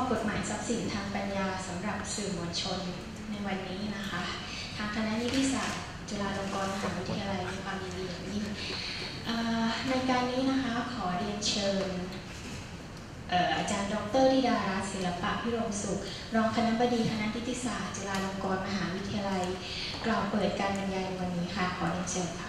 กฎหมายทรัพย์สินทางปัญญาสำหรับสื่อมวลชนในวันนี้นะคะทางคณะนิติศาสตร์จุฬาลงกรณ์มหาวิทยาลัยมีความยินดีอย่างยิ่งในการนี้นะคะขอเรียนเชิญอาจารย์ดร.ธิดารัตน์ศิลปะพิรมสุขรองคณบดีคณะนิติศาสตร์จุฬาลงกรณ์มหาวิทยาลัยกล่าวเปิดการบรรยายในวันนี้ค่ะขอเรียนเชิญค่ะ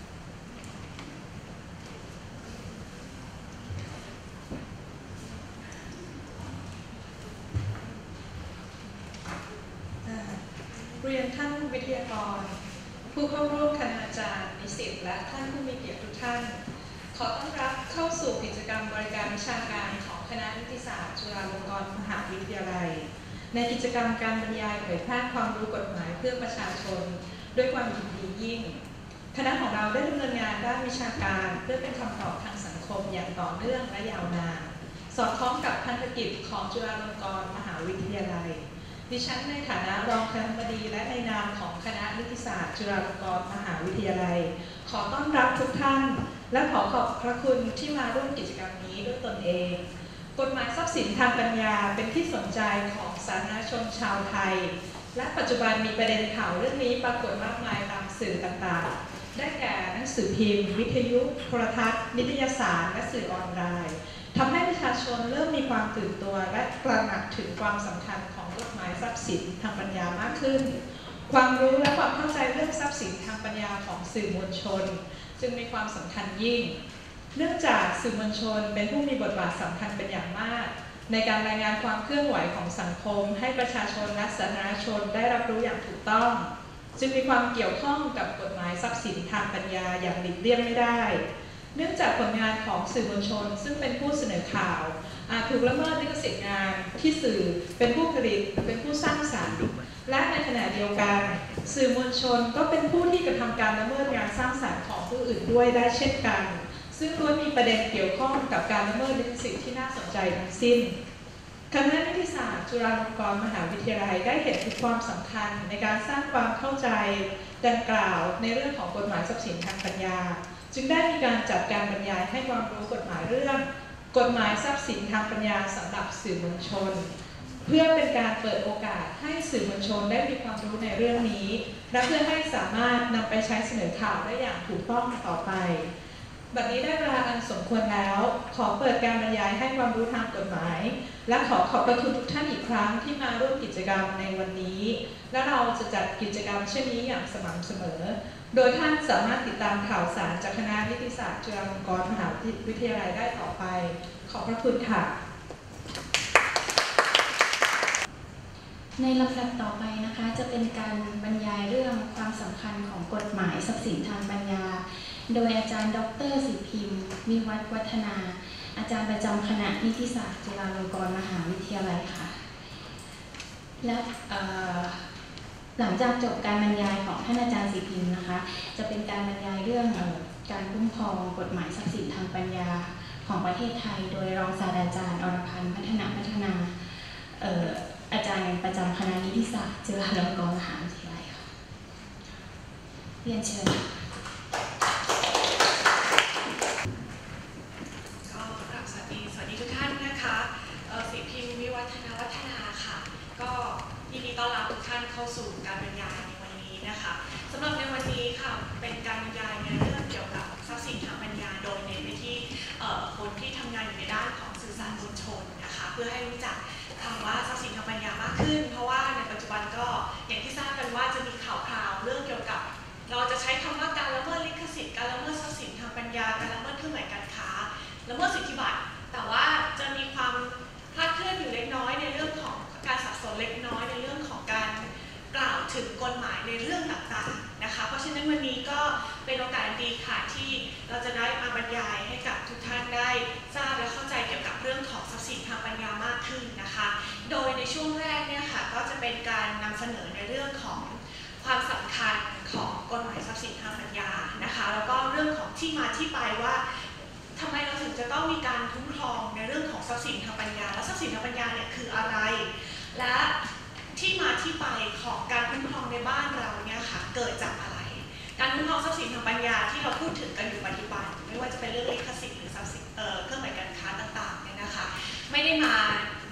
เรียนท่านวิทยากรผู้เข้าร่วมคณาจารย์นิสิตและท่านผู้มีเกียรติทุกท่านขอต้อนรับเข้าสู่กิจกรรมบริการวิชาการของคณะนิติศาสตร์จุฬาลงกรณ์มหาวิทยาลัยในกิจกรรมการบรรยายเผยแพร่ความรู้กฎหมายเพื่อประชาชนด้วยความยินดียิ่งคณะของเราได้ดำเนินงานด้านวิชาการเพื่อเป็นคำตอบทางสังคมอย่างต่อเนื่องและยาวนานสอดคล้องกับพันธกิจของจุฬาลงกรณ์มหาวิทยาลัยดิฉันในฐานะรองคณบดีและในนามของคณะนิติศาสตร์จุฬาลงกรณ์มหาวิทยาลัยขอต้อนรับทุกท่านและขอขอบพระคุณที่มาร่วมกิจกรรมนี้ด้วยตนเองกฎหมายทรัพย์สินทางปัญญาเป็นที่สนใจของสาธารณชนชาวไทยและปัจจุบันมีประเด็นข่าวเรื่องนี้ปรากฏมากมายตามสื่อต่างๆได้แก่หนังสือพิมพ์วิทยุโทรทัศน์นิตยสารและสื่อออนไลน์ทำให้ประชาชนเริ่มมีความตื่นตัวและตระหนักถึงความสำคัญของกฎหมายทรัพย์สินทางปัญญามากขึ้นความรู้และความเข้าใจเรื่องทรัพย์สินทางปัญญาของสื่อมวลชนจึงมีความสำคัญยิ่งเนื่องจากสื่อมวลชนเป็นผู้มีบทบาทสำคัญเป็นอย่างมากในการรายงานความเคลื่อนไหวของสังคมให้ประชาชนและสาธารณชนได้รับรู้อย่างถูกต้องจึงมีความเกี่ยวข้องกับกฎหมายทรัพย์สินทางปัญญาอย่างหลีกเลี่ยงไม่ได้เนื่องจากผลงานของสื่อมวลชนซึ่งเป็นผู้เสนอข่าวอาจถูกละเมิดลิขสิทธิ์งานที่สื่อเป็นผู้ผลิตเป็นผู้สร้างสรรค์และในขณะเดียวกันสื่อมวลชนก็เป็นผู้ที่กระทำการละเมิดงานสร้างสรรค์ของผู้อื่นด้วยได้เช่นกันซึ่งล้วนมีประเด็นเกี่ยวข้องกับการละเมิดลิขสิทธิ์ที่น่าสนใจทั้งสิ้นคณะนิติศาสตร์จุฬาลงกรณ์มหาวิทยาลัยได้เห็นถึงความสำคัญในการสร้างความเข้าใจดังกล่าวในเรื่องของกฎหมายทรัพย์สินทางปัญญาจึงได้มีการจัดการบรรยายให้ความรู้กฎหมายเรื่องกฎหมายทรัพย์สินทางปัญญาสำหรับสื่อมวลชนเพื่อเป็นการเปิดโอกาสให้สื่อมวลชนได้มีความรู้ในเรื่องนี้และเพื่อให้สามารถนำไปใช้เสนอข่าวได้อย่างถูกต้องต่อไปบัดนี้ได้เวลาอันสมควรแล้วขอเปิดการบรรยายให้ความรู้ทางกฎหมายและขอขอบพระคุณทุกท่านอีกครั้งที่มาร่วมกิจกรรมในวันนี้และเราจะจัดกิจกรรมเช่นนี้อย่างสม่ำเสมอโดยท่านสามารถติดตามข่าวสารจากคณะนิติศาสตร์จุฬาลงกรณ์มหาวิทยาลัยได้ต่อไปขอบพระคุณค่ะในลำดับต่อไปนะคะจะเป็นการบรรยายเรื่องความสำคัญของกฎหมายทรัพย์สินทางปัญญาโดยอาจารย์ดร.สิทธิพิมพ์วิวัฒนาอาจารย์ประจำคณะนิติศาสตร์จุฬาลงกรณ์มหาวิทยาลัยค่ะและหลังจากจบการบรรยายของท่านอาจารย์สิทธิพิมพ์นะคะจะเป็นการบรรยายเรื่องการคุ้มครองกฎหมายทรัพย์สินทางปัญญาของประเทศไทยโดยรองศาสตราจารย์อรพันธ์พัฒนาอาจารย์ประจำคณะนิติศาสตร์จุฬาลงกรณ์มหาวิทยาลัยค่ะเรียนเชิญสวัสดีทุกท่านนะคะสิทธิพิมพ์วิวัฒนาค่ะก็ยินดีต้อนรับทุกท่านเข้าสู่การบรรยายในวันนี้นะคะสำหรับในวันนี้ค่ะเป็นการบรรยายในเรื่องเกี่ยวกับทรัพย์สินทางปัญญาโดยเน้นไปที่คนที่ทำงานอยู่ในด้านของสื่อสารมวลชนนะคะเพื่อให้รู้จักคำว่าทรัพย์สินทางปัญญามากขึ้นเพราะว่าในปัจจุบันก็อย่างที่ทราบกันว่าจะมีข่าวเรื่องเกี่ยวกับเราจะใช้คำว่าการละเมิดลิขสิทธิ์การละเมิดทรัพย์สินทางปัญญาการละเมิดเครื่องหมายการค้าละเมิดสิทธิบัตรแต่ว่าจะมีความคลาดเคลื่อนอยู่เล็กน้อยในเรื่องของการสับสนเล็กน้อยในเรื่องของการกล่าวถึงกฎหมายในเรื่องต่างๆนะคะเพราะฉะนั้นวันนี้ก็เป็นโอกาสดีค่ะที่เราจะได้มาบรรยายให้กับทุกท่านได้ทราบและเข้าใจเกี่ยวกับเรื่องของทรัพย์สินทางปัญญามากขึ้นนะคะโดยในช่วงแรกเนี่ยค่ะก็จะเป็นการนำเสนอในเรื่องของความสำคัญของกฎหมายทรัพย์สินทางปัญญานะคะแล้วก็เรื่องของที่มาที่ไปว่าทำไมเราถึงจะต้องมีการคุ้มครองในเรื่องของทรัพย์สินทางปัญญาและทรัพย์สินทางปัญญาเนี่ยคืออะไรและที่มาที่ไปของการคุ้มครองในบ้านเราเนี่ยค่ะเกิดจากอะไรการคุ้มครองทรัพย์สินทางปัญญาที่เราพูดถึงกันอยู่ปัจจุบันไม่ว่าจะเป็นเรื่องลิขสิทธิ์หรือทรัพย์สินเครื่องหมายการค้าต่างๆเนี่ยนะคะไม่ได้มาแบบเราค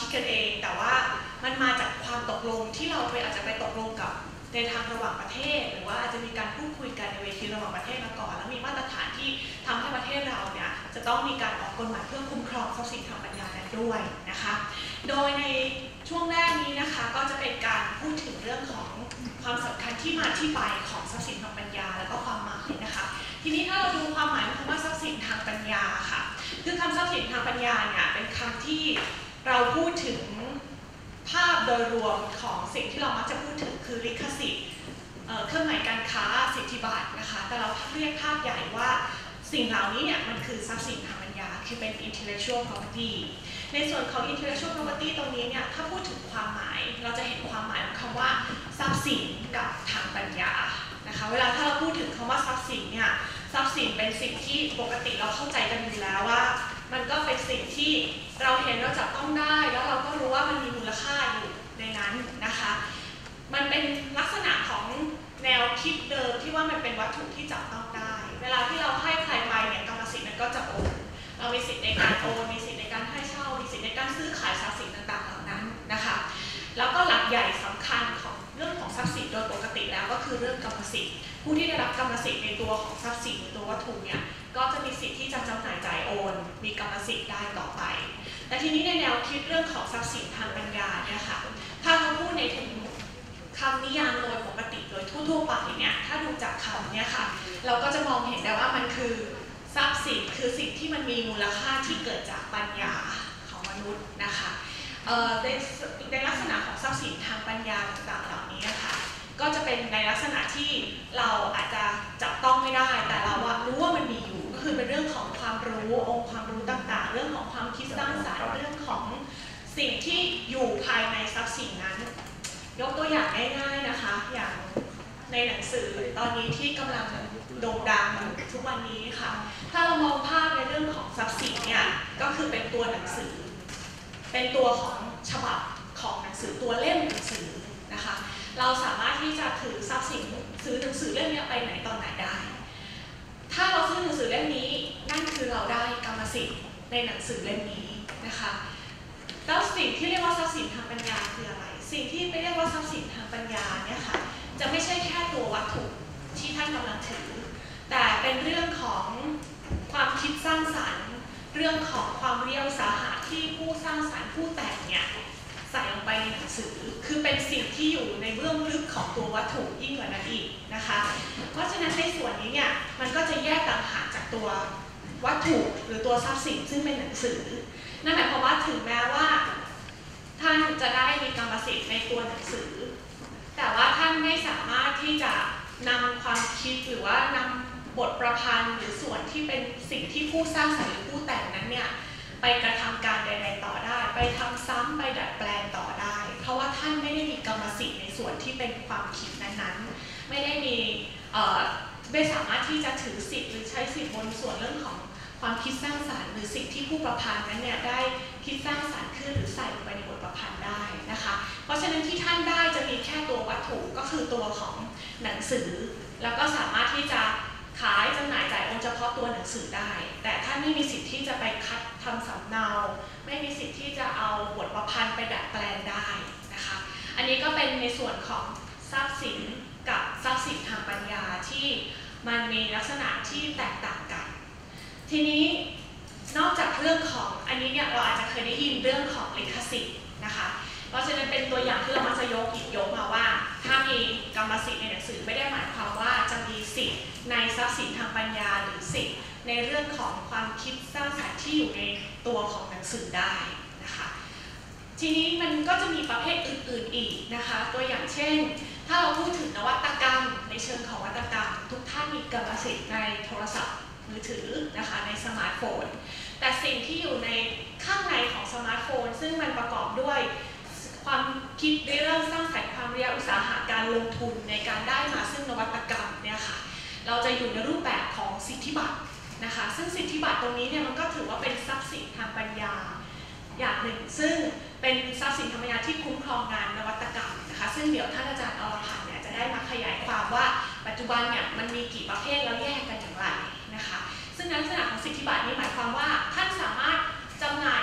คิดกันเองแต่ว่ามันมาจากความตกลงที่เราอาจจะไปตกลงกับในทางระหว่างประเทศหรือว่าอาจจะมีการพูดคุยกันในเวทีระหว่างประเทศมาก่อนแล้วมีมาตรฐานที่ทำให้ประเทศเราเนี่ยจะต้องมีการออกกฎหมายเพื่อคุ้มครองทรัพย์สินทางปัญญานั้นด้วยนะคะโดยในช่วงแรกนี้นะคะก็จะเป็นการพูดถึงเรื่องของความสำคัญที่มาที่ไปของทรัพย์สินทางปัญญาและก็ความหมายนะคะทีนี้ถ้าเราดูความหมายของคำว่าทรัพย์สินทางปัญญาค่ะคือคำทรัพย์สินทางปัญญาเนี่ยเป็นคำที่เราพูดถึงภาพโดยรวมของสิ่งที่เรามักจะพูดถึงคือลิขสิทธิ์เครื่องหมายการค้าสิทธิบัตรนะคะแต่เราเรียกภาพใหญ่ว่าสิ่งเหล่านี้เนี่ยมันคือทรัพย์สินทางปัญญาคือเป็น intellectual property ในส่วนของ intellectual property ตรงนี้เนี่ยถ้าพูดถึงความหมายเราจะเห็นความหมายของคำว่าทรัพย์สินกับทางปัญญานะคะเวลาถ้าเราพูดถึงคำว่าทรัพย์สินเนี่ยทรัพย์สินเป็นสิ่งที่ปกติเราเข้าใจกันอยู่แล้วว่ามันก็เป็นสิ่งที่เราเห็นเราจับต้องได้แล้วเราก็รู้ว่ามันมีมูลค่าอยู่ในนั้นนะคะมันเป็นลักษณะของแนวคิดเดิมที่ว่ามันเป็นวัตถุที่จับต้องได้เวลาที่เราให้ใครไปเนี่ยกรรมสิทธิ์มันก็จะโอนเรามีสิทธิ์ในการโอนมีสิทธิ์ในการให้เช่ามีสิทธิ์ในการซื้อขายทรัพย์สินต่างๆเหล่านั้นนะคะแล้วก็หลักใหญ่สำคัญของเรื่องของทรัพย์สินโดยปกติแล้วก็คือเรื่องกรรมสิทธิ์ผู้ที่ได้รับกรรมสิทธิ์ในตัวของทรัพย์สินหรือตัววัตถุเนี่ยก็จะมีสิทธิ์ที่จะจำหน่ายจ่ายโอนมีกรรมสิทธิ์ได้ต่อไปแต่ทีนี้ในแนวคิดเรื่องของทรัพย์สินทางปัญญาเนี่ยค่ะถ้าเราพูดในถึงคำนิยามโดยปกติโดยทั่วๆไปเนี่ยถ้าดูจากคำเนี่ยค่ะเราก็จะมองเห็นได้ว่ามันคือทรัพย์สินคือสิ่งที่มันมีมูลค่าที่เกิดจากปัญญาของมนุษย์นะคะในลักษณะของทรัพย์สินทางปัญญาต่างๆเหล่านี้ค่ะก็จะเป็นในลักษณะที่เราอาจจะจับต้องไม่ได้แต่เรารู้ว่ามันมีอยู่ก็คือเป็นเรื่องของความรู้องค์ความรู้ต่างๆเรื่องของความคิดสร้างสรรค์เรื่องของสิ่งที่อยู่ภายในทรัพย์สินนั้นยกตัวอย่างง่ายๆนะคะอย่างในหนังสือตอนนี้ที่กำลังโด่งดังทุกวันนี้ค่ะถ้าเรามองภาพในเรื่องของทรัพย์สินเนี่ยก็คือเป็นตัวหนังสือเป็นตัวของฉบับของหนังสือตัวเล่มหนังสือนะคะเราสามารถที่จะถือทรัพย์สินซื้อหนังสือเล่มนี้ไปไหนตอนไหนได้ถ้าเราซื้อหนังสือเล่มนี้นั่นคือเราได้กรรมสิทธิ์ในหนังสือเล่มนี้นะคะแล้วสิ่งที่เรียกว่าทรัพย์สินทางปัญญาคืออะไรสิ่งที่เรียกว่าทรัพย์สินทางปัญญาเนี่ยค่ะจะไม่ใช่แค่ตัววัตถุที่ท่านกำลังถือแต่เป็นเรื่องของความคิดสร้างสรรค์เรื่องของความเรียวสาหะที่ผู้สร้างสรรค์ผู้แต่งเนี่ยใส่ลงไปในหนังสือคือเป็นสิ่งที่อยู่ในเบื้องลึกของตัววัตถุยิ่งกว่านั้นอีกนะคะเพราะฉะนั้นในส่วนนี้เนี่ยมันก็จะแยกต่างหากจากตัววัตถุหรือตัวทรัพย์สินซึ่งเป็นหนังสือนั่นหมายความว่าถึงแม้ว่าท่านจะได้มีกรรมสิทธิ์ในตัวหนังสือแต่ว่าท่านไม่สามารถที่จะนำความคิดหรือว่านำบทประพันธ์หรือส่วนที่เป็นสิ่งที่ผู้สร้างสรรค์หรือผู้แต่งนั้นเนี่ยไปกระทำการใดๆต่อได้ไปทำซ้ำไปดัดแปลงต่อได้เพราะว่าท่านไม่ได้มีกรรมสิทธิ์ในส่วนที่เป็นความคิดนั้นๆไม่ได้มีไม่สามารถที่จะถือสิทธิ์หรือใช้สิทธิ์บนส่วนเรื่องของความคิดสร้างสรรค์หรือสิ่งที่ผู้ประพันธ์นั้นเนี่ยได้คิดสร้างสรรค์ขึ้นหรือใส่ลงไปในบทประพันธ์ได้นะคะเพราะฉะนั้นที่ท่านได้จะมีแค่ตัววัตถุก็คือตัวของหนังสือแล้วก็สามารถที่จะขายจำหน่ายจ่ายโอนเฉพาะตัวหนังสือได้แต่ท่านไม่มีสิทธิ์ที่จะไปคัดทำสำเนาไม่มีสิทธิ์ที่จะเอาบทประพันธ์ไปดัดแปลงได้นะคะอันนี้ก็เป็นในส่วนของทรัพย์สินกับทรัพย์สินทางปัญญาที่มันมีลักษณะที่แตกต่างกันทีนี้นอกจากเรื่องของอันนี้เนี่ยเราอาจจะเคยได้ยินเรื่องของลิขสิทธิ์นะคะเพราะฉะนั้นเป็นตัวอย่างที่เรามักจะหยิบยกมาว่าถ้ามีกรรมสิทธิ์ในหนังสือไม่ได้หมายความว่าจะมีสิทธิ์ในทรัพย์สินทางปัญญาหรือสิทธิ์ในเรื่องของความคิดสร้างสรรค์ที่อยู่ในตัวของหนังสือได้นะคะทีนี้มันก็จะมีประเภทอื่นๆอีกนะคะตัวอย่างเช่นถ้าเราพูดถึงนวัตกรรมในเชิงของนวัตกรรมทุกท่านมีกรรมสิทธิ์ในโทรศัพท์มือถือนะคะในสมาร์ทโฟนแต่สิ่งที่อยู่ในข้างในของสมาร์ทโฟนซึ่งมันประกอบด้วยความคิดในเรื่องสร้างสรรค์ความเรียนอุตสาหะการลงทุนในการได้มาซึ่งนวัตกรรมเนี่ยค่ะเราจะอยู่ในรูปแบบของสิทธิบัตรนะคะซึ่งสิทธิบัตรตรงนี้เนี่ยมันก็ถือว่าเป็นทรัพย์สินทางปัญญาอย่างหนึ่งซึ่งเป็นทรัพย์สินทางปัญญาที่คุ้มครองงานนวัตกรรมนะคะซึ่งเดี๋ยวท่านอาจารย์อรพันธ์เนี่ยจะได้มาขยายความว่าปัจจุบันเนี่ยมันมีกี่ประเภทแล้วแยกกันอย่างไรนะคะซึ่งลักษณะของสิทธิบัตรนี้หมายความว่าท่านสามารถจำหน่าย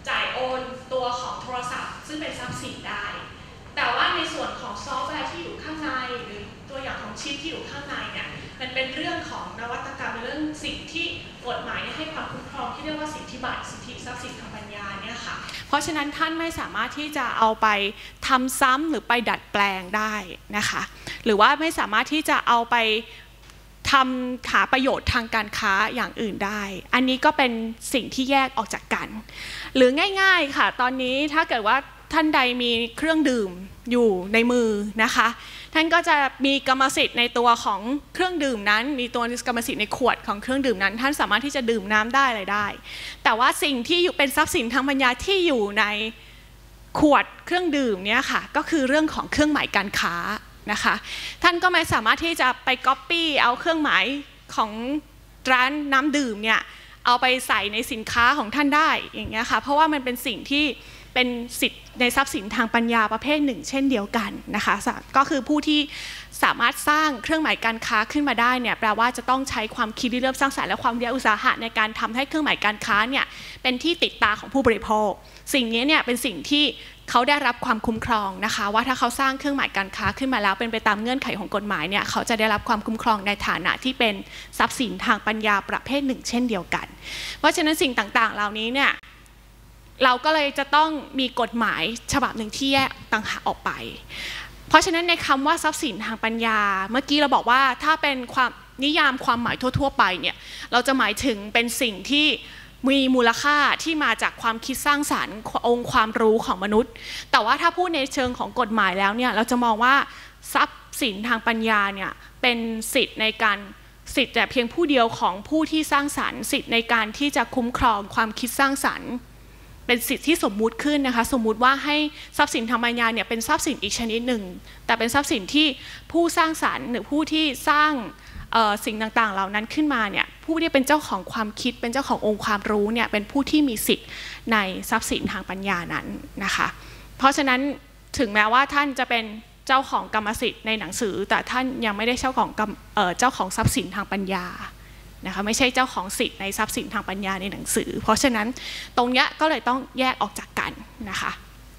จ่ายโอนตัวของโทรศัพท์ซึ่งเป็นทรัพย์สินได้แต่ว่าในส่วนของซอฟต์แวร์ที่อยู่ข้างในหรือตัวอย่างของชิปที่อยู่ข้างในเนี่ยมันเป็นเรื่องของนวัตกรรมเป็นเรื่องสิ่งที่กฎหมายให้ความคุ้มครองที่เรียกว่าสิทธิบัตรสิทธิทรัพย์สินทางปัญญาเนี่ยค่ะเพราะฉะนั้นท่านไม่สามารถที่จะเอาไปทำซ้ำหรือไปดัดแปลงได้นะคะหรือว่าไม่สามารถที่จะเอาไปหาประโยชน์ทางการค้าอย่างอื่นได้อันนี้ก็เป็นสิ่งที่แยกออกจากกันหรือง่ายๆค่ะตอนนี้ถ้าเกิดว่าท่านใดมีเครื่องดื่มอยู่ในมือนะคะท่านก็จะมีกรรมสิทธิ์ในตัวของเครื่องดื่มนั้นมีตัวกรรมสิทธิ์ในขวดของเครื่องดื่มนั้นท่านสามารถที่จะดื่มน้ำได้อะไรได้แต่ว่าสิ่งที่อยู่เป็นทรัพย์สินทางปัญญาที่อยู่ในขวดเครื่องดื่มเนี่ยค่ะก็คือเรื่องของเครื่องหมายการค้านะคะท่านก็ไม่สามารถที่จะไปก๊อปปี้เอาเครื่องหมายของร้านน้ำดื่มเนี่ยเอาไปใส่ในสินค้าของท่านได้อย่างเงี้ยค่ะเพราะว่ามันเป็นสิ่งที่เป็นสิทธิ์ในทรัพย์สินทางปัญญาประเภทหนึ่งเช่นเดียวกันนะคะก็คือผู้ที่สามารถสร้างเครื่องหมายการค้าขึ้นมาได้เนี่ยแปลว่าจะต้องใช้ความคิดริเริ่มสร้างสรรค์และความวิทยาอุตสาหะในการทำให้เครื่องหมายการค้าเนี่ยเป็นที่ติดตาของผู้บริโภคสิ่งนี้เนี่ยเป็นสิ่งที่เขาได้รับความคุ้มครองนะคะว่าถ้าเขาสร้างเครื่องหมายการค้าขึ้นมาแล้วเป็นไปตามเงื่อนไขของกฎหมายเนี่ยเขาจะได้รับความคุ้มครองในฐานะที่เป็นทรัพย์สินทางปัญญาประเภทหนึ่งเช่นเดียวกันเพราะฉะนั้นสิ่งต่างๆเหล่านี้เนี่ยเราก็เลยจะต้องมีกฎหมายฉบับหนึ่งที่แยกต่างหากออกไปเพราะฉะนั้นในคำว่าทรัพย์สินทางปัญญาเมื่อกี้เราบอกว่าถ้าเป็นความนิยามความหมายทั่วๆไปเนี่ยเราจะหมายถึงเป็นสิ่งที่มีมูลค่าที่มาจากความคิดสร้างสรรค์องค์ความรู้ของมนุษย์แต่ว่าถ้าพูดในเชิงของกฎหมายแล้วเนี่ยเราจะมองว่าทรัพย์สินทางปัญญาเนี่ยเป็นสิทธิ์ในการสิทธิ์แต่เพียงผู้เดียวของผู้ที่สร้างสรรค์สิทธิ์ในการที่จะคุ้มครองความคิดสร้างสรรค์เป็นสิทธิ์ที่สมมุติขึ้นนะคะสมมุติว่าให้ทรัพย์สินทางปัญญาเนี่ยเป็นทรัพย์สินอีกชนิดหนึ่งแต่เป็นทรัพย์สินที่ผู้สร้างสรรค์หรือผู้ที่สร้างสิ่งต่างๆเหล่านั้นขึ้นมาเนี่ยผู้ที่เป็นเจ้าของความคิดเป็นเจ้าขององค์ความรู้เนี่ยเป็นผู้ที่มีสิทธิ์ในทรัพย์สินทางปัญญานั้นนะคะเพราะฉะนั้นถึงแม้ว่าท่านจะเป็นเจ้าของกรรมสิทธิ์ในหนังสือแต่ท่านยังไม่ได้เจ้าของทรัพย์สินทางปัญญานะคะไม่ใช่เจ้าของสิทธิ์ในทรัพย์สินทางปัญญาในหนังสือเพราะฉะนั้นตรงนี้ก็เลยต้องแยกออกจากกันนะคะ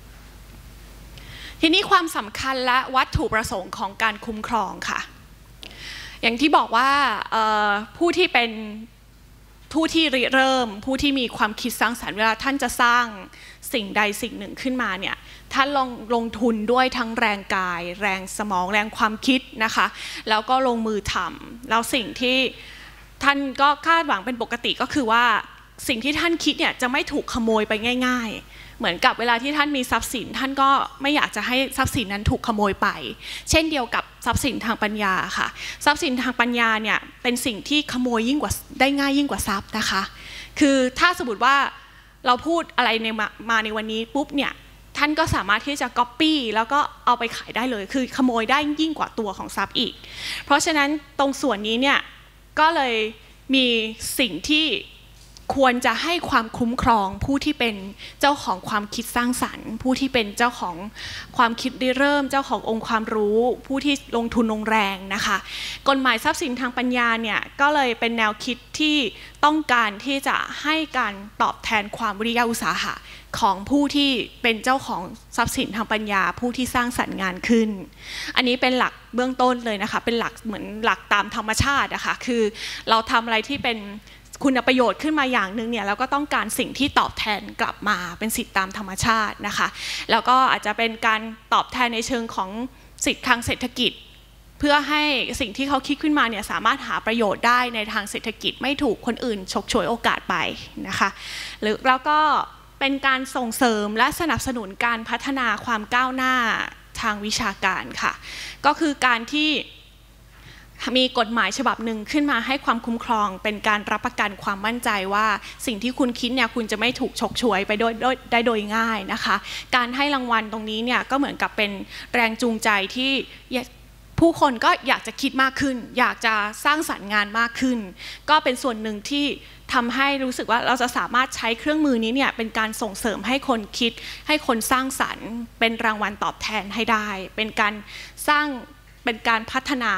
ทีนี้ความสำคัญและวัตถุประสงค์ของการคุ้มครองค่ะอย่างที่บอกว่าผู้ที่เป็นผู้ที่ริเริ่มผู้ที่มีความคิดสร้างสรรค์เวลาท่านจะสร้างสิ่งใดสิ่งหนึ่งขึ้นมาเนี่ยท่านลงทุนด้วยทั้งแรงกายแรงสมองแรงความคิดนะคะแล้วก็ลงมือทำแล้วสิ่งที่ท่านก็คาดหวังเป็นปกติก็คือว่าสิ่งที่ท่านคิดเนี่ยจะไม่ถูกขโมยไปง่ายๆเหมือนกับเวลาที่ท่านมีทรัพย์สินท่านก็ไม่อยากจะให้ทรัพย์สินนั้นถูกขโมยไปเช่นเดียวกับทรัพย์สินทางปัญญาค่ะทรัพย์สินทางปัญญาเนี่ยเป็นสิ่งที่ขโมยยิ่งกว่าได้ง่ายยิ่งกว่าทรัพย์นะคะคือถ้าสมมติว่าเราพูดอะไรมาในวันนี้ปุ๊บเนี่ยท่านก็สามารถที่จะก๊อปปี้แล้วก็เอาไปขายได้เลยคือขโมยได้ยิ่งกว่าตัวของทรัพย์อีกเพราะฉะนั้นตรงส่วนนี้เนี่ยก็เลยมีสิ่งที่ควรจะให้ความคุ้มครองผู้ที่เป็นเจ้าของความคิดสร้างสรรค์ผู้ที่เป็นเจ้าของความคิดริเริ่มเจ้าขององค์ความรู้ผู้ที่ลงทุนลงแรงนะคะกฎหมายทรัพย์สินทางปัญญาเนี่ยก็เลยเป็นแนวคิดที่ต้องการที่จะให้การตอบแทนความวิทยาอุตสาหะของผู้ที่เป็นเจ้าของทรัพย์สินทางปัญญาผู้ที่สร้างสรรค์งานขึ้นอันนี้เป็นหลักเบื้องต้นเลยนะคะเป็นหลักเหมือนหลักตามธรรมชาตินะคะคือเราทำอะไรที่เป็นคุณประโยชน์ขึ้นมาอย่างหนึ่งเนี่ยเราก็ต้องการสิ่งที่ตอบแทนกลับมาเป็นสิทธิตามธรรมชาตินะคะแล้วก็อาจจะเป็นการตอบแทนในเชิงของสิทธิทางเศรษฐกิจเพื่อให้สิ่งที่เขาคิดขึ้นมาเนี่ยสามารถหาประโยชน์ได้ในทางเศรษฐกิจไม่ถูกคนอื่นฉกฉวยโอกาสไปนะคะแล้วก็เป็นการส่งเสริมและสนับสนุนการพัฒนาความก้าวหน้าทางวิชาการค่ะก็คือการที่มีกฎหมายฉบับหนึ่งขึ้นมาให้ความคุ้มครองเป็นการรับประกันความมั่นใจว่าสิ่งที่คุณคิดเนี่ยคุณจะไม่ถูกฉกฉวยไปได้โดยง่ายนะคะการให้รางวัลตรงนี้เนี่ยก็เหมือนกับเป็นแรงจูงใจที่ผู้คนก็อยากจะคิดมากขึ้นอยากจะสร้างสรรค์งานมากขึ้นก็เป็นส่วนหนึ่งที่ทำให้รู้สึกว่าเราจะสามารถใช้เครื่องมือนี้เนี่ยเป็นการส่งเสริมให้คนคิดให้คนสร้างสรรค์เป็นรางวัลตอบแทนให้ได้เป็นการสร้างเป็นการพัฒนา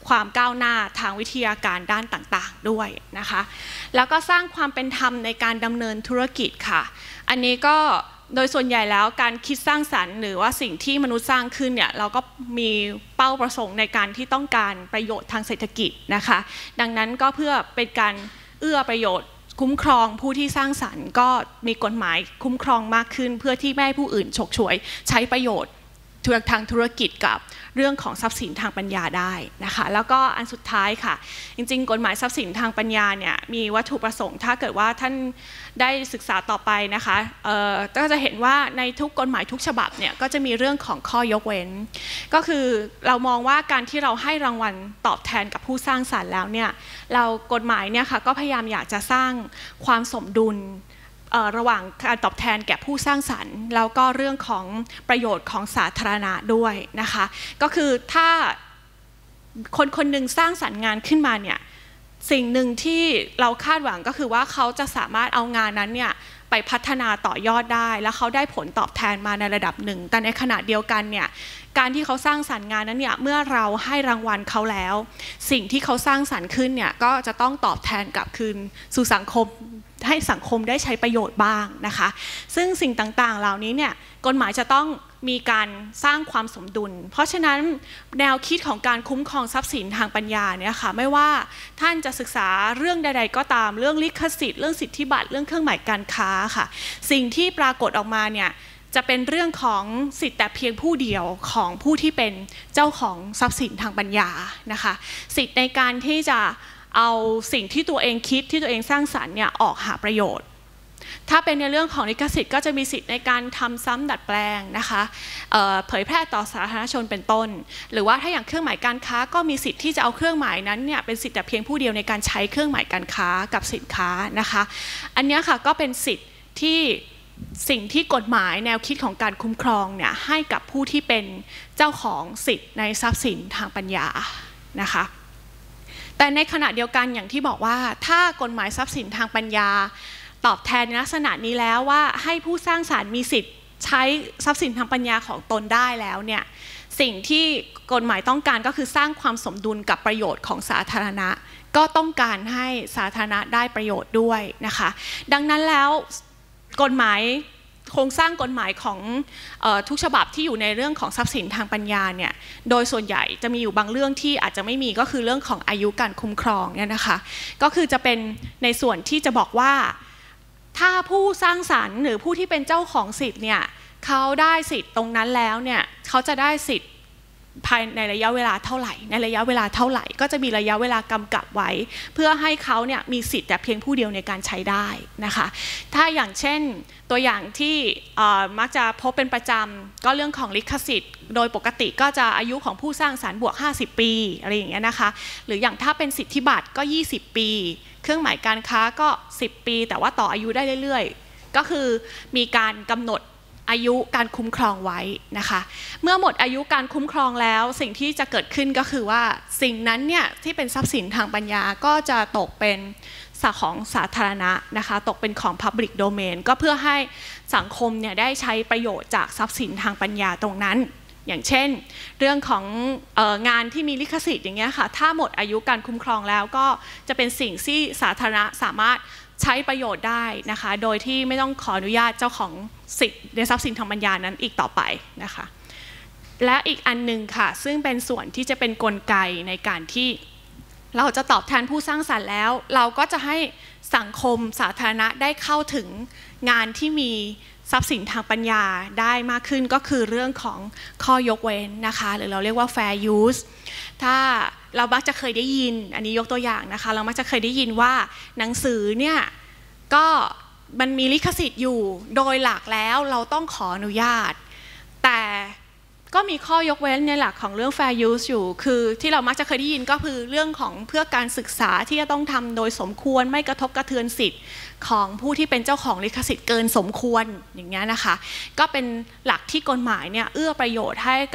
ความก้าวหน้าทางวิทยาการด้านต่างๆด้วยนะคะแล้วก็สร้างความเป็นธรรมในการดำเนินธุรกิจค่ะอันนี้ก็โดยส่วนใหญ่แล้วการคิดสร้างสรรค์หรือว่าสิ่งที่มนุษย์สร้างขึ้นเนี่ยเราก็มีเป้าประสงค์ในการที่ต้องการประโยชน์ทางเศรษฐกิจนะคะดังนั้นก็เพื่อเป็นการเอื้อประโยชน์คุ้มครองผู้ที่สร้างสรรค์ก็มีกฎหมายคุ้มครองมากขึ้นเพื่อที่ไม่ให้ผู้อื่นฉกฉวยใช้ประโยชน์ทางธุรกิจกับเรื่องของทรัพย์สินทางปัญญาได้นะคะแล้วก็อันสุดท้ายค่ะจริงๆกฎหมายทรัพย์สินทางปัญญาเนี่ยมีวัตถุประสงค์ถ้าเกิดว่าท่านได้ศึกษาต่อไปนะคะก็จะเห็นว่าในทุกกฎหมายทุกฉบับเนี่ยก็จะมีเรื่องของข้อยกเว้นก็คือเรามองว่าการที่เราให้รางวัลตอบแทนกับผู้สร้างสรรค์แล้วเนี่ยเรากฎหมายเนี่ยค่ะก็พยายามอยากจะสร้างความสมดุลระหว่างการตอบแทนแก่ผู้สร้างสรรค์แล้วก็เรื่องของประโยชน์ของสาธารณะด้วยนะคะก็คือถ้าคนหนึ่งสร้างสรรค์งานขึ้นมาเนี่ยสิ่งหนึ่งที่เราคาดหวังก็คือว่าเขาจะสามารถเอางานนั้นเนี่ยไปพัฒนาต่อยอดได้แล้วเขาได้ผลตอบแทนมาในระดับหนึ่งแต่ในขณะเดียวกันเนี่ยการที่เขาสร้างสรรค์งานนั้นเนี่ยเมื่อเราให้รางวัลเขาแล้วสิ่งที่เขาสร้างสรรค์ขึ้นเนี่ยก็จะต้องตอบแทนกลับคืนสู่สังคมให้สังคมได้ใช้ประโยชน์บ้างนะคะซึ่งสิ่งต่างๆเหล่านี้เนี่ยกฎหมายจะต้องมีการสร้างความสมดุลเพราะฉะนั้นแนวคิดของการคุ้มครองทรัพย์สินทางปัญญาเนี่ยค่ะไม่ว่าท่านจะศึกษาเรื่องใดๆก็ตามเรื่องลิขสิทธิ์เรื่องสิทธิบัตรเรื่องเครื่องหมายการค้าค่ะสิ่งที่ปรากฏออกมาเนี่ยจะเป็นเรื่องของสิทธิแต่เพียงผู้เดียวของผู้ที่เป็นเจ้าของทรัพย์สินทางปัญญานะคะสิทธิในการที่จะเอาสิ่งที่ตัวเองคิดที่ตัวเองสร้างสรรค์เนี่ยออกหาประโยชน์ถ้าเป็นในเรื่องของลิขสิทธิ์ก็จะมีสิทธิ์ในการทำซ้ำดัดแปลงนะคะเผยแพร่ต่อสาธารณชนเป็นต้นหรือว่าถ้าอย่างเครื่องหมายการค้าก็มีสิทธิ์ที่จะเอาเครื่องหมายนั้นเนี่ยเป็นสิทธิ์แต่เพียงผู้เดียวในการใช้เครื่องหมายการค้ากับสินค้านะคะอันนี้ค่ะก็เป็นสิทธิ์ที่สิ่งที่กฎหมายแนวคิดของการคุ้มครองเนี่ยให้กับผู้ที่เป็นเจ้าของสิทธิ์ในทรัพย์สินทางปัญญานะคะแต่ในขณะเดียวกันอย่างที่บอกว่าถ้ากฎหมายทรัพย์สินทางปัญญาตอบแทนในลักษณะนี้แล้วว่าให้ผู้สร้างสรรค์มีสิทธิ์ใช้ทรัพย์สินทางปัญญาของตนได้แล้วเนี่ยสิ่งที่กฎหมายต้องการก็คือสร้างความสมดุลกับประโยชน์ของสาธารณะก็ต้องการให้สาธารณะได้ประโยชน์ด้วยนะคะดังนั้นแล้วกฎหมายโครงสร้างกฎหมายของทุกฉบับที่อยู่ในเรื่องของทรัพย์สินทางปัญญาเนี่ยโดยส่วนใหญ่จะมีอยู่บางเรื่องที่อาจจะไม่มีก็คือเรื่องของอายุการคุ้มครองเนี่ยนะคะก็คือจะเป็นในส่วนที่จะบอกว่าถ้าผู้สร้างสรรค์หรือผู้ที่เป็นเจ้าของสิทธิ์เนี่ยเขาได้สิทธิ์ตรงนั้นแล้วเนี่ยเขาจะได้สิทธิ์ภายในระยะเวลาเท่าไหร่ในระยะเวลาเท่าไหร่ก็จะมีระยะเวลากำกับไว้เพื่อให้เขาเนี่ยมีสิทธิ์แต่เพียงผู้เดียวในการใช้ได้นะคะถ้าอย่างเช่นตัวอย่างที่มักจะพบเป็นประจำก็เรื่องของลิขสิทธิ์โดยปกติก็จะอายุของผู้สร้างสรรค์บวก50 ปีอะไรอย่างเงี้ยนะคะหรืออย่างถ้าเป็นสิทธิบัตรก็20 ปีเครื่องหมายการค้าก็10 ปีแต่ว่าต่ออายุได้เรื่อยๆก็คือมีการกำหนดอายุการคุ้มครองไว้นะคะเมื่อหมดอายุการคุ้มครองแล้วสิ่งที่จะเกิดขึ้นก็คือว่าสิ่งนั้นเนี่ยที่เป็นทรัพย์สินทางปัญญาก็จะตกเป็นของสาธารณะนะคะตกเป็นของ Public Domain ก็เพื่อให้สังคมเนี่ยได้ใช้ประโยชน์จากทรัพย์สินทางปัญญาตรงนั้นอย่างเช่นเรื่องของงานที่มีลิขสิทธิ์อย่างเงี้ยค่ะถ้าหมดอายุการคุ้มครองแล้วก็จะเป็นสิ่งที่สาธารณะสามารถใช้ประโยชน์ได้นะคะโดยที่ไม่ต้องขออนุญาตเจ้าของสิทธิ์ในทรัพย์สินทางปัญญานั้นอีกต่อไปนะคะและอีกอันนึงค่ะซึ่งเป็นส่วนที่จะเป็นกลไกในการที่เราจะตอบแทนผู้สร้างสรรค์แล้วเราก็จะให้สังคมสาธารณะได้เข้าถึงงานที่มีทรัพย์สินทางปัญญาได้มากขึ้นก็คือเรื่องของข้อยกเว้นนะคะหรือเราเรียกว่า fair use ถ้าเรามักจะเคยได้ยินอันนี้ยกตัวอย่างนะคะเรามักจะเคยได้ยินว่าหนังสือเนี่ยก็มันมีลิขสิทธิ์อยู่โดยหลักแล้วเราต้องขออนุญาตแต่ก็มีข้อยกเว้นในหลักของเรื่อง fair use อยู่คือที่เรามักจะเคยได้ยินก็คือเรื่องของเพื่อการศึกษาที่จะต้องทำโดยสมควรไม่กระทบกระเทือนสิทธิ์ของผู้ที่เป็นเจ้าของลิขสิทธิ์เกินสมควรอย่างเงี้ยนะคะก็เป็นหลักที่กฎหมายเนี่ยเอื้อประโยชน์ให้กับ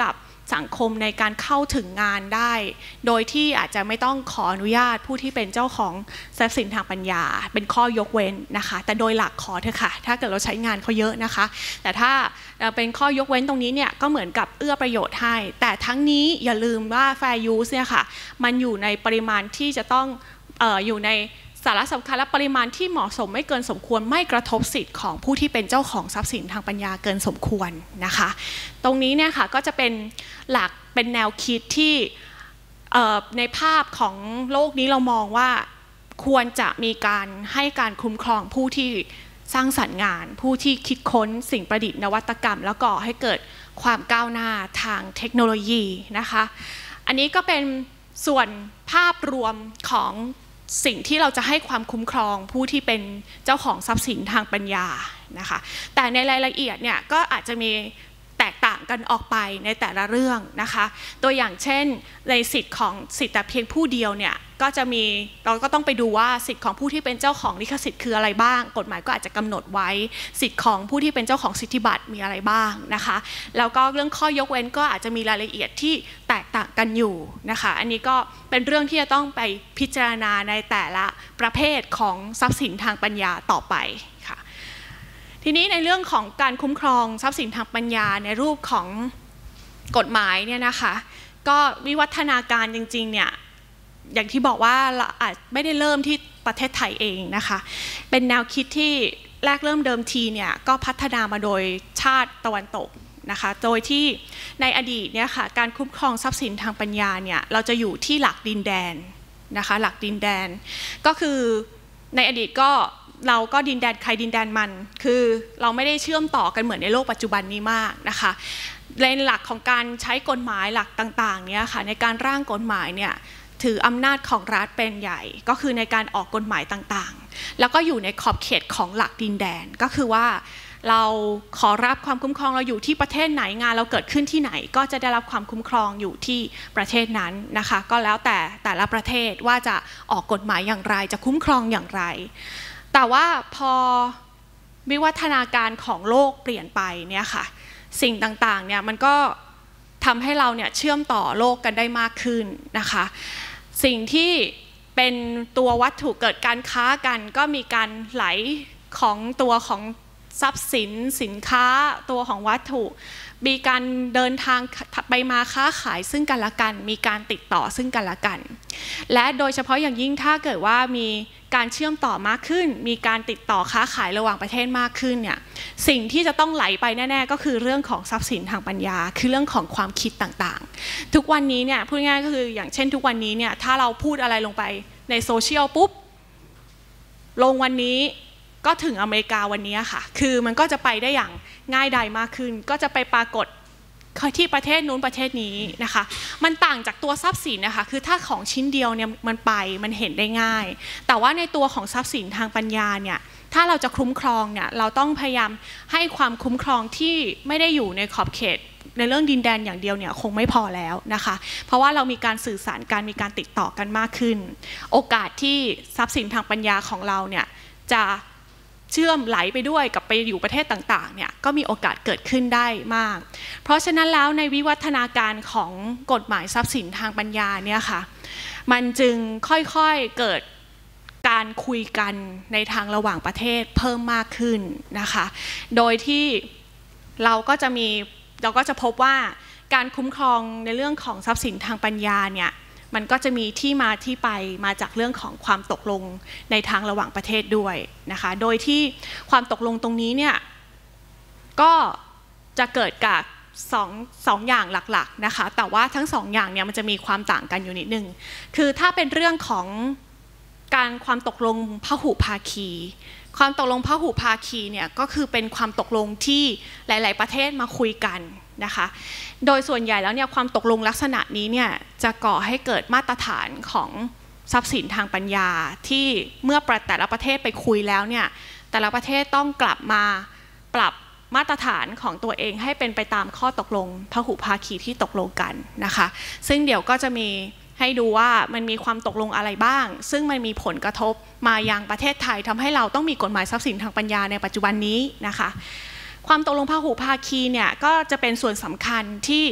สังคมในการเข้าถึงงานได้โดยที่อาจจะไม่ต้องขออนุญาตผู้ที่เป็นเจ้าของทรัพย์สินทางปัญญาเป็นข้อยกเว้นนะคะแต่โดยหลักขอเถอะค่ะถ้าเกิดเราใช้งานเขาเยอะนะคะแต่ถ้าเป็นข้อยกเว้นตรงนี้เนี่ยก็เหมือนกับเอื้อประโยชน์ให้แต่ทั้งนี้อย่าลืมว่า fair use เนี่ยค่ะมันอยู่ในปริมาณที่จะต้องอยู่ในสาระสำคัญและปริมาณที่เหมาะสมไม่เกินสมควรไม่กระทบสิทธิ์ของผู้ที่เป็นเจ้าของทรัพย์สินทางปัญญาเกินสมควรนะคะตรงนี้เนี่ยค่ะก็จะเป็นหลักเป็นแนวคิดที่ในภาพของโลกนี้เรามองว่าควรจะมีการให้การคุ้มครองผู้ที่สร้างสรรค์งานผู้ที่คิดค้นสิ่งประดิษฐ์นวัตกรรมแล้วก่อให้เกิดความก้าวหน้าทางเทคโนโลยีนะคะอันนี้ก็เป็นส่วนภาพรวมของสิ่งที่เราจะให้ความคุ้มครองผู้ที่เป็นเจ้าของทรัพย์สินทางปัญญานะคะแต่ในรายละเอียดเนี่ยก็อาจจะมีแตกต่างกันออกไปในแต่ละเรื่องนะคะตัวอย่างเช่นในสิทธิ์ของสิทธิ์แต่เพียงผู้เดียวเนี่ยก็จะมีเราก็ต้องไปดูว่าสิทธิ์ของผู้ที่เป็นเจ้าของลิขสิทธิ์คืออะไรบ้างกฎหมายก็อาจจะกำหนดไว้สิทธิ์ของผู้ที่เป็นเจ้าของสิทธิบัตรมีอะไรบ้างนะคะแล้วก็เรื่องข้อยกเว้นก็อาจจะมีรายละเอียดที่แตกต่างกันอยู่นะคะอันนี้ก็เป็นเรื่องที่จะต้องไปพิจารณาในแต่ละประเภทของทรัพย์สินทางปัญญาต่อไปค่ะทีนี้ในเรื่องของการคุ้มครองทรัพย์สินทางปัญญาในรูปของกฎหมายเนี่ยนะคะก็วิวัฒนาการจริงๆเนี่ยอย่างที่บอกว่าเราอาจไม่ได้เริ่มที่ประเทศไทยเองนะคะเป็นแนวคิดที่แรกเริ่มเดิมทีเนี่ยก็พัฒนามาโดยชาติตะวันตกนะคะโดยที่ในอดีตเนี่ยค่ะการคุ้มครองทรัพย์สินทางปัญญาเนี่ยเราจะอยู่ที่หลักดินแดนนะคะหลักดินแดนก็คือในอดีตก็เราก็ดินแดนใครดินแดนมันคือเราไม่ได้เชื่อมต่อกันเหมือนในโลกปัจจุบันนี้มากนะคะในหลักของการใช้กฎหมายหลักต่างๆเนี่ยค่ะในการร่างกฎหมายเนี่ยถืออำนาจของรัฐเป็นใหญ่ก็คือในการออกกฎหมายต่างๆแล้วก็อยู่ในขอบเขตของหลักดินแดนก็คือว่าเราขอรับความคุ้มครองเราอยู่ที่ประเทศไหนงานเราเกิดขึ้นที่ไหนก็จะได้รับความคุ้มครองอยู่ที่ประเทศนั้นนะคะก็แล้วแต่ละประเทศว่าจะออกกฎหมายอย่างไรจะคุ้มครองอย่างไรแต่ว่าพอวิวัฒนาการของโลกเปลี่ยนไปเนี่ยค่ะสิ่งต่างๆเนี่ยมันก็ทำให้เราเนี่ยเชื่อมต่อโลกกันได้มากขึ้นนะคะสิ่งที่เป็นตัววัตถุเกิดการค้ากันก็มีการไหลของตัวของทรัพย์สินสินค้าตัวของวัตถุมีการเดินทางไปมาค้าขายซึ่งกันและกันมีการติดต่อซึ่งกันและกันและโดยเฉพาะอย่างยิ่งถ้าเกิดว่ามีการเชื่อมต่อมากขึ้นมีการติดต่อค้าขายระหว่างประเทศมากขึ้นเนี่ยสิ่งที่จะต้องไหลไปแน่ๆก็คือเรื่องของทรัพย์สินทางปัญญาคือเรื่องของความคิดต่างๆทุกวันนี้เนี่ยพูดง่ายๆก็คืออย่างเช่นทุกวันนี้เนี่ยถ้าเราพูดอะไรลงไปในโซเชียลปุ๊บลงวันนี้ก็ถึงอเมริกาวันนี้ค่ะคือมันก็จะไปได้อย่างง่ายดายมากขึ้นก็จะไปปรากฏที่ประเทศนู้นประเทศนี้นะคะมันต่างจากตัวทรัพย์สินนะคะคือถ้าของชิ้นเดียวเนี่ยมันไปมันเห็นได้ง่ายแต่ว่าในตัวของทรัพย์สินทางปัญญาเนี่ยถ้าเราจะคุ้มครองเนี่ยเราต้องพยายามให้ความคุ้มครองที่ไม่ได้อยู่ในขอบเขตในเรื่องดินแดนอย่างเดียวเนี่ยคงไม่พอแล้วนะคะเพราะว่าเรามีการสื่อสารกันมีการติดต่อกันมากขึ้นโอกาสที่ทรัพย์สินทางปัญญาของเราเนี่ยจะเชื่อมไหลไปด้วยกับไปอยู่ประเทศต่างๆเนี่ยก็มีโอกาสเกิดขึ้นได้มากเพราะฉะนั้นแล้วในวิวัฒนาการของกฎหมายทรัพย์สินทางปัญญาเนี่ยค่ะมันจึงค่อยๆเกิดการคุยกันในทางระหว่างประเทศเพิ่มมากขึ้นนะคะโดยที่เราก็จะพบว่าการคุ้มครองในเรื่องของทรัพย์สินทางปัญญาเนี่ยมันก็จะมีที่มาที่ไปมาจากเรื่องของความตกลงในทางระหว่างประเทศด้วยนะคะโดยที่ความตกลงตรงนี้เนี่ยก็จะเกิดกับสองอย่างหลักๆนะคะแต่ว่าทั้งสองอย่างเนี่ยมันจะมีความต่างกันอยู่นิดนึงคือถ้าเป็นเรื่องของความตกลงพหุภาคีความตกลงพหุภาคีเนี่ยก็คือเป็นความตกลงที่หลายๆประเทศมาคุยกันนะคะโดยส่วนใหญ่แล้วเนี่ยความตกลงลักษณะนี้เนี่ยจะก่อให้เกิดมาตรฐานของทรัพย์สินทางปัญญาที่เมื่อแต่ละประเทศไปคุยแล้วเนี่ยแต่ละประเทศต้องกลับมาปรับมาตรฐานของตัวเองให้เป็นไปตามข้อตกลงพหุภาคีที่ตกลงกันนะคะซึ่งเดี๋ยวก็จะมีให้ดูว่ามันมีความตกลงอะไรบ้างซึ่งมันมีผลกระทบมายังประเทศไทยทำให้เราต้องมีกฎหมายทรัพย์สินทางปัญญาในปัจจุบันนี้นะคะความตกลงพหุภาคีเนี่ยก็จะเป็นส่วนสำคัญที่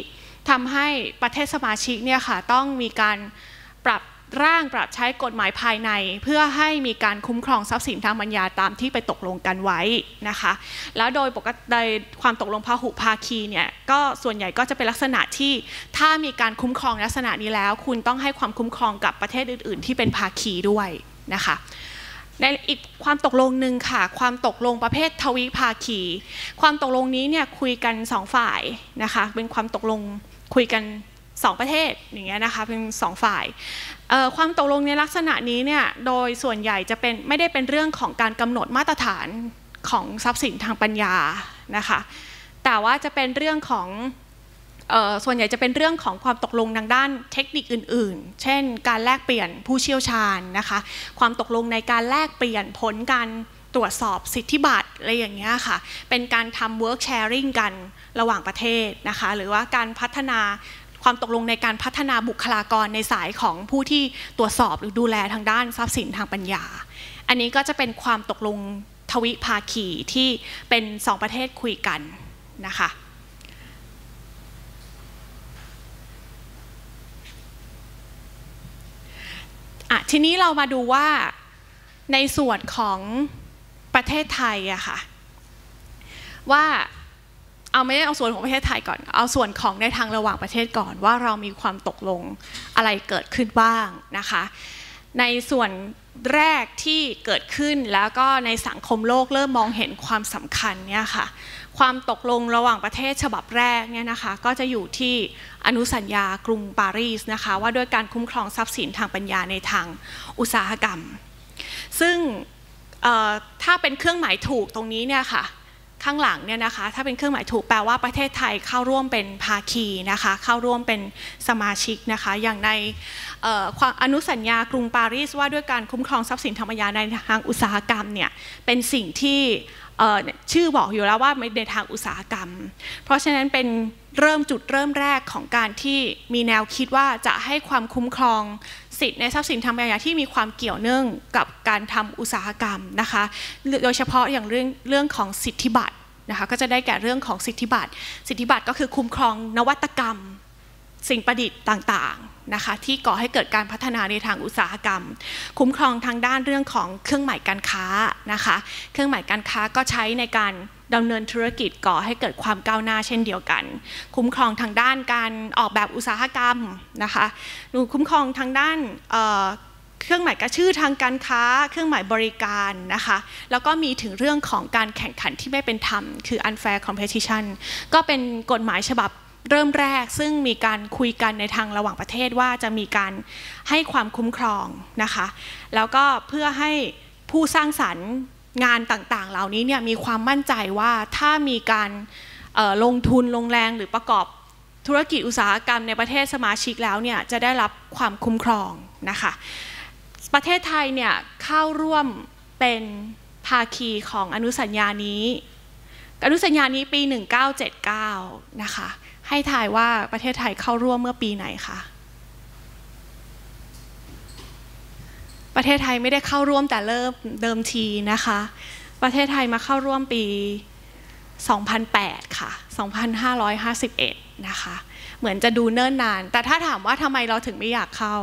ทำให้ประเทศสมาชิกเนี่ยค่ะต้องมีการปรับใช้กฎหมายภายในเพื่อให้มีการคุ้มครองทรัพย์สินทางปัญญาตามที่ไปตกลงกันไว้นะคะแล้วโดยปกติในความตกลงพหุภาคีเนี่ยก็ส่วนใหญ่ก็จะเป็นลักษณะที่ถ้ามีการคุ้มครองลักษณะนี้แล้วคุณต้องให้ความคุ้มครองกับประเทศอื่นๆที่เป็นภาคีด้วยนะคะในอีกความตกลงหนึ่งค่ะความตกลงประเภททวิภาคีความตกลงนี้เนี่ยคุยกัน2ฝ่ายนะคะเป็นความตกลงคุยกัน2ประเทศอย่างเงี้ยนะคะเป็น2ฝ่ายความตกลงในลักษณะนี้เนี่ยโดยส่วนใหญ่จะเป็นไม่ได้เป็นเรื่องของการกำหนดมาตรฐานของทรัพย์สินทางปัญญานะคะแต่ว่าจะเป็นเรื่องของส่วนใหญ่จะเป็นเรื่องของความตกลงทางด้านเทคนิคอื่นๆเช่นการแลกเปลี่ยนผู้เชี่ยวชาญนะคะความตกลงในการแลกเปลี่ยนผลการตรวจสอบสิทธิบัตรอะไรอย่างเงี้ยค่ะเป็นการทำ work sharing กันระหว่างประเทศนะคะหรือว่าการพัฒนาความตกลงในการพัฒนาบุคลากรในสายของผู้ที่ตรวจสอบหรือดูแลทางด้านทรัพย์สินทางปัญญาอันนี้ก็จะเป็นความตกลงทวิภาคีที่เป็น2ประเทศคุยกันนะคะทีนี้เรามาดูว่าในส่วนของประเทศไทยอะค่ะว่าไม่ได้เอาส่วนของประเทศไทยก่อนเอาส่วนของในทางระหว่างประเทศก่อนว่าเรามีความตกลงอะไรเกิดขึ้นบ้างนะคะในส่วนแรกที่เกิดขึ้นแล้วก็ในสังคมโลกเริ่มมองเห็นความสำคัญเนี่ยค่ะความตกลงระหว่างประเทศฉบับแรกเนี่ยนะคะก็จะอยู่ที่อนุสัญญากรุงปารีสนะคะว่าด้วยการคุ้มครองทรัพย์สินทางปัญญาในทางอุตสาหกรรมซึ่งถ้าเป็นเครื่องหมายถูกตรงนี้เนี่ยค่ะข้างหลังเนี่ยนะคะถ้าเป็นเครื่องหมายถูกแปลว่าประเทศไทยเข้าร่วมเป็นภาคีนะคะเข้าร่วมเป็นสมาชิกนะคะอย่างในอนุสัญญากรุงปารีสว่าด้วยการคุ้มครองทรัพย์สินทางปัญญาในทางอุตสาหกรรมเนี่ยเป็นสิ่งที่ชื่อบอกอยู่แล้วว่าในทางอุตสาหกรรมเพราะฉะนั้นเป็นจุดเริ่มแรกของการที่มีแนวคิดว่าจะให้ความคุ้มครองสิทธิในทรัพย์สินทางปัญญาที่มีความเกี่ยวเนื่องกับการทำอุตสาหกรรมนะคะโดยเฉพาะอย่างเรื่องของสิทธิบัตรนะคะก็จะได้แก่เรื่องของสิทธิบัตรก็คือคุ้มครองนวัตกรรมสิ่งประดิษฐ์ต่างๆนะคะที่ก่อให้เกิดการพัฒนาในทางอุตสาหกรรมคุ้มครองทางด้านเรื่องของเครื่องหมายการค้านะคะเครื่องหมายการค้าก็ใช้ในการดำเนินธุรกิจก่อให้เกิดความก้าวหน้าเช่นเดียวกันคุ้มครองทางด้านการออกแบบอุตสาหกรรมนะคะคุ้มครองทางด้านเครื่องหมายกระชื่อทางการค้าเครื่องหมายบริการนะคะแล้วก็มีถึงเรื่องของการแข่งขันที่ไม่เป็นธรรมคือ unfair competition ก็เป็นกฎหมายฉบับเริ่มแรกซึ่งมีการคุยกันในทางระหว่างประเทศว่าจะมีการให้ความคุ้มครองนะคะแล้วก็เพื่อให้ผู้สร้างสรรค์งานต่างๆเหล่านี้เนี่ยมีความมั่นใจว่าถ้ามีการลงทุนลงแรงหรือประกอบธุรกิจอุตสาหกรรมในประเทศสมาชิกแล้วเนี่ยจะได้รับความคุ้มครองนะคะประเทศไทยเนี่ยเข้าร่วมเป็นภาคีของอนุสัญญานี้ปี1979นะคะให้ทายว่าประเทศไทยเข้าร่วมเมื่อปีไหนคะประเทศไทยไม่ได้เข้าร่วมแต่เดิมทีนะคะประเทศไทยมาเข้าร่วมปี2008ค่ะ2551นะคะเหมือนจะดูเนิ่นนานแต่ถ้าถามว่าทำไมเราถึงไม่อยากเข้า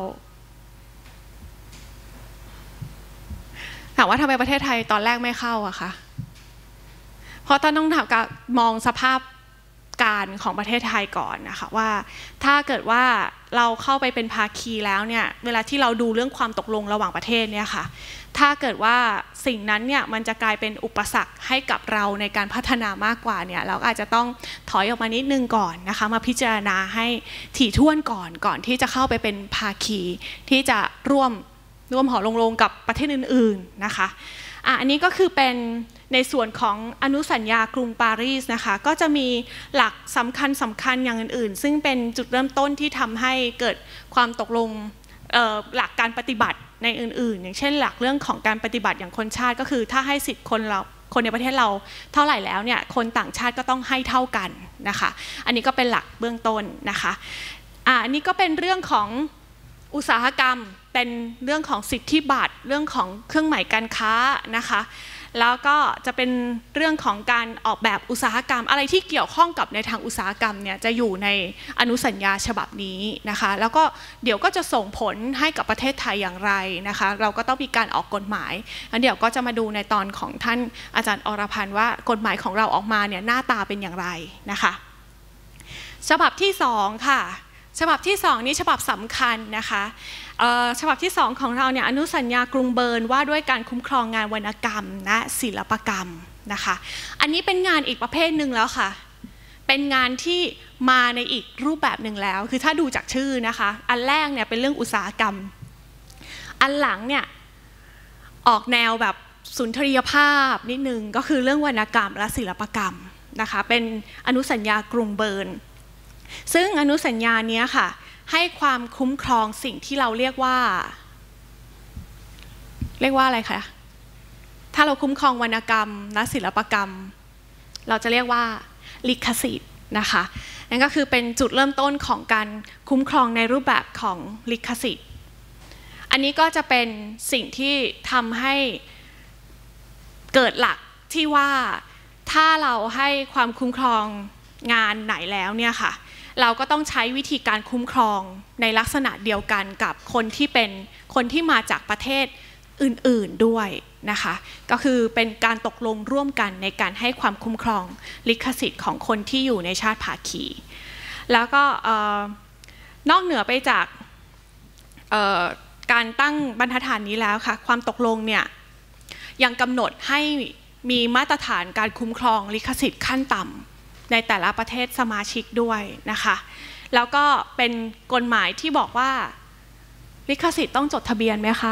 ถามว่าทำไมประเทศไทยตอนแรกไม่เข้าอะคะเพราะต้องถามการมองสภาพการของประเทศไทยก่อนนะคะว่าถ้าเกิดว่าเราเข้าไปเป็นภาคีแล้วเนี่ยเวลาที่เราดูเรื่องความตกลงระหว่างประเทศเนี่ยค่ะถ้าเกิดว่าสิ่งนั้นเนี่ยมันจะกลายเป็นอุปสรรคให้กับเราในการพัฒนามากกว่าเนี่ยเราอาจจะต้องถอยออกมานิดนึงก่อนนะคะมาพิจารณาให้ถี่ถ้วนก่อนที่จะเข้าไปเป็นภาคีที่จะร่วมหอลงกับประเทศอื่นๆนะคะอันนี้ก็คือเป็นในส่วนของอนุสัญญากรุงปารีสนะคะก็จะมีหลักสำคัญอย่างอื่นๆซึ่งเป็นจุดเริ่มต้นที่ทำให้เกิดความตกลงหลักการปฏิบัติในอื่นๆอย่างเช่นหลักเรื่องของการปฏิบัติอย่างคนชาติก็คือถ้าให้สิทธิ์คนในประเทศเราเท่าไหร่แล้วเนี่ยคนต่างชาติก็ต้องให้เท่ากันนะคะอันนี้ก็เป็นหลักเบื้องต้นนะคะอันนี้ก็เป็นเรื่องของอุตสาหกรรมเป็นเรื่องของสิทธิบัตรเรื่องของเครื่องหมายการค้านะคะแล้วก็จะเป็นเรื่องของการออกแบบอุตสาหกรรมอะไรที่เกี่ยวข้องกับในทางอุตสาหกรรมเนี่ยจะอยู่ในอนุสัญญาฉบับนี้นะคะแล้วก็เดี๋ยวก็จะส่งผลให้กับประเทศไทยอย่างไรนะคะเราก็ต้องมีการออกกฎหมายแล้วเดี๋ยวก็จะมาดูในตอนของท่านอาจารย์อรพันธ์ว่ากฎหมายของเราออกมาเนี่ยหน้าตาเป็นอย่างไรนะคะฉบับที่2ค่ะฉบับที่2นี้ฉบับสำคัญนะคะฉบับที่2ของเราเนี่ยอนุสัญญากรุงเบิร์นว่าด้วยการคุ้มครองงานวรรณกรรมและศิลปกรรมนะคะอันนี้เป็นงานอีกประเภทหนึ่งแล้วค่ะเป็นงานที่มาในอีกรูปแบบหนึ่งแล้วคือถ้าดูจากชื่อนะคะอันแรกเนี่ยเป็นเรื่องอุตสาหกรรมอันหลังเนี่ยออกแนวแบบสุนทรียภาพนิดนึงก็คือเรื่องวรรณกรรมและศิลปกรรมนะคะเป็นอนุสัญญากรุงเบิร์นซึ่งอนุสัญญานี้ค่ะให้ความคุ้มครองสิ่งที่เราเรียกว่าอะไรคะถ้าเราคุ้มครองวรรณกรรมและศิลปกรรมเราจะเรียกว่าลิขสิทธิ์นะคะนั่นก็คือเป็นจุดเริ่มต้นของการคุ้มครองในรูปแบบของลิขสิทธิ์อันนี้ก็จะเป็นสิ่งที่ทำให้เกิดหลักที่ว่าถ้าเราให้ความคุ้มครองงานไหนแล้วเนี่ยค่ะเราก็ต้องใช้วิธีการคุ้มครองในลักษณะเดียวกันกับคนที่มาจากประเทศอื่นๆด้วยนะคะก็คือเป็นการตกลงร่วมกันในการให้ความคุ้มครองลิขสิทธิ์ของคนที่อยู่ในชาติภาคีแล้วก็นอกเหนือไปจากการตั้งบรรทัดฐานนี้แล้วค่ะความตกลงเนี่ยยังกำหนดให้มีมาตรฐานการคุ้มครองลิขสิทธิ์ขั้นต่ำในแต่ละประเทศสมาชิกด้วยนะคะแล้วก็เป็นกฎหมายที่บอกว่าลิขสิทธิ์ต้องจดทะเบียนไหมคะ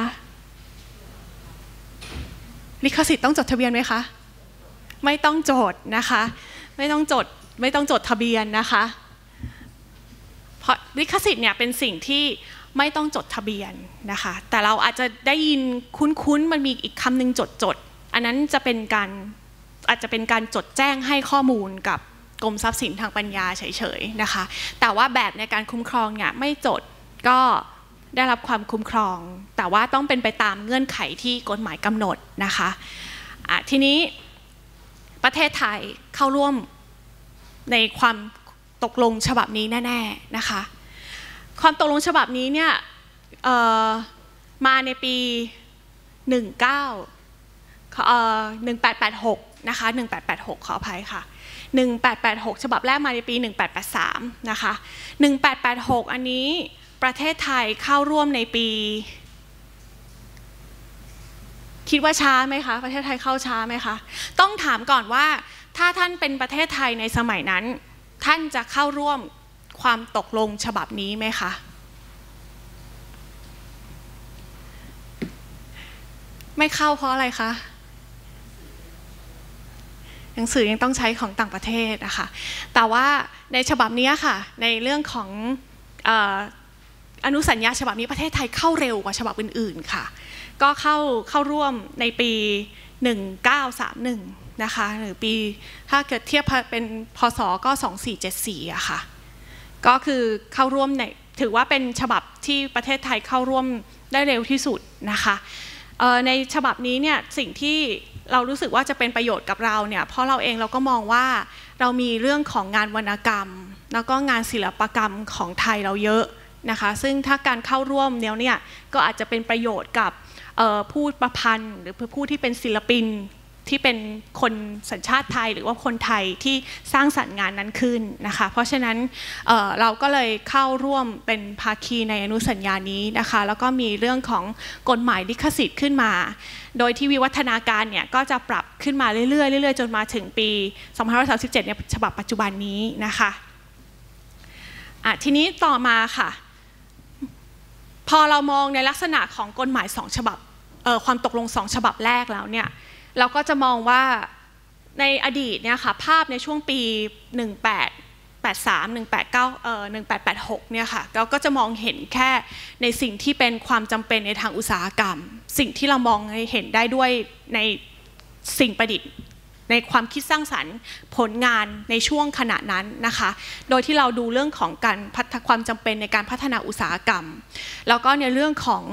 ลิขสิทธิ์ต้องจดทะเบียนไหมคะไม่ต้องจดนะคะไม่ต้องจดทะเบียนนะคะเพราะลิขสิทธิ์เนี่ยเป็นสิ่งที่ไม่ต้องจดทะเบียนนะคะแต่เราอาจจะได้ยินคุ้นๆมันมีอีกคำหนึ่งจดอันนั้นจะเป็นการอาจจะเป็นการจดแจ้งให้ข้อมูลกับกรมทรัพย์สินทางปัญญาเฉยๆนะคะแต่ว่าแบบในการคุ้มครองเนี่ยไม่จดก็ได้รับความคุ้มครองแต่ว่าต้องเป็นไปตามเงื่อนไขที่กฎหมายกำหนดนะคะทีนี้ประเทศไทยเข้าร่วมในความตกลงฉบับนี้แน่ๆนะคะความตกลงฉบับนี้เนี่ยมาในปี1886นะคะ1886ขออภัยค่ะ1886ฉบับแรกมาในปี1883นะคะ1886อันนี้ประเทศไทยเข้าร่วมในปีคิดว่าช้าไหมคะประเทศไทยเข้าช้าไหมคะต้องถามก่อนว่าถ้าท่านเป็นประเทศไทยในสมัยนั้นท่านจะเข้าร่วมความตกลงฉบับนี้ไหมคะไม่เข้าเพราะอะไรคะหนังสือยังต้องใช้ของต่างประเทศนะคะแต่ว่าในฉบับนี้ค่ะในเรื่องของอนุสัญญาฉบับนี้ประเทศไทยเข้าเร็วกว่าฉบับอื่นๆค่ะก็เข้าร่วมในปี1931นะคะหรือปีถ้าเกิดเทียบเป็นพ.ศ. ก็2474อะค่ะก็คือเข้าร่วมในถือว่าเป็นฉบับที่ประเทศไทยเข้าร่วมได้เร็วที่สุดนะคะในฉบับนี้เนี่ยสิ่งที่เรารู้สึกว่าจะเป็นประโยชน์กับเราเนี่ยเพราะเราเองเราก็มองว่าเรามีเรื่องของงานวรรณกรรมแล้วก็งานศิลปกรรมของไทยเราเยอะนะคะซึ่งถ้าการเข้าร่วมเนี่ยก็อาจจะเป็นประโยชน์กับผู้ประพันธ์หรือผู้ที่เป็นศิลปินที่เป็นคนสัญชาติไทยหรือว่าคนไทยที่สร้างสรรค์งานนั้นขึ้นนะคะเพราะฉะนั้นเราก็เลยเข้าร่วมเป็นภาคีในอนุสัญญานี้นะคะแล้วก็มีเรื่องของกฎหมายลิขสิทธิ์ขึ้นมาโดยที่วิวัฒนาการเนี่ยก็จะปรับขึ้นมาเรื่อยๆจนมาถึงปี2537เนี่ยฉบับปัจจุบันนี้นะคะทีนี้ต่อมาค่ะพอเรามองในลักษณะของกฎหมาย2ฉบับความตกลง2ฉบับแรกแล้วเนี่ยเราก็จะมองว่าในอดีตเนี่ยค่ะภาพในช่วงปี1883 1886เนี่ยค่ะเราก็จะมองเห็นแค่ในสิ่งที่เป็นความจำเป็นในทางอุตสาหกรรมสิ่งที่เรามองเห็นได้ด้วยในสิ่งประดิษฐ์ในความคิดสร้างสรรค์ผลงานในช่วงขณะนั้นนะคะโดยที่เราดูเรื่องของการความจำเป็นในการพัฒนาอุตสาหกรรมแล้วก็ในเรื่องของ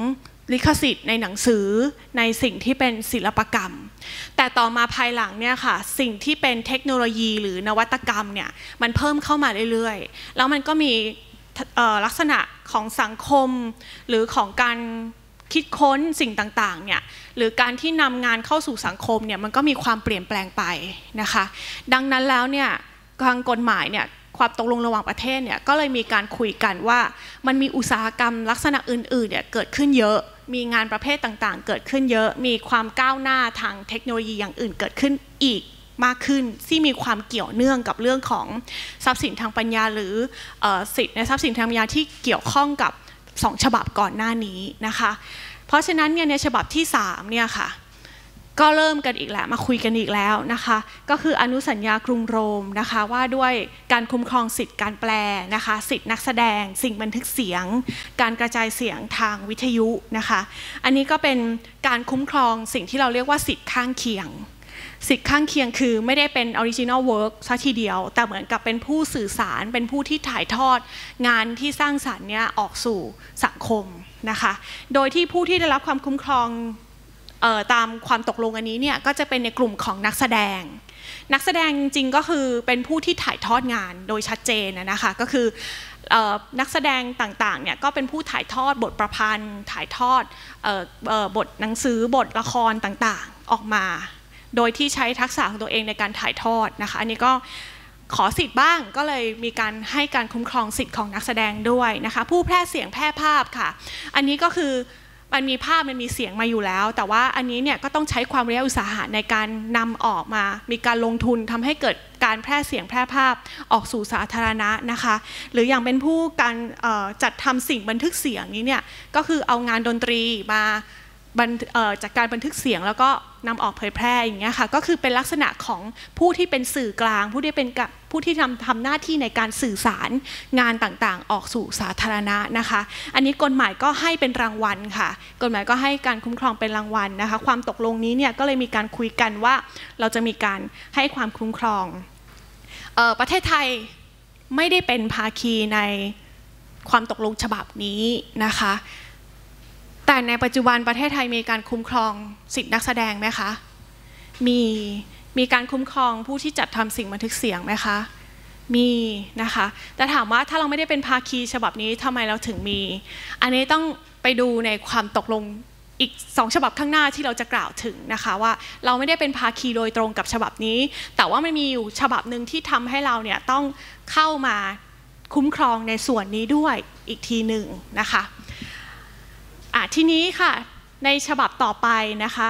ลิขสิทธิ์ในหนังสือในสิ่งที่เป็นศิลปกรรมแต่ต่อมาภายหลังเนี่ยค่ะสิ่งที่เป็นเทคโนโลยีหรือนวัตกรรมเนี่ยมันเพิ่มเข้ามาเรื่อยๆแล้วมันก็มีลักษณะของสังคมหรือของการคิดค้นสิ่งต่างๆเนี่ยหรือการที่นำงานเข้าสู่สังคมเนี่ยมันก็มีความเปลี่ยนแปลงไปนะคะดังนั้นแล้วเนี่ยทางกฎหมายเนี่ยความตกลงระหว่างประเทศเนี่ยก็เลยมีการคุยกันว่ามันมีอุตสาหกรรมลักษณะอื่นๆเนี่ยเกิดขึ้นเยอะมีงานประเภทต่างๆเกิดขึ้นเยอะมีความก้าวหน้าทางเทคโนโลยีอย่างอื่นเกิดขึ้นอีกมากขึ้นที่มีความเกี่ยวเนื่องกับเรื่องของทรัพย์สินทางปัญญาหรือสิทธิในทรัพย์สินทางปัญญาที่เกี่ยวข้องกับ2ฉบับก่อนหน้านี้นะคะเพราะฉะนั้นเนี่ยในฉบับที่3เนี่ยค่ะก็เริ่มกันอีกแล้วมาคุยกันอีกแล้วนะคะก็คืออนุสัญญากรุงโรมนะคะว่าด้วยการคุ้มครองสิทธิการแปลนะคะสิทธินักแสดงสิ่งบันทึกเสียงการกระจายเสียงทางวิทยุนะคะอันนี้ก็เป็นการคุ้มครองสิ่งที่เราเรียกว่าสิทธิข้างเคียงสิทธิข้างเคียงคือไม่ได้เป็นออริจินอลเวิร์กซะทีเดียวแต่เหมือนกับเป็นผู้สื่อสารเป็นผู้ที่ถ่ายทอดงานที่สร้างสรรค์เนี่ยออกสู่สังคมนะคะโดยที่ผู้ที่ได้รับความคุ้มครองตามความตกลงอันนี้เนี่ยก็จะเป็นในกลุ่มของนักแสดงจริงๆก็คือเป็นผู้ที่ถ่ายทอดงานโดยชัดเจนนะคะก็คือนักแสดงต่างๆเนี่ยก็เป็นผู้ถ่ายทอดบทประพันธ์ถ่ายทอดบทหนังสือบทละครต่างๆออกมาโดยที่ใช้ทักษะของตัวเองในการถ่ายทอดนะคะอันนี้ก็ขอสิทธิ์บ้างก็เลยมีการให้การคุ้มครองสิทธิ์ของนักแสดงด้วยนะคะผู้แพร่เสียงแพร่ภาพค่ะอันนี้ก็คือมันมีภาพมันมีเสียงมาอยู่แล้วแต่ว่าอันนี้เนี่ยก็ต้องใช้ความวิทยาอุตสาหะในการนำออกมามีการลงทุนทำให้เกิดการแพร่เสียงแพร่ภาพออกสู่สาธารณะนะคะหรืออย่างเป็นผู้การจัดทำสิ่งบันทึกเสียงนี้เนี่ยก็คือเอางานดนตรีมาจากการบันทึกเสียงแล้วก็นำออกเผยแพร่อย่างเงี้ยค่ะก็คือเป็นลักษณะของผู้ที่เป็นสื่อกลางผู้ที่ทำหน้าที่ในการสื่อสารงานต่างๆออกสู่สาธารณะนะคะอันนี้กฎหมายก็ให้เป็นรางวัลค่ะกฎหมายก็ให้การคุ้มครองเป็นรางวัลนะคะความตกลงนี้เนี่ยก็เลยมีการคุยกันว่าเราจะมีการให้ความคุ้มครองประเทศไทยไม่ได้เป็นภาคีในความตกลงฉบับนี้นะคะแต่ในปัจจุบันประเทศไทยมีการคุ้มครองสิทธินักแสดงไหมคะมีการคุ้มครองผู้ที่จัดทำสิ่งบันทึกเสียงไหมคะมีนะคะแต่ถามว่าถ้าเราไม่ได้เป็นภาคีฉบับนี้ทำไมเราถึงมีอันนี้ต้องไปดูในความตกลงอีก2ฉบับข้างหน้าที่เราจะกล่าวถึงนะคะว่าเราไม่ได้เป็นภาคีโดยตรงกับฉบับนี้แต่ว่ามันมีอยู่ฉบับหนึ่งที่ทำให้เราเนี่ยต้องเข้ามาคุ้มครองในส่วนนี้ด้วยอีกทีหนึ่งนะคะทีนี้ค่ะในฉบับต่อไปนะคะ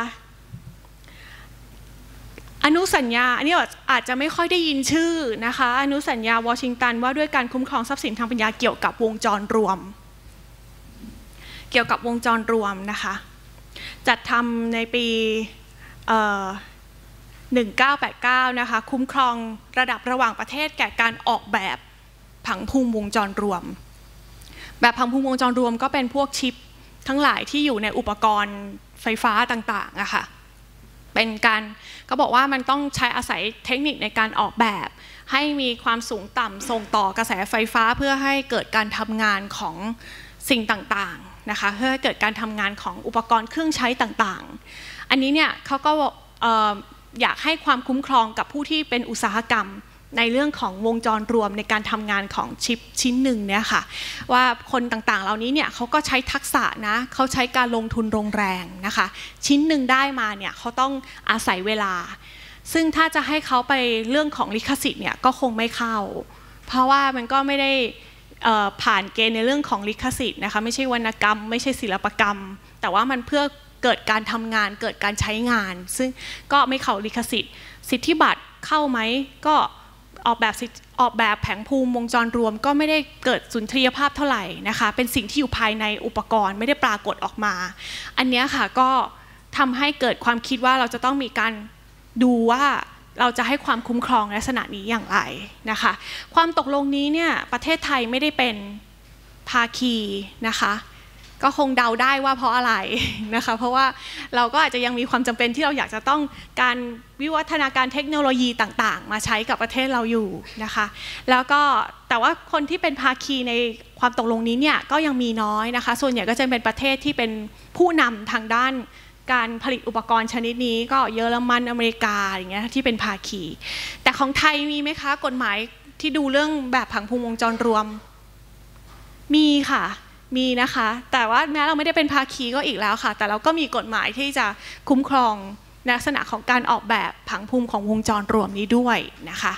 อนุสัญญาอันนี้อาจจะไม่ค่อยได้ยินชื่อนะคะอนุสัญญาวอชิงตันว่าด้วยการคุ้มครองทรัพย์สินทางปัญญาเกี่ยวกับวงจรรวมนะคะจัดทำในปี1989นะคะคุ้มครองระดับระหว่างประเทศแก่การออกแบบผังภูมิวงจรรวมแบบผังภูมิวงจรรวมก็เป็นพวกชิปทั้งหลายที่อยู่ในอุปกรณ์ไฟฟ้าต่างๆอะค่ะเป็นการก็บอกว่ามันต้องใช้อาศัยเทคนิคในการออกแบบให้มีความสูงต่ำส่งต่อกระแสไฟฟ้าเพื่อให้เกิดการทำงานของสิ่งต่างๆนะคะเพื่อให้เกิดการทำงานของอุปกรณ์เครื่องใช้ต่างๆอันนี้เนี่ยเขาก็อยากให้ความคุ้มครองกับผู้ที่เป็นอุตสาหกรรมในเรื่องของวงจรรวมในการทำงานของชิปชิ้นหนึ่งเนี่ยค่ะว่าคนต่างๆเหล่านี้เนี่ยเขาก็ใช้ทักษะนะเขาใช้การลงทุนลงแรงนะคะชิ้นหนึ่งได้มาเนี่ยเขาต้องอาศัยเวลาซึ่งถ้าจะให้เขาไปเรื่องของลิขสิทธิ์เนี่ยก็คงไม่เข้าเพราะว่ามันก็ไม่ได้ผ่านเกณฑ์ในเรื่องของลิขสิทธิ์นะคะไม่ใช่วรรณกรรมไม่ใช่ศิลปกรรมแต่ว่ามันเพื่อเกิดการทำงานเกิดการใช้งานซึ่งก็ไม่เข้าลิขสิทธิ์สิทธิบัตรเข้าไหมก็ออกแบบแผงภูมิวงจรรวมก็ไม่ได้เกิดสุนทรียภาพเท่าไหร่นะคะเป็นสิ่งที่อยู่ภายในอุปกรณ์ไม่ได้ปรากฏออกมาอันนี้ค่ะก็ทำให้เกิดความคิดว่าเราจะต้องมีการดูว่าเราจะให้ความคุ้มครองลักษณะนี้อย่างไรนะคะความตกลงนี้เนี่ยประเทศไทยไม่ได้เป็นภาคีนะคะก็คงเดาได้ว่าเพราะอะไรนะคะเพราะว่าเราก็อาจจะยังมีความจำเป็นที่เราอยากจะต้องการวิวัฒนาการเทคโนโลยีต่างๆมาใช้กับประเทศเราอยู่นะคะแล้วก็แต่ว่าคนที่เป็นภาคีในความตกลงนี้เนี่ยก็ยังมีน้อยนะคะส่วนใหญ่ก็จะเป็นประเทศที่เป็นผู้นำทางด้านการผลิตอุปกรณ์ชนิดนี้ก็เยอรมันอเมริกาอย่างเงี้ยที่เป็นภาคีแต่ของไทยมีไหมคะกฎหมายที่ดูเรื่องแบบผังภูมิวงจรรวมมีค่ะมีนะคะแต่ว่าแม้เราไม่ได้เป็นภาคีก็อีกแล้วค่ะแต่เราก็มีกฎหมายที่จะคุ้มครองในลักษณะของการออกแบบผังภูมิของวงจรรวมนี้ด้วยนะคะ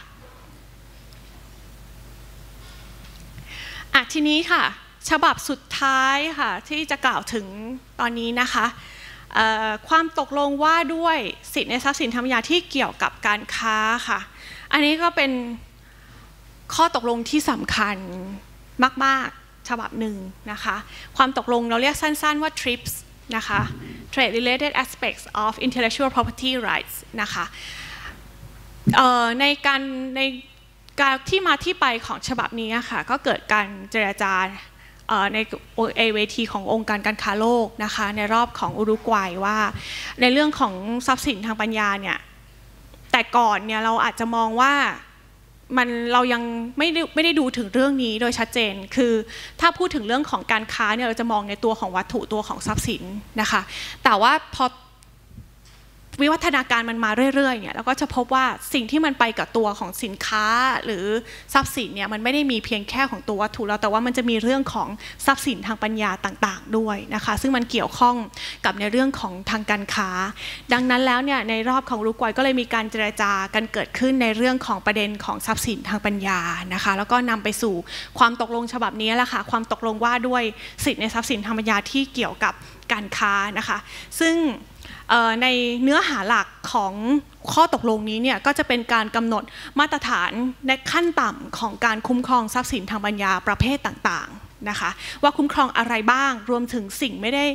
ทีนี้ค่ะฉบับสุดท้ายค่ะที่จะกล่าวถึงตอนนี้นะคะความตกลงว่าด้วยสิทธิในทรัพย์สินทางปัญญาที่เกี่ยวกับการค้าค่ะอันนี้ก็เป็นข้อตกลงที่สำคัญมากๆฉบับหนึ่งนะคะความตกลงเราเรียกสั้นๆว่า TRIPS นะคะ Trade Related Aspects of Intellectual Property Rights นะคะในการที่มาที่ไปของฉบับนี้ค่ะก็เกิดการเจรจาในเวทีขององค์การการค้าโลกนะคะในรอบของอุรุกวัยว่าในเรื่องของทรัพย์สินทางปัญญาเนี่ยแต่ก่อนเนี่ยเราอาจจะมองว่าเรายังไม่ได้ดูถึงเรื่องนี้โดยชัดเจนคือถ้าพูดถึงเรื่องของการค้าเนี่ยเราจะมองในตัวของวัตถุตัวของทรัพย์สินนะคะแต่ว่าพอวิวัฒนาการมันมาเรื่อยๆเนี่ยเราก็จะพบว่าสิ่งที่มันไปกับตัวของสินค้าหรือทรัพย์สินเนี่ยมันไม่ได้มีเพียงแค่ของตัววัตถุแล้วแต่ว่ามันจะมีเรื่องของทรัพย์สินทางปัญญาต่างๆด้วยนะคะซึ่งมันเกี่ยวข้องกับในเรื่องของทางการค้าดังนั้นแล้วเนี่ยในรอบของอุรุกวัยก็เลยมีการเจรจากันเกิดขึ้นในเรื่องของประเด็นของทรัพย์สินทางปัญญานะคะแล้วก็นำไปสู่ความตกลงฉบับนี้แหละค่ะความตกลงว่าด้วยสิทธิในทรัพย์สินทางปัญญาที่เกี่ยวกับการค้านะคะซึ่งในเนื้อหาหลักของข้อตกลงนี้เนี่ยก็จะเป็นการกำหนดมาตรฐานในขั้นต่ำของการคุ้มครองทรัพย์สินทางปัญญาประเภทต่างๆนะคะว่าคุ้มครองอะไรบ้างรวมถึงสิ่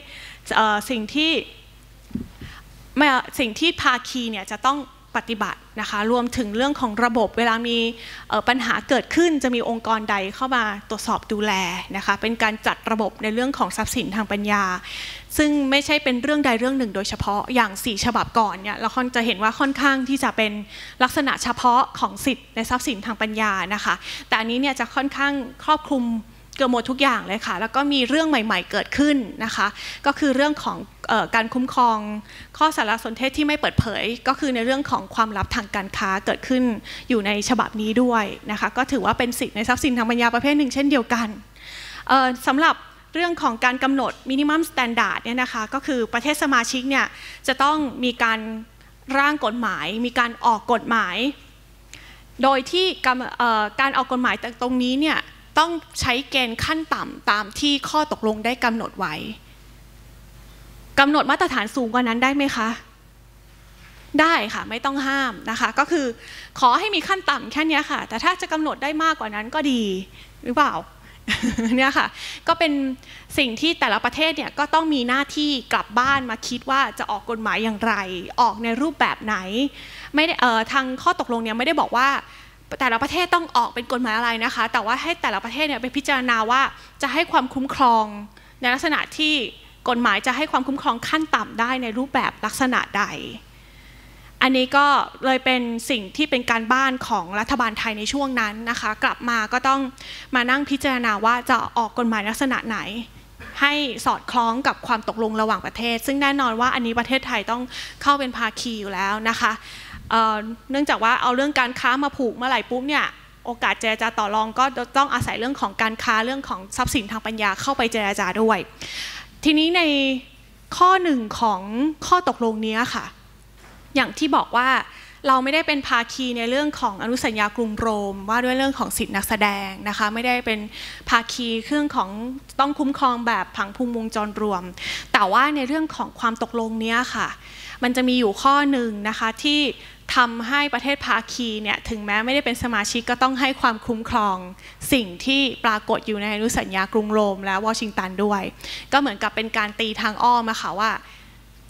งที่ภาคีเนี่ยจะต้องปฏิบัตินะคะรวมถึงเรื่องของระบบเวลามีปัญหาเกิดขึ้นจะมีองค์กรใดเข้ามาตรวจสอบดูแลนะคะเป็นการจัดระบบในเรื่องของทรัพย์สินทางปัญญาซึ่งไม่ใช่เป็นเรื่องใดเรื่องหนึ่งโดยเฉพาะอย่าง4ฉบับก่อนเนี่ยเราจะเห็นว่าค่อนข้างที่จะเป็นลักษณะเฉพาะของสิทธิในทรัพย์สินทางปัญญานะคะแต่อันนี้เนี่ยจะค่อนข้างครอบคลุมเกือบหมดทุกอย่างเลยค่ะแล้วก็มีเรื่องใหม่ๆเกิดขึ้นนะคะก็คือเรื่องของการคุ้มครองข้อสารสนเทศที่ไม่เปิดเผยก็คือในเรื่องของความลับทางการค้าเกิดขึ้นอยู่ในฉบับนี้ด้วยนะคะก็ถือว่าเป็นสิทธิในทรัพย์สินทางปัญญาประเภทหนึ่งเช่นเดียวกันสำหรับเรื่องของการกำหนด minimum standard เนี่ยนะคะก็คือประเทศสมาชิกเนี่ยจะต้องมีการร่างกฎหมายมีการออกกฎหมายโดยที่การออกกฎหมายตรงนี้เนี่ยต้องใช้เกณฑ์ขั้นต่ำตามที่ข้อตกลงได้กำหนดไว้กำหนดมาตรฐานสูงกว่านั้นได้ไหมคะได้ค่ะไม่ต้องห้ามนะคะก็คือขอให้มีขั้นต่ำแค่นี้ค่ะแต่ถ้าจะกำหนดได้มากกว่านั้นก็ดีหรือเปล่า เนี่ยค่ะก็เป็นสิ่งที่แต่ละประเทศเนี่ยก็ต้องมีหน้าที่กลับบ้านมาคิดว่าจะออกกฎหมายอย่างไรออกในรูปแบบไหนไม่ได้ทางข้อตกลงเนี่ยไม่ได้บอกว่าแต่ละประเทศต้องออกเป็นกฎหมายอะไรนะคะแต่ว่าให้แต่ละประเทศเนี่ยไปพิจารณาว่าจะให้ความคุ้มครองในลักษณะที่กฎหมายจะให้ความคุ้มครองขั้นต่ำได้ในรูปแบบลักษณะใดอันนี้ก็เลยเป็นสิ่งที่เป็นการบ้านของรัฐบาลไทยในช่วงนั้นนะคะกลับมาก็ต้องมานั่งพิจารณาว่าจะออกกฎหมายลักษณะไหนให้สอดคล้องกับความตกลงระหว่างประเทศซึ่งแน่นอนว่าอันนี้ประเทศไทยต้องเข้าเป็นภาคีอยู่แล้วนะคะเนื่องจากว่าเอาเรื่องการค้ามาผูกเมื่อไหร่ปุ๊บเนี่ยโอกาสเจรจาต่อรองก็ต้องอาศัยเรื่องของการค้าเรื่องของทรัพย์สินทางปัญญาเข้าไปเจรจาด้วยทีนี้ในข้อหนึ่งของข้อตกลงนี้ค่ะอย่างที่บอกว่าเราไม่ได้เป็นภาคีในเรื่องของอนุสัญญากรุงโรมว่าด้วยเรื่องของสิทธินักแสดงนะคะไม่ได้เป็นภาคีเรื่องของต้องคุ้มครองแบบผังภูมิวงจรรวมแต่ว่าในเรื่องของความตกลงนี้ค่ะมันจะมีอยู่ข้อหนึ่งนะคะที่ทำให้ประเทศภาคีเนี่ยถึงแม้ไม่ได้เป็นสมาชิกก็ต้องให้ความคุ้มครองสิ่งที่ปรากฏอยู่ในอนุสัญญากรุงโรมและวอชิงตันด้วยก็เหมือนกับเป็นการตีทางอ้อมค่ะว่า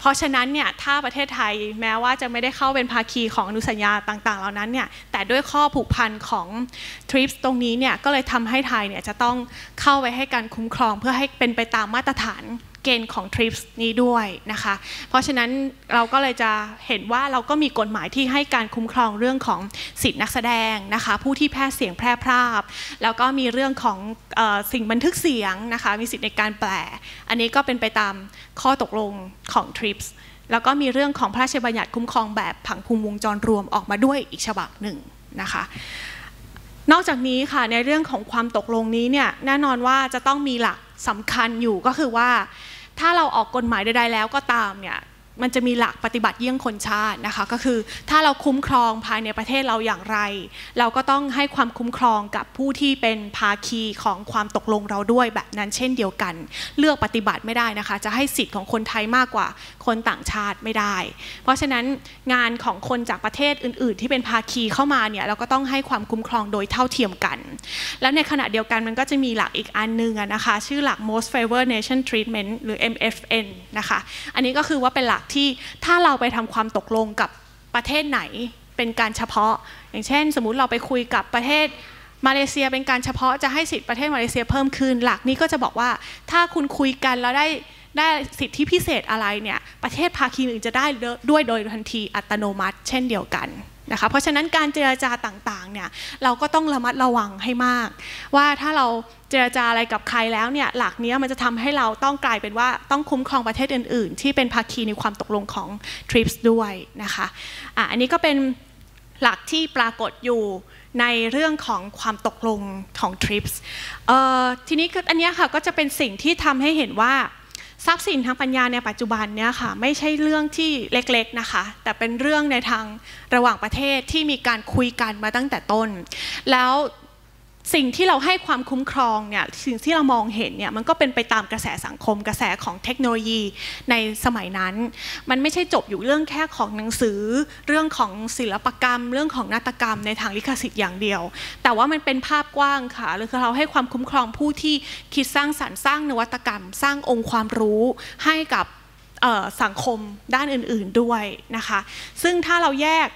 เพราะฉะนั้นเนี่ยถ้าประเทศไทยแม้ว่าจะไม่ได้เข้าเป็นภาคีของอนุสัญญาต่างๆเหล่านั้นเนี่ยแต่ด้วยข้อผูกพันของ TRIPS ตรงนี้เนี่ยก็เลยทำให้ไทยเนี่ยจะต้องเข้าไปให้การคุ้มครองเพื่อให้เป็นไปตามมาตรฐานเกณฑ์ของ TRIPS นี้ด้วยนะคะเพราะฉะนั้นเราก็เลยจะเห็นว่าเราก็มีกฎหมายที่ให้การคุ้มครองเรื่องของสิทธินักแสดงนะคะผู้ที่แพร่เสียงแพร่ภาพแล้วก็มีเรื่องของสิ่งบันทึกเสียงนะคะมีสิทธิในการแปลอันนี้ก็เป็นไปตามข้อตกลงของ TRIPS แล้วก็มีเรื่องของพระราชบัญญัติคุ้มครองแบบผังภูมิวงจรรวมออกมาด้วยอีกฉบับหนึ่งนะคะนอกจากนี้ค่ะในเรื่องของความตกลงนี้เนี่ยแน่นอนว่าจะต้องมีหลักสำคัญอยู่ก็คือว่าถ้าเราออกกฎหมายใดๆแล้วก็ตามเนี่ยมันจะมีหลักปฏิบัติเยี่ยงคนชาตินะคะก็คือถ้าเราคุ้มครองภายในประเทศเราอย่างไรเราก็ต้องให้ความคุ้มครองกับผู้ที่เป็นภาคีของความตกลงเราด้วยแบบนั้นเช่นเดียวกันเลือกปฏิบัติไม่ได้นะคะจะให้สิทธิ์ของคนไทยมากกว่าคนต่างชาติไม่ได้เพราะฉะนั้นงานของคนจากประเทศอื่นๆที่เป็นภาคีเข้ามาเนี่ยเราก็ต้องให้ความคุ้มครองโดยเท่าเทียมกันและในขณะเดียวกันมันก็จะมีหลักอีกอันนึงนะคะชื่อหลัก Most Favored Nation Treatment หรือ MFN นะคะอันนี้ก็คือว่าเป็นหลักที่ถ้าเราไปทำความตกลงกับประเทศไหนเป็นการเฉพาะอย่างเช่นสมมุติเราไปคุยกับประเทศมาเลเซียเป็นการเฉพาะจะให้สิทธิประเทศมาเลเซียเพิ่มขึ้นหลักนี้ก็จะบอกว่าถ้าคุณคุยกันแล้วได้สิทธิพิเศษอะไรเนี่ยประเทศภาคีอื่นจะได้ด้วยโดยทันทีอัตโนมัติเช่นเดียวกันนะคะเพราะฉะนั้นการเจรจาต่างๆเนี่ยเราก็ต้องระมัดระวังให้มากว่าถ้าเราเจรจาอะไรกับใครแล้วเนี่ยหลักนี้มันจะทำให้เราต้องกลายเป็นว่าต้องคุ้มครองประเทศอื่นๆที่เป็นภาคีในความตกลงของ TRIPS ด้วยนะคะอันนี้ก็เป็นหลักที่ปรากฏอยู่ในเรื่องของความตกลงของ TRIPS ทีนี้อันนี้ค่ะก็จะเป็นสิ่งที่ทำให้เห็นว่าทรัพย์สินทางปัญญาในปัจจุบันเนี่ยค่ะไม่ใช่เรื่องที่เล็กๆนะคะแต่เป็นเรื่องในทางระหว่างประเทศที่มีการคุยกันมาตั้งแต่ต้นแล้วสิ่งที่เราให้ความคุ้มครองเนี่ยสิ่งที่เรามองเห็นเนี่ยมันก็เป็นไปตามกระแสสังคมกระแสของเทคโนโลยีในสมัยนั้นมันไม่ใช่จบอยู่เรื่องแค่ของหนังสือเรื่องของศิลปกรรมเรื่องของนาฏกรรมในทางลิขสิทธิ์อย่างเดียวแต่ว่ามันเป็นภาพกว้างค่ะคือเราให้ความคุ้มครองผู้ที่คิดสร้างสรรค์สร้างนวัตกรรมสร้างองค์ความรู้ให้กับสังคมด้านอื่นๆด้วยนะคะซึ่งถ้าเราแยก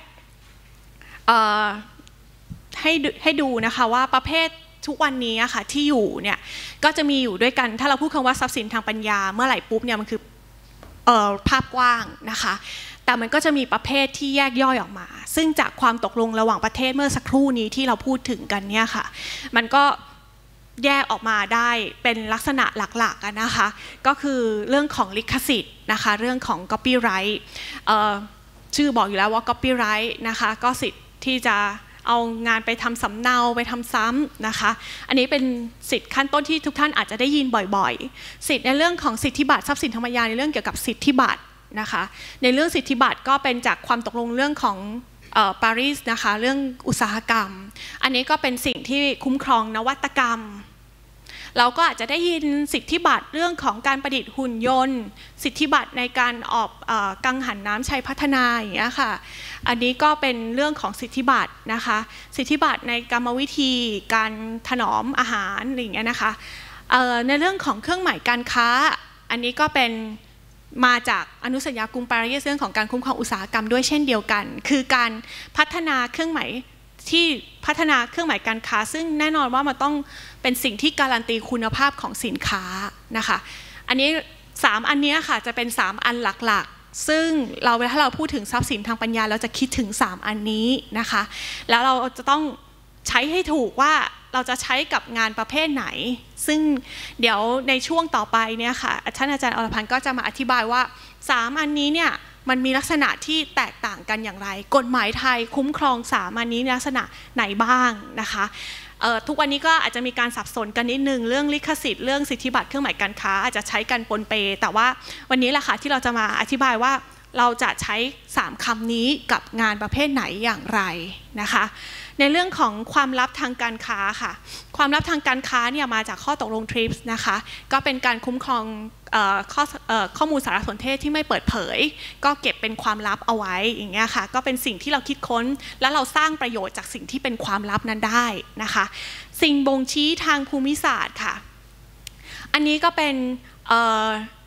ให้ดูนะคะว่าประเภททุกวันนี้ค่ะที่อยู่เนี่ยก็จะมีอยู่ด้วยกันถ้าเราพูดคำว่าทรัพย์สินทางปัญญาเมื่อไหร่ปุ๊บเนี่ยมันคือภาพกว้างนะคะแต่มันก็จะมีประเภทที่แยกย่อยออกมาซึ่งจากความตกลงระหว่างประเทศเมื่อสักครู่นี้ที่เราพูดถึงกันเนี่ยค่ะมันก็แยกออกมาได้เป็นลักษณะหลักๆนะคะก็คือเรื่องของลิขสิทธิ์นะคะเรื่องของ copyright ชื่อบอกอยู่แล้วว่า copyright นะคะก็สิทธิ์ที่จะเอางานไปทำสำเนาไปทำซ้ำนะคะอันนี้เป็นสิทธิ์ขั้นต้นที่ทุกท่านอาจจะได้ยินบ่อยๆสิทธิ์ในเรื่องของสิทธิบัตรทรัพย์สินทางปัญญาในเรื่องเกี่ยวกับสิทธิบัตรนะคะในเรื่องสิทธิบัตรก็เป็นจากความตกลงเรื่องของปารีสนะคะเรื่องอุตสาหกรรมอันนี้ก็เป็นสิ่งที่คุ้มครองนวัตกรรมเราก็อาจจะได้ยินสิทธิบัตรเรื่องของการประดิษฐ์หุ่นยนต์สิทธิบัตรในการออกกังหันน้ำชัยพัฒนาอย่างเงี้ยค่ะอันนี้ก็เป็นเรื่องของสิทธิบัตรนะคะสิทธิบัตรในกรรมวิธีการถนอมอาหารอะไรอย่างเงี้ยนะคะในเรื่องของเครื่องหมายการค้าอันนี้ก็เป็นมาจากอนุสัญญากรุงปารีสเรื่องของการคุ้มครองอุตสาหกรรมด้วยเช่นเดียวกันคือการพัฒนาเครื่องหมายที่พัฒนาเครื่องหมายการค้าซึ่งแน่นอนว่ามันต้องเป็นสิ่งที่การันตีคุณภาพของสินค้านะคะอันนี้3อันนี้ค่ะจะเป็น3อันหลักๆซึ่งถ้าเราพูดถึงทรัพย์สินทางปัญญาเราจะคิดถึง3อันนี้นะคะแล้วเราจะต้องใช้ให้ถูกว่าเราจะใช้กับงานประเภทไหนซึ่งเดี๋ยวในช่วงต่อไปเนี่ยค่ะท่านอาจารย์อรพันธ์ก็จะมาอธิบายว่า3อันนี้เนี่ยมันมีลักษณะที่แตกต่างกันอย่างไรกฎหมายไทยคุ้มครอง3อันนี้ในลักษณะไหนบ้างนะคะทุกวันนี้ก็อาจจะมีการสับสนกันนิดนึงเรื่องลิขสิทธิ์เรื่องสิทธิบัตรเครื่องหมายการค้าอาจจะใช้กันปนเปแต่ว่าวันนี้แหละค่ะที่เราจะมาอธิบายว่าเราจะใช้3คำนี้กับงานประเภทไหนอย่างไรนะคะในเรื่องของความลับทางการค้าค่ะความลับทางการค้าเนี่ยมาจากข้อตกลง TRIPS นะคะก็เป็นการคุ้มครองข้อมูลสารสนเทศที่ไม่เปิดเผยก็เก็บเป็นความลับเอาไว้อย่างเงี้ยค่ะก็เป็นสิ่งที่เราคิดค้นและเราสร้างประโยชน์จากสิ่งที่เป็นความลับนั้นได้นะคะสิ่งบ่งชี้ทางภูมิศาสตร์ค่ะอันนี้ก็เป็น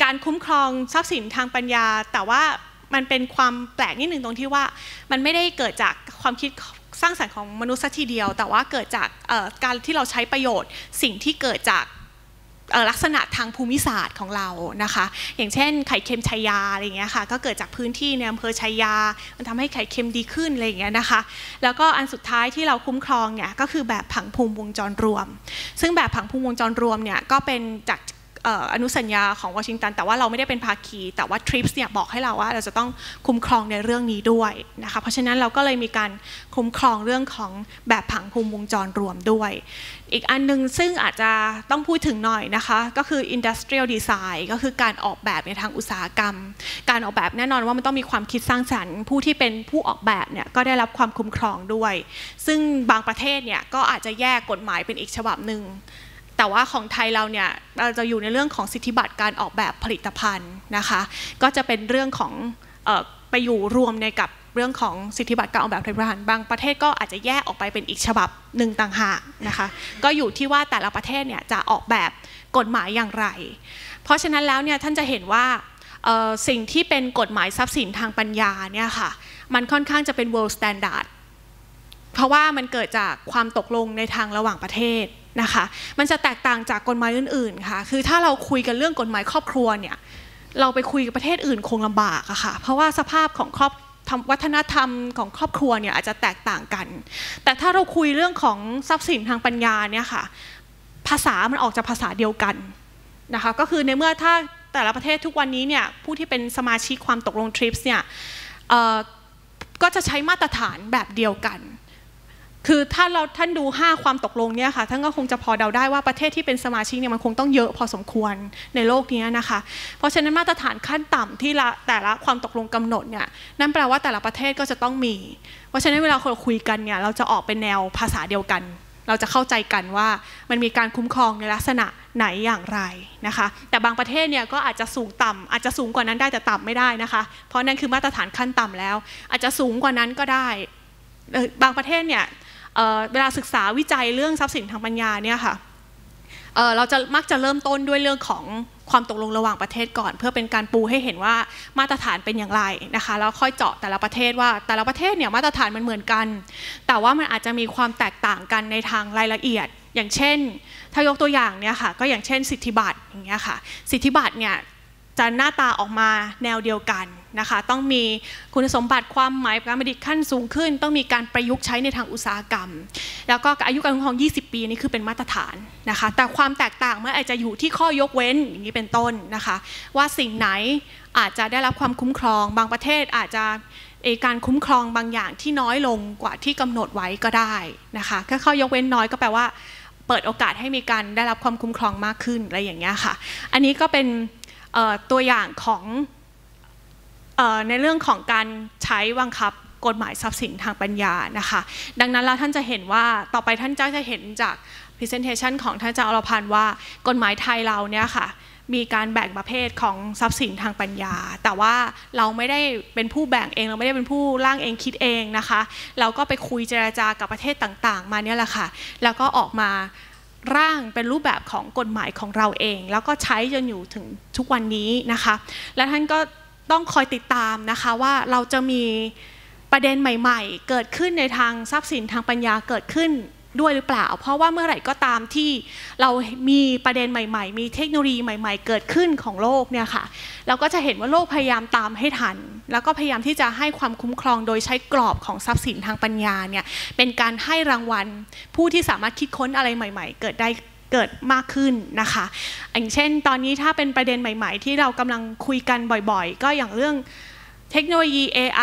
การคุ้มครองทรัพย์สินทางปัญญาแต่ว่ามันเป็นความแปลกนิดหนึ่งตรงที่ว่ามันไม่ได้เกิดจากความคิดสร้างสรรค์ของมนุษย์ซะทีเดียวแต่ว่าเกิดจากการที่เราใช้ประโยชน์สิ่งที่เกิดจากลักษณะทางภูมิศาสตร์ของเรานะคะอย่างเช่นไข่เค็มชัยยาอะไรอย่างเงี้ยค่ะก็เกิดจากพื้นที่ในอำเภอชัยยามันทำให้ไข่เค็มดีขึ้นอะไรอย่างเงี้ยนะคะแล้วก็อันสุดท้ายที่เราคุ้มครองเนี่ยก็คือแบบผังภูมิวงจรรวมซึ่งแบบผังภูมิวงจรรวมเนี่ยก็เป็นจากอนุสัญญาของวอชิงตันแต่ว่าเราไม่ได้เป็นภาคีแต่ว่า TRIPS เนี่ยบอกให้เราว่าเราจะต้องคุ้มครองในเรื่องนี้ด้วยนะคะเพราะฉะนั้นเราก็เลยมีการคุ้มครองเรื่องของแบบผังภูมิวงจรรวมด้วยอีกอันนึงซึ่งอาจจะต้องพูดถึงหน่อยนะคะก็คือ Industrial Design ก็คือการออกแบบในทางอุตสาหกรรมการออกแบบแน่นอนว่ามันต้องมีความคิดสร้างสรรค์ผู้ที่เป็นผู้ออกแบบเนี่ยก็ได้รับความคุ้มครองด้วยซึ่งบางประเทศเนี่ยก็อาจจะแยกกฎหมายเป็นอีกฉบับหนึ่งแต่ว่าของไทยเราเนี่ยเราจะอยู่ในเรื่องของสิทธิบัตรการออกแบบผลิตภัณฑ์นะคะก็จะเป็นเรื่องของไปอยู่รวมในกับเรื่องของสิทธิบัตรการออกแบบผลิตภัณฑ์บางประเทศก็อาจจะแยกออกไปเป็นอีกฉบับหนึ่งต่างหากนะคะก็อยู่ที่ว่าแต่ละประเทศเนี่ยจะออกแบบกฎหมายอย่างไรเพราะฉะนั้นแล้วเนี่ยท่านจะเห็นว่าสิ่งที่เป็นกฎหมายทรัพย์สินทางปัญญาเนี่ยค่ะมันค่อนข้างจะเป็น world standard เพราะว่ามันเกิดจากความตกลงในทางระหว่างประเทศนะคะมันจะแตกต่างจากกฎหมายอื่นๆค่ะคือถ้าเราคุยกันเรื่องกฎหมายครอบครัวเนี่ยเราไปคุยกับประเทศอื่นคงลำบากอะค่ะเพราะว่าสภาพของวัฒนธรรมของครอบครัวเนี่ยอาจจะแตกต่างกันแต่ถ้าเราคุยเรื่องของทรัพย์สินทางปัญญาเนี่ยค่ะภาษามันออกจากภาษาเดียวกันนะคะก็คือในเมื่อถ้าแต่ละประเทศทุกวันนี้เนี่ยผู้ที่เป็นสมาชิกความตกลง TRIPS เนี่ยก็จะใช้มาตรฐานแบบเดียวกันคือถ้าท่านดู5ความตกลงเนี่ยค่ะท่านก็คงจะพอเดาได้ว่าประเทศที่เป็นสมาชิกเนี่ยมันคงต้องเยอะพอสมควรในโลกนี้นะคะเพราะฉะนั้นมาตรฐานขั้นต่ำที่แต่ละความตกลงกำหนดเนี่ยนั่นแปลว่าแต่ละประเทศก็จะต้องมีเพราะฉะนั้นเวลาเราคุยกันเนี่ยเราจะออกเป็นแนวภาษาเดียวกันเราจะเข้าใจกันว่ามันมีการคุ้มครองในลักษณะไหนอย่างไรนะคะแต่บางประเทศเนี่ยก็อาจจะสูงต่ำอาจจะสูงกว่านั้นได้แต่ต่ำไม่ได้นะคะเพราะนั่นคือมาตรฐานขั้นต่ำแล้วอาจจะสูงกว่านั้นก็ได้บางประเทศเนี่ยเวลาศึกษาวิจัยเรื่องทรัพย์สินทางปัญญาเนี่ยค่ะเราจะมักจะเริ่มต้นด้วยเรื่องของความตกลงระหว่างประเทศก่อนเพื่อเป็นการปูให้เห็นว่ามาตรฐานเป็นอย่างไรนะคะแล้วค่อยเจาะแต่ละประเทศว่าแต่ละประเทศเนี่ยมาตรฐานมันเหมือนกันแต่ว่ามันอาจจะมีความแตกต่างกันในทางรายละเอียดอย่างเช่นถ้ายกตัวอย่างเนี่ยค่ะก็อย่างเช่นสิทธิบัตรอย่างเงี้ยค่ะสิทธิบัตรเนี่ยจะหน้าตาออกมาแนวเดียวกันนะคะต้องมีคุณสมบัติความหมายการผลิตขั้นสูงขึ้นต้องมีการประยุกต์ใช้ในทางอุตสาหกรรมแล้วก็อายุการคุ้มครอง20 ปีนี่คือเป็นมาตรฐานนะคะแต่ความแตกต่างมันอาจจะอยู่ที่ข้อยกเว้นอย่างนี้เป็นต้นนะคะว่าสิ่งไหนอาจจะได้รับความคุ้มครองบางประเทศอาจจะการคุ้มครองบางอย่างที่น้อยลงกว่าที่กำหนดไว้ก็ได้นะคะแค่ข้อยกเว้นน้อยก็แปลว่าเปิดโอกาสให้มีการได้รับความคุ้มครองมากขึ้นอะไรอย่างเงี้ยค่ะอันนี้ก็เป็นตัวอย่างของในเรื่องของการใช้บังคับกฎหมายทรัพย์สินทางปัญญานะคะดังนั้นแล้วท่านจะเห็นว่าต่อไปท่านจะเห็นจาก presentation ของท่านอาจารย์อรพันธ์ว่ากฎหมายไทยเราเนี่ยค่ะมีการแบ่งประเภทของทรัพย์สินทางปัญญาแต่ว่าเราไม่ได้เป็นผู้แบ่งเองเราไม่ได้เป็นผู้ร่างเองคิดเองนะคะเราก็ไปคุยเจรจากับประเทศต่างๆมาเนี่ยแหละค่ะแล้วก็ออกมาร่างเป็นรูปแบบของกฎหมายของเราเองแล้วก็ใช้จนอยู่ถึงทุกวันนี้นะคะและท่านก็ต้องคอยติดตามนะคะว่าเราจะมีประเด็นใหม่ๆเกิดขึ้นในทางทรัพย์สินทางปัญญาเกิดขึ้นด้วยหรือเปล่าเพราะว่าเมื่อไหร่ก็ตามที่เรามีประเด็นใหม่ๆมีเทคโนโลยีใหม่ๆเกิดขึ้นของโลกเนี่ยค่ะเราก็จะเห็นว่าโลกพยายามตามให้ทันแล้วก็พยายามที่จะให้ความคุ้มครองโดยใช้กรอบของทรัพย์สินทางปัญญาเนี่ยเป็นการให้รางวัลผู้ที่สามารถคิดค้นอะไรใหม่ๆเกิดมากขึ้นนะคะอย่างเช่นตอนนี้ถ้าเป็นประเด็นใหม่ๆที่เรากำลังคุยกันบ่อยๆก็อย่างเรื่องเทคโนโลยี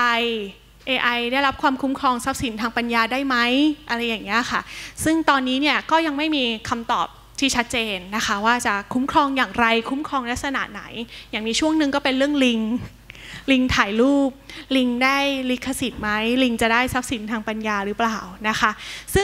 AI ได้รับความคุ้มครองทรัพย์สินทางปัญญาได้ไหมอะไรอย่างเงี้ยค่ะซึ่งตอนนี้เนี่ยก็ยังไม่มีคำตอบที่ชัดเจนนะคะว่าจะคุ้มครองอย่างไรคุ้มครองลักษณะไหนอย่างมีช่วงหนึ่งก็เป็นเรื่องลิงถ่ายรูปลิงได้ลิขสิทธิ์ไหมลิงจะได้ทรัพย์สินทางปัญญาหรือเปล่านะคะซึ่ง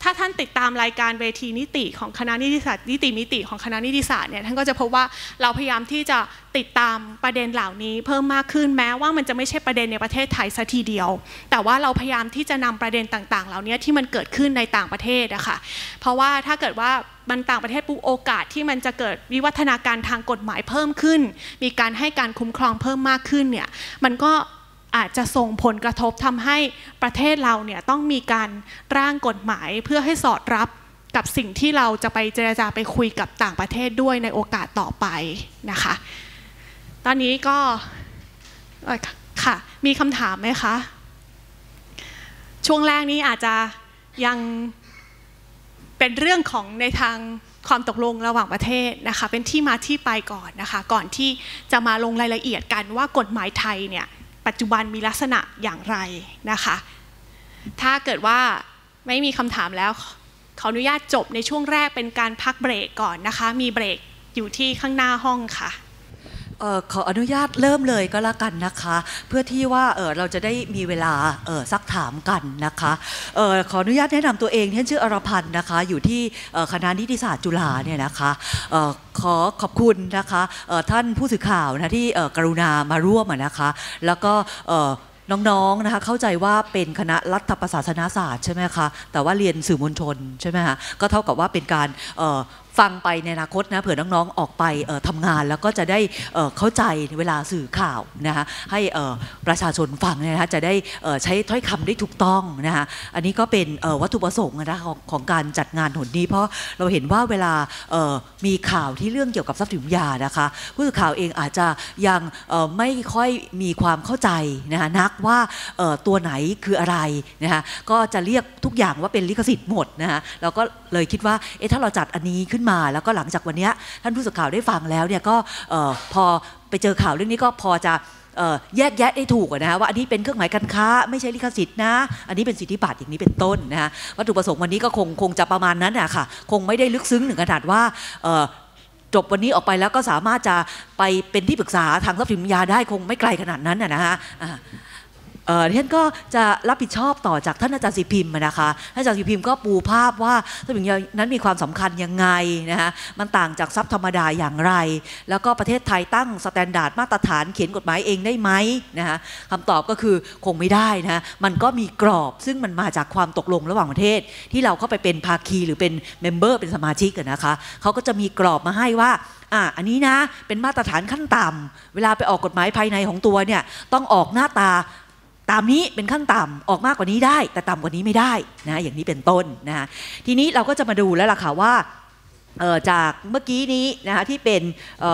ถ้าท่านติดตามรายการเวทีนิติของคณะนิติศาสตร์นิติมิติของคณะนิติศาสตร์เนี่ยท่านก็จะพบว่าเราพยายามที่จะติดตามประเด็นเหล่านี้เพิ่มมากขึ้นแม้ว่ามันจะไม่ใช่ประเด็นในประเทศไทยซะทีเดียวแต่ว่าเราพยายามที่จะนำประเด็นต่างๆเหล่านี้ที่มันเกิดขึ้นในต่างประเทศอะค่ะเพราะว่าถ้าเกิดว่ามันต่างประเทศปุ๊บโอกาสที่มันจะเกิดวิวัฒนาการทางกฎหมายเพิ่มขึ้นมีการให้การคุ้มครองเพิ่มมากขึ้นเนี่ยมันก็อาจจะส่งผลกระทบทำให้ประเทศเราเนี่ยต้องมีการร่างกฎหมายเพื่อให้สอดรับกับสิ่งที่เราจะไปเจรจาไปคุยกับต่างประเทศด้วยในโอกาสต่อไปนะคะตอนนี้ก็ค่ะมีคำถามไหมคะช่วงแรกนี้อาจจะยังเป็นเรื่องของในทางความตกลงระหว่างประเทศนะคะเป็นที่มาที่ไปก่อนนะคะก่อนที่จะมาลงรายละเอียดกันว่ากฎหมายไทยเนี่ยปัจจุบันมีลักษณะอย่างไรนะคะถ้าเกิดว่าไม่มีคำถามแล้วขออนุญาตจบในช่วงแรกเป็นการพักเบรกก่อนนะคะมีเบรกอยู่ที่ข้างหน้าห้องค่ะขออนุญาตเริ่มเลยก็แล้วกันนะคะเพื่อที่ว่าเราจะได้มีเวลาซักถามกันนะคะขออนุญาตแนะนำตัวเองที่ชื่ออรพันธ์นะคะอยู่ที่คณะนิติศาสตร์จุฬาเนี่ยนะคะขอขอบคุณนะคะท่านผู้สื่อข่าวนะที่กรุณามาร่วมนะคะแล้วก็น้องๆนะคะเข้าใจว่าเป็นคณะรัฐประศาสนศาสตร์ใช่ไหมคะแต่ว่าเรียนสื่อมวลชนใช่ไหมคะก็เท่ากับว่าเป็นการฟังไปในอนาคตนะเผื่อน้องๆออกไปทำงานแล้วก็จะได้เข้าใจเวลาสื่อข่าวนะคะให้ประชาชนฟังนะคะจะได้ใช้ถ้อยคำได้ถูกต้องนะคะอันนี้ก็เป็นวัตถุประสงค์นะของการจัดงานหนนี้เพราะเราเห็นว่าเวลามีข่าวที่เรื่องเกี่ยวกับทรัพย์สินปัญญานะคะผู้สื่อข่าวเองอาจจะยังไม่ค่อยมีความเข้าใจนะคะนักว่าตัวไหนคืออะไรนะคะก็จะเรียกทุกอย่างว่าเป็นลิขสิทธิ์หมดนะคะเราก็เลยคิดว่าถ้าเราจัดอันนี้ขึ้นมาแล้วก็หลังจากวันนี้ท่านผู้สื่อข่าวได้ฟังแล้วเนี่ยก็พอไปเจอข่าวเรื่องนี้ก็พอจะแยกแยะได้ถูกนะฮะว่าอันนี้เป็นเครื่องหมายการค้าไม่ใช่ลิขสิทธิ์นะอันนี้เป็นสิทธิบัตรอย่างนี้เป็นต้นนะฮะวัตถุประสงค์วันนี้ก็คงจะประมาณนั้นนะค่ะคงไม่ได้ลึกซึ้งถึงขนาดว่าจบวันนี้ออกไปแล้วก็สามารถจะไปเป็นที่ปรึกษาทางทรัพย์สินปัญญาได้คงไม่ไกลขนาดนั้นนะฮะท่านก็จะรับผิดชอบต่อจากท่านอาจารย์ศรีพิมพ์นะคะท่านอาจารย์ศรีพิมพ์ก็ปูภาพว่าทรัพย์สินนั้นมีความสำคัญยังไงนะคะมันต่างจากทรัพย์ธรรมดาอย่างไรแล้วก็ประเทศไทยตั้งสแตนดาร์ดมาตรฐานเขียนกฎหมายเองได้ไหมนะคะคำตอบก็คือคงไม่ได้นะมันก็มีกรอบซึ่งมันมาจากความตกลงระหว่างประเทศที่เราเข้าไปเป็นภาคีหรือเป็นเมมเบอร์เป็นสมาชิกกันนะคะเขาก็จะมีกรอบมาให้ว่าอันนี้นะเป็นมาตรฐานขั้นต่ำเวลาไปออกกฎหมายภายในของตัวเนี่ยต้องออกหน้าตาตามนี้เป็นขั้นต่ำออกมากกว่านี้ได้แต่ต่ำกว่านี้ไม่ได้นะอย่างนี้เป็นต้นนะทีนี้เราก็จะมาดูแล้วล่ะค่ะว่าจากเมื่อกี้นี้นะคะที่เป็น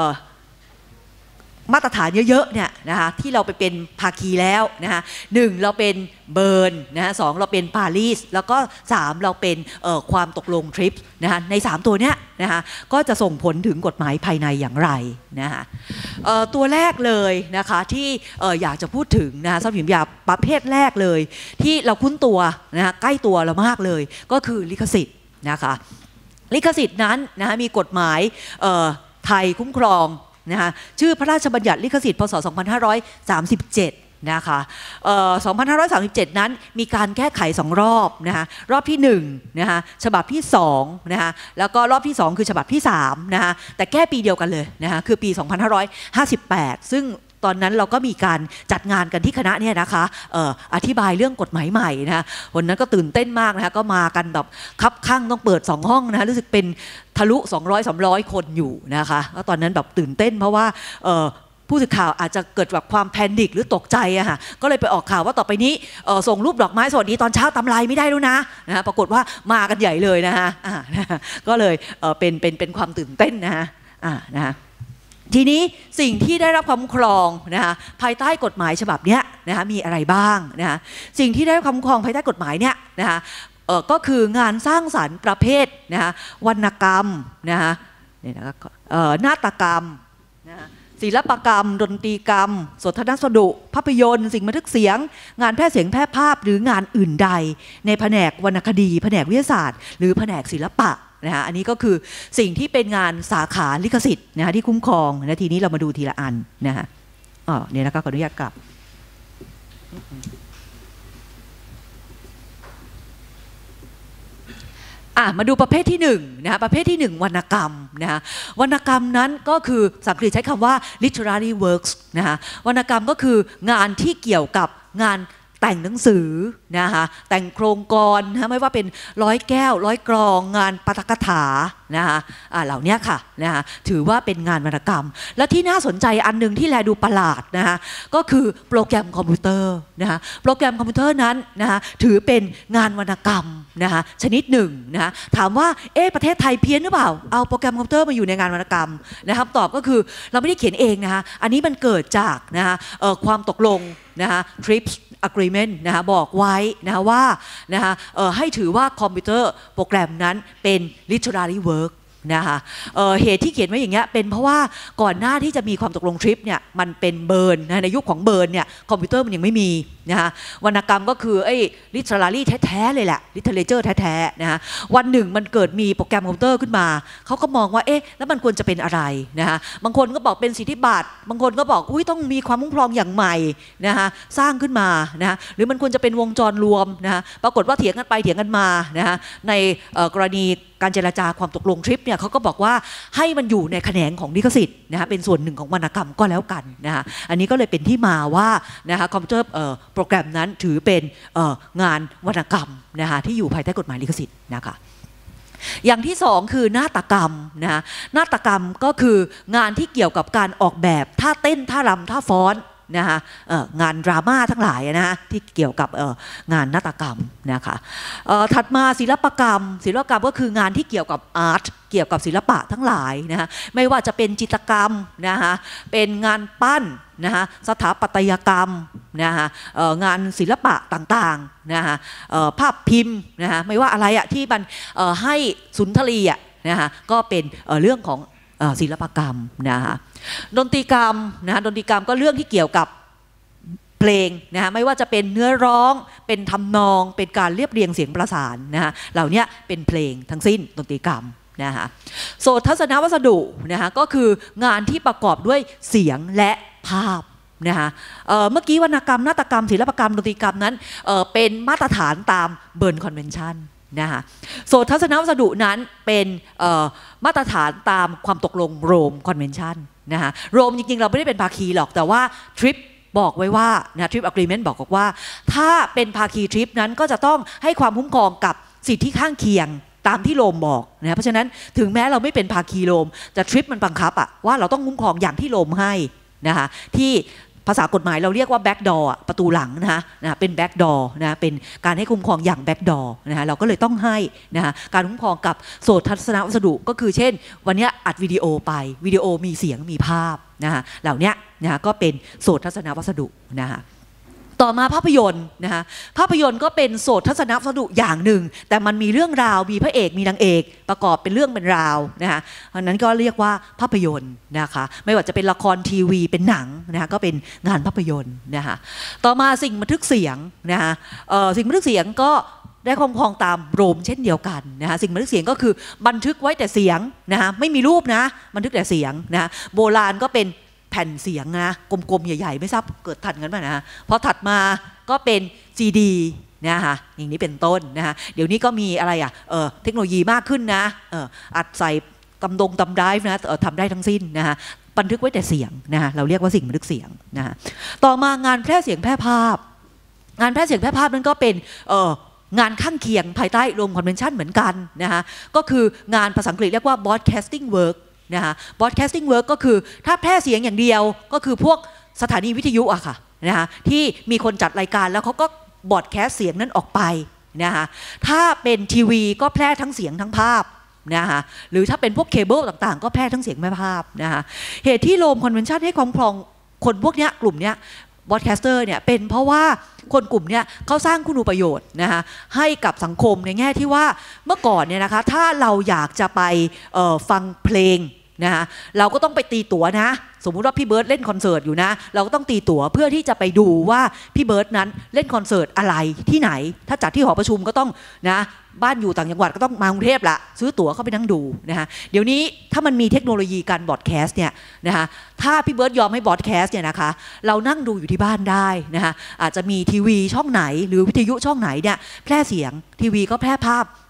มาตรฐานเยอะๆเนี่ยนะคะที่เราไปเป็นภาคีแล้วนะคะ1เราเป็นเบิร์นนะ2เราเป็นปารีสแล้วก็3เราเป็นความตกลงทริปนะคะใน3ตัวเนี้ยนะคะก็จะส่งผลถึงกฎหมายภายในอย่างไรนะคะตัวแรกเลยนะคะที่อยากจะพูดถึงนะคะทรัพย์สินปัญญาประเภทแรกเลยที่เราคุ้นตัวนะคะใกล้ตัวเรามากเลยก็คือลิขสิทธิ์นะคะลิขสิทธิ์นั้นนะคะมีกฎหมายไทยคุ้มครองนะคะชื่อพระราชบัญญัติลิขสิทธิ์พ.ศ. 2537นะคะ2537นั้นมีการแก้ไข2รอบนะคะรอบที่1นะคะฉบับที่2นะคะแล้วก็รอบที่2คือฉบับที่3นะคะแต่แก้ปีเดียวกันเลยนะคะคือปี 2558ซึ่งตอนนั้นเราก็มีการจัดงานกันที่คณะเนี่ยนะคะอธิบายเรื่องกฎหมายใหม่นะคะวันนั้นก็ตื่นเต้นมากนะคะก็มากันแบบคับคั่งต้องเปิด2ห้องนะคะรู้สึกเป็นทะลุ200-300 คนอยู่นะคะแล้วตอนนั้นแบบตื่นเต้นเพราะว่าผู้สื่อข่าวอาจจะเกิดแบบความแพนิคหรือตกใจอะค่ะก็เลยไปออกข่าวว่าต่อไปนี้ส่งรูปดอกไม้สวัสดีตอนเช้าตำไลไม่ได้แล้วนะปรากฏว่ามากันใหญ่เลยนะคะก็เลยเป็นความตื่นเต้นนะคะทีนี้สิ่งที่ได้รับความคุ้มครองนะคะภายใต้กฎหมายฉบับนี้นะคะมีอะไรบ้างนะคะสิ่งที่ได้รับความคุ้มครองภายใต้กฎหมายเนี่ยนะคะก็คืองานสร้างสรรค์ประเภทนะคะวรรณกรรมนะคะนี่นะนาฏกรรมนะคะศิลปกรรมดนตรีกรรมสนทนาสดุภาพยนตร์สิ่งบันทึกเสียงงานแพร่เสียงแพร่ภาพหรืองานอื่นใดในแผนกวรรณคดีแผนกวิทยาศาสตร์หรือแผนกศิลปะนะคะอันนี้ก็คือสิ่งที่เป็นงานสาขาลิขสิทธิ์นะคะที่คุ้มครองนะทีนี้เรามาดูทีละอันนะคะเนี่ยนะคะขออนุญาตกลับมาดูประเภทที่1นะคะประเภทที่1วรรณกรรมนะคะวรรณกรรมนั้นก็คือภาษาอังกฤษใช้คำว่า literary works นะคะวรรณกรรมก็คืองานที่เกี่ยวกับงานแต่งหนังสือนะคะแต่งโครงกลนะไม่ว่าเป็นร้อยแก้วร้อยกลองงานปาฐกถานะคะเหล่านี้ค่ะนะคะถือว่าเป็นงานวรรณกรรมและที่น่าสนใจอันนึงที่แลดูประหลาดนะคะก็คือโปรแกรมคอมพิวเตอร์นะคะโปรแกรมคอมพิวเตอร์นั้นนะคะถือเป็นงานวรรณกรรมนะคะชนิดหนึ่งนะคะถามว่าประเทศไทยเพี้ยนหรือเปล่าเอาโปรแกรมคอมพิวเตอร์มาอยู่ในงานวรรณกรรมนะครับตอบก็คือเราไม่ได้เขียนเองนะคะอันนี้มันเกิดจากนะคะความตกลงนะคะ TRIPS agreement นะคะบอกไว้นะคะว่านะคะให้ถือว่าคอมพิวเตอร์โปรแกรมนั้นเป็น literary work นะคะเหตุที่เขียนไว้อย่างเงี้ยเป็นเพราะว่าก่อนหน้าที่จะมีความตกลงทริปเนี่ยมันเป็นเบิร์นนะในยุคของเบิร์นเนี่ยคอมพิวเตอร์มันยังไม่มีนะคะวรรณกรรมก็คือliterary แท้ๆเลยแหละ literature แท้ๆนะคะวันหนึ่งมันเกิดมีโปรแกรมคอมพิวเตอร์ขึ้นมาเขาก็มองว่าแล้วมันควรจะเป็นอะไรนะคะบางคนก็บอกเป็นสิทธิบัตรบางคนก็บอกต้องมีความคุ้มครองอย่างใหม่นะคะสร้างขึ้นมานะคะหรือมันควรจะเป็นวงจรรวมนะคะปรากฏว่าเถียงกันไปเถียงกันมานะคะในกรณีการเจรจาความตกลงทริปเนี่ยเขาก็บอกว่าให้มันอยู่ในแขนงของลิขสิทธิ์นะคะเป็นส่วนหนึ่งของวรรณกรรมก็แล้วกันนะคะอันนี้ก็เลยเป็นที่มาว่านะคะคอมพิวเตอร์โปรแกรมนั้นถือเป็นงานวรรณกรรมนะคะที่อยู่ภายใต้กฎหมายลิขสิทธิ์นะคะอย่างที่2คือนาฏกรรมนะนาฏกรรมก็คืองานที่เกี่ยวกับการออกแบบท่าเต้นท่ารำท่าฟ้อนนะคะงานดราม่าทั้งหลายนะที่เกี่ยวกับงานนาฏกรรมนะคะถัดมาศิลปกรรมก็คืองานที่เกี่ยวกับอาร์ตเกี่ยวกับศิลปะทั้งหลายนะคะไม่ว่าจะเป็นจิตรกรรมนะคะเป็นงานปั้นนะคะสถาปัตยกรรมนะคะงานศิลปะต่างๆนะคะภาพพิมพ์นะคะไม่ว่าอะไรที่มันให้สุนทรีนะคะก็เป็นเรื่องของศิลปกรรมนะคะดนตรีกรรมนะดนตรีกรรมก็เรื่องที่เกี่ยวกับเพลงนะไม่ว่าจะเป็นเนื้อร้องเป็นทำนองเป็นการเรียบเรียงเสียงประสานนะเหล่านี้เป็นเพลงทั้งสิ้นดนตรีกรรมนะคะโสตทัศนวัสดุนะคะก็คืองานที่ประกอบด้วยเสียงและภาพนะคะเมื่อกี้วรรณกรรมนาฏกรรมศิลปกรรมดนตรีกรรมนั้นเป็นมาตรฐานตามเบิร์นคอนเวนชั่นนะคะโสตทัศนวัสดุนั้นเป็นมาตรฐานตามความตกลงโรมคอนเวนชั่นนะคะโรมจริงๆเราไม่ได้เป็นภาคีหรอกแต่ว่าทริปบอกไว้ว่าทริปอะกรีเมนต์บอกว่าถ้าเป็นภาคีทริปนั้นก็จะต้องให้ความคุ้มครองกับสิทธิข้างเคียงตามที่โรมบอกนะเพราะฉะนั้นถึงแม้เราไม่เป็นภาคีโรมแต่ทริปมันบังคับว่าเราต้องคุ้มครองอย่างที่โรมให้นะคะที่ภาษากฎหมายเราเรียกว่าแบ็กดอร์ประตูหลังนะเป็นแบ็กดอร์นะเป็นการให้คุ้มครองอย่างแบ็กดอร์นะเราก็เลยต้องให้นะการคุ้มครองกับโสตทัศนวัสดุก็คือเช่นวันนี้อัดวิดีโอไปวิดีโอมีเสียงมีภาพนะเหล่านี้นะก็เป็นโสตทัศนวัสดุนะคะต่อมาภาพยนตร์นะคะภาพยนตร์ก็เป็นโสตทัศนวัสดุอย่างหนึ่งแต่มันมีเรื่องราวมีพระเอกมีนางเอกประกอบเป็นเรื่องเป็นราวนะคะเพราะนั้นก็เรียกว่าภาพยนตร์นะคะไม่ว่าจะเป็นละครทีวีเป็นหนังนะคะก็เป็นงานภาพยนตร์นะคะต่อมาสิ่งบันทึกเสียงนะคะสิ่งบันทึกเสียงก็ได้คุ้มครองตามโรมเช่นเดียวกันนะคะสิ่งบันทึกเสียงก็คือบันทึกไว้แต่เสียงนะคะไม่มีรูปนะบันทึกแต่เสียงนะโบราณก็เป็นแผ่นเสียงนะกลมๆใหญ่ๆไม่ทราบเกิดทันกันไหมนะพอถัดมาก็เป็นซีดีนะคะอย่างนี้เป็นต้นนะคะเดี๋ยวนี้ก็มีอะไรเทคโนโลยีมากขึ้นนะอัดใส่ตำไดรฟ์นะทำได้ทั้งสิ้นนะคะบันทึกไว้แต่เสียงนะคะเราเรียกว่าสิ่งบันทึกเสียงนะคะต่อมางานแพร่เสียงแพร่ภาพงานแพร่เสียงแพร่ภาพนั้นก็เป็นงานข้างเคียงภายใต้โรมคอนเวนชั่นเหมือนกันนะคะก็คืองานภาษาอังกฤษเรียกว่า broadcasting work นะคะ broadcasting work ก็คือถ้าแพร่เสียงอย่างเดียวก็คือพวกสถานีวิทยุอะค่ะนะคะที่มีคนจัดรายการแล้วเขาก็บอดแคสต์เสียงนั้นออกไปนะคะถ้าเป็นทีวีก็แพร่ทั้งเสียงทั้งภาพนะคะหรือถ้าเป็นพวกเคเบิลต่างๆก็แพร่ทั้งเสียงและภาพนะคะเหตุที่โรมคอนเวนชั่นให้คุ้มครองคนพวกนี้กลุ่มนี้บอดแคสเตอร์เนี่ยเป็นเพราะว่าคนกลุ่มนี้เขาสร้างคุณูประโยชน์นะคะให้กับสังคมในแง่ที่ว่าเมื่อก่อนเนี่ยนะคะถ้าเราอยากจะไปฟังเพลงนะคะเราก็ต้องไปตีตั๋วนะสมมุติว่าพี่เบิร์ดเล่นคอนเสิร์ตอยู่นะเราก็ต้องตีตั๋วเพื่อที่จะไปดูว่าพี่เบิร์ดนั้นเล่นคอนเสิร์ตอะไรที่ไหนถ้าจัดที่หอประชุมก็ต้องนะบ้านอยู่ต่างจังหวัดก็ต้องมากรุงเทพละซื้อตั๋วเข้าไปนั่งดูนะคะเดี๋ยวนี้ถ้ามันมีเทคโนโลยีการบอดแคสต์เนี่ยนะคะถ้าพี่เบิร์ดยอมให้บอดแคสต์เนี่ยนะคะเรานั่งดูอยู่ที่บ้านได้นะคะอาจจะมีทีวีช่องไหนหรือวิทยุช่องไหนเนี่ยแพร่เสียงทีวีก็แพร่ภาพ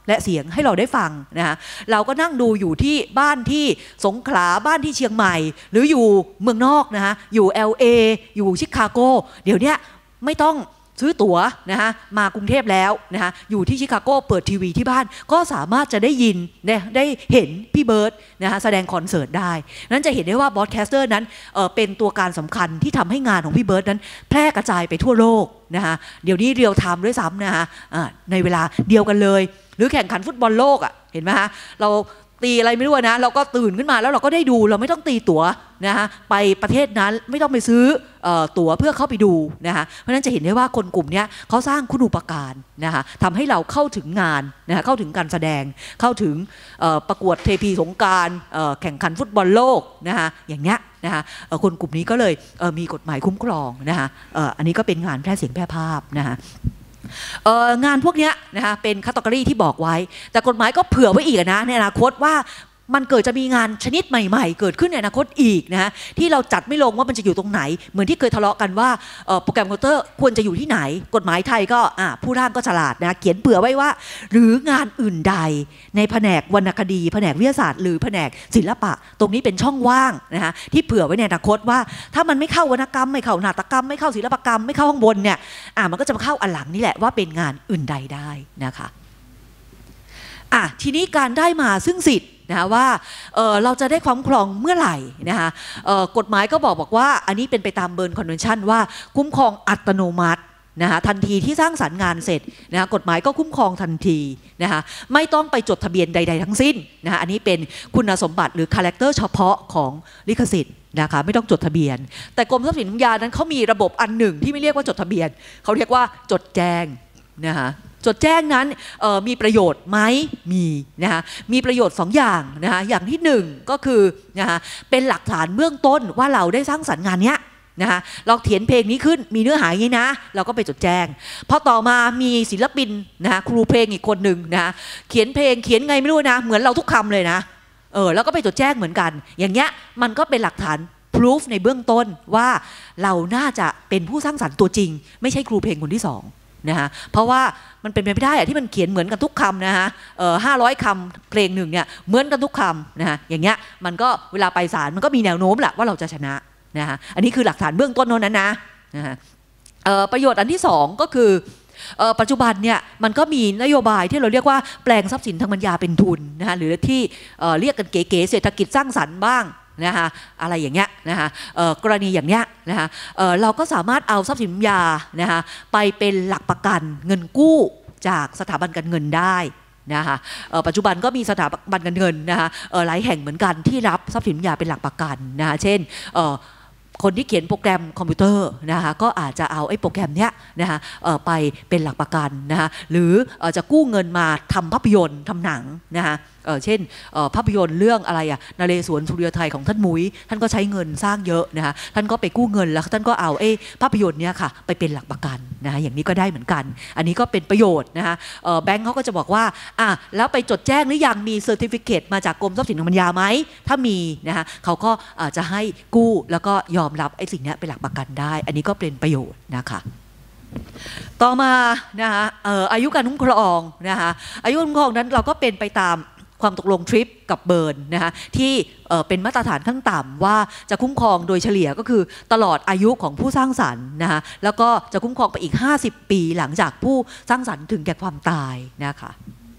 และเสียงให้เราได้ฟังนะคะเราก็นั่งดูอยู่ที่บ้านที่สงขลาบ้านที่เชียงใหม่หรืออยู่เมืองนอกนะคะอยู่ LA อยู่ชิคาโกเดี๋ยวนี้ไม่ต้องซื้อตั๋วนะคะมากรุงเทพแล้วนะคะอยู่ที่ชิคาโกเปิดทีวีที่บ้านก็สามารถจะได้ยินได้เห็นพี่เบิร์ดนะคะแสดงคอนเสิร์ตได้นั้นจะเห็นได้ว่าบอสแคสเตอร์นั้นเป็นตัวการสำคัญที่ทำให้งานของพี่เบิร์ดนั้นแพร่กระจายไปทั่วโลกนะคะเดี๋ยวนี้เรียลไทม์ด้วยซ้ำนะคะในเวลาเดียวกันเลยหรือแข่งขันฟุตบอลโลกอ่ะเห็นไหมคะเราตีอะไรไม่รู้นะเราก็ตื่นขึ้นมาแล้วเราก็ได้ดูเราไม่ต้องตีตั๋วนะคะไปประเทศนั้นไม่ต้องไปซื้อตั๋วเพื่อเข้าไปดูนะคะเพราะฉะนั้นจะเห็นได้ว่าคนกลุ่มนี้เขาสร้างคุณูปการนะคะทำให้เราเข้าถึงงานนะคะเข้าถึงการแสดงเข้าถึงประกวดเทพีสงกรานต์แข่งขันฟุตบอลโลกนะคะอย่างเงี้ยนะคะคนกลุ่มนี้ก็เลยมีกฎหมายคุ้มครองนะคะอันนี้ก็เป็นงานแพร่เสียงแพร่ภาพนะคะงานพวกนี้นะคะเป็นคัตกรีที่บอกไว้แต่กฎหมายก็เผื่อไว้อีกนะในอนาคตว่ามันเกิดจะมีงานชนิดใหม่ๆเกิดขึ้นในอนาคตอีกนะที่เราจัดไม่ลงว่ามันจะอยู่ตรงไหนเหมือนที่เคยทะเลาะกันว่าโปรแกรมคอมพิวเตอร์ควรจะอยู่ที่ไหนกฎหมายไทยก็ผู้ร่างก็ฉลาดนะเขียนเผื่อไว้ว่าหรืองานอื่นใดในแผนกวรรณคดีแผนกวิทยาศาสตร์หรือแผนกศิลปะตรงนี้เป็นช่องว่างนะคะที่เผื่อไว้ในอนาคตว่าถ้ามันไม่เข้าวรรณกรรมไม่เข้านาฏกรรมไม่เข้าศิลปกรรมไม่เข้าข้างบนเนี่ยมันก็จะมาเข้าอันหลังนี่แหละว่าเป็นงานอื่นใดได้นะคะทีนี้การได้มาซึ่งสิทธิ์นะว่าเราจะได้คุ้มครองเมื่อไหร่นะคะกฎหมายก็บอกว่าอันนี้เป็นไปตามเบิร์นคอนเวนชั่นว่าคุ้มครองอัตโนมัตินะคะทันทีที่สร้างสรรค์งานเสร็จนะคะกฎหมายก็คุ้มครองทันทีนะคะไม่ต้องไปจดทะเบียนใดๆทั้งสิ้นนะคะอันนี้เป็นคุณสมบัติหรือคาแรคเตอร์เฉพาะของลิขสิทธิ์นะคะไม่ต้องจดทะเบียนแต่กรมทรัพย์สินทางปัญญานั้นเขามีระบบอันหนึ่งที่ไม่เรียกว่าจดทะเบียนเขาเรียกว่าจดแจ้งนะคะจดแจ้งนั้นมีประโยชน์ไหมมีนะคะมีประโยชน์2อย่างนะคะอย่างที่1ก็คือนะคะเป็นหลักฐานเบื้องต้นว่าเราได้สร้างสรรค์งานเนี้ยนะคะเราเขียนเพลงนี้ขึ้นมีเนื้อหาอย่างนี้นะเราก็ไปจดแจ้งพอต่อมามีศิลปินนะคะครูเพลงอีกคนหนึ่งนะคะเขียนเพลงเขียนไงไม่รู้นะเหมือนเราทุกคำเลยนะแล้วก็ไปจดแจ้งเหมือนกันอย่างเงี้ยมันก็เป็นหลักฐานproof ในเบื้องต้นว่าเราน่าจะเป็นผู้สร้างสรรค์ตัวจริงไม่ใช่ครูเพลงคนที่2นะคะเพราะว่ามันเป็นไปไม่ได้ที่มันเขียนเหมือนกันทุกคำนะคะ500 คำเพลงหนึ่งเนี่ยเหมือนกันทุกคำนะคะอย่างเงี้ยมันก็เวลาไปศาลมันก็มีแนวโน้มแหละว่าเราจะชนะนะคะอันนี้คือหลักฐานเบื้องต้นเท่านั้นนะคะประโยชน์อันที่2ก็คือปัจจุบันเนี่ยมันก็มีนโยบายที่เราเรียกว่าแปลงทรัพย์สินทางปัญญาเป็นทุนนะคะหรือที่เรียกกันเก๋ๆเศรษฐกิจสร้างสรรค์บ้างนะคะอะไรอย่างเงี้ยนะคะกรณีอย่างเนี้ยนะคะเราก็สามารถเอาทรัพย์สินปัญญานะคะไปเป็นหลักประกันเงินกู้จากสถาบันการเงินได้นะคะปัจจุบันก็มีสถาบันการเงินนะคะหลายแห่งเหมือนกันที่รับทรัพย์สินปัญญาเป็นหลักประกันนะคะเช่นคนที่เขียนโปรแกรมคอมพิวเตอร์นะคะก็อาจจะเอาไอ้โปรแกรมเนี้ยนะคะไปเป็นหลักประกันนะคะหรือจะกู้เงินมาทำภาพยนตร์ทำหนังนะคะเช่นภาพยนตร์เรื่องอะไรนเรศวรสุริยไทยของท่านมุ้ยท่านก็ใช้เงินสร้างเยอะนะคะท่านก็ไปกู้เงินแล้วท่านก็เอาภาพยนตร์เนี้ยค่ะไปเป็นหลักประกันนะคะอย่างนี้ก็ได้เหมือนกันอันนี้ก็เป็นประโยชน์นะคะแบงก์เขาก็จะบอกว่าแล้วไปจดแจ้งหรือยังมีเซอร์ติฟิเคตมาจากกรมทรัพย์สินทางปัญญาไหมถ้ามีนะคะเขาก็จะให้กู้แล้วก็ยอมรับไอ้สิ่งนี้เป็นหลักประกันได้อันนี้ก็เป็นประโยชน์นะคะต่อมานะคะอายุการคุ้มครองนะคะอายุการคุ้มครองนั้นเราก็เป็นไปตามความตกลงทริปกับเบิร์นนะคะที่เป็นมาตรฐานขั้นต่ำว่าจะคุ้มครองโดยเฉลี่ยก็คือตลอดอายุของผู้สร้างสรรค์นะคะแล้วก็จะคุ้มครองไปอีก50 ปีหลังจากผู้สร้างสรรค์ถึงแก่ความตายนะคะ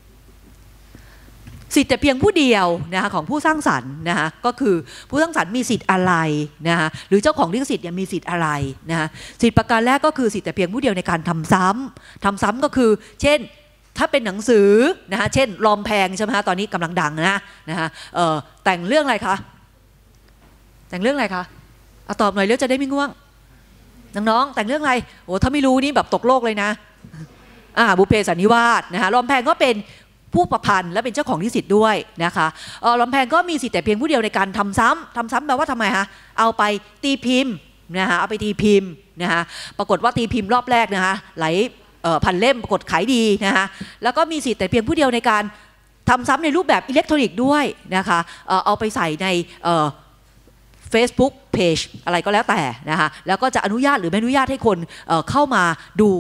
สิทธิ์แต่เพียงผู้เดียวนะคะของผู้สร้างสรรค์นะคะก็คือผู้สร้างสรรค์มีสิทธิ์อะไรนะคะหรือเจ้าของลิขสิทธิ์มีสิทธิ์อะไรนะคะสิทธิ์ประการแรกก็คือสิทธิ์แต่เพียงผู้เดียวในการทำซ้ำก็คือเช่นถ้าเป็นหนังสือนะคะเช่นลอมแพงใช่ไหมคะตอนนี้กำลังดังนะคะแต่งเรื่องอะไรคะแต่งเรื่องอะไรคะเอาตอบหน่อยเร็วจะได้ไม่ง่วงน้องๆแต่งเรื่องอะไรโอ้ถ้าไม่รู้นี่แบบตกโลกเลยนะบุพเพสันนิวาสนะคะลอมแพงก็เป็นผู้ประพันธ์และเป็นเจ้าของลิขสิทธิ์ด้วยนะคะลอมแพงก็มีสิทธิ์แต่เพียงผู้เดียวในการทำซ้ำแปลว่าทำไมคะเอาไปตีพิมพ์นะคะเอาไปตีพิมพ์นะคะปรากฏว่าตีพิมพ์รอบแรกนะคะหลายพันเล่มปรากฏขายดีนะคะแล้วก็มีสิทธิ์แต่เพียงผู้เดียวในการทำซ้ำในรูปแบบอิเล็กทรอนิกส์ด้วยนะคะเอาไปใส่ในFacebook Page อะไรก็แล้วแต่นะคะแล้วก็จะอนุญาตหรือไม่อนุญาตให้คนเข้ามาดู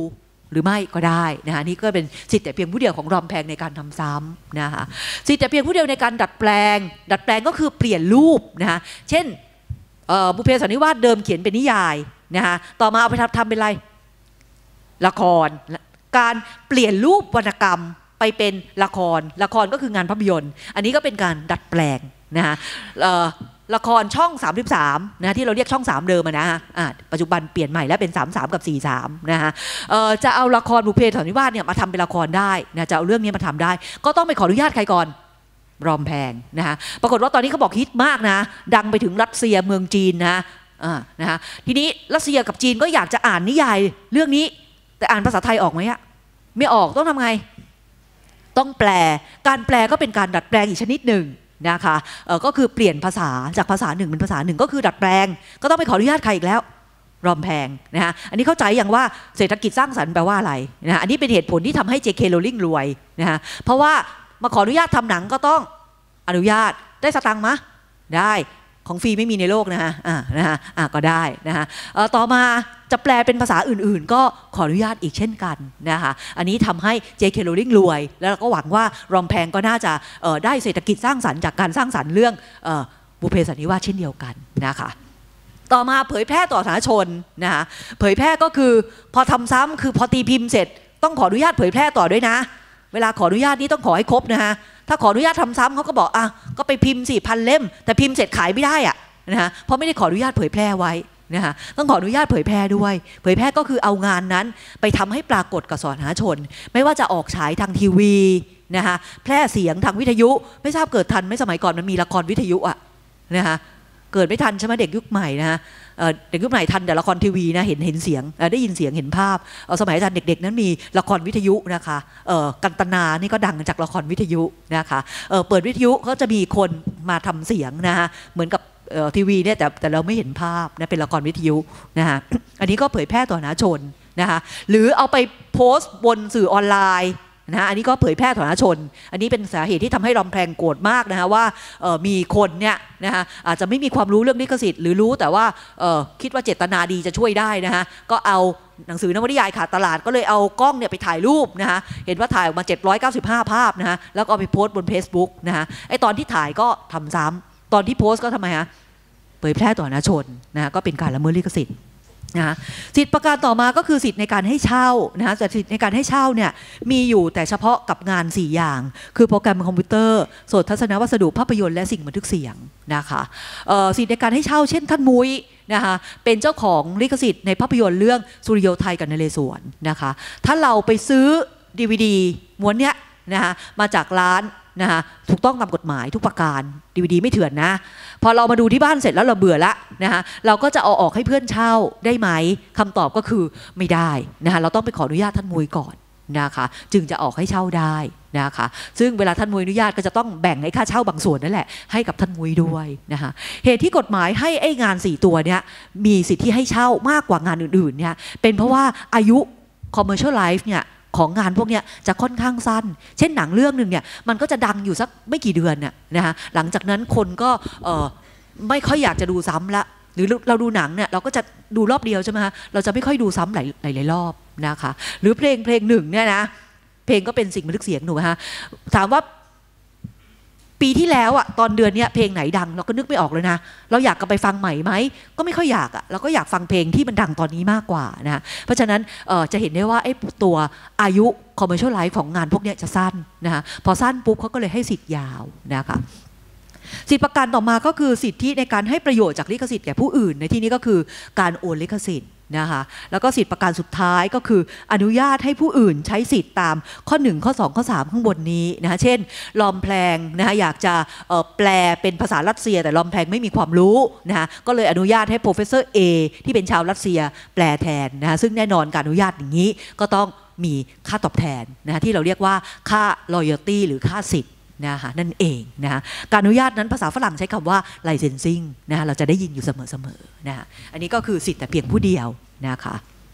หรือไม่ก็ได้นะคะนี่ก็เป็นสิทธิ์แต่เพียงผู้เดียวของรอมแพงในการทำซ้ำนะคะสิทธิ์แต่เพียงผู้เดียวในการดัดแปลงก็คือเปลี่ยนรูปนะคะเช่นบุพเพสันนิวาสเดิมเขียนเป็นนิยายนะคะต่อมาเอาไปทำเป็นอะไรละครการเปลี่ยนรูปวรรณกรรมไปเป็นละครก็คืองานภาพยนตร์อันนี้ก็เป็นการดัดแปลงนะคะละครช่อง33นะที่เราเรียกช่อง3เดิมนะฮะปัจจุบันเปลี่ยนใหม่แล้วเป็น33กับ43นะฮะจะเอาละครบุพเพสันนิวาสเนี่ยมาทำเป็นละครได้นะจะเอาเรื่องนี้มาทำได้ก็ต้องไปขออนุญาตใครก่อนรอมแพงนะฮะปรากฏว่าตอนนี้เขาบอกฮิตมากนะดังไปถึงรัสเซียเมืองจีนนะฮะทีนี้รัสเซียกับจีนก็อยากจะอ่านนิยายเรื่องนี้แต่อ่านภาษาไทยออกไหมอะไม่ออกต้องทำไงต้องแปลการแปลก็เป็นการดัดแปลงอีกชนิดหนึ่งนะคะก็คือเปลี่ยนภาษาจากภาษาหนึ่งเป็นภาษาหนึ่งก็คือดัดแปลงก็ต้องไปขออนุญาตใครอีกแล้วรอมแพงนะฮะอันนี้เข้าใจอย่างว่าเศรษฐกิจสร้างสรรค์แปลว่าอะไรนะฮะอันนี้เป็นเหตุผลที่ทำให้ J.K. Rowling รวยนะฮะเพราะว่ามาขออนุญาตทำหนังก็ต้องอนุญาตได้สตังค์มะได้ของฟรีไม่มีในโลกนะฮะก็ได้นะฮะต่อมาจะแปลเป็นภาษาอื่นๆก็ขออนุญาตอีกเช่นกันนะคะอันนี้ทำให้ J.K. Rowling รวยแล้วเราก็หวังว่ารอมแพงก็น่าจะได้เศรษฐกิจสร้างสรรค์จากการสร้างสรรค์เรื่องบุพเพสันนิวาสเช่นเดียวกันนะคะต่อมาเผยแพร่ต่อสาธารณชนนะคะเผยแพร่ก็คือพอทำซ้ำคือพอตีพิมพ์เสร็จต้องขออนุญาตเผยแพร่ต่อด้วยนะเวลาขออนุญาตนี่ต้องขอให้ครบนะฮะถ้าขออนุญาตทำซ้ำเขาก็บอกก็ไปพิมพ์4,000 เล่มแต่พิมพ์เสร็จขายไม่ได้อะนะฮะเพราะไม่ได้ขออนุญาตเผยแพร่ไว้นะฮะต้องขออนุญาตเผยแพร่ด้วยเผยแพร่ก็คือเอางานนั้นไปทำให้ปรากฏกับสาธารณชนไม่ว่าจะออกฉายทางทีวีนะฮะแพร่เสียงทางวิทยุไม่ทราบเกิดทันไหมสมัยก่อนมันมีละครวิทยุอะนะฮะเกิดไม่ทันใช่ไหมเด็กยุคใหม่นะฮะเด็กยุคใหม่ทันแต่ละครทีวีนะเห็นเสียงได้ยินเสียงเห็นภาพสมัยอาจารย์เด็กๆนั้นมีละครวิทยุนะคะกันตนานี่ก็ดังจากละครวิทยุนะคะเปิดวิทยุเขาจะมีคนมาทำเสียงนะฮะเหมือนกับทีวีเนี่ยแต่เราไม่เห็นภาพนะเป็นละครวิทยุนะฮะอันนี้ก็เผยแพร่ต่อสาธารณชนนะคะหรือเอาไปโพสต์บนสื่อออนไลน์นะอันนี้ก็เผยแพร่ต่อสาธารณชนอันนี้เป็นสาเหตุที่ทำให้รอมแพงโกรธมากนะคะว่ามีคนเนี่ยนะคะอาจจะไม่มีความรู้เรื่องลิขสิทธิ์หรือรู้แต่ว่าคิดว่าเจตนาดีจะช่วยได้นะคะก็เอาหนังสือนวนิยายขาดตลาดก็เลยเอากล้องเนี่ยไปถ่ายรูปนะคะเห็นว่าถ่ายออกมา795ภาพนะคะแล้วก็เอาไปโพสต์บน Facebook นะคะไอตอนที่ถ่ายก็ทำซ้ำตอนที่โพสต์ก็ทำไมฮะเผยแพร่ต่อสาธารณชนนะก็เป็นการละเมิดลิขสิทธิ์นะสิทธิประการต่อมาก็คือสิทธิในการให้เช่านะแต่สิทธิในการให้เช่าเนี่ยมีอยู่แต่เฉพาะกับงาน4อย่างคือโปรแกรมคอมพิวเตอร์โสตทัศนวัสดุภาพยนตร์และสิ่งบันทึกเสียงนะคะสิทธิในการให้เช่าเช่นท่านมุ้ยนะคะเป็นเจ้าของลิขสิทธิ์ในภาพยนตร์เรื่องสุริโยไทยกับนเรศวรนะคะถ้าเราไปซื้อ DVD ม้วนเนี้ยนะคะมาจากร้านนะคะถูกต้องตามกฎหมายทุกประการ DVD ไม่เถื่อนนะพอเรามาดูที่บ้านเสร็จแล้วเราเบื่อละนะคะเราก็จะเอาออกให้เพื่อนเช่าได้ไหมคำตอบก็คือไม่ได้นะคะเราต้องไปขออนุญาตท่านมุ้ยก่อนนะคะจึงจะออกให้เช่าได้นะคะซึ่งเวลาท่านมุ้ยอนุญาตก็จะต้องแบ่งให้ค่าเช่าบางส่วนนั่นแหละให้กับท่านมุ้ยด้วยนะคะเหตุที่กฎหมายให้ไอ้งาน4ตัวเนี้ยมีสิทธิให้เช่ามากกว่างานอื่นๆเนี่ยเป็นเพราะว่าอายุ commercial life เนี่ยของงานพวกนี้จะค่อนข้างสั้นเช่นหนังเรื่องหนึ่งเนี่ยมันก็จะดังอยู่สักไม่กี่เดือนน่ะนะคะหลังจากนั้นคนก็ไม่ค่อยอยากจะดูซ้ำละหรือเราดูหนังเนี่ยเราก็จะดูรอบเดียวใช่ไหมคะเราจะไม่ค่อยดูซ้ำหลายรอบนะคะหรือเพลงหนึ่งเนี่ยนะเพลงก็เป็นสิ่งบันทึกเสียงหนูฮะถามว่าปีที่แล้วอะตอนเดือนนี้เพลงไหนดังเราก็นึกไม่ออกเลยนะเราอยากกลับไปฟังใหม่ไหมก็ไม่ค่อยอยากอะเราก็อยากฟังเพลงที่มันดังตอนนี้มากกว่านะเพราะฉะนั้นจะเห็นได้ว่าไอ้ตัวอายุ commercial life ของงานพวกนี้จะสั้นนะคะพอสั้นปุ๊บเขาก็เลยให้สิทธิ์ยาวนะคะสิทธิประการต่อมาก็คือสิทธิในการให้ประโยชน์จากลิขสิทธิ์แก่ผู้อื่นในที่นี้ก็คือการโอนลิขสิทธิ์นะคะแล้วก็สิทธิประการสุดท้ายก็คืออนุญาตให้ผู้อื่นใช้สิทธิ์ตามข้อ1ข้อ2ข้อ3ข้างบนนี้นะคะเช่นลอมแพลงนะคะอยากจะแปลเป็นภาษารัสเซียแต่ลอมแพลงไม่มีความรู้นะคะก็เลยอนุญาตให้ Professor A ที่เป็นชาวรัสเซียแปลแทนนะคะซึ่งแน่นอนการอนุญาตอย่างนี้ก็ต้องมีค่าตอบแทนนะคะที่เราเรียกว่าค่า loyalty หรือค่าสิทธิ์นะคะนั่นเองนะคะการอนุญาตนั้นภาษาฝรั่งใช้คำว่า licensing นะคะเราจะได้ยินอยู่เสมอๆนะคะอันนี้ก็คือสิทธิ์แต่เพียงผู้เดียวนะคะ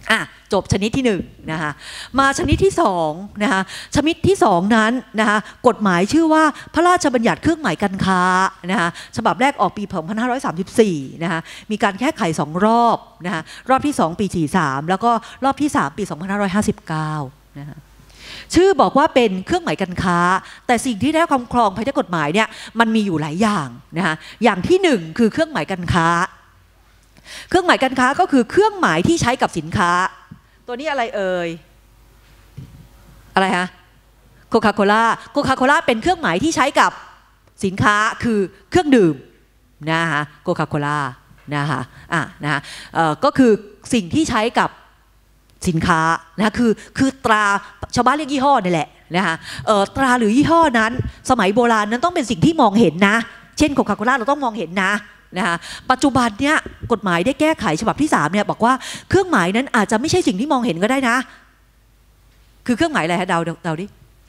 จบชนิดที่1นะคะมาชนิดที่2นะคะชนิดที่2นั้นนะคะกฎหมายชื่อว่าพระราชบัญญัติเครื่องหมายการค้านะคะฉบับแรกออกปี2534นะคะมีการแก้ไข2รอบนะคะรอบที่2ปี43แล้วก็รอบที่3ปี2559นะคะชื่อบอกว่าเป็นเครื่องหมายการค้าแต่สิ่งที่ได้รับคุ้มครองภายใต้กฎหมายเนี่ยมันมีอยู่หลายอย่างนะคะอย่างที่1คือเครื่องหมายการค้าเครื่องหมายการค้าก็คือเครื่องหมายที่ใช้กับสินค้าตัวนี้อะไรเอ่ยอะไรฮะโคคาโคล่าเป็นเครื่องหมายที่ใช้กับสินค้าคือเครื่องดื่มนะคะโคคาโคล่านะคะนะคะก็คือสิ่งที่ใช้กับสินค้านะคือตราชาวบ้านเรียกยี่ห้อนี่แหละนะคะตราหรือยี่ห้อนั้นสมัยโบราณนั้นต้องเป็นสิ่งที่มองเห็นนะเช่นโคคาโคล่าเราต้องมองเห็นนะปัจจุบันเนี่ยกฎหมายได้แก้ไขฉบับที่3เนี่ยบอกว่าเครื่องหมายนั้นอาจจะไม่ใช่สิ่งที่มองเห็นก็ได้นะคือเครื่องหมายอะไรฮะเดาดิ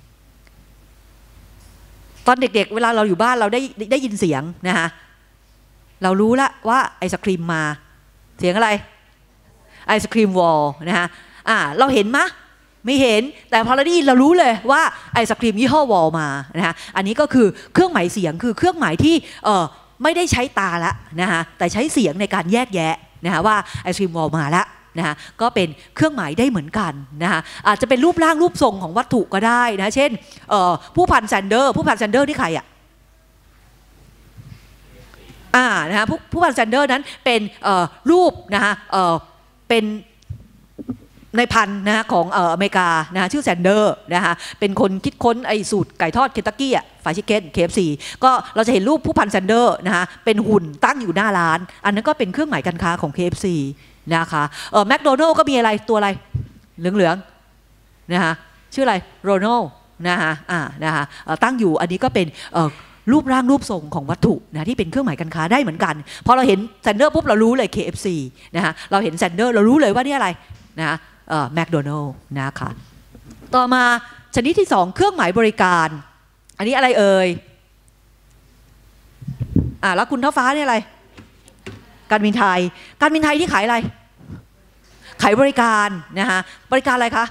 ตอนเด็กๆเวลาเราอยู่บ้านเราได้ยินเสียงนะคะเรารู้ละว่าไอศครีมมาเสียงอะไรไอศครีมวอลนะคะเราเห็นมะไม่เห็นแต่พอเราได้ยินเรารู้เลยว่าไอศครีมยี่ห้อวอลมานะคะอันนี้ก็คือเครื่องหมายเสียงคือเครื่องหมายที่ไม่ได้ใช้ตาละนะคะแต่ใช้เสียงในการแยกแยะนะคะว่าไอศครีมวอลมาแล้วนะคะก็เป็นเครื่องหมายได้เหมือนกันนะคะอาจจะเป็นรูปร่างรูปทรงของวัตถุก็ได้นะเช่นผู้พันแซนเดอร์ที่ใครนะคะผู้พันแซนเดอร์นั้นเป็นรูปนะคะเป็นในพันนะของอเมริกานะชื่อแซนเดอร์นะคะเป็นคนคิดค้นไอสูตรไก่ทอดเคนตักกี้ฟรายชิคเก้น KFC ก็เราจะเห็นรูปผู้พันแซนเดอร์นะคะเป็นหุ่นตั้งอยู่หน้าร้านอันนั้นก็เป็นเครื่องหมายการค้าของ KFC นะคะแมคโดนัลด์ก็มีอะไรตัวอะไรเหลืองๆนะคะชื่ออะไรโรนัลนะคะนะคะตั้งอยู่อันนี้ก็เป็นรูปร่างรูปทรงของวัตถุนะที่เป็นเครื่องหมายการค้าได้เหมือนกันพอเราเห็นแซนเดอร์ปุ๊บเรารู้เลย KFC นะคะเราเห็นแซนเดอร์เรารู้เลยว่านี่อะไรนะแมคโดนัลด์นะคะต่อมาชนิดที่2เครื่องหมายบริการอันนี้อะไรเอ่ยแล้วคุณเท่าฟ้าเนี่ยอะไรการบินไทยที่ขายอะไรขายบริการนะคะบริการอะไรคะ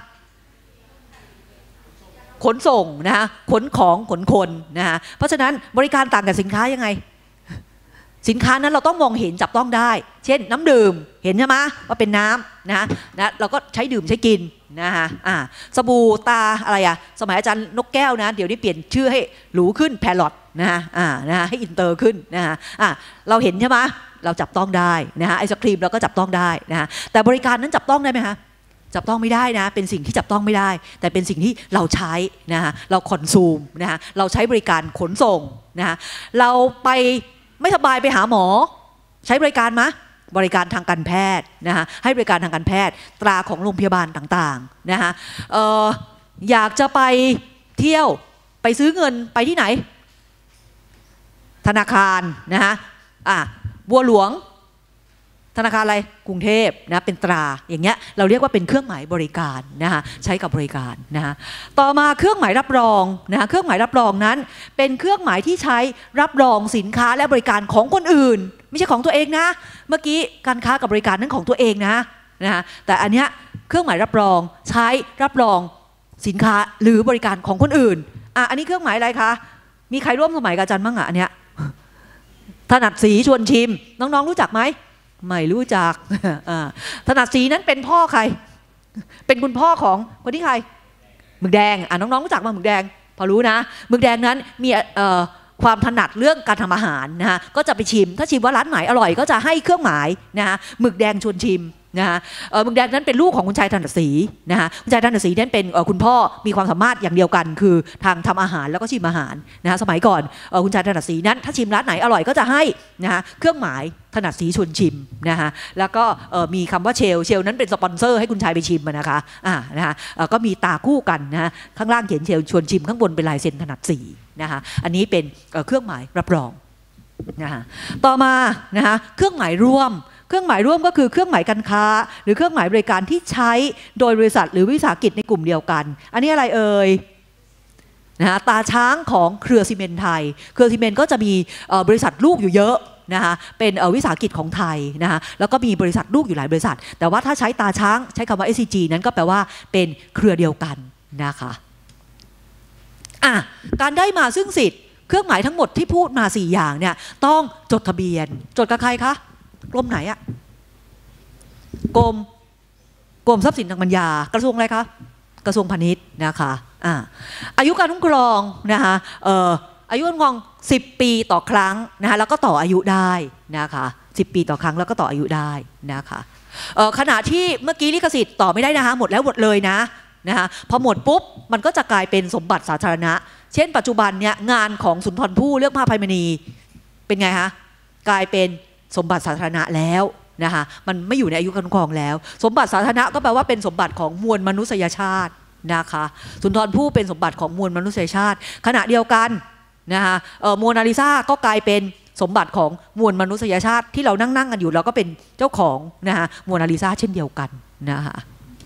ขนส่งนะคะขนของขนคนนะคะเพราะฉะนั้นบริการต่างกับสินค้ายังไงสินค้านั้นเราต้องมองเห็นจับต้องได้เช่นน้ำดื่มเห็นใช่ไหมว่าเป็นน้ำนะเราก็ใช้ดื่มใช้กินนะคะสบู่ตาอะไรสมัยอาจารย์นกแก้วนะเดี๋ยวนี้เปลี่ยนชื่อให้หรูขึ้นแพลอตนะให้อินเตอร์ขึ้นนะเราเห็นใช่ไหมเราจับต้องได้นะไอศครีมเราก็จับต้องได้นะแต่บริการนั้นจับต้องได้ไหมคะจับต้องไม่ได้นะเป็นสิ่งที่จับต้องไม่ได้แต่เป็นสิ่งที่เราใช้นะเราคอนซูมนะเราใช้บริการขนส่งนะเราไปไม่สบายไปหาหมอใช้บริการมะบริการทางการแพทย์นะคะให้บริการทางการแพทย์ตราของโรงพยาบาลต่างๆนะคะอยากจะไปเที่ยวไปซื้อเงินไปที่ไหนธนาคารนะคะบัวหลวงธนาคารอะไรกรุงเทพนะเป็นตราอย่างเงี้ยเราเรียกว่าเป็นเครื่องหมายบริการนะคะใช้กับบริการนะคะต่อมาเครื่องหมายรับรองนะคะเครื่องหมายรับรองนั้นเป็นเครื่องหมายที่ใช้รับรองสินค้าและบริการของคนอื่นไม่ใช่ของตัวเองนะเมื่อกี้การค้ากับบริการนั้นของตัวเองนะคะแต่อันเนี้ยเครื่องหมายรับรองใช้รับรองสินค้าหรือบริการของคนอื่นอันนี้เครื่องหมายอะไรคะมีใครร่วมสมัยกับอาจารย์บ้างอันเนี้ยถนัดสีชวนชิมน้องๆรู้จักไหมไม่รู้จักถนัดสีนั้นเป็นพ่อใครเป็นคุณพ่อของคนที่ใครหมึกแดงน้องๆรู้จักมั้ยหมึกแดงพอรู้นะหมึกแดงนั้นมีความถนัดเรื่องการทำอาหารนะฮะก็จะไปชิมถ้าชิมว่าร้านไหนอร่อยก็จะให้เครื่องหมายนะฮะหมึกแดงชวนชิมนะฮะหมึกแดงนั้นเป็นลูกของคุณชายถนัดศรีนะฮะคุณชายถนัดศรีนั้นเป็นคุณพ่อมีความสามารถอย่างเดียวกันคือทางทำอาหารแล้วก็ชิมอาหารนะฮะสมัยก่อนคุณชายถนัดศรีนั้นถ้าชิมร้านไหนอร่อยก็จะให้นะฮะเครื่องหมายถนัดศรีชวนชิมนะฮะแล้วก็มีคำว่าเชลนั้นเป็นสปอนเซอร์ให้คุณชายไปชิมนะคะนะฮะก็มีตาคู่กันนะฮะข้างล่างเขียนเชลชวนชิมข้างบนเป็นลายเซ็นถนัดศรีนะคะอันนี้เป็นเครื่องหมายรับรองนะคะต่อมานะคะเครื่องหมายร่วมก็คือเครื่องหมายการค้าหรือเครื่องหมายบริการที่ใช้โดยบริษัทหรือวิสาหกิจในกลุ่มเดียวกันอันนี้อะไรเอ่ยนะฮะตาช้างของเครือซีเมนต์ไทยเครือซีเมนต์ก็จะมีบริษัทลูกอยู่เยอะนะคะเป็นวิสาหกิจของไทยนะคะแล้วก็มีบริษัทลูกอยู่หลายบริษัทแต่ว่าถ้าใช้ตาช้างใช้คำว่า SCG นั้นก็แปลว่าเป็นเครือเดียวกันนะคะการได้มาซึ่งสิทธิ์เครื่องหมายทั้งหมดที่พูดมา4อย่างเนี่ยต้องจดทะเบียนจดกับใครคะกรมไหนอะกรมทรัพย์สินทางปัญญากระทรวงอะไรคะกระทรวงพาณิชย์นะคะอายุการคุ้มครองนะคะอายุการคุ้มครอง10 ปีต่อครั้งนะคะแล้วก็ต่ออายุได้นะคะ10 ปีต่อครั้งแล้วก็ต่ออายุได้นะคะขณะที่เมื่อกี้ลิขสิทธิ์ต่อไม่ได้นะคะหมดแล้วหมดเลยนะคะพอหมดปุ๊บมันก็จะกลายเป็นสมบัติสาธารณะเช่นปัจจุบันเนี่ยงานของสุนทรภู่เรื่องผ้าไพมณีเป็นไงคะกลายเป็นสมบัติสาธารณะแล้วนะคะมันไม่อยู่ในอายุการคุ้มครองแล้วสมบัติสาธารณะก็แปลว่าเป็นสมบัติของมวลมนุษยชาตินะคะสุนทรภู่เป็นสมบัติของมวลมนุษยชาติขณะเดียวกันนะคะโมนาลิซาก็กลายเป็นสมบัติของมวลมนุษยชาติที่เรานั่งกันอยู่เราก็เป็นเจ้าของนะคะโมนาลิซาเช่นเดียวกันนะคะ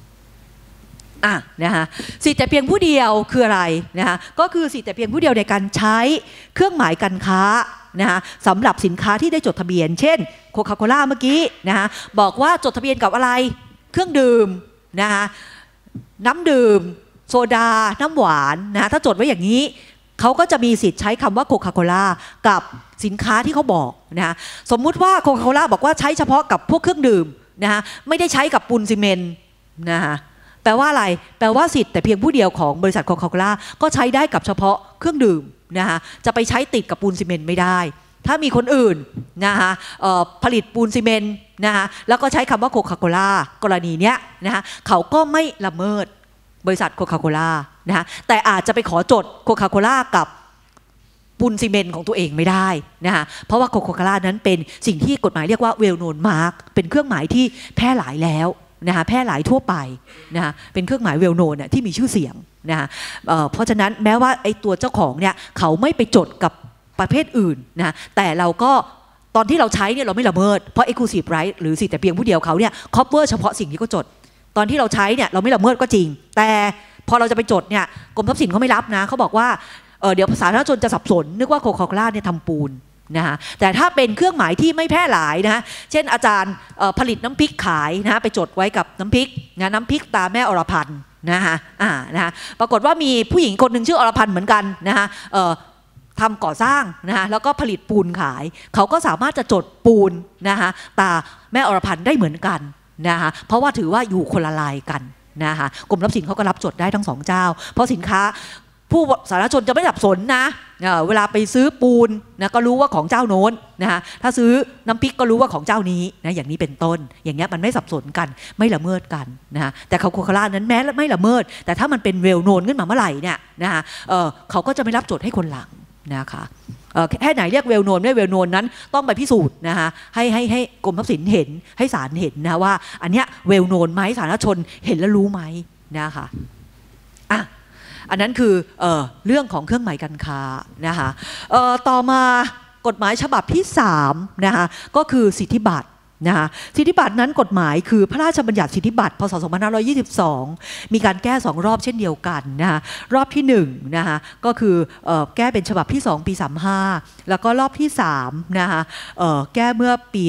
นะคะสิทธิ์แต่เพียงผู้เดียวคืออะไรนะคะก็คือสิทธิ์แต่เพียงผู้เดียวในการใช้เครื่องหมายการค้านะคะสำหรับสินค้าที่ได้จดทะเบียนเช่นโคคาโคล่าเมื่อกี้นะคะบอกว่าจดทะเบียนกับอะไรเครื่องดื่มนะคะน้ำดื่มโซดาน้ำหวานนะถ้าจดไว้อย่างนี้เขาก็จะมีสิทธิ์ใช้คำว่าโคคาโคล่ากับสินค้าที่เขาบอกนะสมมุติว่าโคคาโคล่าบอกว่าใช้เฉพาะกับพวกเครื่องดื่มนะคะไม่ได้ใช้กับปูนซีเมนต์นะคะแปลว่าอะไรแปลว่าสิทธิ์แต่เพียงผู้เดียวของบริษัทโคคาโคล่าก็ใช้ได้กับเฉพาะเครื่องดื่มนะคะจะไปใช้ติดกับปูนซีเมนต์ไม่ได้ถ้ามีคนอื่นนะคะผลิตปูนซีเมนต์นะคะแล้วก็ใช้คำว่าโคคาโคล่ากรณีเนี้ยนะคะเขาก็ไม่ละเมิดบริษัทโคคาโคล่านะคะแต่อาจจะไปขอจดโคคาโคล่ากับปูนซีเมนต์ของตัวเองไม่ได้นะคะเพราะว่าโคคาโคล่านั้นเป็นสิ่งที่กฎหมายเรียกว่า well known mark เป็นเครื่องหมายที่แพร่หลายแล้วนะคะแพร่หลายทั่วไปนะคะเป็นเครื่องหมาย well known ที่มีชื่อเสียงนะคะเพราะฉะนั้นแม้ว่าไอ้ตัวเจ้าของเนี่ยเขาไม่ไปจดกับประเภทอื่นนะแต่เราก็ตอนที่เราใช้เนี่ยเราไม่ละเมิดเพราะ exclusive right หรือสิทธิ์แต่เพียงผู้เดียวเขาเนี่ย cover เฉพาะสิ่งที่เขาจดตอนที่เราใช้เนี่ยเราไม่ละเมิดก็จริงแต่พอเราจะไปจดเนี่ยกรมทรัพย์สินเขาไม่รับนะเขาบอกว่าเดี๋ยวสาธารณชนจะสับสนนึกว่าโคคาโคล่าเนี่ยทำปูนนะคะแต่ถ้าเป็นเครื่องหมายที่ไม่แพร่หลายนะเช่นอาจารย์ผลิตน้ำพริกขายนะไปจดไว้กับน้ำพริกนะน้ำพริกตาแม่อรพันธ์นะคะปรากฏว่ามีผู้หญิงคนหนึ่งชื่ออรพันธ์เหมือนกันนะคะทำก่อสร้างนะคะแล้วก็ผลิตปูนขายเขาก็สามารถจะจดปูนนะคะตาแม่อรพันธ์ได้เหมือนกันนะคะเพราะว่าถือว่าอยู่คนละลายกันนะคะกรมทรัพย์สินเขาก็รับจดได้ทั้ง2เจ้าเพราะสินค้าผู้สาธารณชนจะไม่สับสนนะเวลาไปซื้อปูนนะก็รู้ว่าของเจ้าโน้นนะคะถ้าซื้อน้ำพริกก็รู้ว่าของเจ้านี้นะอย่างนี้เป็นต้นอย่างเงี้ยมันไม่สับสนกันไม่ละเมิดกันนะแต่โคคาโคล่านั้นแม้ไม่ละเมิดแต่ถ้ามันเป็นเวลโนนขึ้นมาเมื่อไหร่เนี่ยนะคะเขาก็จะไม่รับจดให้คนหลังนะคะแค่ไหนเรียกเวลโนนไม่เวลโนนนั้นต้องไปพิสูจน์นะคะให้กรมทรัพย์สินเห็นให้ศาลเห็นนะว่าอันเนี้ยเวลโนนไหมสาธารณชนเห็นแล้วรู้ไหมนะคะอันนั้นคือเรื่องของเครื่องหมายการค้านะคะต่อมากฎหมายฉบับที่3นะคะก็คือสิทธิบัตรนะคะสิทธิบัตรนั้นกฎหมายคือพระราชบัญญัติสิทธิบัตรพศ 2522มีการแก้2รอบเช่นเดียวกันนะคะรอบที่1นะคะก็คือแก้เป็นฉบับที่2ปี35แล้วก็รอบที่3นะคะแก้เมื่อปี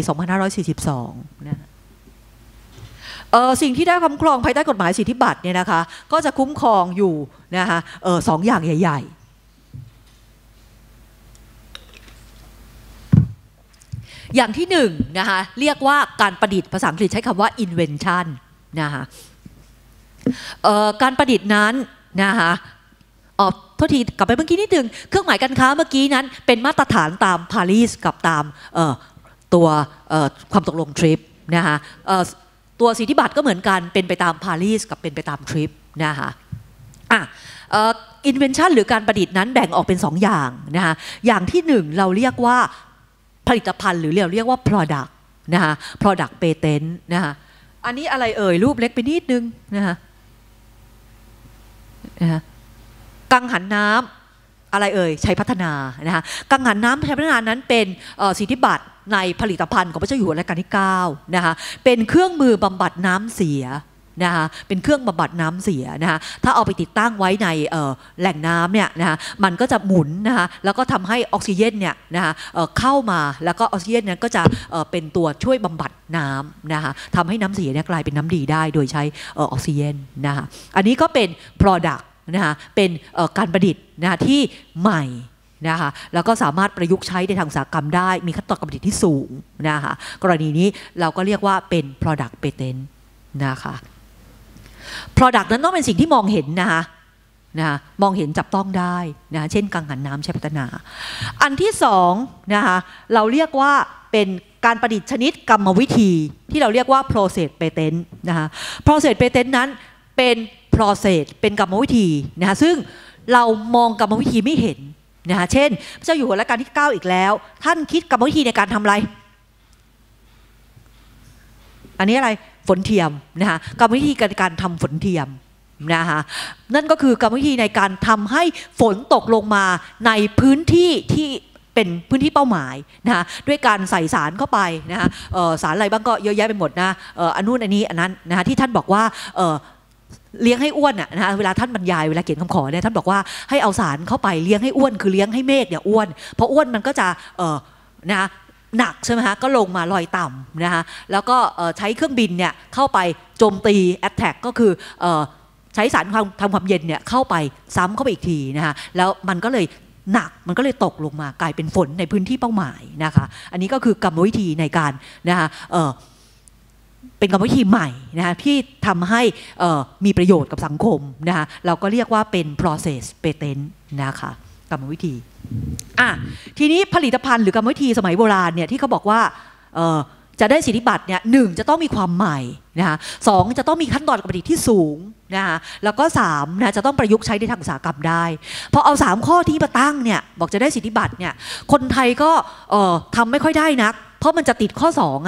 2542นะคะสิ่งที่ได้คุ้มครองภายใต้กฎหมายสิทธิบัตรเนี่ยนะคะก็จะคุ้มครองอยู่นะคะ2อย่างใหญ่ๆอย่างที่1นะคะเรียกว่าการประดิษฐ์ภาษาอังกฤษใช้คำว่า invention นะคะการประดิษฐ์นั้นนะคะโทษทีกลับไปเมื่อกี้นิดนึงเครื่องหมายการค้าเมื่อกี้นั้นเป็นมาตรฐานตามปารีสกับตามตัวความตกลงทริปนะคะตัวสิทธิบัตรก็เหมือนกันเป็นไปตามปารีสกับเป็นไปตามทริปนะคะinvention หรือการประดิษฐ์นั้นแบ่งออกเป็น2อย่างนะคะอย่างที่1เราเรียกว่าผลิตภัณฑ์หรือเราเรียกว่า product นะคะ product patent นะคะอันนี้อะไรรูปเล็กไปนิดนึงนะคะกังหันน้ำอะไรชัยพัฒนานะคะกังหันน้ำชัยพัฒนานั้นเป็นสิทธิบัตรในผลิตภัณฑ์ของพระเจ้าอยู่หัวรัชกาลที่9นะคะเป็นเครื่องมือบำบัดน้ำเสียนะคะเป็นเครื่องบำบัดน้ำเสียนะคะถ้าเอาไปติดตั้งไว้ในแหล่งน้ำเนี่ยนะคะมันก็จะหมุนนะคะแล้วก็ทำให้ออกซิเจนเนี่ยนะคะเข้ามาแล้วก็ออกซิเจนนั้นก็จะเป็นตัวช่วยบำบัดน้ำนะคะทำให้น้ำเสียเนี่ยกลายเป็นน้ำดีได้โดยใช้ออกซิเจนนะคะอันนี้ก็เป็น product นะคะเป็นการประดิษฐ์นะคะที่ใหม่นะคะแล้วก็สามารถประยุกต์ใช้ในทางอุตสาหกรรมได้มีขั้นตอนการผลิตที่สูงนะคะกรณีนี้เราก็เรียกว่าเป็น product patent นะคะ product นั้นต้องเป็นสิ่งที่มองเห็นนะคะมองเห็นจับต้องได้นะเช่นกังหันน้ำใช้พัฒนาอันที่สองนะคะเราเรียกว่าเป็นการประดิษฐ์ชนิดกรรมวิธีที่เราเรียกว่า process patent นะคะ process patent นั้นเป็น process เป็นกรรมวิธีนะคะซึ่งเรามองกรรมวิธีไม่เห็นนะคะเช่นพระเจ้าอยู่หัวรัชกาลที่9อีกแล้วท่านคิดกรรมวิธีในการทำอะไรอันนี้อะไรฝนเทียมนะคะกรรมวิธีการทำฝนเทียมนะคะนั่นก็คือกรรมวิธีในการทำให้ฝนตกลงมาในพื้นที่ที่เป็นพื้นที่เป้าหมายนะคะด้วยการใส่สารเข้าไปนะคะสารอะไรบ้างก็เยอะแยะไปหมดนะอันนู้นอันนี้อันนั้นนะคะที่ท่านบอกว่าเลี้ยงให้อ้วนนะคะเวลาท่านบรรยายเวลาเขียนคำขอเนี่ยท่านบอกว่าให้เอาสารเข้าไปเลี้ยงให้อ้วนคือเลี้ยงให้เมฆเนี่ยอ้วนเพราะอ้วนมันก็จะนะคะหนักใช่ไหมฮะก็ลงมาลอยต่ำนะคะแล้วก็ใช้เครื่องบินเนี่ยเข้าไปโจมตีแอตแทกก็คือใช้สารทำความเย็นเนี่ยเข้าไปซ้ำเข้าไปอีกทีนะคะแล้วมันก็เลยหนักมันก็เลยตกลงมากลายเป็นฝนในพื้นที่เป้าหมายนะคะอันนี้ก็คือกรรมวิธีในการนะคะเป็นกรรมวิธีใหม่นะคะที่ทำให้มีประโยชน์กับสังคมนะคะเราก็เรียกว่าเป็น process patent นะคะกรรมวิธีทีนี้ผลิตภัณฑ์หรือกรรมวิธีสมัยโบราณเนี่ยที่เขาบอกว่าจะได้สิทธิบัตรเนี่ย1จะต้องมีความใหม่นะคะ2จะต้องมีขั้นตอนการผลิตที่สูงนะคะแล้วก็3นะจะต้องประยุกต์ใช้ในทางอุตสาหกรรมได้พอเอา3ข้อที่มาตั้งเนี่ยบอกจะได้สิทธิบัตรเนี่ยคนไทยก็ทำไม่ค่อยได้นักเพราะมันจะติดข้อ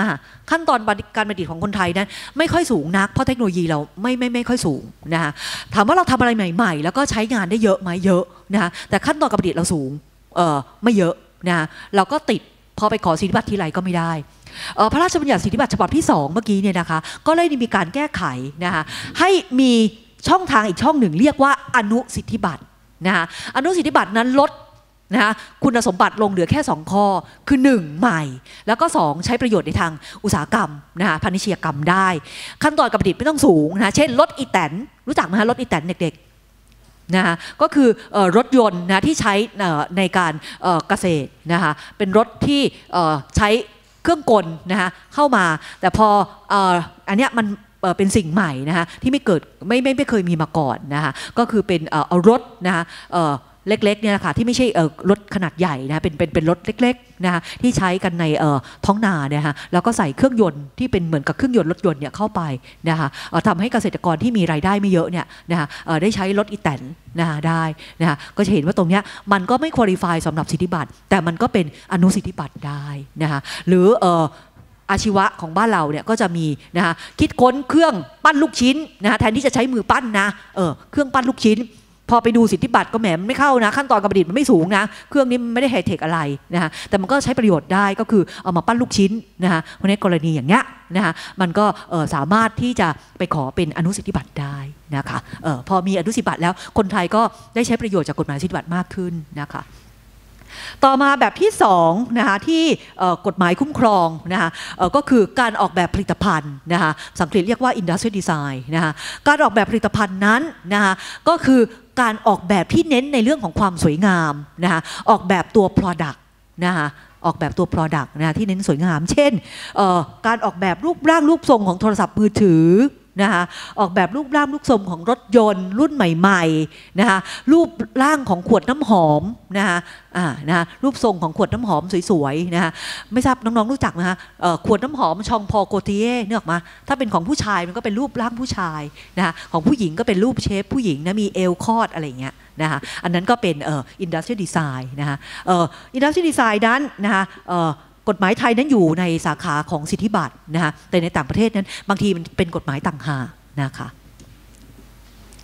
2ขั้นตอนการประดิษฐ์ของคนไทยนั้นไม่ค่อยสูงนักเพราะเทคโนโลยีเราไม่ค่อยสูงนะคะถามว่าเราทำอะไรใหม่ๆแล้วก็ใช้งานได้เยอะไหมเยอะนะคะแต่ขั้นตอนการประดิษฐ์เราสูงไม่เยอะนะเราก็ติดพอไปขอสิทธิบัตรทีไรก็ไม่ได้พระราชบัญญัติสิทธิบัตรฉบับที่2เมื่อกี้เนี่ยนะคะก็เลยมีการแก้ไขนะคะให้มีช่องทางอีกช่องหนึ่งเรียกว่าอนุสิทธิบัตรนะคะอนุสิทธิบัตรนั้นลดนะคะคุณสมบัติลงเหลือแค่2ข้อคือ1ใหม่แล้วก็2ใช้ประโยชน์ในทางอุตสาหกรรมนะคะพาณิชยกรรมได้ขั้นตอนการผลิตไม่ต้องสูงนะเช่นรถอีแตนรู้จักไหมคะรถอีแตนเด็กๆนะคะก็คือรถยนต์นะที่ใช้ในการเกษตรนะคะเป็นรถที่ใช้เครื่องกลนะคะเข้ามาแต่พออันเนี้ยมันเป็นสิ่งใหม่นะคะที่ไม่เคยมีมาก่อนนะคะก็คือเป็นรถนะคะเล็กๆเนี่ยนะคะที่ไม่ใช่รถขนาดใหญ่นะเป็นรถเล็กๆนะคะที่ใช้กันในท้องนาเนี่ยค่ะแล้วก็ใส่เครื่องยนต์ที่เป็นเหมือนกับเครื่องยนต์รถยนต์เนี่ยเข้าไปนะคะทำให้เกษตรกรที่มีรายได้ไม่เยอะเนี่ยนะคะได้ใช้รถอีแตนนะคะได้นะคะก็จะเห็นว่าตรงเนี้ยมันก็ไม่ควอลิฟายสำหรับสิทธิบัตรแต่มันก็เป็นอนุสิทธิบัตรได้นะคะหรืออาชีวะของบ้านเราเนี่ยก็จะมีนะคะคิดค้นเครื่องปั้นลูกชิ้นนะคะแทนที่จะใช้มือปั้นนะเครื่องปั้นลูกชิ้นพอไปดูสิทธิบัตรก็แหมมันไม่เข้านะขั้นตอนการประดิษฐ์มันไม่สูงนะเครื่องนี้มันไม่ได้ไฮเทคอะไรนะคะแต่มันก็ใช้ประโยชน์ได้ก็คือเอามาปั้นลูกชิ้นนะคะเพราะในกรณีอย่างเงี้ยนะคะมันก็สามารถที่จะไปขอเป็นอนุสิทธิบัตรได้นะคะพอมีอนุสิทธิบัตรแล้วคนไทยก็ได้ใช้ประโยชน์จากกฎหมายสิทธิบัตรมากขึ้นนะคะต่อมาแบบที่2นะคะที่กฎหมายคุ้มครองนะคะก็คือการออกแบบผลิตภัณฑ์นะคะสังกฤษเรียกว่า industrial design นะคะการออกแบบผลิตภัณฑ์นั้นนะคะก็คือการออกแบบที่เน้นในเรื่องของความสวยงามนะคะออกแบบตัว product นะคะออกแบบตัว product นะคะที่เน้นสวยงามเช่นการออกแบบรูปร่างรูปทรงของโทรศัพท์มือถือนะคะออกแบบรูปร่างรูปทรงของรถยนต์รุ่นใหม่ๆนะคะรูปร่างของขวดน้ำหอมนะคะรูปทรงของขวดน้ำหอมสวยๆนะคะไม่ทราบน้องๆรู้จักไหมคะขวดน้ำหอมชองพอโกเทียเนี่ยออกมาถ้าเป็นของผู้ชายมันก็เป็นรูปร่างผู้ชายนะคะของผู้หญิงก็เป็นรูปเชฟผู้หญิงนะมีเอวคอดอะไรเงี้ยนะคะอันนั้นก็เป็นindustrial design นะคะindustrial design นั้นนะคะกฎหมายไทยนั้นอยู่ในสาขาของสิทธิบัตรนะคะแต่ในต่างประเทศนั้นบางทีมันเป็นกฎหมายต่างหากนะคะ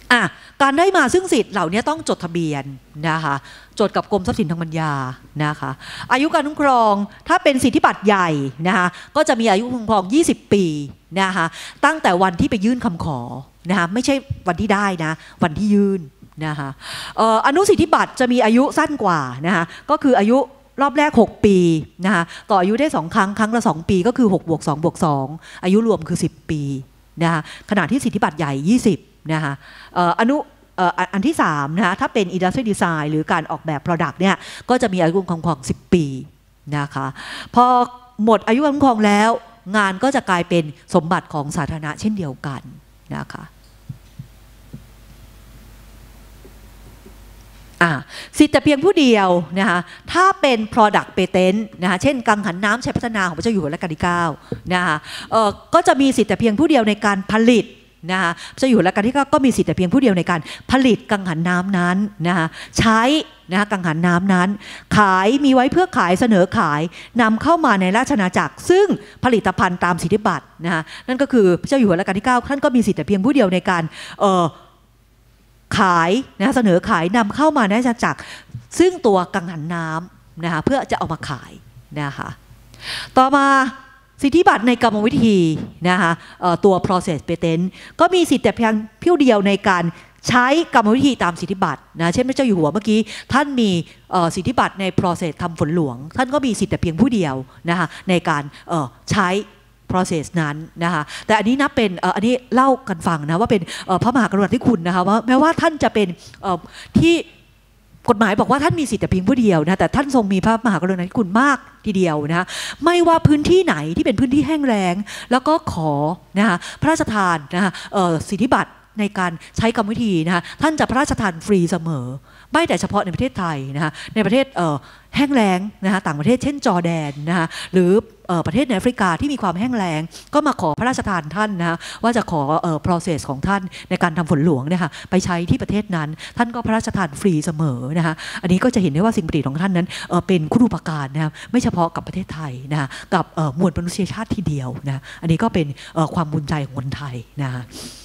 การได้มาซึ่งสิทธิ์เหล่านี้ต้องจดทะเบียนนะคะจดกับกรมทรัพย์สินทางปัญญานะคะอายุการคุ้มครองถ้าเป็นสิทธิบัตรใหญ่นะคะก็จะมีอายุคุ้มครอง20 ปีนะคะตั้งแต่วันที่ไปยื่นคำขอนะคะไม่ใช่วันที่ได้นะวันที่ยื่นนะคะอนุสิทธิบัตรจะมีอายุสั้นกว่านะคะก็คืออายุรอบแรก6 ปีนะคะต่ออายุได้2 ครั้งครั้งละ2 ปีก็คือ6 + 2 + 2อายุรวมคือ10 ปีนะคะขณะที่สิทธิบัตรใหญ่20นะคะอันที่3นะคะถ้าเป็น Industrial Design หรือการออกแบบ Product เนี่ยก็จะมีอายุคุ้มครอง10 ปีนะคะพอหมดอายุคุ้มครองแล้วงานก็จะกลายเป็นสมบัติของสาธารณะเช่นเดียวกันนะคะสิทธิ์แต่เพียงผู้เดียวนะคะถ้าเป็น product patent นะคะเช่นกังหันน้ำชัยพัฒนาของพระเจ้าอยู่หัวรัชกาลที่9นะคะก็จะมีสิทธิ์แต่เพียงผู้เดียวในการผลิตนะคะพระเจ้าอยู่หัวรัชกาลที่9ก็มีสิทธิ์แต่เพียงผู้เดียวในการผลิตกังหันน้ำนั้นนะคะใช้นะคะกังหันน้ำนั้นขายมีไว้เพื่อขายเสนอขายนำเข้ามาในราชอาณาจักรซึ่งผลิตภัณฑ์ตามสิทธิบัตรนะคะนั่นก็คือพระเจ้าอยู่หัวรัชกาลที่9ท่านก็มีสิทธิ์แต่เพียงผู้เดียวในการขายนะเสนอขายนำเข้ามาในราชอาณาจักรซึ่งตัวกังหันน้ำนะคะเพื่อจะเอามาขายนะคะต่อมาสิทธิบัตรในกรรมวิธีนะคะตัว process patent ก็มีสิทธิ์แต่เพียงผู้เดียวในการใช้กรรมวิธีตามสิทธิบัตรนะเช่นพระเจ้าอยู่หัวเมื่อกี้ท่านมีสิทธิบัตรใน process ทำฝนหลวงท่านก็มีสิทธิ์แต่เพียงผู้เดียวนะคะในการใช้process นั้นนะคะแต่อันนี้นับเป็นอันนี้เล่ากันฟังนะว่าเป็นพระมหากรุณาธิคุณนะคะว่าแม้ว่าท่านจะเป็นที่กฎหมายบอกว่าท่านมีสิทธิ์แต่เพียงผู้เดียวนะแต่ท่านทรงมีพระมหากรุณาธิคุณมากทีเดียวนะคะไม่ว่าพื้นที่ไหนที่เป็นพื้นที่แห้งแล้งแล้วก็ขอนะคะพระราชทานนะคะสิทธิบัตรในการใช้กรรมวิธีนะคะท่านจะพระราชทานฟรีเสมอไม่แต่เฉพาะในประเทศไทยนะคะในประเทศแห้งแล้งนะคะต่างประเทศเช่นจอร์แดนนะคะหรือประเทศในแอฟริกาที่มีความแห้งแล้งก็มาขอพระราชทานท่านนะคะว่าจะขอprocess ของท่านในการทำฝนหลวงนะคะไปใช้ที่ประเทศนั้นท่านก็พระราชทานฟรีเสมอนะคะอันนี้ก็จะเห็นได้ว่าสิ่งประดิษฐ์ของท่านนั้นเป็นคุณูปการนะคะไม่เฉพาะกับประเทศไทยนะคะกับมวลมนุษยชาติทีเดียวนะอันนี้ก็เป็นความภูมิใจของคนไทยนะคะ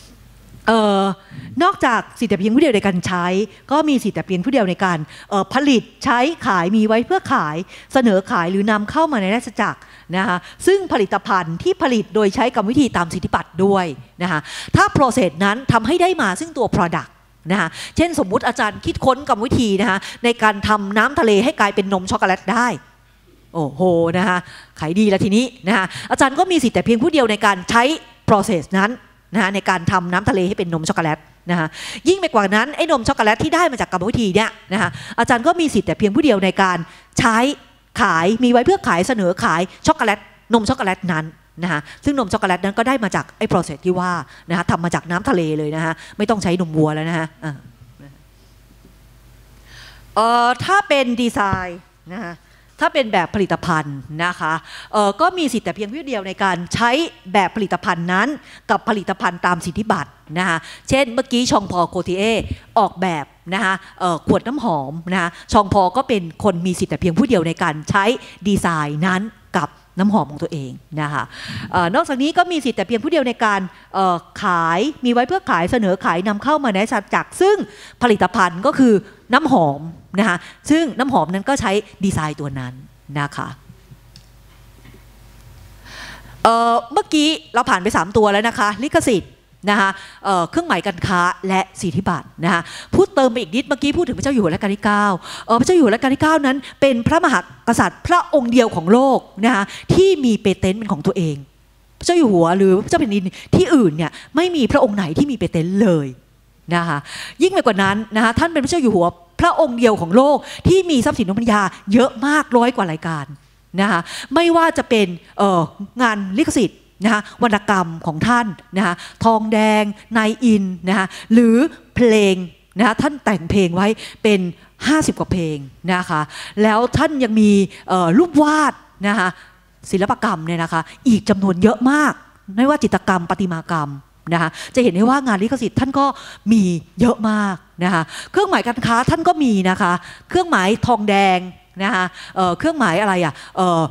นอกจากสิทธิ์แต่เพียงผู้เดียวในการใช้ก็มีสิทธิ์แต่เพียงผู้เดียวในการผลิตใช้ขายมีไว้เพื่อขายเสนอขายหรือนำเข้ามาในราชจักรนะคะซึ่งผลิตภัณฑ์ที่ผลิตโดยใช้กรรมวิธีตามสิทธิบัตรด้วยนะคะถ้า process นั้นทำให้ได้มาซึ่งตัว product นะคะเช่นสมมุติอาจารย์คิดค้นกรรมวิธีนะคะในการทำน้ำทะเลให้กลายเป็นนมช็อกโกแลตได้โอ้โหนะคะขายดีแล้วทีนี้นะคะอาจารย์ก็มีสิทธิ์แต่เพียงผู้เดียวในการใช้ process นั้นนะในการทำน้ำทะเลให้เป็นนมช็อกโกแลตนะคะยิ่งไปกว่านั้นไอ้นมช็อกโกแลตที่ได้มาจากกรรมวิธีเนี่ยนะคะอาจารย์ก็มีสิทธิ์แต่เพียงผู้เดียวในการใช้ขายมีไว้เพื่อขายเสนอขายช็อกโกแลตนมช็อกโกแลตนั้นนะคะซึ่งนมช็อกโกแลตนั้นก็ได้มาจากไอ้ process ที่ว่านะคะทำมาจากน้ำทะเลเลยนะคะไม่ต้องใช้นมวัวแล้วนะคะถ้าเป็นดีไซน์นะคะถ้าเป็นแบบผลิตภัณฑ์นะคะก็มีสิทธิ์แต่เพียงผู้เดียวในการใช้แบบผลิตภัณฑ์นั้นกับผลิตภัณฑ์ตามสิทธิบัตรนะคะเช่นเมื่อกี้ชองพอโกติเอออกแบบนะคะขวดน้ำหอมนะคะชองพอก็เป็นคนมีสิทธิ์แต่เพียงผู้เดียวในการใช้ดีไซน์นั้นกับน้ำหอมของตัวเองนะคะนอกจากนี้ก็มีสิทธิ์แต่เพียงผู้เดียวในการขายมีไว้เพื่อขายเสนอขายนำเข้ามาในราชอาณาจักรซึ่งผลิตภัณฑ์ก็คือน้ำหอมนะคะซึ่งน้ำหอมนั้นก็ใช้ดีไซน์ตัวนั้นนะคะเมื่อกี้เราผ่านไป3ตัวแล้วนะคะลิขสิทธิ์นะคะเครื่องหมายการค้าและสิทธิบัตรนะคะพูดเติมไปอีกนิดเมื่อกี้พูดถึงพระเจ้าอยู่หัวรัชกาลที่9พระเจ้าอยู่หัวรัชกาลที่9นั้นเป็นพระมหากษัตริย์พระองค์เดียวของโลกนะคะที่มีเปเทนต์เป็นของตัวเองพระเจ้าอยู่หัวหรือพระเจ้าแผ่นดินที่อื่นเนี่ยไม่มีพระองค์ไหนที่มีเปเทนต์เลยนะคะยิ่งไปกว่านั้นนะคะท่านเป็นพระเจ้าอยู่หัวพระองค์เดียวของโลกที่มีทรัพย์สินทางปัญญาเยอะมาก100 กว่ารายการนะคะไม่ว่าจะเป็นงานลิขสิทธิ์นะคะวรรณกรรมของท่านนะคะทองแดงนายอินนะคะหรือเพลงนะคะท่านแต่งเพลงไว้เป็น50 กว่าเพลงนะคะแล้วท่านยังมีรูปวาดนะคะศิลปกรรมเนี่ยนะคะอีกจำนวนเยอะมากไม่ว่าจิตรกรรมประติมากรรมนะคะจะเห็นได้ว่างานลิขสิทธิ์ท่านก็มีเยอะมากนะคะเครื่องหมายการค้าท่านก็มีนะคะเครื่องหมายทองแดงนะคะเครื่องหมายอะไรอ่ะ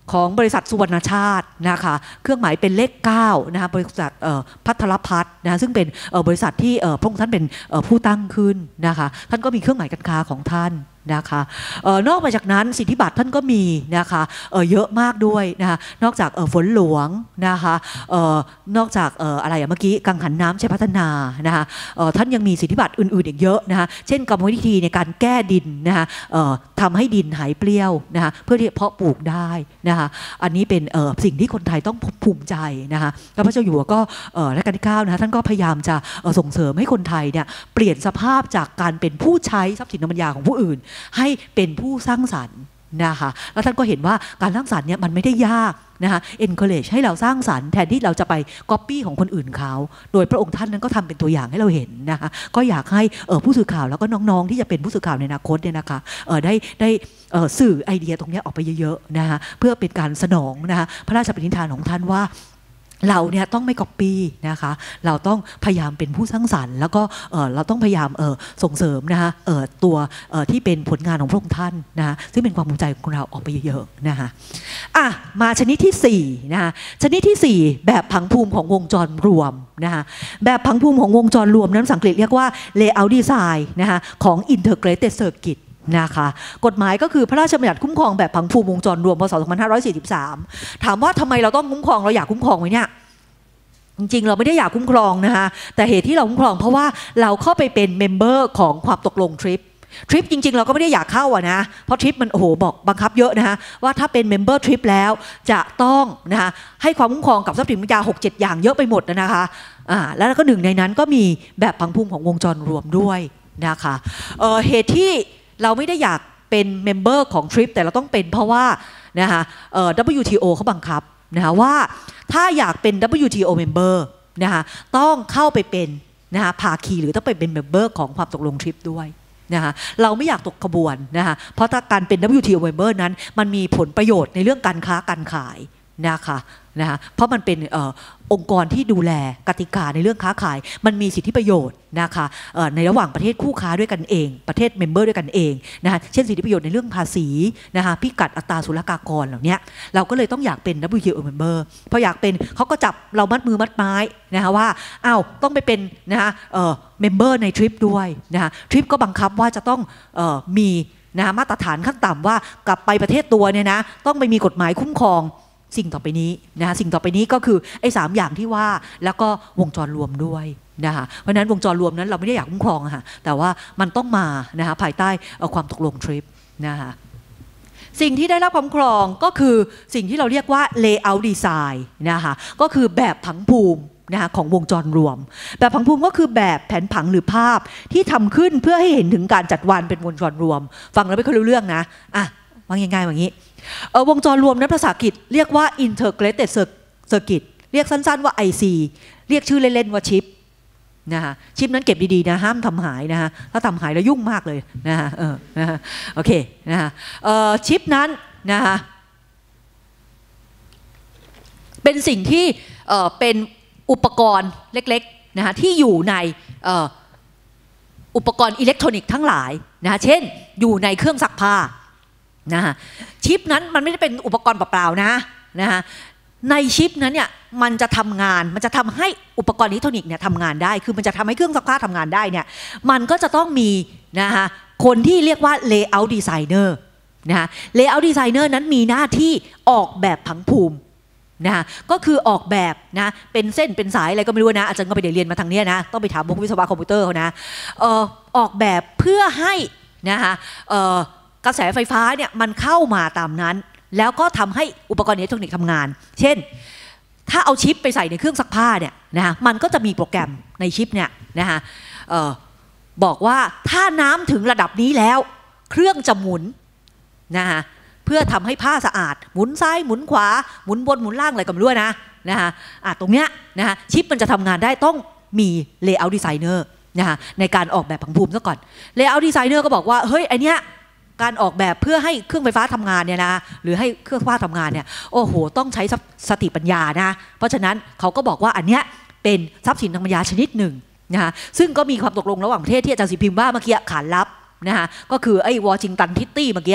ของบริษัทสุวรรณชาตินะคะเครื่องหมายเป็นเลข9นะคะบริษัทภัทรพัฒน์นะคะซึ่งเป็นบริษัทที่พระองค์ท่านเป็นผู้ตั้งขึ้นนะคะท่านก็มีเครื่องหมายการค้าของท่านนะคะนอกจากนั้นสิทธิบัตรท่านก็มีนะคะเยอะมากด้วยนะคะนอกจากฝนหลวงนะคะนอกจากอะไรเมื่อกี้กังหันน้ำชัยพัฒนานะคะท่านยังมีสิทธิบัตรอื่นๆอีกเยอะนะคะเช่นกรรมวิธีในการแก้ดินนะคะทำให้ดินหายเปรี้ยวนะคะเพื่อที่จะเพาะปลูกได้นะคะอันนี้เป็นสิ่งที่คนไทยต้องภูมิใจนะคะแล้วพระเจ้าอยู่หัวก็รัชกาลที่9นะคะท่านก็พยายามจะส่งเสริมให้คนไทยเนี่ยเปลี่ยนสภาพจากการเป็นผู้ใช้ทรัพย์สินทางปัญญาของผู้อื่นให้เป็นผู้สร้างสรรค์นะคะแล้วท่านก็เห็นว่าการสร้างสรรค์เนี่ยมันไม่ได้ยากนะคะ encourage ให้เราสร้างสรรค์แทนที่เราจะไป copy ของคนอื่นเขาโดยพระองค์ท่านนั้นก็ทำเป็นตัวอย่างให้เราเห็นนะคะก็อยากให้ผู้สื่อข่าวแล้วก็น้องๆที่จะเป็นผู้สื่อข่าวในอนาคตเนี่ยนะคะได้สื่อไอเดียตรงนี้ออกไปเยอะๆนะคะเพื่อเป็นการสนองนะคะพระราชปณิธานของท่านว่าเราเนี่ยต้องไม่ก๊อปปี้นะคะเราต้องพยายามเป็นผู้สร้างสรรค์แล้วก็เราต้องพยายามส่งเสริมนะคะตัวที่เป็นผลงานของพระองค์ท่านนะคะซึ่งเป็นความภูมิใจของเราออกไปเยอะๆนะคะมาชนิดที่4นะคะชนิดที่4แบบผังภูมิของวงจรรวมนะคะแบบผังภูมิของวงจรรวมนั้นภาษาอังกฤษเรียกว่า layout design นะคะของ integrated circuitนะคะกฎหมายก็คือพระราชบัญญัติคุ้มครองแบบผังภูมิวงจรรวมพ.ศ. 2543ถามว่าทำไมเราต้องคุ้มครองเราอยากคุ้มครองไหมเนี่ยจริงๆเราไม่ได้อยากคุ้มครองนะคะแต่เหตุที่เราคุ้มครองเพราะว่าเราเข้าไปเป็นเมมเบอร์ของความตกลงทริปจริงๆเราก็ไม่ได้อยากเข้านะเพราะทริปมันบอกบังคับเยอะนะคะว่าถ้าเป็นเมมเบอร์ทริปแล้วจะต้องนะคะให้ความคุ้มครองกับทรัพย์สินปัญญา 6-7 อย่างเยอะไปหมดนะคะแล้วก็หนึ่งในนั้นก็มีแบบผังภูมิของวงจรรวมด้วยนะคะเหตุที่เราไม่ได้อยากเป็นเมมเบอร์ของทริปแต่เราต้องเป็นเพราะว่านะคะWTO เขาบังคับนะคะว่าถ้าอยากเป็น WTO member นะคะต้องเข้าไปเป็นนะคะภาคีหรือต้องไปเป็นเมมเบอร์ของความตกลงทริปด้วยนะคะเราไม่อยากตกขบวนนะคะเพราะถ้าการเป็น WTO member นั้นมันมีผลประโยชน์ในเรื่องการค้าการขายนะคะเพราะมันเป็นองค์กรที่ดูแลกติกาในเรื่องค้าขายมันมีสิทธิประโยชน์นะคะในระหว่างประเทศคู่ค้าด้วยกันเองประเทศเมมเบอร์ด้วยกันเองนะคะเช่นสิทธิประโยชน์ในเรื่องภาษีนะคะพิกัดอัตราศุลกากรเหล่านี้เราก็เลยต้องอยากเป็น WTO member พออยากเป็นเขาก็จับเรามัดมือมัดไม้นะคะว่าต้องไปเป็นนะคะเมมเบอร์ในทริปด้วยนะคะทริปก็บังคับว่าจะต้องมีนะคะมาตรฐานขั้นต่ำว่ากลับไปประเทศตัวเนี่ยนะต้องไปมีกฎหมายคุ้มครองสิ่งต่อไปนี้นะคะสิ่งต่อไปนี้ก็คือไอ้3อย่างที่ว่าแล้วก็วงจรรวมด้วยนะคะเพราะฉะนั้นวงจรรวมนั้นเราไม่ได้อยากคุ้มครองค่ะแต่ว่ามันต้องมานะคะภายใต้ความตกลงทริปนะคะสิ่งที่ได้รับความคุ้มครองก็คือสิ่งที่เราเรียกว่า layout design นะคะก็คือแบบผังภูมินะคะของวงจรรวมแบบผังภูมิก็คือแบบแผนผังหรือภาพที่ทำขึ้นเพื่อให้เห็นถึงการจัดวางเป็นวงจรรวมฟังแล้วไม่ค่อยรู้เรื่องนะวางง่ายๆอย่างนี้วงจรรวมนั้นภาษาอังกฤษเรียกว่า integrated circuit เรียกสั้นๆว่า IC เรียกชื่อเล่นๆว่าชิปนะคะชิปนั้นเก็บดีๆนะห้ามทำหายนะคะถ้าทำหายแล้วยุ่งมากเลยนะคะโอเคนะคะชิปนั้นนะคะเป็นสิ่งที่เป็นอุปกรณ์เล็กๆนะคะที่อยู่ในอุปกรณ์อิเล็กทรอนิกส์ทั้งหลายนะคะเช่นอยู่ในเครื่องซักผ้านะคะชิปนั้นมันไม่ได้เป็นอุปกรณ์เปล่าๆนะคะในชิปนั้นเนี่ยมันจะทำงานมันจะทำให้อุปกรณ์อิเล็กทรอนิกส์เนี่ยทำงานได้คือมันจะทำให้เครื่องซักผ้าทำงานได้เนี่ยมันก็จะต้องมีนะคะคนที่เรียกว่า layout designer นะคะ layout designer นั้นมีหน้าที่ออกแบบผังภูมินะก็คือออกแบบนะเป็นเส้นเป็นสายอะไรก็ไม่รู้นะอาจารย์ก็ไปเรียนมาทางนี้นะต้องไปถามพวกวิศวะคอมพิวเตอร์เขานะออกแบบเพื่อให้นะคะกระแสไฟฟ้าเนี่ยมันเข้ามาตามนั้นแล้วก็ทำให้อุปกรณ์อิเล็กทรอนิกส์ทำงานเช่นถ้าเอาชิปไปใส่ในเครื่องซักผ้าเนี่ยนะมันก็จะมีโปรแกรมในชิปเนี่ยนะคะบอกว่าถ้าน้ำถึงระดับนี้แล้วเครื่องจะหมุนนะคะเพื่อทำให้ผ้าสะอาดหมุนซ้ายหมุนขวาหมุนบนหมุนล่างอะไรก็ไม่รู้นะคะตรงเนี้ยนะคะชิปมันจะทำงานได้ต้องมี layout designer นะคะในการออกแบบผังภูมิซะก่อน layout designer ก็บอกว่าเฮ้ยไอเนี้ยการออกแบบเพื่อให้เครื่องไฟฟ้าทำงานเนี่ยนะหรือให้เครื่องฟ้าทำงานเนี่ยโอ้โหต้องใช้สติปัญญานะเพราะฉะนั้นเขาก็บอกว่าอันเนี้ยเป็นทรัพย์สินทางปัญญาชนิดหนึ่งนะคะซึ่งก็มีความตกลงระหว่างประเทศที่อาจารย์สิพิมพ์ว่าเมื่อกี้ขานรับนะคะก็คือไอ้วอชิงตันทิตตี้เมื่อกี้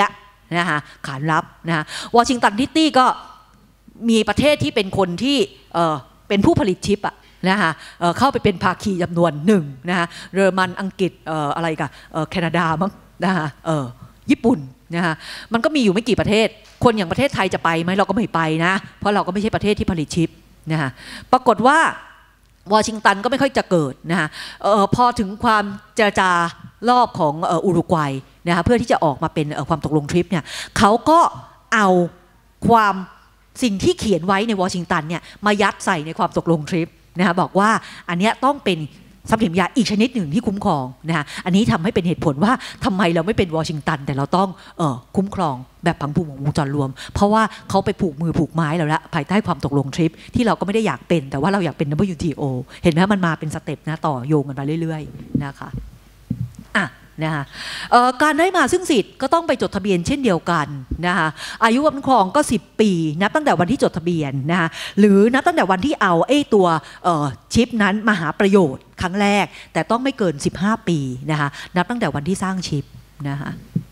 นะคะขานรับนะคะวอชิงตันซิตี้ก็มีประเทศที่เป็นคนที่เป็นผู้ผลิตชิปอะนะคะเข้าไปเป็นภาคีจำนวนหนึ่งนะคะเยอรมันอังกฤษอะไรกันแคนาดามั้งนะคะญี่ปุ่นนะคะมันก็มีอยู่ไม่กี่ประเทศคนอย่างประเทศไทยจะไปไหมเราก็ไม่ไปนะเพราะเราก็ไม่ใช่ประเทศที่ผลิตชิปนะคะปรากฏว่าวอชิงตันก็ไม่ค่อยจะเกิดนะคะพอถึงความเจรจารอบของอุรุกวัยนะคะเพื่อที่จะออกมาเป็นความตกลงทริปเนี่ยเขาก็เอาความสิ่งที่เขียนไว้ในวอชิงตันเนี่ยมายัดใส่ในความตกลงทริปนะคะบอกว่าอันนี้ต้องเป็นทรัพย์สินยาอีกชนิดหนึ่งที่คุ้มครองนะคะอันนี้ทำให้เป็นเหตุผลว่าทำไมเราไม่เป็นวอชิงตันแต่เราต้องคุ้มครองแบบผังผูกวงจรรวมเพราะว่าเขาไปผูกมือผูกไม้เราละภายใต้ความตกลงทริปที่เราก็ไม่ได้อยากเป็นแต่ว่าเราอยากเป็น WTO เห็นไหมมันมาเป็นสเต็ปนะต่อโยงกันไปเรื่อยๆนะคะนะคะการได้มาซึ่งสิทธิ์ก็ต้องไปจดทะเบียนเช่นเดียวกันนะคะอายุคุ้มครองก็10 ปีนับตั้งแต่วันที่จดทะเบียนนะคะหรือนับตั้งแต่วันที่เอาตัวชิปนั้นมาหาประโยชน์ครั้งแรกแต่ต้องไม่เกิน15 ปีนะคะนับตั้งแต่วันที่สร้างชิปนะคะ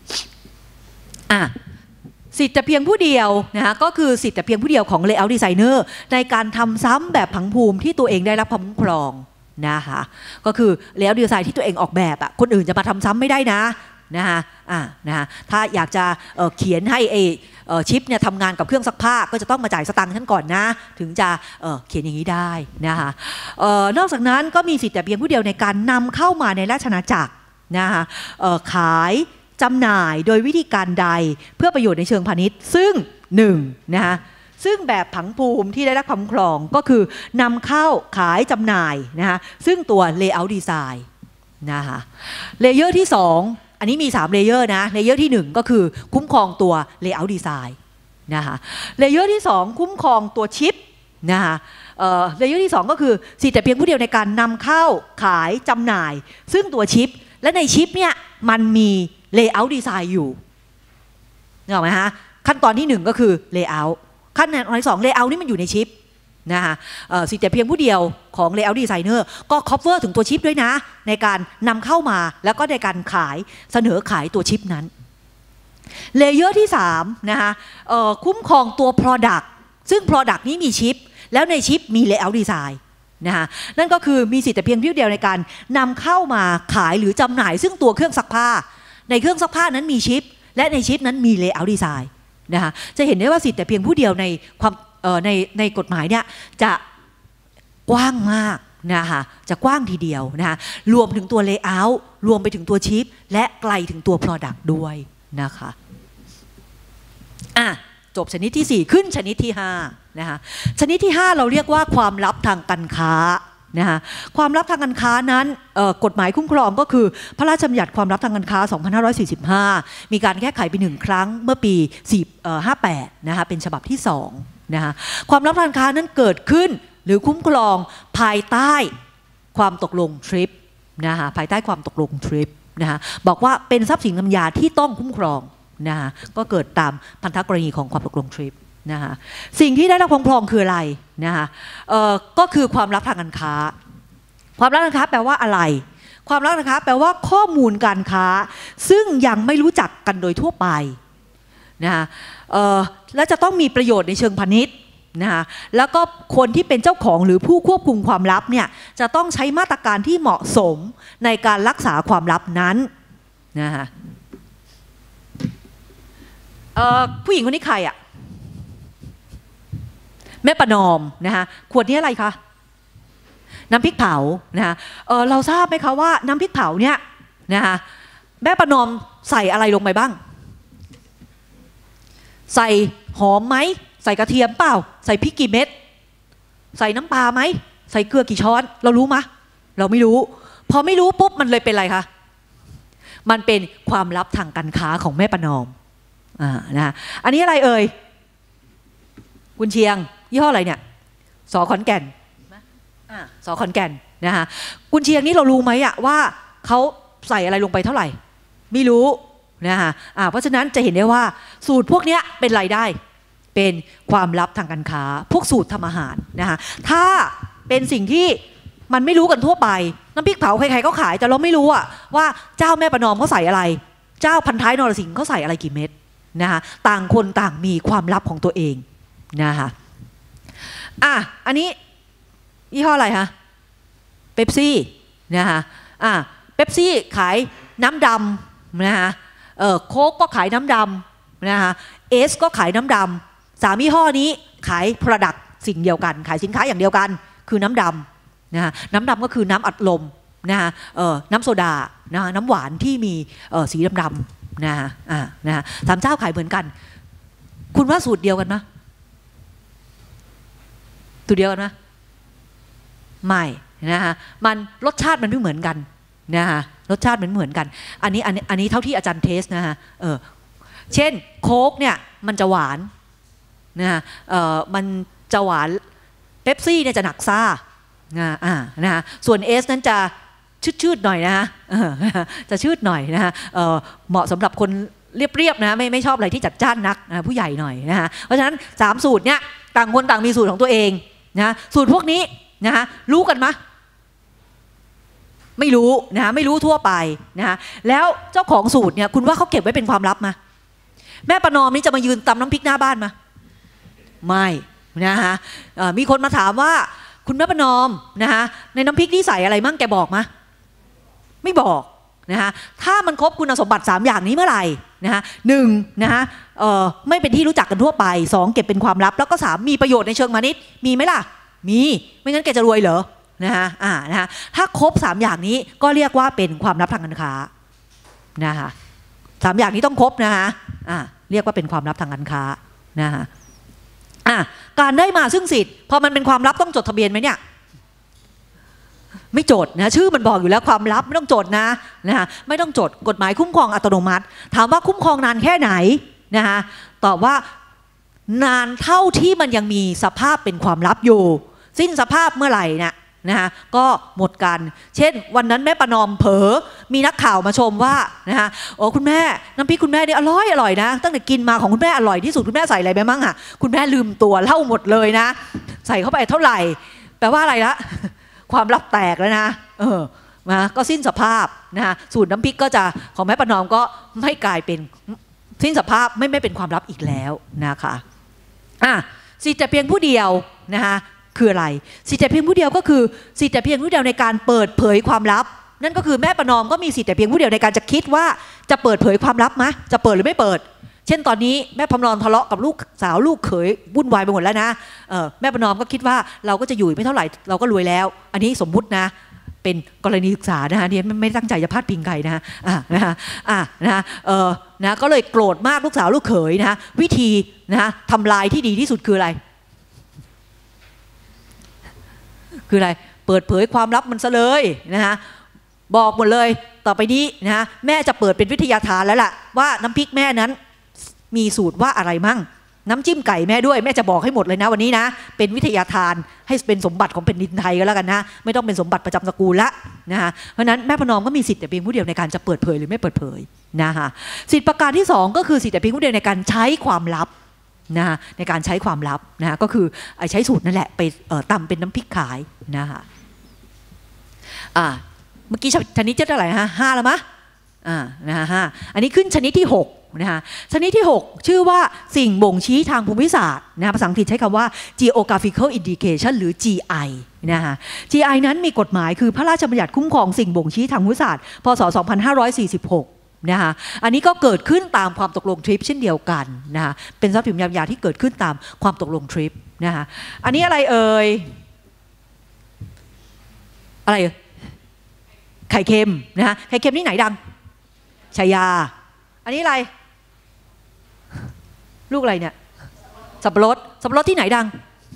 สิทธิ์แต่เพียงผู้เดียวนะคะก็คือสิทธิ์แต่เพียงผู้เดียวของ Layout Designer ในการทำซ้ำแบบผังภูมิที่ตัวเองได้รับความคุ้มครองนะคะก็คือแล้วดีไซน์ที่ตัวเองออกแบบคนอื่นจะมาทำซ้ำไม่ได้นะนะคะถ้าอยากจะเขียนให้ชิปเนี่ยทำงานกับเครื่องซักผ้าก็จะต้องมาจ่ายสตังค์ฉันก่อนนะถึงจะเขียนอย่างนี้ได้นะคะนอกจากนั้นก็มีสิทธิ์แต่เพียงผู้เดียวในการนำเข้ามาในราชอาณาจักรนะคะขายจำหน่ายโดยวิธีการใดเพื่อประโยชน์ในเชิงพาณิชย์ซึ่ง1นะคะซึ่งแบบผังภูมิที่ได้รับความคุ้มครองก็คือนำเข้าขายจำหน่ายนะคะซึ่งตัว Layout Design นะคะเลเยอร์ที่2อันนี้มี3เลเยอร์นะเลเยอร์ที่1ก็คือคุ้มครองตัว Layout Design นะคะเลเยอร์ที่2คุ้มครองตัวชิปนะคะเลเยอร์ที่2ก็คือสิทธิ์แต่เพียงผู้เดียวในการนำเข้าขายจำหน่ายซึ่งตัวชิปและในชิปเนี่ยมันมี Layout Design อยู่นึกออกไหมฮะขั้นตอนที่1ก็คือ Layoutขั้นตอนที่2 Layout นี่มันอยู่ในชิปนะคะสิทธิ์แต่เพียงผู้เดียวของ Layout Designer ก็ cover ถึงตัวชิปด้วยนะในการนำเข้ามาแล้วก็ในการขายเสนอขายตัวชิปนั้นเลเยอร์ที่3นะคะคุ้มครองตัว Product ซึ่ง Product นี้มีชิปแล้วในชิปมี Layout Design นะคะนั่นก็คือมีสิทธิ์แต่เพียงผู้เดียวในการนำเข้ามาขายหรือจำหน่ายซึ่งตัวเครื่องซักผ้าในเครื่องซักผ้านั้นมีชิปและในชิปนั้นมี Layout Designนะคะจะเห็นได้ว่าสิทธิ์แต่เพียงผู้เดียวในความในกฎหมายเนี่ยจะกว้างมากนะคะจะกว้างทีเดียวนะคะรวมถึงตัว Layout รวมไปถึงตัวชิปและไกลถึงตัว Product ด้วยนะคะจบชนิดที่4ขึ้นชนิดที่5นะคะชนิดที่5เราเรียกว่าความลับทางการค้านะคะความลับทางการค้านั้นกฎหมายคุ้มครองก็คือพระราชบัญญัติความลับทางการค้า 2545 มีการแก้ไขไป1 ครั้งเมื่อปี58นะคะเป็นฉบับที่2นะคะความลับทางการค้านั้นเกิดขึ้นหรือคุ้มครองภายใต้ความตกลงทริปนะคะภายใต้ความตกลงทริปนะคะบอกว่าเป็นทรัพย์สินทางปัญญาที่ต้องคุ้มครองนะคะก็เกิดตามพันธกรณีของความตกลงทริปนะคะสิ่งที่ได้รับคุ้มครองคืออะไรนะคะก็คือความลับทางการค้าความลับทางการค้าแปลว่าอะไรความลับทางการค้าแปลว่าข้อมูลการค้าซึ่งยังไม่รู้จักกันโดยทั่วไปนะคะและจะต้องมีประโยชน์ในเชิงพาณิชย์นะคะแล้วก็คนที่เป็นเจ้าของหรือผู้ควบคุมความลับเนี่ยจะต้องใช้มาตรการที่เหมาะสมในการรักษาความลับนั้นนะคะผู้หญิงคนนี้ใครอะแม่ประนอมนะคะขวดนี้อะไรคะน้ำพริกเผานะคะเราทราบไหมคะว่าน้ำพริกเผาเนี่ยนะคะแม่ประนอมใส่อะไรลงไปบ้างใส่หอมไหมใส่กระเทียมเปล่าใส่พริกกี่เม็ดใส่น้ำปลาไหมใส่เกลือกี่ช้อนเรารู้มะเราไม่รู้พอไม่รู้ปุ๊บมันเลยเป็นอะไรคะมันเป็นความลับทางการค้าของแม่ประนอมนะอันนี้อะไรเอ่ยกุนเชียงยี่ห้ออะไรเนี่ยสอขอนแก่นสอขอนแก่นนะคะกุนเชียงนี่เรารู้ไหมอะว่าเขาใส่อะไรลงไปเท่าไหร่ไม่รู้นะคะเพราะฉะนั้นจะเห็นได้ว่าสูตรพวกนี้เป็นรายได้เป็นความลับทางการค้าพวกสูตรทำอาหารนะคะถ้าเป็นสิ่งที่มันไม่รู้กันทั่วไปน้ำพริกเผาใครๆก็ขายแต่เราไม่รู้อะว่าเจ้าแม่ประนอมเขาใส่อะไรเจ้าพันท้ายนรสิงห์เขาใส่อะไรกี่เม็ดนะคะต่างคนต่างมีความลับของตัวเองนะคะอันนี้ยี่ห้ออะไรคะเป๊ปซี่นะคะเป๊ปซี่ขายน้ำดำนะคะโค้กก็ขายน้ำดำนะคะเอสก็ขายน้ำดำ3ยี่ห้อนี้ขาย product สิ่งเดียวกันขายสินค้าอย่างเดียวกันคือน้ำดำนะคะน้ำดำก็คือน้ำอัดลมนะคะน้ำโซดานะคะน้ำหวานที่มีสีดำๆนะคะ3เจ้าขายเหมือนกันคุณว่าสูตรเดียวกันไหมสูตรเดียวกันไหมไม่นะคะมันรสชาติมันไม่เหมือนกันนะคะรสชาติมันเหมือนกันอันนี้เท่าที่อาจารย์เทสนะคะเช่นโค้กเนี่ยมันจะหวานนะคะมันจะหวานเป๊ปซี่เนี่ยจะหนักซ่านะคะส่วนเอสนั้นจะชืดๆหน่อยนะคะจะชืดหน่อยนะคะเหมาะสำหรับคนเรียบๆนะไม่ชอบอะไรที่จัดจ้านนักผู้ใหญ่หน่อยนะคะเพราะฉะนั้น3สูตรเนี่ยต่างคนต่างมีสูตรของตัวเองนะสูตรพวกนี้นะคะรู้กันไหมไม่รู้นะคะไม่รู้ทั่วไปนะคะแล้วเจ้าของสูตรเนี่ยคุณว่าเขาเก็บไว้เป็นความลับไหมแม่ประนอมนี่จะมายืนตำน้ำพริกหน้าบ้านไหมไม่นะคะมีคนมาถามว่าคุณแม่ประนอมนะคะในน้ำพริกนี่ใส่อะไรมั่งแกบอกไหมไม่บอกนะคะถ้ามันครบคุณสมบัติ3อย่างนี้เมื่อไหร่นะคะ1นะคะไม่เป็นที่รู้จักกันทั่วไป2เก็บเป็นความลับแล้วก็3มีประโยชน์ในเชิงพาณิชย์มีไหมล่ะมีไม่งั้นแกจะรวยเหรอนะคะถ้าครบ3อย่างนี้ก็เรียกว่าเป็นความลับทางการค้านะคะ3อย่างนี้ต้องครบนะคะเรียกว่าเป็นความลับทางการค้านะคะการได้มาซึ่งสิทธิ์พอมันเป็นความลับต้องจดทะเบียนไหมเนี่ยไม่จดนะชื่อมันบอกอยู่แล้วความลับไม่ต้องจดนะคะไม่ต้องจดกฎหมายคุ้มครองอัตโนมัติถามว่าคุ้มครองนานแค่ไหนนะคะตอบว่านานเท่าที่มันยังมีสภาพเป็นความลับอยู่สิ้นสภาพเมื่อไหร่เนี่ยนะคะก็หมดกันเช่นวันนั้นแม่ประนอมเผลอมีนักข่าวมาชมว่านะคะโอ้คุณแม่น้ำพริกคุณแม่นี่อร่อยนะตั้งแต่กินมาของคุณแม่อร่อยที่สุดคุณแม่ใส่อะไรไปมั่งคุณแม่ลืมตัวเล่าหมดเลยนะใส่เข้าไปเท่าไหร่แปลว่าอะไรละความลับแตกแล้วนะก็สิ้นสภาพนะคะสูตรน้ำพริกก็จะของแม่ประนอมก็ไม่กลายเป็นสิ้นสภาพไม่เป็นความลับอีกแล้วนะคะสิทธิ์แต่เพียงผู้เดียวนะคะคืออะไรสิทธิ์แต่เพียงผู้เดียวก็คือสิทธิ์แต่เพียงผู้เดียวในการเปิดเผยความลับนั่นก็คือแม่ประนอมก็มีสิทธิ์แต่เพียงผู้เดียวในการจะคิดว่าจะเปิดเผยความลับไหมจะเปิดหรือไม่เปิดเช่นตอนนี้แม่ประนอมทะเลาะกับลูกสาวลูกเขยวุ่นวายไปหมดแล้วนะแม่ประนอมก็คิดว่าเราก็จะอยู่ไม่เท่าไหร่เราก็รวยแล้วอันนี้สมมุตินะเป็นกรณีศึกษานะคะเนี่ยไม่ตั้งใจจะพาดพิงใครนะก็เลยโกรธมากลูกสาวลูกเขยนะวิธีนะทำลายที่ดีที่สุดคืออะไรเปิดเผยความลับมันซะเลยนะคะบอกหมดเลยต่อไปนี้นะแม่จะเปิดเป็นวิทยาทานแล้วล่ะว่าน้ำพริกแม่นั้นมีสูตรว่าอะไรมั่งน้ำจิ้มไก่แม่ด้วยแม่จะบอกให้หมดเลยนะวันนี้นะเป็นวิทยาทานให้เป็นสมบัติของแผ่นดินไทยก็แล้วกันนะไม่ต้องเป็นสมบัติประจำตระกูลละนะคะเพราะนั้นแม่ประนอมก็มีสิทธิ์แต่เพียงผู้เดียวในการจะเปิดเผยหรือไม่เปิดเผยนะคะสิทธิประการที่2ก็คือสิทธิ์แต่เพียงผู้เดียวในการใช้ความลับนะคะในการใช้ความลับนะคะก็คือใช้สูตรนั่นแหละไปตำเป็นน้ำพริกขายนะคะเมื่อกี้ชนิดที่เท่าไหร่นะ5แล้วมะนะคะอันนี้ขึ้นชนิดที่6นะคะชนิดที่6ชื่อว่าสิ่งบ่งชี้ทางภูมิศาสตร์นะภาษาอังกฤษใช้คำว่า geographical indication หรือ GI นะคะ GI นั้นมีกฎหมายคือพระราชบัญญัติคุ้มครองสิ่งบ่งชี้ทางภูมิศาสตร์พศ 2546นะคะอันนี้ก็เกิดขึ้นตามความตกลงทริปเช่นเดียวกันนะคะเป็นทรัพย์สินยาที่เกิดขึ้นตามความตกลงทริปนะคะอันนี้อะไรเอ่ยอะไรไข่เค็มนะคะไข่เค็มที่ไหนดังชัยยาอันนี้อะไรลูกอะไรเนี่ยสับปะรดที่ไหนดัง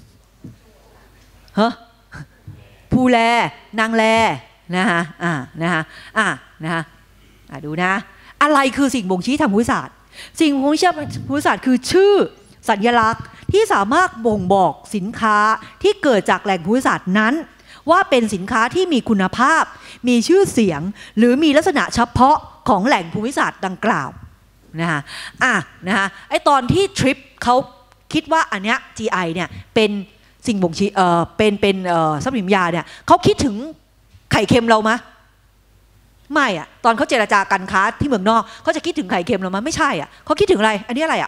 ภูแลนางแลนะคะนะคะดูนะอะไรคือสิ่งบ่งชี้ทางภูมิศาสตร์สิ่งบ่งชี้ทางภูมิศาสตร์คือชื่อสัญลักษณ์ที่สามารถบ่งบอกสินค้าที่เกิดจากแหล่งภูมิศาสตร์นั้นว่าเป็นสินค้าที่มีคุณภาพมีชื่อเสียงหรือมีลักษณะเฉพาะของแหล่งภูมิศาสตร์ดังกล่าวนะคะนะคะไอตอนที่ทริปเขาคิดว่าอันเนี้ย GI เนี่ยเป็นสิ่งบ่งชี้เป็นทรัพย์สินยาเนี่ยเขาคิดถึงไข่เค็มเรามะไม่อะตอนเขาเจรจาการค้าที่เมืองนอกเขาจะคิดถึงไข่เค็มหรือมั้ยไม่ใช่อะเขาคิดถึงอะไรอันนี้อะไรอะ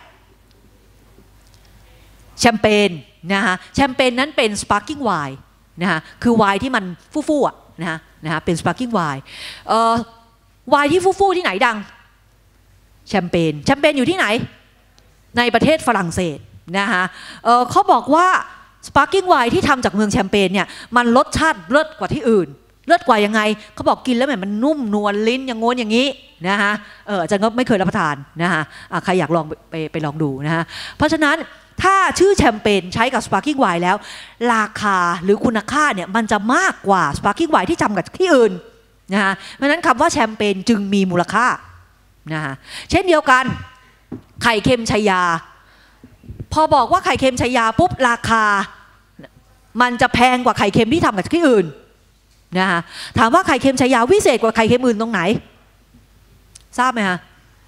แชมเปญนะคะแชมเปญนั้นเป็นสปาร์กิ้งไวน์นะคะคือไวน์ที่มันฟู่ๆอะนะคะเป็นสปาร์กิ้งไวน์ไวน์ที่ฟู่ๆที่ไหนดังแชมเปญอยู่ที่ไหนในประเทศฝรั่งเศสนะคะเขาบอกว่าสปาร์กิ้งไวน์ที่ทำจากเมืองแชมเปญเนี่ยมันรสชาติเลิศกว่าที่อื่นเลิศกว่ายังไงเขาบอกกินแล้วมันนุ่มนวลลิ้นอย่างง้นอย่างนี้นะคะอาจารย์ก็ไม่เคยรับประทานนะคะใครอยากลองไปลองดูนะคะเพราะฉะนั้นถ้าชื่อแชมเปญใช้กับสปาร์กิ้งไวน์แล้วราคาหรือคุณค่าเนี่ยมันจะมากกว่าสปาร์กิ้งไวน์ที่ทำกับที่อื่นนะคะเพราะฉะนั้นคำว่าแชมเปญจึงมีมูลค่านะคะเช่นเดียวกันไข่เค็มชัยยาพอบอกว่าไข่เค็มชัยยาปุ๊บราคามันจะแพงกว่าไข่เค็มที่ทำกับที่อื่นนะคะถามว่าไข่เค็มชัยยาวิเศษกว่าไข่เค็มอื่นตรงไหนทราบไหมคะ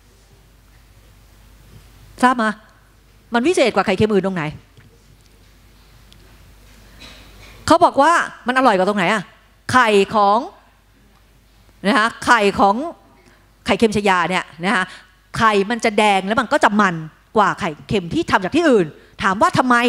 ทราบไหมมันวิเศษกว่าไข่เค็มอื่นตรงไหนเขาบอกว่ามันอร่อยกว่าตรงไหนอะไข่ของนะคะไข่ของไข่เค็มชัยยาเนี่ยนะคะไข่มันจะแดงแล้วมันก็จะมันกว่าไข่เค็มที่ทำจากที่อื่นถามว่าทำไม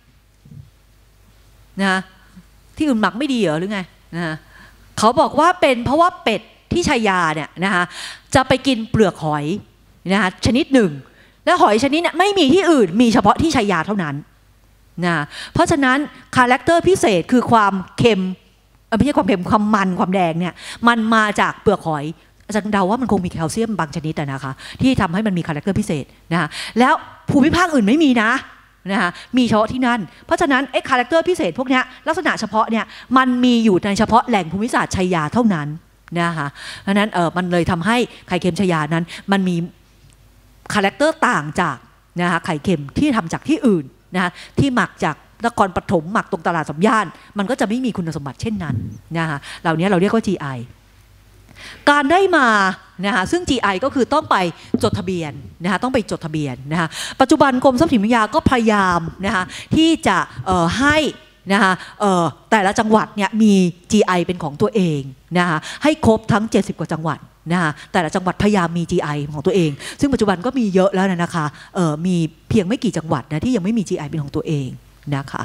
นะที่อื่นหมักไม่ดีเหรอหรือไงนะเขาบอกว่าเป็นเพราะว่าเป็ดที่ชัยยาเนี่ยนะคะจะไปกินเปลือกหอยนะคะชนิดหนึ่งและหอยชนิดนี้ไม่มีที่อื่นมีเฉพาะที่ชัยยาเท่านั้นนะเพราะฉะนั้นคาแรคเตอร์พิเศษคือความเค็มไม่ใช่ความเค็มความมันความแดงเนี่ยมันมาจากเปลือกหอยอาจารย์เดาว่ามันคงมีแคลเซียมบางชนิดนะคะที่ทำให้มันมีคาแรคเตอร์พิเศษนะคะแล้วภูมิภาคอื่นไม่มีนะคะมีเฉพาะที่นั่นเพราะฉะนั้นไอ้คาแรคเตอร์พิเศษพวกนี้ลักษณะเฉพาะเนี่ยมันมีอยู่ในเฉพาะแหล่งภูมิศาสตร์ชัยยาเท่านั้นนะคะเพราะฉะนั้นมันเลยทำให้ไข่เค็มชัยยานั้นมันมีคาแรคเตอร์ต่างจากนะคะไข่เค็มที่ทำจากที่อื่นนะคะที่หมักจากนครปฐมหมักตรงตลาดสามย่านมันก็จะไม่มีคุณสมบัติเช่นนั้นนะคะเหล่านี้เราเรียกว่า GI การได้มานะคะซึ่ง GI ก็คือต้องไปจดทะเบียนนะคะต้องไปจดทะเบียนนะคะปัจจุบันกรมทรัพย์สินวิทยาก็พยายามนะคะที่จะให้นะคะแต่ละจังหวัดเนี่ยมี GI เป็นของตัวเองนะคะให้ครบทั้ง70กว่าจังหวัดนะคะแต่ละจังหวัดพยายามมี GI ของตัวเองซึ่งปัจจุบันก็มีเยอะแล้วนะคะมีเพียงไม่กี่จังหวัดนะที่ยังไม่มี GI เป็นของตัวเองนะคะ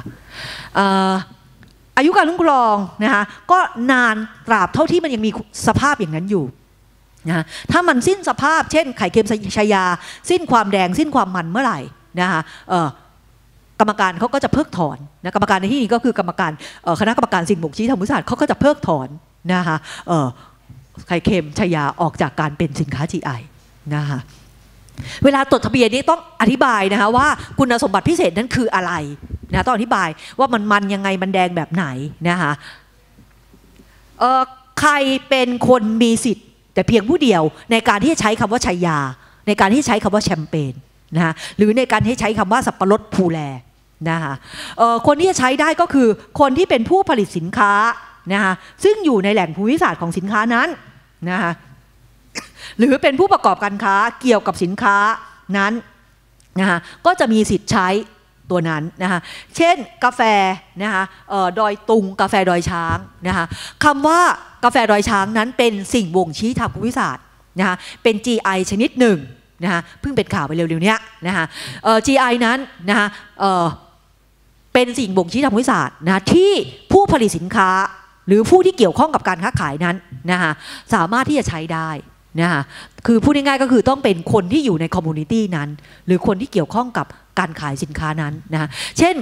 อายุการคุ้มครองนะคะก็นานตราบเท่าที่มันยังมีสภาพอย่างนั้นอยู่นะถ้ามันสิ้นสภาพเช่นไข่เค็มชัยยาสิ้นความแดงสิ้นความมันเมื่อไหร่นะคะกรรมการเขาก็จะเพิกถอนนะกรรมการในที่นี้ก็คือกรรมการคณะกรรมการสิ่งบ่งชี้ทางวิทยาศาสตร์เขาก็จะเพิกถอนนะคะไข่เค็มชัยยาออกจากการเป็นสินค้า GI นะคะเวลาจดทะเบียนนี้ต้องอธิบายนะคะว่าคุณสมบัติพิเศษนั้นคืออะไรนะต้องอธิบายว่ามันยังไงมันแดงแบบไหนนะคะใครเป็นคนมีสิทธิ์แต่เพียงผู้เดียวในการที่จะใช้คำว่าชัยยาในการที่ใช้คำว่าแชมเปญนะคะหรือในการที่ใช้คำว่าสับปะรดภูแลนะคะคนที่จะใช้ได้ก็คือคนที่เป็นผู้ผลิตสินค้านะคะซึ่งอยู่ในแหล่งภูมิศาสตร์ของสินค้านั้นนะคะหรือเป็นผู้ประกอบการค้าเกี่ยวกับสินค้านั้นนะคะก็จะมีสิทธิ์ใช้ตัวนั้นนะคะเช่นกาแฟนะคะดอยตุงกาแฟดอยช้างนะคะคำว่ากาแฟดอยช้างนั้นเป็นสิ่งบ่งชี้ทางภูมิศาสตร์นะคะเป็น GI ชนิดหนึ่งนะคะเพิ่งเป็นข่าวไปเร็วๆนี้นะคะGI นั้นนะคะเป็นสิ่งบ่งชี้ทางภูมิศาสตร์นะที่ผู้ผลิตสินค้าหรือผู้ที่เกี่ยวข้องกับการค้าขายนั้นนะคะสามารถที่จะใช้ได้นะคะคือพูดง่ายๆก็คือต้องเป็นคนที่อยู่ในคอมมูนิตี้นั้นหรือคนที่เกี่ยวข้องกับการขายสินค้านั้นนะคะเช่น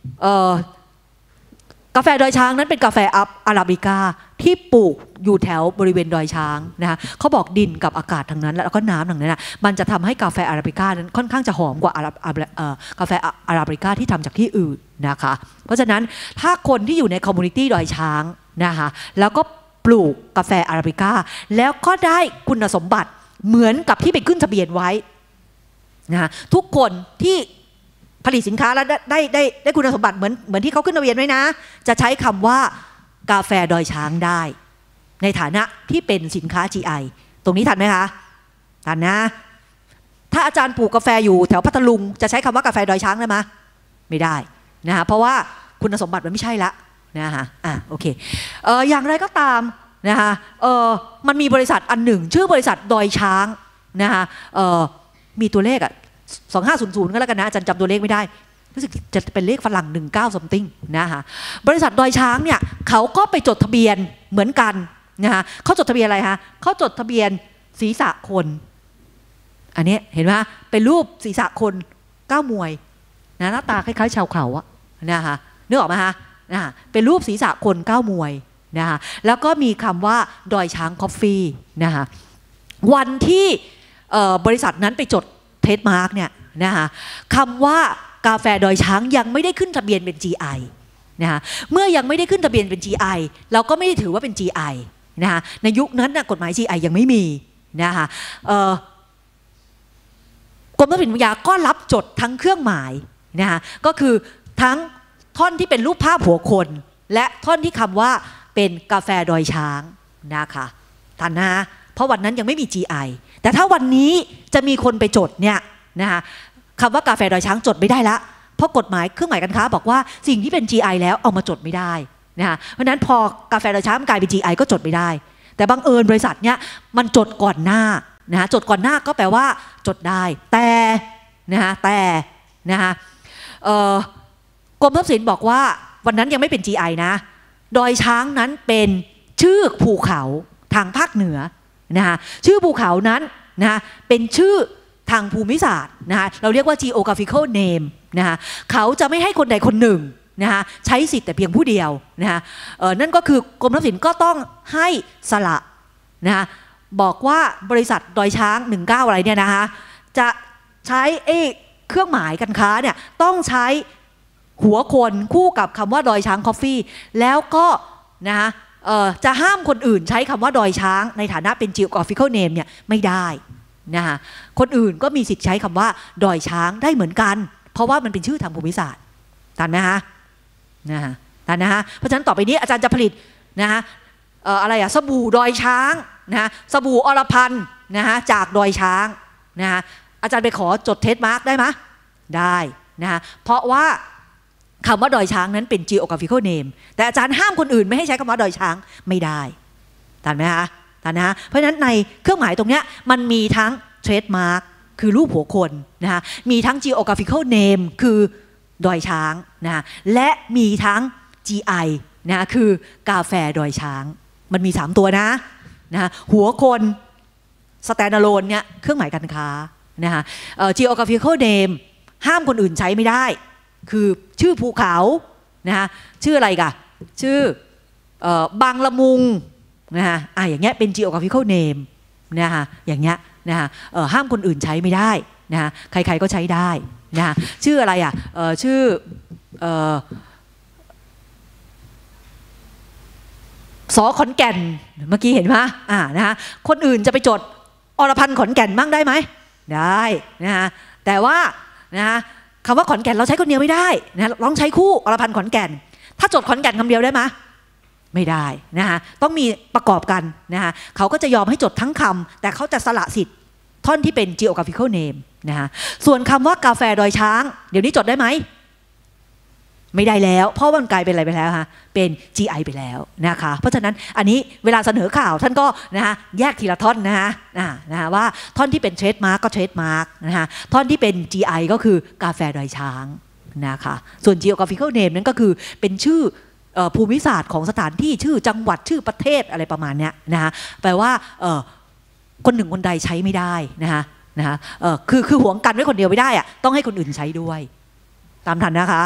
กาแฟดอยช้างนั้นเป็นกาแฟอาราบิก้าที่ปลูกอยู่แถวบริเวณดอยช้างนะคะเขาบอกดินกับอากาศทางนั้นแล้วก็น้ำทางนั้นนะมันจะทำให้กาแฟอาราบิก้านั้นค่อนข้างจะหอมกว่ากาแฟอาราบิก้าที่ทำจากที่อื่นนะคะเพราะฉะนั้นถ้าคนที่อยู่ในคอมมูนิตี้ดอยช้างนะคะแล้วก็ปลูกกาแฟอาราบิก้าแล้วก็ได้คุณสมบัติเหมือนกับที่ไปขึ้นทะเบียนไว้นะทุกคนที่ผลิตสินค้าแล้วได้คุณสมบัติเหมือนที่เขาขึ้นทะเบียนไว้นะจะใช้คำว่ากาแฟดอยช้างได้ในฐานะที่เป็นสินค้า GI ตรงนี้ทันไหมคะทันนะถ้าอาจารย์ปลูกกาแฟอยู่แถวพัทลุงจะใช้คำว่ากาแฟดอยช้างได้ไหมไม่ได้นะคะเพราะว่าคุณสมบัติมันไม่ใช่ละนะคะโอเคอย่างไรก็ตามนะคะมันมีบริษัทอันหนึ่งชื่อบริษัทดอยช้างนะคะมีตัวเลข2500ก็แล้วกันนะอาจารย์จำตัวเลขไม่ได้รู้สึกจะเป็นเลขฝรั่ง19 something นะคะบริษัทดอยช้างเนี่ยเขาก็ไปจดทะเบียนเหมือนกันนะคะเขาจดทะเบียนอะไรคะเขาจดทะเบียนศีรษะคนอันนี้เห็นไหมเป็นรูปศีรษะคน9 มวยนะหน้าตาคล้ายๆชาวเขาอะนะคะนึกออกไหมคะเป็นรูปศีรษะคน9 มวยนะคะแล้วก็มีคำว่าดอยช้างคอฟฟี่นะคะวันที่บริษัทนั้นไปจดเทรดมาร์กเนี่ยนะคะคำว่ากาแฟดอยช้างยังไม่ได้ขึ้นทะเบียนเป็น GI นะคะเมื่อยังไม่ได้ขึ้นทะเบียนเป็น GI เราก็ไม่ได้ถือว่าเป็น GI นะคะในยุคนั้นกฎหมาย GI ยังไม่มีนะคะกรมทรัพย์สินปัญญาก็รับจดทั้งเครื่องหมายนะคะก็คือทั้งท่อนที่เป็นรูปภาพหัวคนและท่อนที่คำว่าเป็นกาแฟดอยช้างนะคะทันนะเพราะวันนั้นยังไม่มี GI แต่ถ้าวันนี้จะมีคนไปจดเนี่ยนะคะคำว่ากาแฟดอยช้างจดไม่ได้ละเพราะกฎหมายเครื่องหมายการค้าบอกว่าสิ่งที่เป็น GI แล้วเอามาจดไม่ได้นะคะเพราะนั้นพอกาแฟดอยช้างกลายเป็น GI ก็จดไม่ได้แต่บังเอิญบริษัทเนี่ยมันจดก่อนหน้านะจดก่อนหน้าก็แปลว่าจดได้แต่กรมทรัพย์สินบอกว่าวันนั้นยังไม่เป็น GI นะดอยช้างนั้นเป็นชื่อภูเขาทางภาคเหนือนะคะชื่อภูเขานั้นนะเป็นชื่อทางภูมิศาสตร์นะคะเราเรียกว่า geographical name นะคะเขาจะไม่ให้คนใดคนหนึ่งนะคะใช้สิทธิ์แต่เพียงผู้เดียวนะคะนั่นก็คือกรมทรัพย์สินก็ต้องให้สละนะคะบอกว่าบริษัทดอยช้าง19อะไรเนี่ยนะคะจะใช้เครื่องหมายการค้าเนี่ยต้องใช้หัวคนคู่กับคำว่าดอยช้างคอฟฟี่แล้วก็นะคะจะห้ามคนอื่นใช้คำว่าดอยช้างในฐานะเป็น geographical name เนี่ยไม่ได้นะคะคนอื่นก็มีสิทธิ์ใช้คำว่าดอยช้างได้เหมือนกันเพราะว่ามันเป็นชื่อทางภูมิศาสตร์ทันไหมคะทันนะคะเพราะฉะนั้นต่อไปนี้อาจารย์จะผลิตนะคะสบู่ดอยช้างนะสบู่อรพันธ์นะคะจากดอยช้างนะคะอาจารย์ไปขอจดเทรดมาร์กได้ไหมได้นะคะเพราะว่าคำว่าดอยช้างนั้นเป็น geographical name แต่อาจารย์ห้ามคนอื่นไม่ให้ใช้คำว่าดอยช้างไม่ได้ทันไหมคะทันนะเพราะฉะนั้นในเครื่องหมายตรงนี้มันมีทั้งเทรดมาร์กคือรูปหัวคนนะคะมีทั้ง geographical name คือดอยช้างนะและมีทั้ง GI นะคือกาแฟดอยช้างมันมี3ตัวนะหัวคน standalone เนี่ยเครื่องหมายการค้านะคะgeographical name ห้ามคนอื่นใช้ไม่ได้คือชื่อภูเขานะคะชื่ออะไรกันชื่อบางละมุงนะคะอย่างเงี้ยเป็น geographical name นะคะอย่างเงี้ยนะคะห้ามคนอื่นใช้ไม่ได้นะคะใครๆก็ใช้ได้นะคะชื่ออะไรชื่อสอขอนแก่นเมื่อกี้เห็นไหมนะคะคนอื่นจะไปจดอรพันธ์ขอนแก่นมั่งได้ไหมได้นะคะแต่ว่านะคะคำว่าขอนแก่นเราใช้คนเดียวไม่ได้นะลองใช้คู่อรพันธ์ขอนแก่นถ้าจดขอนแก่นคำเดียวได้ไหมไม่ได้นะคะต้องมีประกอบกันนะคะเขาก็จะยอมให้จดทั้งคำแต่เขาจะสละสิทธิ์ท่อนที่เป็น geographical name นะคะส่วนคำว่ากาแฟดอยช้างเดี๋ยวนี้จดได้ไหมไม่ได้แล้วเพราะมันกลายเป็นอะไรไปแล้วฮะเป็น GI ไปแล้วนะคะเพราะฉะนั้นอันนี้เวลาเสนอข่าวท่านก็นะคะแยกทีละท่อนนะคะว่าท่อนที่เป็นเทรดมาร์กก็เทรดมาร์กนะคะท่อนที่เป็น GI ก็คือกาแฟดอยช้างนะคะส่วน geographical name นั้นก็คือเป็นชื่อภูมิศาสตร์ของสถานที่ชื่อจังหวัดชื่อประเทศอะไรประมาณเนี้ยนะคะแปลว่าคนหนึ่งคนใดใช้ไม่ได้นะคะคือหวงกันไว้คนเดียวไม่ได้อะต้องให้คนอื่นใช้ด้วยตามทันนะคะ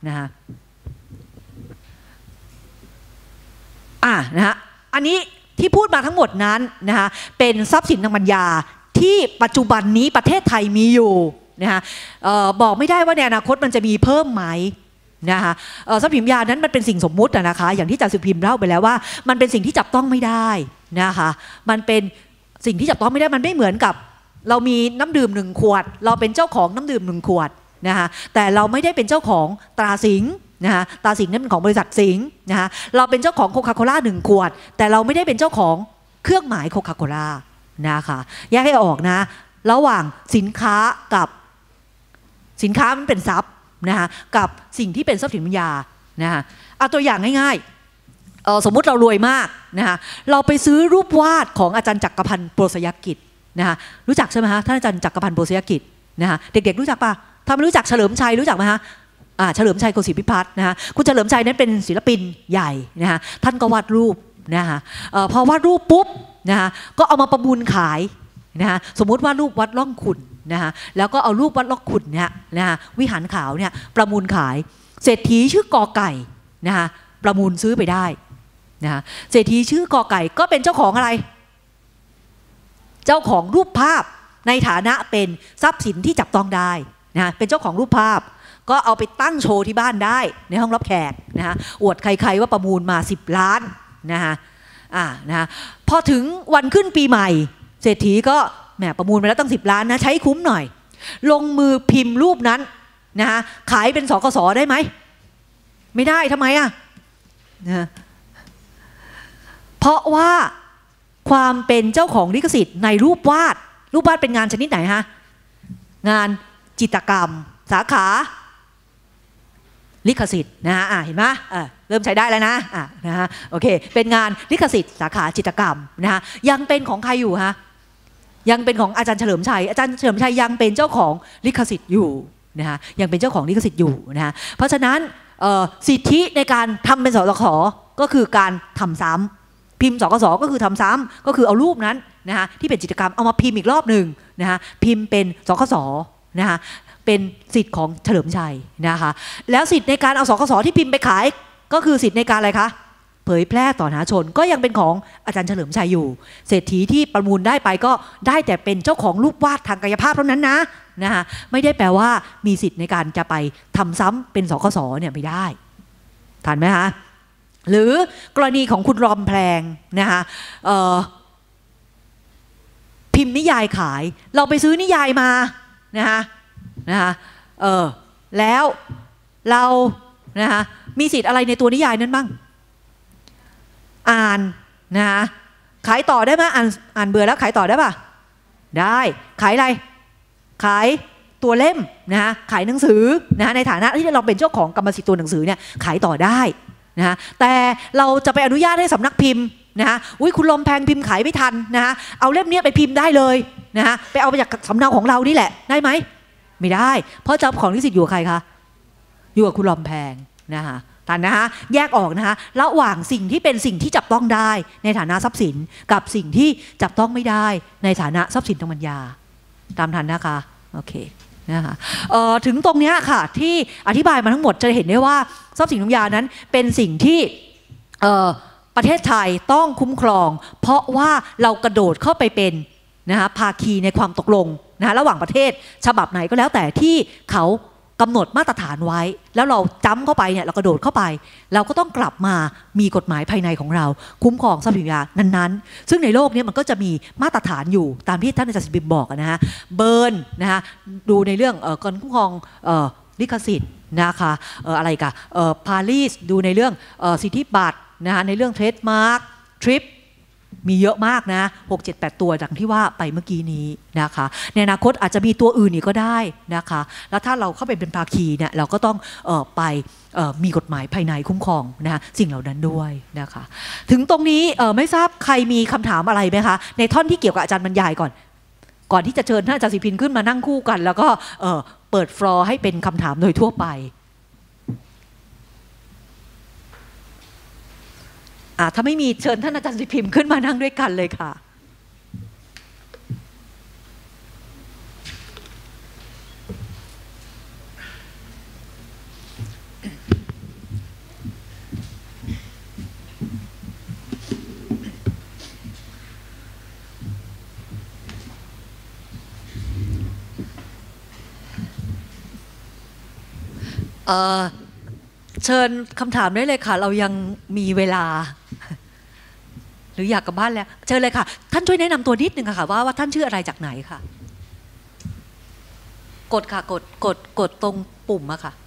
อันนี้ที่พูดมาทั้งหมดนั้นนะคะเป็นทรัพย์สินทางปัญญาที่ปัจจุบันนี้ประเทศไทยมีอยู่นะคะบอกไม่ได้ว่าในอนาคตมันจะมีเพิ่มไหมนะคะทรัพย์สินปัญญานั้นมันเป็นสิ่งสมมุตินะคะอย่างที่อาจารย์สุพิมพ์เล่าไปแล้วว่ามันเป็นสิ่งที่จับต้องไม่ได้นะคะมันเป็นสิ่งที่จับต้องไม่ได้มันไม่เหมือนกับเรามีน้ำดื่ม1 ขวดเราเป็นเจ้าของน้ำดื่ม1 ขวดนะคะแต่เราไม่ได้เป็นเจ้าของตราสิงห์นะคะตราสิงห์นั้นเป็นของบริษัทสิงห์นะคะเราเป็นเจ้าของโคคาโคล่า1 ขวดแต่เราไม่ได้เป็นเจ้าของเครื่องหมายโคคาโคล่านะคะแยกให้ออกนะระหว่างสินค้ากับสินค้ามันเป็นทรัพย์นะคะกับสิ่งที่เป็นทรัพย์สินปัญญานะคะเอาตัวอย่างง่ายๆสมมุติเรารวยมากนะคะเราไปซื้อรูปวาดของอาจารย์จักรพันธ์โปรสยกิจนะคะรู้จักใช่ไหมคะท่านอาจารย์จักรพันธ์โปรสยกิจนะคะเด็กๆรู้จักปะถ้าไม่รู้จักเฉลิมชัยรู้จักไหมคะเฉลิมชัยโกศิพิพัฒน์นะคะคุณเฉลิมชัยนั้นเป็นศิลปินใหญ่นะคะท่านก็วาดรูปนะคะพอวาดรูปปุ๊บนะคะก็เอามาประมูลขายนะคะสมมุติว่ารูปวัดล่องขุ่นนะคะแล้วก็เอารูปวัดล่องขุ่นเนี่ยนะคะวิหารขาวเนี่ยประมูลขายเศรษฐีชื่อกอไก่นะคะประมูลซื้อไปได้นะคะเศรษฐีชื่อกอไก่ก็เป็นเจ้าของอะไรเจ้าของรูปภาพในฐานะเป็นทรัพย์สินที่จับต้องได้นะเป็นเจ้าของรูปภาพก็เอาไปตั้งโชว์ที่บ้านได้ในห้องรับแขกนะคะอวดใครๆว่าประมูลมา10 ล้านนะคะนะพอถึงวันขึ้นปีใหม่เศรษฐีก็แหมประมูลไปแล้วตั้ง10 ล้านนะใช้คุ้มหน่อยลงมือพิมพ์รูปนั้นนะคะขายเป็นสกส.ได้ไหมไม่ได้ทำไมอ่ะนะเพราะว่าความเป็นเจ้าของลิขสิทธิ์ในรูปวาดเป็นงานชนิดไหนฮะงานจิตรกรรมสาขาลิขสิทธิ์นะฮะเห็นไหมเริ่มใช้ได้แล้วนะนะฮะโอเคเป็นงานลิขสิทธิ์สาขาจิตรกรรมนะฮะยังเป็นของใครอยู่ฮะยังเป็นของอาจารย์เฉลิมชัยอาจารย์เฉลิมชัยยังเป็นเจ้าของลิขสิทธิ์อยู่นะฮะยังเป็นเจ้าของลิขสิทธิ์อยู่นะฮะเพราะฉะนั้นสิทธิในการทำเป็นสกส.ก็คือการทำซ้ำพิมพ์สกส.ก็คือทำซ้ำก็คือเอารูปนั้นนะฮะที่เป็นจิตรกรรมเอามาพิมพ์อีกรอบหนึ่งนะฮะพิมพ์เป็นสกส.นะฮะเป็นสิทธิ์ของเฉลิมชัยนะคะแล้วสิทธิ์ในการเอาสกส.ที่พิมพ์ไปขายก็คือสิทธิ์ในการอะไรคะเผยแพร่ต่อสาธารณชนก็ยังเป็นของอาจารย์เฉลิมชัยอยู่เศรษฐีที่ประมูลได้ไปก็ได้แต่เป็นเจ้าของรูปวาดทางกายภาพเท่านั้นนะคะไม่ได้แปลว่ามีสิทธิ์ในการจะไปทำซ้ำเป็นสกส.เนี่ยไม่ได้ทันไหมคะหรือกรณีของคุณรอมแพลงนะคะพิมพ์นิยายขายเราไปซื้อนิยายมานะคะแล้วเรานะคะมีสิทธิ์อะไรในตัวนิยายนั้นบ้างอ่านนะคะขายต่อได้ไหมอ่านเบื่อแล้วขายต่อได้ป่ะได้ขายอะไรขายตัวเล่มนะคะขายหนังสือนะในฐานะที่เราเป็นเจ้าของกรรมสิทธิ์ตัวหนังสือเนี่ยขายต่อได้นะแต่เราจะไปอนุญาตให้สำนักพิมพ์นะคะคุณลมแพงพิมพ์ขายไม่ทันนะคะเอาเล่มนี้ไปพิมพ์ได้เลยนะคะไปเอาไปจากสำเนาของเรานี่แหละได้ไหมไม่ได้เพราะเจ้าของลิขสิทธิ์อยู่กับใครคะอยู่กับคุณลมแพงนะคะทันนะคะแยกออกนะคะระหว่างสิ่งที่เป็นสิ่งที่จับต้องได้ในฐานะทรัพย์สินกับสิ่งที่จับต้องไม่ได้ในฐานะทรัพย์สินทางปัญญาตามทันนะคะโอเคนะคะถึงตรงนี้ค่ะที่อธิบายมาทั้งหมดจะเห็นได้ว่าทรัพย์สินทางปัญญานั้นเป็นสิ่งที่ประเทศไทยต้องคุ้มครองเพราะว่าเรากระโดดเข้าไปเป็นนะคะภาคีในความตกลงนะระหว่างประเทศฉบับไหนก็แล้วแต่ที่เขากำหนดมาตรฐานไว้แล้วเราจ้ำเข้าไปเนี่ยเรากระโดดเข้าไปเราก็ต้องกลับมามีกฎหมายภายในของเราคุ้มครองทรัพย์สินนั้นๆซึ่งในโลกนี้มันก็จะมีมาตรฐานอยู่ตามที่ท่านอาจารย์สิบิมบอกนะฮะเบิร์นนะคะดูในเรื่องการคุ้มครองลิขสิทธิ์นะคะอะไรกันปารีสดูในเรื่องสิทธิบัตรนะคะในเรื่องเทรดมาร์คทริปมีเยอะมากนะ6-7-8 ตัวดังที่ว่าไปเมื่อกี้นี้นะคะในอนาคตอาจจะมีตัวอื่นอีกก็ได้นะคะแล้วถ้าเราเข้าไปเป็นภาคีเนี่ยเราก็ต้องไปมีกฎหมายภายในคุ้มครองนะคะสิ่งเหล่านั้นด้วยนะคะถึงตรงนี้ไม่ทราบใครมีคำถามอะไรไหมคะในท่อนที่เกี่ยวกับอาจารย์บรรยายก่อนที่จะเชิญท่านอาจารย์ศิพินขึ้นมานั่งคู่กันแล้วก็เปิดฟลอร์ให้เป็นคำถามโดยทั่วไปถ้าไม่มีเชิญท่านอาจารย์ศิพิมขึ้นมานั่งด้วยกันเลยค่ะเชิญคำถามได้เลยค่ะเรายังมีเวลาหรืออยากกลับบ้านแล้วเชิญเลยค่ะท่านช่วยแนะนำตัวนิดนึงค่ะว่าท่านชื่ออะไรจากไหนค่ะกดค่ะกดตรงปุ่มอะค่ะ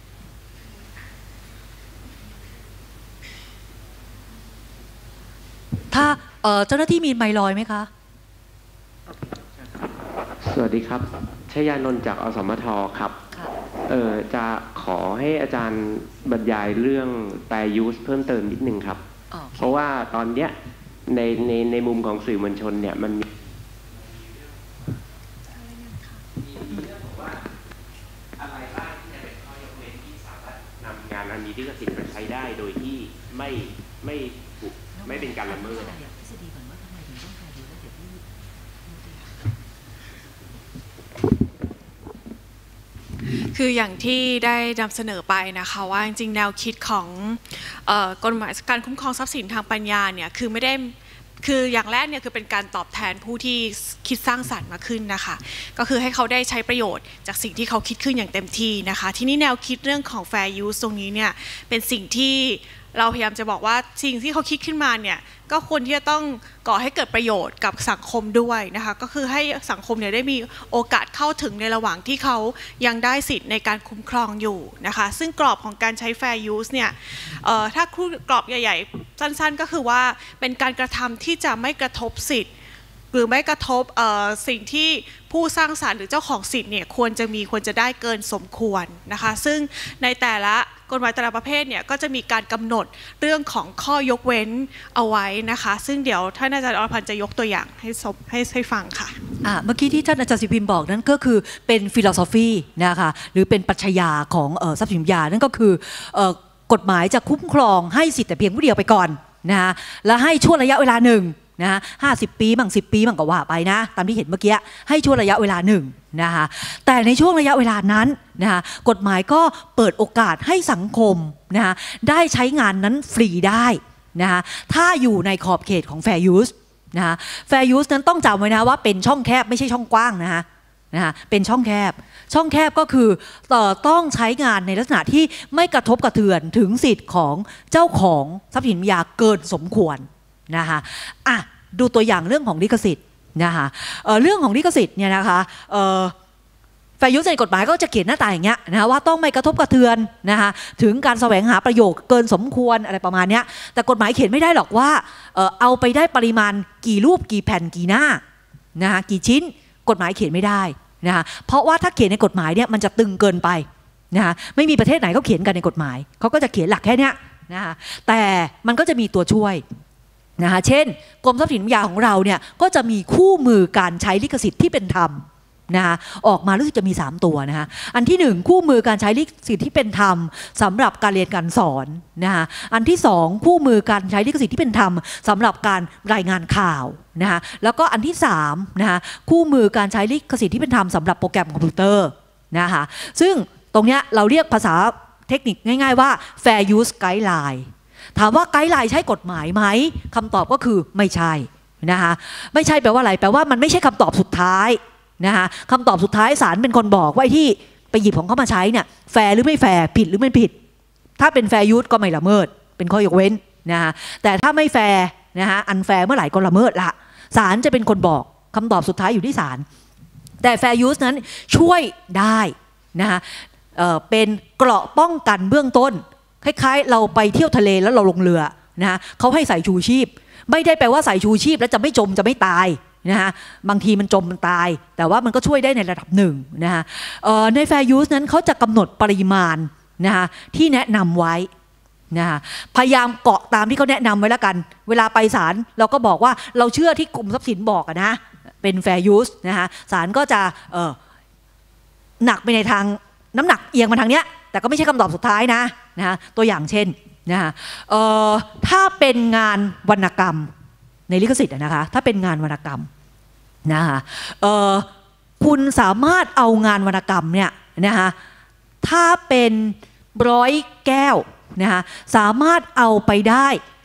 ถ้าเจ้าหน้าที่มีไมค์ลอยไหมคะสวัสดีครับชยานนท์จากอสมทครับจะขอให้อาจารย์บรรยายเรื่อง fair use เพิ่มเติมนิดนึงครับเพราะว่าตอนเนี้ยในมุมของสื่อมวลชนเนี่ยมันมีเรื่องของว่าอะไรบ้างที่จะเป็นข้อยกเว้นที่สามารถนำงานอันมีลิขสิทธิ์มาใช้ได้โดยที่ไม่เป็นการละเมิดคืออย่างที่ได้นำเสนอไปนะคะว่าจริงๆแนวคิดของกฎหมายการคุ้มครองทรัพย์สินทางปัญญาเนี่ยคือไม่ได้คืออย่างแรกเนี่ยคือเป็นการตอบแทนผู้ที่คิดสร้างสรรค์มาขึ้นนะคะก็คือให้เขาได้ใช้ประโยชน์จากสิ่งที่เขาคิดขึ้นอย่างเต็มที่นะคะทีนี้แนวคิดเรื่องของ fair use ตรงนี้เนี่ยเป็นสิ่งที่เราพยายามจะบอกว่าสิ่งที่เขาคิดขึ้นมาเนี่ยก็ควรที่จะต้องก่อให้เกิดประโยชน์กับสังคมด้วยนะคะก็คือให้สังคมเนี่ยได้มีโอกาสเข้าถึงในระหว่างที่เขายังได้สิทธิ์ในการคุ้มครองอยู่นะคะซึ่งกรอบของการใช้ fair use เนี่ยถ้ากรอบใหญ่ๆสั้นๆก็คือว่าเป็นการกระทำที่จะไม่กระทบสิทธิ์หรือไม่กระทบสิ่งที่ผู้สร้างสรรค์หรือเจ้าของสิทธิ์เนี่ยควรจะได้เกินสมควรนะคะซึ่งในแต่ละกฎหมายแต่ละประเภทเนี่ยก็จะมีการกำหนดเรื่องของข้อยกเว้นเอาไว้นะคะซึ่งเดี๋ยวท่านอาจารย์อรพันธ์จะยกตัวอย่างให้ฟังค่ะเมื่อกี้ที่ท่านอาจารย์สิพิมพ์บอกนั้นก็คือเป็นฟิโลโซฟีนะคะหรือเป็นปรัชญาของทรัพย์สินยานั่นก็คือกฎหมายจะคุ้มครองให้สิทธิ์แต่เพียงผู้เดียวไปก่อนนะคะและให้ช่วงระยะเวลาหนึ่งนะ50 ปีบ้าง10 ปีบ้างก็ว่าไปนะตามที่เห็นเมื่อกี้ให้ช่วงระยะเวลาหนึ่งนะคะแต่ในช่วงระยะเวลานั้นนะคะกฎหมายก็เปิดโอกาสให้สังคมนะคะได้ใช้งานนั้นฟรีได้นะคะถ้าอยู่ในขอบเขตของ fair use นะคะ fair use นั้นต้องจำไว้นะว่าเป็นช่องแคบไม่ใช่ช่องกว้างนะคะเป็นช่องแคบก็คือต้องใช้งานในลักษณะที่ไม่กระทบกระเทือนถึงสิทธิ์ของเจ้าของทรัพย์สินปัญญาเกินสมควรนะคะดูตัวอย่างเรื่องของลิขสิทธิ์นะคะเรื่องของลิขสิทธิ์เนี่ยนะคะfair use ในกฎหมายก็จะเขียนหน้าตาอย่างเงี้ยนะคะว่าต้องไม่กระทบกระเทือนนะคะถึงการแสวงหาประโยชน์เกินสมควรอะไรประมาณเนี้ยแต่กฎหมายเขียนไม่ได้หรอกว่าเอาไปได้ปริมาณกี่รูปกี่แผ่นกี่หน้านะคะกี่ชิ้นกฎหมายเขียนไม่ได้นะคะเพราะว่าถ้าเขียนในกฎหมายเนี่ยมันจะตึงเกินไปนะคะไม่มีประเทศไหนเขาเขียนกันในกฎหมายเขาก็จะเขียนหลักแค่เนี้ยนะคะแต่มันก็จะมีตัวช่วยนะคะเช่นกรมทรัพย์สินปัญญาของเราเนี่ยก็จะมีคู่มือการใช้ลิขสิทธิ์ที่เป็นธรรมนะคะออกมารู้สึกจะมี3ตัวนะคะอันที่1คู่มือการใช้ลิขสิทธิ์ที่เป็นธรรมสำหรับการเรียนการสอนนะคะอันที่2คู่มือการใช้ลิขสิทธิ์ที่เป็นธรรมสำหรับการรายงานข่าวนะคะแล้วก็อันที่3นะคะคู่มือการใช้ลิขสิทธิ์ที่เป็นธรรมสำหรับโปรแกรมคอมพิวเตอร์นะคะซึ่งตรงเนี้ยเราเรียกภาษาเทคนิคง่ายๆว่า fair use guidelineถามว่าไกด์ไลน์ใช่กฎหมายไหมคำตอบก็คือไม่ใช่นะคะไม่ใช่แปลว่าอะไรแปลว่ามันไม่ใช่คำตอบสุดท้ายนะคะคำตอบสุดท้ายศาลเป็นคนบอกว่าที่ไปหยิบของเขามาใช้เนี่ยแฟร์หรือไม่แฟร์ผิดหรือไม่ผิดถ้าเป็นแฟร์ยูสก็ไม่ละเมิดเป็นข้อยกเว้นนะคะแต่ถ้าไม่แฟร์นะคะอันแฟร์เมื่อไหร่ก็ละเมิดละศาลจะเป็นคนบอกคำตอบสุดท้ายอยู่ที่ศาลแต่แฟร์ยูสนั้นช่วยได้นะคะเป็นเกราะป้องกันเบื้องต้นคล้ายๆเราไปเที่ยวทะเลแล้วเราลงเรือนะเขาให้ใส่ชูชีพไม่ได้แปลว่าใส่ชูชีพแล้วจะไม่จมจะไม่ตายนะฮะบางทีมันจมมันตายแต่ว่ามันก็ช่วยได้ในระดับหนึ่งนะฮะใน fair use นั้นเขาจะกำหนดปริมาณนะฮะที่แนะนำไว้นะฮะพยายามเกาะตามที่เขาแนะนำไว้แล้วกันเวลาไปศาลเราก็บอกว่าเราเชื่อที่กลุ่มทรัพย์สินบอกนะเป็น fair use นะฮะศาลก็จะหนักไปในทางน้ำหนักเอียงมาทางเนี้ยแต่ก็ไม่ใช่คำตอบสุดท้ายนะตัวอย่างเช่นนะถ้าเป็นงานวรรณกรรมในลิขสิทธิ์นะคะถ้าเป็นงานวรรณกรรมนะคะคุณสามารถเอางานวรรณกรรมเนี่ยนะคะถ้าเป็น100 แก้วนะคะสามารถเอาไปได้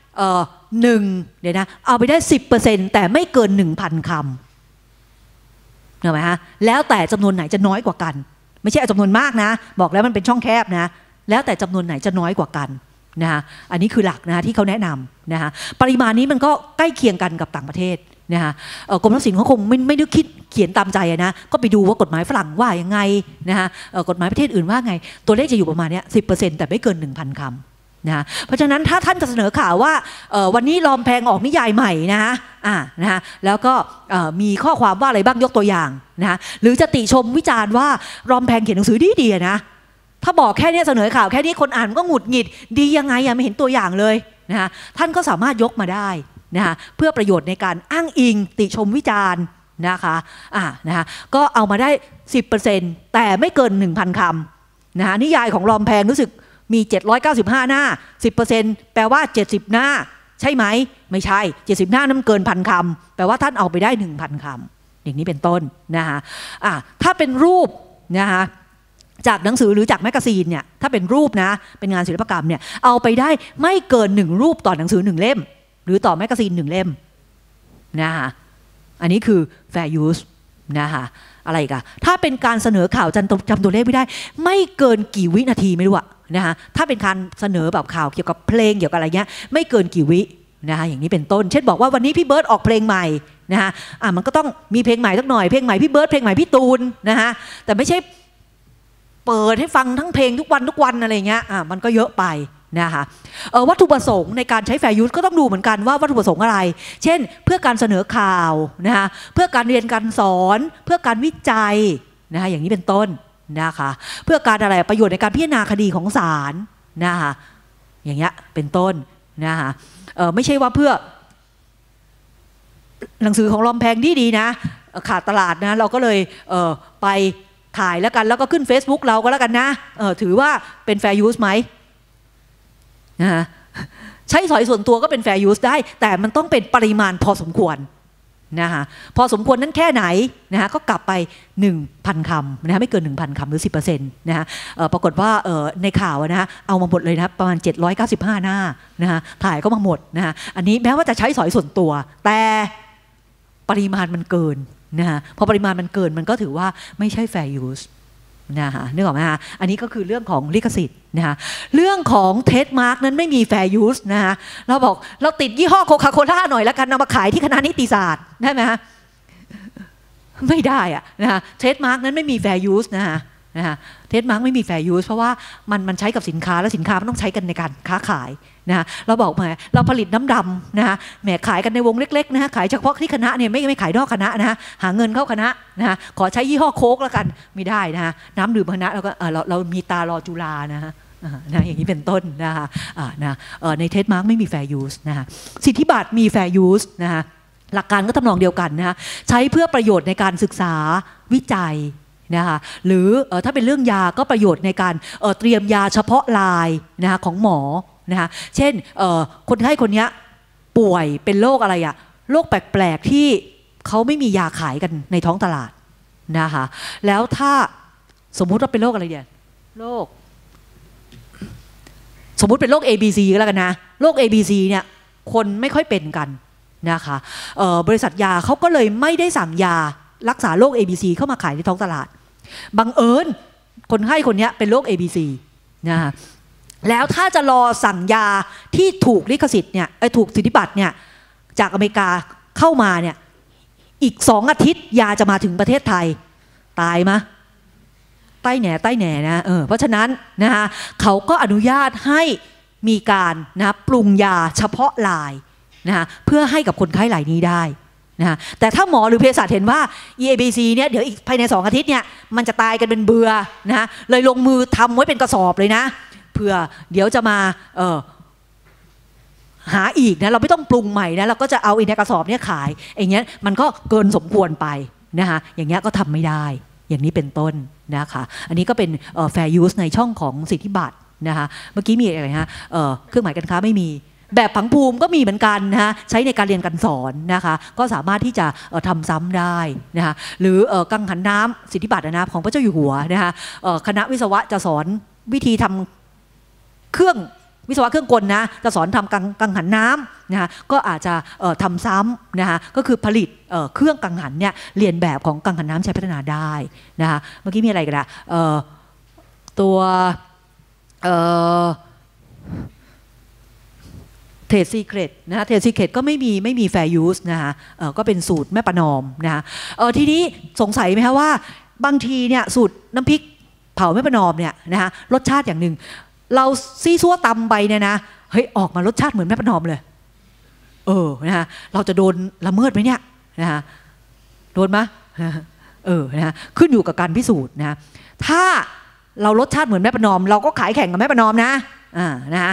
เอาไปได้ 10% แต่ไม่เกิน 1,000 คำเห็นไหมฮะแล้วแต่จำนวนไหนจะน้อยกว่ากันไม่ใช่จำนวนมากนะบอกแล้วมันเป็นช่องแคบนะแล้วแต่จำนวนไหนจะน้อยกว่ากันนะคะอันนี้คือหลักนะคะที่เขาแนะนำนะคะปริมาณนี้มันก็ใกล้เคียงกันกับต่างประเทศนะคะกรมทรัพย์สินเขาคงไม่ได้คิดเขียนตามใจนะก็ไปดูว่ากฎหมายฝรั่งว่ายังไงนะคะกฎหมายประเทศอื่นว่าไงตัวเลขจะอยู่ประมาณนี้ 10% แต่ไม่เกิน 1,000 คำนะคะเพราะฉะนั้นถ้าท่านจะเสนอข่าวว่าวันนี้รอมแพงออกนิยายใหม่นะคะแล้วก็มีข้อความว่าอะไรบ้างยกตัวอย่างนะคะหรือจะติชมวิจารณ์ว่ารอมแพงเขียนหนังสือดีๆนะถ้าบอกแค่นี้เสนอข่าวแค่นี้คนอ่านก็หงุดหงิดดียังไงไม่เห็นตัวอย่างเลยนะคะท่านก็สามารถยกมาได้นะคะเพื่อประโยชน์ในการอ้างอิงติชมวิจารณ์นะคะนะคะก็เอามาได้ 10% แต่ไม่เกิน 1,000 คำนะคะนิยายของลอมแพงรู้สึกมี795หน้า 10% แปลว่า70หน้าใช่ไหมไม่ใช่70หน้านั้นเกิน 1,000 คำแปลว่าท่านเอาไปได้ 1,000 คำอย่างนี้เป็นต้นนะคะถ้าเป็นรูปนะคะจากหนังสือหรือจากแมกกาซีนเนี่ยถ้าเป็นรูปนะเป็นงานศิลปกรรมเนี่ยเอาไปได้ไม่เกิน1รูปต่อหนังสือ1เล่มหรือต่อแมกกาซีน1เล่มนะคะอันนี้คือ fair use นะคะอะไรกันถ้าเป็นการเสนอข่าวจำตัวเลขไม่ได้ไม่เกินกี่วินาทีไม่รู้อะนะคะถ้าเป็นการเสนอแบบข่าวเกี่ยวกับเพลงเกี่ยวกับอะไรเงี้ยไม่เกินกี่วินะคะอย่างนี้เป็นต้นเช่นบอกว่าวันนี้พี่เบิร์ดออกเพลงใหม่นะคะมันก็ต้องมีเพลงใหม่สักหน่อยเพลงใหม่พี่เบิร์ดเพลงใหม่พี่ตูนนะคะแต่ไม่ใช่เปิดให้ฟังทั้งเพลงทุกวันอะไรเงี้ยมันก็เยอะไปนะคะวัตถุประสงค์ในการใช้ fair use ก็ต้องดูเหมือนกันว่าวัตถุประสงค์อะไรเช่นเพื่อการเสนอข่าวนะคะเพื่อการเรียนการสอนเพื่อการวิจัยนะคะอย่างนี้เป็นต้นนะคะเพื่อการอะไรประโยชน์ในการพิจารณาคดีของศาลนะคะอย่างเงี้ยเป็นต้นนะคะไม่ใช่ว่าเพื่อหนังสือของลอมแพงดีนะขาดตลาดนะเราก็เลยไปถ่ายแล้วกันแล้วก็ขึ้น Facebook เราก็แล้วกันนะถือว่าเป็น fair use ไหมนะใช้สอยส่วนตัวก็เป็น fair use ได้แต่มันต้องเป็นปริมาณพอสมควรนะคะพอสมควรนั้นแค่ไหนนะคะก็กลับไป 1,000 คำนะคะไม่เกิน 1,000 คำหรือ 10% นะคะปรากฏว่าในข่าวนะเอามาหมดเลยนะประมาณ795หน้านะคะถ่ายก็มาหมดนะคะอันนี้แม้ว่าจะใช้สอยส่วนตัวแต่ปริมาณมันเกินนะคะพอปริมาณมันเกินมันก็ถือว่าไม่ใช่ fair use นะคะนึกออกไหมคะอันนี้ก็คือเรื่องของลิขสิทธิ์นะคะเรื่องของเทรดมาร์กนั้นไม่มี fair use นะคะเราบอกเราติดยี่ห้อโคคาโคล่าหน่อยแล้วกันเอามาขายที่คณะนิติศาสตร์ได้ไหมคะไม่ได้อะนะคะเทรดมาร์กนั้นไม่มี fair use นะคะเทรดมาร์กไม่มี fair use เพราะว่ามันใช้กับสินค้าแล้วสินค้ามันต้องใช้กันในการค้าขายนะเราบอกมาเราผลิตน้ำดำนะคะแหมขายกันในวงเล็กๆนะคะขายเฉพาะที่คณะเนี่ยไม่ขายนอกคณะนะคะหาเงินเข้าคณะนะคะขอใช้ยี่ห้อโค้กแล้วกันไม่ได้นะคะน้ำดื่มคณะแล้วก็เรามีตารอจุฬานะคะอย่างนี้เป็นต้นนะคะในเทรดมาร์กไม่มี fair use นะคะสิทธิบัตรมี fair use นะคะหลักการก็ทำนองเดียวกันนะคะใช้เพื่อประโยชน์ในการศึกษาวิจัยนะคะหรือถ้าเป็นเรื่องยาก็ประโยชน์ในการเตรียมยาเฉพาะลายนะคะของหมอนะคะเช่นคนไข้คนนี้ป่วยเป็นโรคอะไรอะโรคแปลกๆที่เขาไม่มียาขายกันในท้องตลาดนะคะแล้วถ้าสมมุติว่าเป็นโรคอะไรเนี่ยโรคสมมุติเป็นโรค ABC ก็แล้วกันนะโรค ABC เนี่ยคนไม่ค่อยเป็นกันนะคะบริษัทยาเขาก็เลยไม่ได้สั่งยารักษาโรค ABC เข้ามาขายในท้องตลาดบังเอิญคนไข้คนนี้เป็นโรค ABC นะคะแล้วถ้าจะรอสั่งยาที่ถูกลิขสิทธิ์เนี่ยถูกสิทธิบัตรเนี่ยจากอเมริกาเข้ามาเนี่ยอีก2 อาทิตย์ยาจะมาถึงประเทศไทยตายมะใต้แหน่นะเพราะฉะนั้นนะคะเขาก็อนุญาตให้มีการนะปรุงยาเฉพาะลายนะคะเพื่อให้กับคนไข้รายนี้ได้นะแต่ถ้าหมอหรือเภสัชเห็นว่า EABC เนี่ยเดี๋ยวอีกภายใน2 อาทิตย์เนี่ยมันจะตายกันเป็นเบื่อนะเลยลงมือทำไว้เป็นกระสอบเลยนะเพื่อเดี๋ยวจะมาหาอีกนะเราไม่ต้องปรุงใหม่นะเราก็จะเอาในกระสอบเนี่ยขายอย่างเงี้ยมันก็เกินสมควรไปนะคะอย่างเงี้ยก็ทำไม่ได้อย่างนี้เป็นต้นนะคะอันนี้ก็เป็นfair use ในช่องของสิทธิบัตรนะคะเมื่อกี้มีอะไรฮะเครื่องหมายการค้าไม่มีแบบผังภูมิก็มีเหมือนกันนะใช้ในการเรียนการสอนนะคะก็สามารถที่จะทำซ้ำได้นะคะหรือกังหันน้ำสิทธิบัตรนะของพระเจ้าอยู่หัวนะคะคณะวิศวะจะสอนวิธีทำเครื่องวิศวะเครื่องกลนะจะสอนทำกังหันน้ำนะคะก็อาจจะทำซ้ำนะคะก็คือผลิตเครื่องกังหันเนี่ยเรียนแบบของกังหันน้ำใช้พัฒนาได้นะคะเมื่อกี้มีอะไรกันนะตัวเทรดซีเครตนะเทรดซีเครตก็ไม่มี fair use นะคะก็เป็นสูตรแม่ประนอมนะคะทีนี้สงสัยไหมคะว่าบางทีเนี่ยสูตรน้ำพริกเผาแม่ประนอมเนี่ยนะคะรสชาติอย่างหนึ่งเราซีซัวตำไปเนี่ยนะเฮ้ยออกมารสชาติเหมือนแม่ประนอมเลยนะคะเราจะโดนละเมิดไหมเนี่ยนะคะโดนไหมนะคะขึ้นอยู่กับการพิสูจน์นะถ้าเรารสชาติเหมือนแม่ประนอมเราก็ขายแข่งกับแม่ประนอมนะนะคะ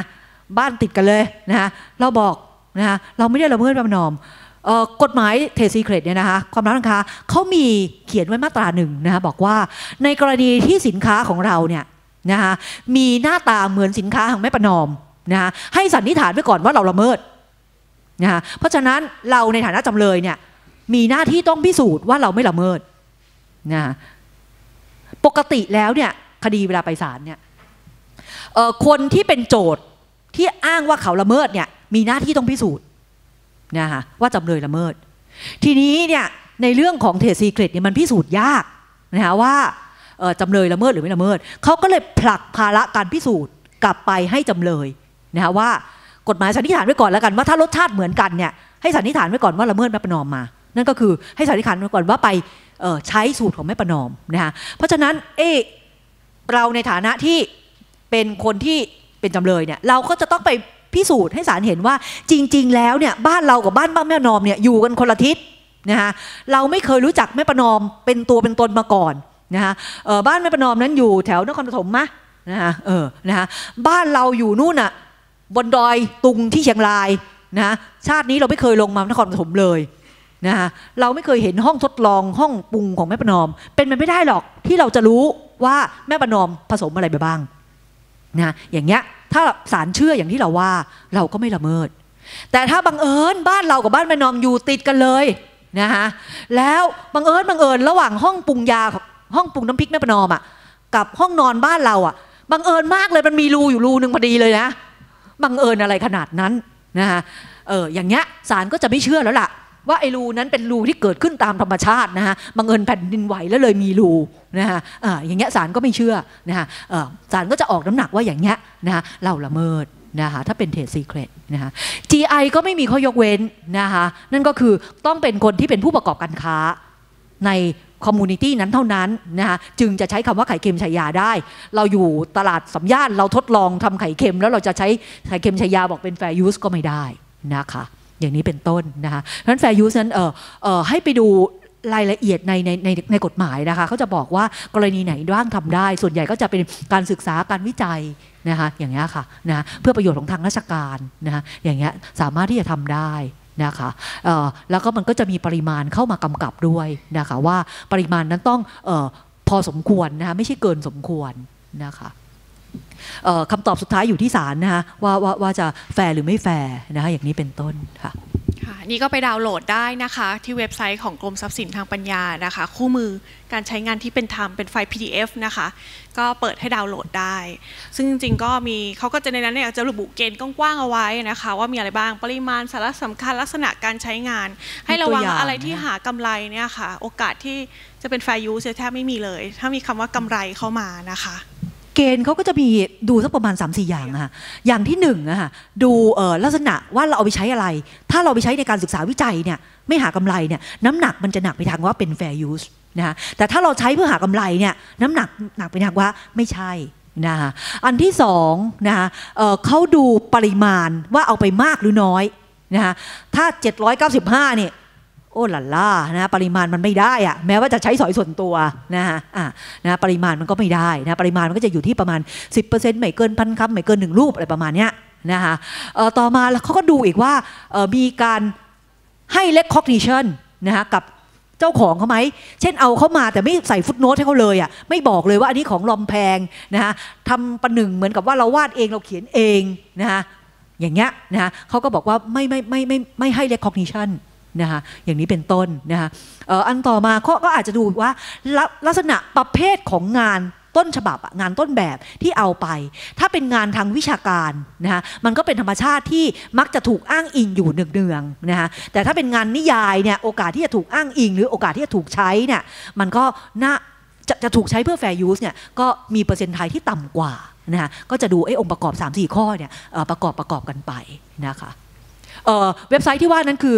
บ้านติดกันเลยนะคะเราบอกนะคะเราไม่ได้ละเมิดประนอมกฎหมายเทรดซีเครตเนี่ยนะคะความร้านค้าเขามีเขียนไว้มาตราหนึ่งนะคะบอกว่าในกรณีที่สินค้าของเราเนี่ยนะคะมีหน้าตาเหมือนสินค้าของแม่ประนอมนะคะให้สันนิษฐานไว้ก่อนว่าเราละเมิดนะคะเพราะฉะนั้นเราในฐานะจำเลยเนี่ยมีหน้าที่ต้องพิสูจน์ว่าเราไม่ละเมิดนะปกติแล้วเนี่ยคดีเวลาไปศาลเนี่ยคนที่เป็นโจทย์ที่อ้างว่าเขาละเมิดเนี่ยมีหน้าที่ต้องพิสูจน์นะคะว่าจำเลยละเมิดทีนี้เนี่ยในเรื่องของเทรดซีเครตเนี่ยมันพิสูจน์ยากนะคะว่าจำเลยละเมิดหรือไม่ละเมิดเขาก็เลยผลักภาระการพิสูจน์กลับไปให้จำเลยนะคะว่ากฎหมายสันนิษฐานไว้ก่อนแล้วกันว่าถ้ารสชาติเหมือนกันเนี่ยให้สันนิษฐานไว้ก่อนว่าละเมิดแม่ประนอมมานั่นก็คือให้สันนิษฐานไว้ก่อนว่าไปใช้สูตรของแม่ประนอมนะคะเพราะฉะนั้นเราในฐานะที่เป็นคนที่เป็นจำเลยเนี่ยเราก็จะต้องไปพิสูจน์ให้ศาลเห็นว่าจริงๆแล้วเนี่ยบ้านเรากับบ้านแม่ประนอมเนี่ยอยู่กันคนละทิศนะคะเราไม่เคยรู้จักแม่ประนอมเป็นตัวเป็นตนมาก่อนนะคะบ้านแม่ประนอมนั้นอยู่แถวนครปฐมมะนะคะนะคะบ้านเราอยู่นู่นน่ะบนดอยตุงที่เชียงรายนะชาตินี้เราไม่เคยลงมานครปฐมเลยนะคะเราไม่เคยเห็นห้องทดลองห้องปรุงของแม่ประนอมเป็นไปไม่ได้หรอกที่เราจะรู้ว่าแม่ประนอมผสมอะไรไปบ้างนะอย่างเงี้ยถ้าศาลเชื่ออย่างที่เราว่าเราก็ไม่ละเมิดแต่ถ้าบังเอิญบ้านเรากับบ้านแม่ประนอมอยู่ติดกันเลยนะคะแล้วบังเอิญระหว่างห้องปรุงยาห้องปรุงน้ำพริกแม่ประนอมอ่ะกับห้องนอนบ้านเราอ่ะบังเอิญมากเลยมันมีรูอยู่รูนึงพอดีเลยนะบังเอิญอะไรขนาดนั้นนะคะอย่างเงี้ยศาลก็จะไม่เชื่อแล้วล่ะว่าไอ้รูนั้นเป็นรูที่เกิดขึ้นตามธรรมชาตินะคะบังเอิญแผ่นดินไหวแล้วเลยมีรูนะคะอย่างเงี้ยศาลก็ไม่เชื่อนะคะศาลก็จะออกน้ำหนักว่าอย่างเงี้ยนะคะเราละเมิดนะคะถ้าเป็นเทรดซีเครตนะคะ GI ก็ไม่มีข้อยกเว้นนะคะนั่นก็คือต้องเป็นคนที่เป็นผู้ประกอบการค้าในคอมมูนิตี้นั้นเท่านั้นนะคะจึงจะใช้คำว่าไข่เค็มชายาได้เราอยู่ตลาดสำย่านเราทดลองทำไข่เค็มแล้วเราจะใช้ไข่เค็มชายาบอกเป็นแฟร์ยูสก็ไม่ได้นะคะอย่างนี้เป็นต้นนะคะเพราะฉะนั้นแฟร์ยูสนั้นให้ไปดูรายละเอียดในกฎหมายนะคะเขาจะบอกว่ากรณีไหนบ้างทำได้ส่วนใหญ่ก็จะเป็นการศึกษาการวิจัยนะคะอย่างเงี้ยค่ะนะเพื่อประโยชน์ของทางราชการนะคะอย่างเงี้ยสามารถที่จะทำได้นะคะแล้วก็มันก็จะมีปริมาณเข้ามากำกับด้วยนะคะว่าปริมาณนั้นต้องพอสมควรนะคะไม่ใช่เกินสมควรนะคะคำตอบสุดท้ายอยู่ที่ศาลนะคะว่าจะแฟร์หรือไม่แฟร์นะคะอย่างนี้เป็นต้นค่ะนี่ก็ไปดาวน์โหลดได้นะคะที่เว็บไซต์ของกรมทรัพย์สินทางปัญญานะคะคู่มือการใช้งานที่เป็นธรรมเป็นไฟล์ PDF นะคะก็เปิดให้ดาวน์โหลดได้ซึ่งจริงๆก็มีเขาก็จะในนั้นเนี่ยจะระบุเกณฑ์กว้างๆเอาไว้นะคะว่ามีอะไรบ้างปริมาณสาระสำคัญลักษณะการใช้งานให้ระวังอะไรที่หากำไรเนี่ยค่ะโอกาสที่จะเป็น fair use แทบไม่มีเลยถ้ามีคำว่ากำไรเข้ามานะคะเกณฑ์เขาก็จะมีดูสักประมาณ 3-4 อย่างค่ะอย่างที่1นะคะดูลักษณะว่าเราเอาไปใช้อะไรถ้าเราไปใช้ในการศึกษาวิจัยเนี่ยไม่หากำไรเนี่ยน้ำหนักมันจะหนักไปทางว่าเป็น fair use นะคะแต่ถ้าเราใช้เพื่อหากำไรเนี่ยน้ำหนักไปทางว่าไม่ใช่นะคะอันที่2นะคะเขาดูปริมาณว่าเอาไปมากหรือน้อยนะคะถ้า795เนี่ยโอ้หล่ะล่านะปริมาณมันไม่ได้อะแม้ว่าจะใช้สอยส่วนตัวนะปริมาณมันก็ไม่ได้นะปริมาณมันก็จะอยู่ที่ประมาณ 10% ไม่เกิน1,000 คำไม่เกิน1รูปอะไรประมาณเนี้ยนะคะต่อมาแล้วเขาก็ดูอีกว่ามีการให้ recognition นะคะกับเจ้าของเขาไหมเช่นเอาเขามาแต่ไม่ใส่ฟุตโนตให้เขาเลยอ่ะไม่บอกเลยว่าอันนี้ของลอมแพงนะคะทำประหนึ่งเหมือนกับว่าเราวาดเองเราเขียนเองนะคะอย่างเงี้ยนะคะเขาก็บอกว่าไม่ให้ recognitionนะคะอย่างนี้เป็นต้นนะคะอันต่อมาก็อาจจะดูว่าลักษณะประเภทของงานต้นฉบับงานต้นแบบที่เอาไปถ้าเป็นงานทางวิชาการนะคะมันก็เป็นธรรมชาติที่มักจะถูกอ้างอิงอยู่เนืองๆนะคะแต่ถ้าเป็นงานนิยายเนี่ยโอกาสที่จะถูกอ้างอิงหรือโอกาสที่จะถูกใช้เนี่ยมันก็จะถูกใช้เพื่อ fair use เนี่ยก็มีเปอร์เซ็นต์ไทยที่ต่ำกว่านะคะก็จะดูองค์ประกอบ 3-4 ข้อเนี่ยประกอบกันไปนะคะเว็บไซต์ที่ว่านั้นคือ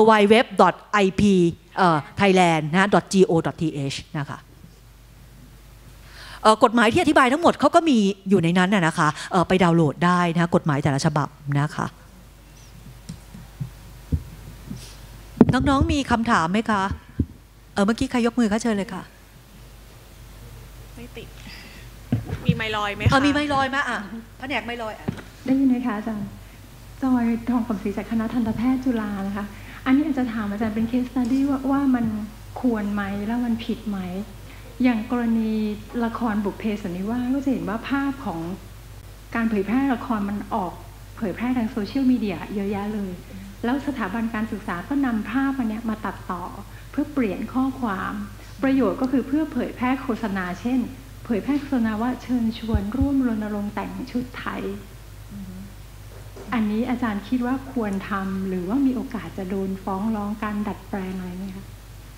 www.ip.thailand.go.th นะคะกฎหมายที่อธิบายทั้งหมดเขาก็มีอยู่ในนั้นนะคะไปดาวน์โหลดได้นะกฎหมายแต่ละฉบับนะคะน้องๆมีคำถามไหมคะเมื่อกี้ใครยกมือคะเชิญเลยค่ะไม่ติดมีไมลอยไหมคะมีไมลอยไหมแผนกไมลอยได้ยินไหมคะอาจารย์จอยทองคำศรีจากคณะทันตแพทย์จุฬานะคะอันนี้อาจจะถามอาจารย์เป็นเคสสตัดดี้ว่ามันควรไหมแล้วมันผิดไหมอย่างกรณีละครบุพเพสันนิวาสก็จะเห็นว่าภาพของการเผยแพร่ละครมันออกเผยแพร่ทางโซเชียลมีเดียเยอะแยะเลยแล้วสถาบันการศึกษาก็นำภาพอันนี้มาตัดต่อเพื่อเปลี่ยนข้อความประโยชน์ก็คือเพื่อเผยแพร่โฆษณาเช่นเผยแพร่โฆษณาว่าเชิญชวนร่วมรณรงค์แต่งชุดไทยอันนี้อาจารย์คิดว่าควรทำหรือว่ามีโอกาสจะโดนฟ้องร้องการดัดแปลงอะไรไหมคะ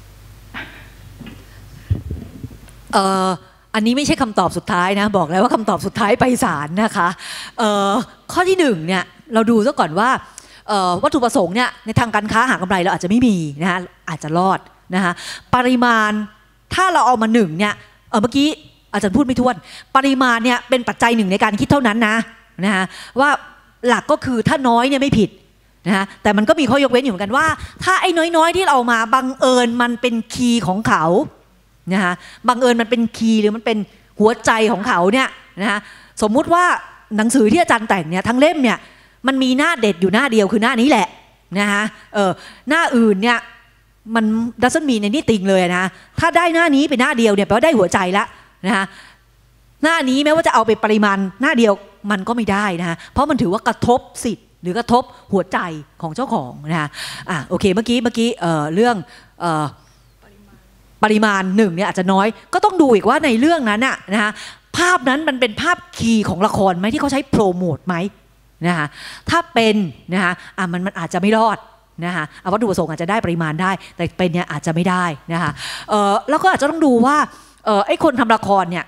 อันนี้ไม่ใช่คำตอบสุดท้ายนะบอกแล้วว่าคำตอบสุดท้ายไปศาลนะคะข้อที่หนึ่งเนี่ยเราดูซะก่อนว่าวัตถุประสงค์เนี่ยในทางการค้าหากำไรเราอาจจะไม่มีนะคะอาจจะรอดนะคะปริมาณถ้าเราเอามาหนึ่งเนี่ยเมื่อกี้อาจารย์พูดไม่ท้วนปริมาณเนี่ยเป็นปัจจัยหนึ่งในการคิดเท่านั้นนะคะว่าหลักก็คือถ้าน้อยเนี่ยไม่ผิดนะคะแต่มันก็มีข้อยกเว้นอยู่เหมือนกันว่าถ้าไอ้น้อยๆที่เรามาบังเอิญมันเป็นคีย์ของเขานะคะบังเอิญมันเป็นคีย์หรือมันเป็นหัวใจของเขาเนี่ยนะคะสมมุติว่าหนังสือที่อาจารย์แต่งเนี่ยทั้งเล่มเนี่ยมันมีหน้าเด็ดอยู่หน้าเดียวคือหน้านี้แหละนะคะหน้าอื่นเนี่ยมันdoesn't mean anythingเลยนะถ้าได้หน้านี้เป็นหน้าเดียวเนี่ยแปลว่าได้หัวใจแล้วนะคะหน้านี้แม้ว่าจะเอาไปปริมาณหน้าเดียวมันก็ไม่ได้นะคะเพราะมันถือว่ากระทบสิทธิ์หรือกระทบหัวใจของเจ้าของนะคะโอเคเมื่อกี้เรื่องปริมาณหนึ่งเนี่ยอาจจะน้อยก็ต้องดูอีกว่าในเรื่องนั้นน่ะนะคะภาพนั้นมันเป็นภาพคีย์ของละครไหมที่เขาใช้โปรโมทไหมนะคะถ้าเป็นนะคะมันอาจจะไม่รอดนะคะวัตถุประสงค์อาจจะได้ปริมาณได้แต่เป็นเนี่ยอาจจะไม่ได้นะคะแล้วก็อาจจะต้องดูว่าไอ้คนทำละครเนี่ย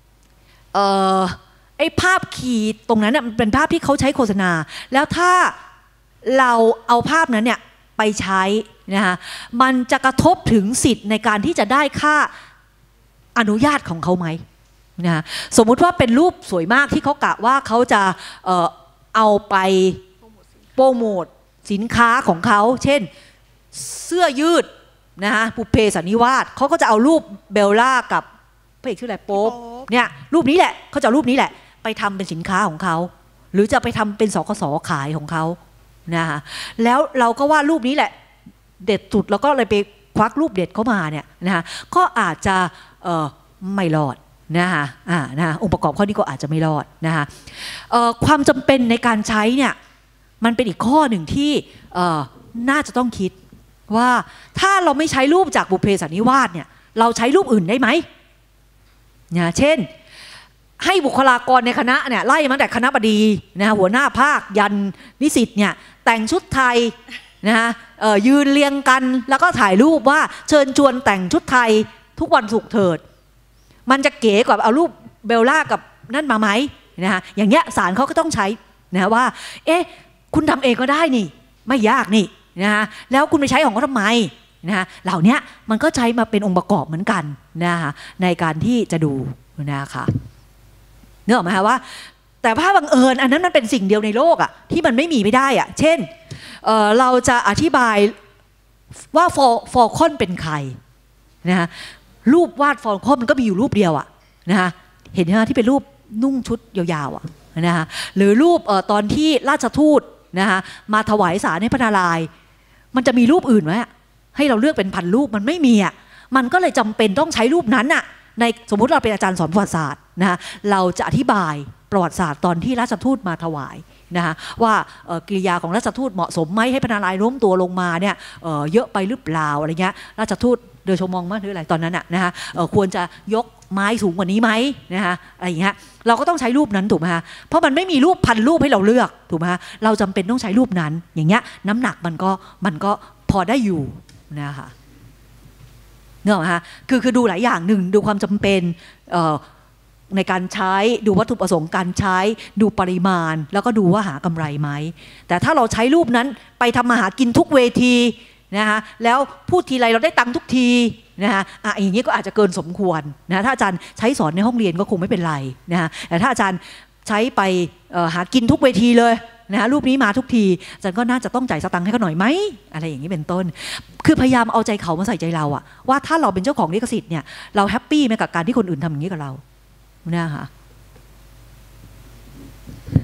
ไอ้ภาพคีย์ตรงนั้นน่ะมันเป็นภาพที่เขาใช้โฆษณาแล้วถ้าเราเอาภาพนั้นเนี่ยไปใช้นะคะมันจะกระทบถึงสิทธิ์ในการที่จะได้ค่าอนุญาตของเขาไหมนะสมมุติว่าเป็นรูปสวยมากที่เขากะว่าเขาจะเอาไปโปรโมทสินค้าของเขาเช่นเสื้อยืดนะคะบุพเพสันนิวาสเขาก็จะเอารูปเบลล่ากับพระเอกชื่ออะไรโป๊ปเนี่ยรูปนี้แหละเขาจะเอารูปนี้แหละไปทำเป็นสินค้าของเขาหรือจะไปทำเป็นสคสขายของเขานะคะแล้วเราก็ว่ารูปนี้แหละเด็ดสุดแล้วก็เลยไปควักรูปเด็ดเข้ามาเนี่ยนะคะก็อาจจะไม่รอดนะคะองค์ประกอบข้อนี้ก็อาจจะไม่รอดนะคะความจำเป็นในการใช้เนี่ยมันเป็นอีกข้อหนึ่งที่น่าจะต้องคิดว่าถ้าเราไม่ใช้รูปจากบุพเพสันนิวาสเนี่ยเราใช้รูปอื่นได้ไหมนะเช่นให้บุคลากรในคณะเนี่ยไล่มาแต่คณะบดีนะหัวหน้าภาคยันนิสิตเนี่ยแต่งชุดไทยนะยืนเรียงกันแล้วก็ถ่ายรูปว่าเชิญชวนแต่งชุดไทยทุกวันศุกร์เถิดมันจะเก๋กว่าเอารูปเบลล่ากับนั่นมาไหมนะอย่างเงี้ยศาลเขาก็ต้องใช้นะว่าคุณทำเองก็ได้นี่ไม่ยากนี่นะแล้วคุณไปใช้ของเขาทำไมนะเหล่านี้มันก็ใช้มาเป็นองค์ประกอบเหมือนกันนะคะในการที่จะดูนะคะเนื้อออกไหมคะว่าแต่ภาพบังเอิญอันนั้นมันเป็นสิ่งเดียวในโลกอ่ะที่มันไม่มีไม่ได้อ่ะเช่นเราจะอธิบายว่าฟอลคอนเป็นใครนะคะรูปวาดฟอลคอนมันก็มีอยู่รูปเดียวอ่ะนะคะเห็นไหมที่เป็นรูปนุ่งชุดยาวๆอ่ะนะคะหรือรูปตอนที่ราชทูตนะคะมาถวายสารให้พระนารายณ์มันจะมีรูปอื่นไหมให้เราเลือกเป็นพันรูปมันไม่มีอ่ะมันก็เลยจำเป็นต้องใช้รูปนั้นอ่ะในสมมุติเราเป็นอาจารย์สอนประวัติศาสตร์นะคะเราจะอธิบายประวัติศาสตร์ตอนที่ราชทูตมาถวายนะคะว่ากิริยาของราชทูตเหมาะสมไหมให้พระนารายณ์ล้มตัวลงมาเนี่ยเยอะไปหรือเปล่าอะไรเงี้ยราชทูตเดชมองมั้ยหรืออะไรตอนนั้นอ่ะนะคะควรจะยกไม้สูงกว่านี้ไหมนะคะอะไรอย่างเงี้ยเราก็ต้องใช้รูปนั้นถูกไหมคะเพราะมันไม่มีรูปพันรูปให้เราเลือกถูกไหมคะเราจำเป็นต้องใช้รูปนั้นอย่างเงี้ยน้ำหนักมันก็พอได้อยู่นะคะเนอะฮะคือดูหลายอย่างหนึ่งดูความจำเป็นในการใช้ดูวัตถุประสงค์การใช้ดูปริมาณแล้วก็ดูว่าหากำไรไหมแต่ถ้าเราใช้รูปนั้นไปทำมาหากินทุกเวทีนะคะแล้วพูดทีไรเราได้ตังค์ทุกทีนะคะอย่างนี้ก็อาจจะเกินสมควรนะถ้าอาจารย์ใช้สอนในห้องเรียนก็คงไม่เป็นไรนะคะแต่ถ้าอาจารย์ใช้ไปหากินทุกเวทีเลยนะรูปนี้มาทุกทีอาจารย์ก็น่าจะต้องจ่ายสตังค์ให้เขาหน่อยไหมอะไรอย่างนี้เป็นต้นคือพยายามเอาใจเขามาใส่ใจเราอะว่าถ้าเราเป็นเจ้าของลิขสิทธิ์เนี่ยเราแฮปปี้ไหมกับการที่คนอื่นทำอย่างนี้กับเรานะคะ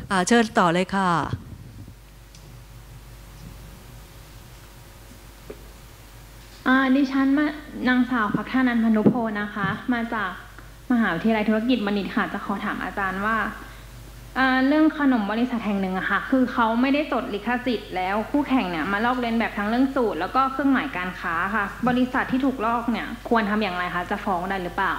เชิญต่อเลยค่ะดิฉันนางสาวพักธนันท์ พนุโพนะคะมาจากมหาวิทยาลัยธุรกิจบัณฑิตค่ะจะขอถามอาจารย์ว่าเรื่องขนมบริษัทแห่งหนึ่งอะค่ะคือเขาไม่ได้จดลิขสิทธิ์แล้วคู่แข่งเนี่ยมาลอกเลียนแบบทั้งเรื่องสูตรแล้วก็เครื่องหมายการค้าค่ะบริษัทที่ถูกลอกเนี่ยควรทำอย่างไรคะจะฟ้องได้หรือเปล่า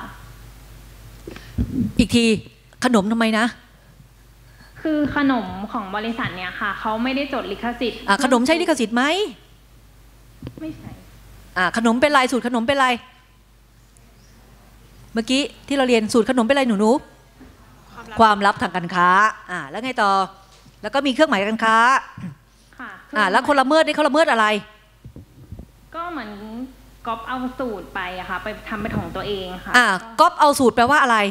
อีกทีขนมทำไมนะคือขนมของบริษัทเนี่ยค่ะเขาไม่ได้จดลิขสิทธิ์ขนมใช้ลิขสิทธิ์ไหมไม่ใช่ขนมเป็นไรสูตรขนมเป็นไรเมื่อกี้ที่เราเรียนสูตรขนมเป็นไรหนูความลับทางการค้าแล้วไงต่อแล้วก็มีเครื่องหมายการค้าค่ะแล้วคนละเมิดนี่เขาละเมิดอะไรก็เหมือนก๊อปเอาสูตรไปอะค่ะไปทำเป็นของตัวเองค่ะก๊อปเอาสูตรแปลว่าอะไร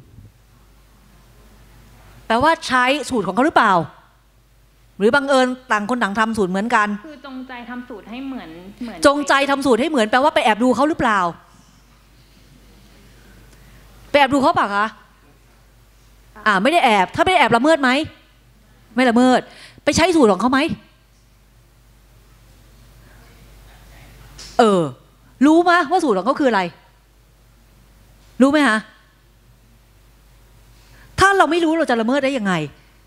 แปลว่าใช้สูตรของเขาหรือเปล่าหรือบังเอิญต่างคนต่างทำสูตรเหมือนกันคือจงใจทำสูตรให้เหมือนจงใจทำสูตรให้เหมือนแปลว่าไปแอบดูเขาหรือเปล่าไปแอบดูเขาเปล่าคะไม่ได้แอบถ้าไม่ได้แอบละเมิดไหมไม่ละเมิดไปใช้สูตรของเขาไหมรู้ไหมว่าสูตรของเขาคืออะไรรู้ไหมคะถ้าเราไม่รู้เราจะละเมิดได้ยังไง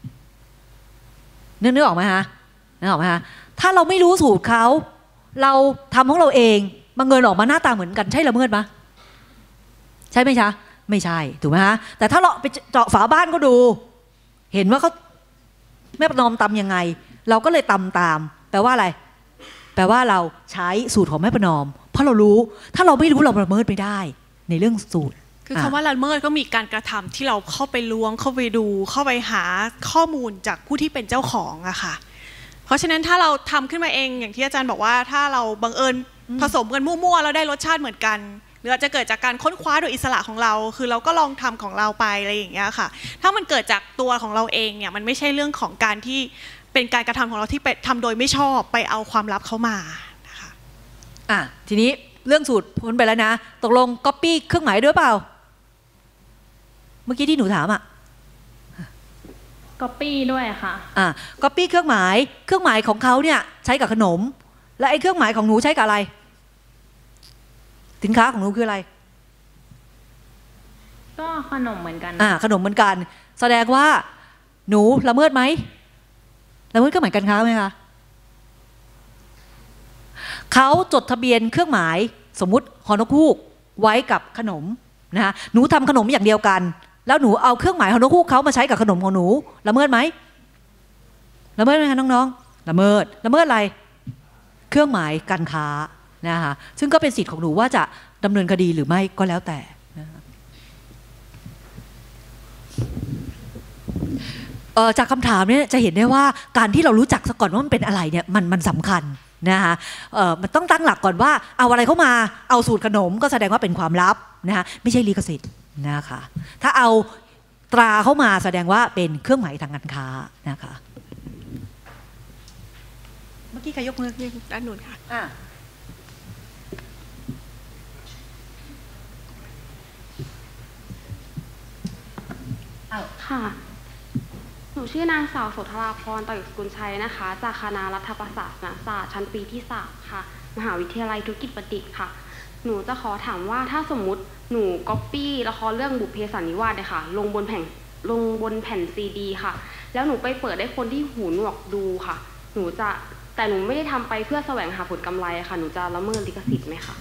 นึกออกไหมคะนึกออกไหมคะถ้าเราไม่รู้สูตรเขาเราทำของเราเองบังเอิญออกมาหน้าตาเหมือนกันใช่ละเมิดไหมใช่ไหมคะไม่ใช่ถูกไหมคะแต่ถ้าเราไปเจาะฝาบ้านก็ดูเห็นว่าเขาแม่ประนอมตำยังไงเราก็เลยตำตามแปลว่าอะไรแปลว่าเราใช้สูตรของแม่ประนอมเพราะเรารู้ถ้าเราไม่รู้เราละเมิดไม่ได้ในเรื่องสูตรคือคำว่าละเมิดก็มีการกระทำที่เราเข้าไปล้วงเข้าไปดูเข้าไปหาข้อมูลจากผู้ที่เป็นเจ้าของอะค่ะเพราะฉะนั้นถ้าเราทำขึ้นมาเองอย่างที่อาจารย์บอกว่าถ้าเราบังเอิญผสมกันมั่วๆแล้วได้รสชาติเหมือนกันหรืออาจจะเกิดจากการค้นคว้าโดยอิสระของเราคือเราก็ลองทำของเราไปอะไรอย่างเงี้ยค่ะถ้ามันเกิดจากตัวของเราเองเนี่ยมันไม่ใช่เรื่องของการที่เป็นการกระทำของเราที่ไปทำโดยไม่ชอบไปเอาความลับเขามานะคะทีนี้เรื่องสูตรพ้นไปแล้วนะตกลงก๊อปปี้เครื่องหมายด้วยเปล่าเมื่อกี้ที่หนูถามก๊อปปี้ด้วยค่ะก๊อปปี้เครื่องหมายของเขาเนี่ยใช้กับขนมและไอ้เครื่องหมายของหนูใช้กับอะไรสินค้าของหนูคืออะไรก็ขนมเหมือนกันขนมเหมือนกันแสดงว่าหนูละเมิดไหมละเมิดเครื่องหมายการค้าไหมคะเขาจดทะเบียนเครื่องหมายสมมุติฮอนกฮูกไว้กับขนมนะคะหนูทำขนมอย่างเดียวกันแล้วหนูเอาเครื่องหมายฮอนกฮูกเขามาใช้กับขนมของหนูละเมิดไหมละเมิดไหมคะน้องๆละเมิดอะไรเครื่องหมายการค้านะคะซึ่งก็เป็นสิทธิ์ของหนูว่าจะดำเนินคดีหรือไม่ก็แล้วแต่นะคะจากคำถามนี้จะเห็นได้ว่าการที่เรารู้จักซะก่อนว่ามันเป็นอะไรเนี่ยมันสำคัญนะคะมันต้องตั้งหลักก่อนว่าเอาอะไรเข้ามาเอาสูตรขนมก็แสดงว่าเป็นความลับนะคะไม่ใช่ลิขสิทธิ์นะคะถ้าเอาตราเข้ามาแสดงว่าเป็นเครื่องหมายทางการค้านะคะเมื่อกี้ใครยกมือด้านนู้นค่ะค่ะหนูชื่อนางสาวโสธราพร ต่อสกุลชัยนะคะจากคณะรัฐประศาสนศาสตร์ชั้นปีที่3ค่ะมหาวิทยาลัยธุรกิจบัณฑิตค่ะหนูจะขอถามว่าถ้าสมมุติหนูก๊อปปี้ละครเรื่องบุพเพสันนิวาสเนี่ยค่ะลงบนแผ่นซีดีค่ะแล้วหนูไปเปิดให้คนที่หูหนวกดูค่ะแต่หนูไม่ได้ทำไปเพื่อแสวงหาผลกำไรค่ะหนูจะละเมิดลิขสิทธิ์ไหมคะ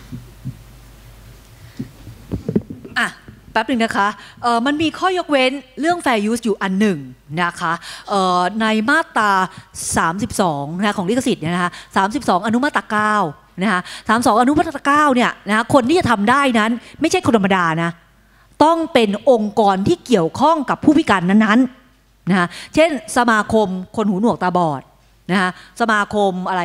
แป๊บหนึ่งนะคะมันมีข้อยกเว้นเรื่อง fair use อยู่อันหนึ่งนะคะในมาตรา32นะของลิขสิทธิ์เนี่ยนะคะ32อนุมาตรา9นะคะ32อนุมาตรา9เนี่ยนะคะคนที่จะทำได้นั้นไม่ใช่คนธรรมดานะต้องเป็นองค์กรที่เกี่ยวข้องกับผู้พิการนั้นๆนะคะเช่นสมาคมคนหูหนวกตาบอดนะคะสมาคมอะไร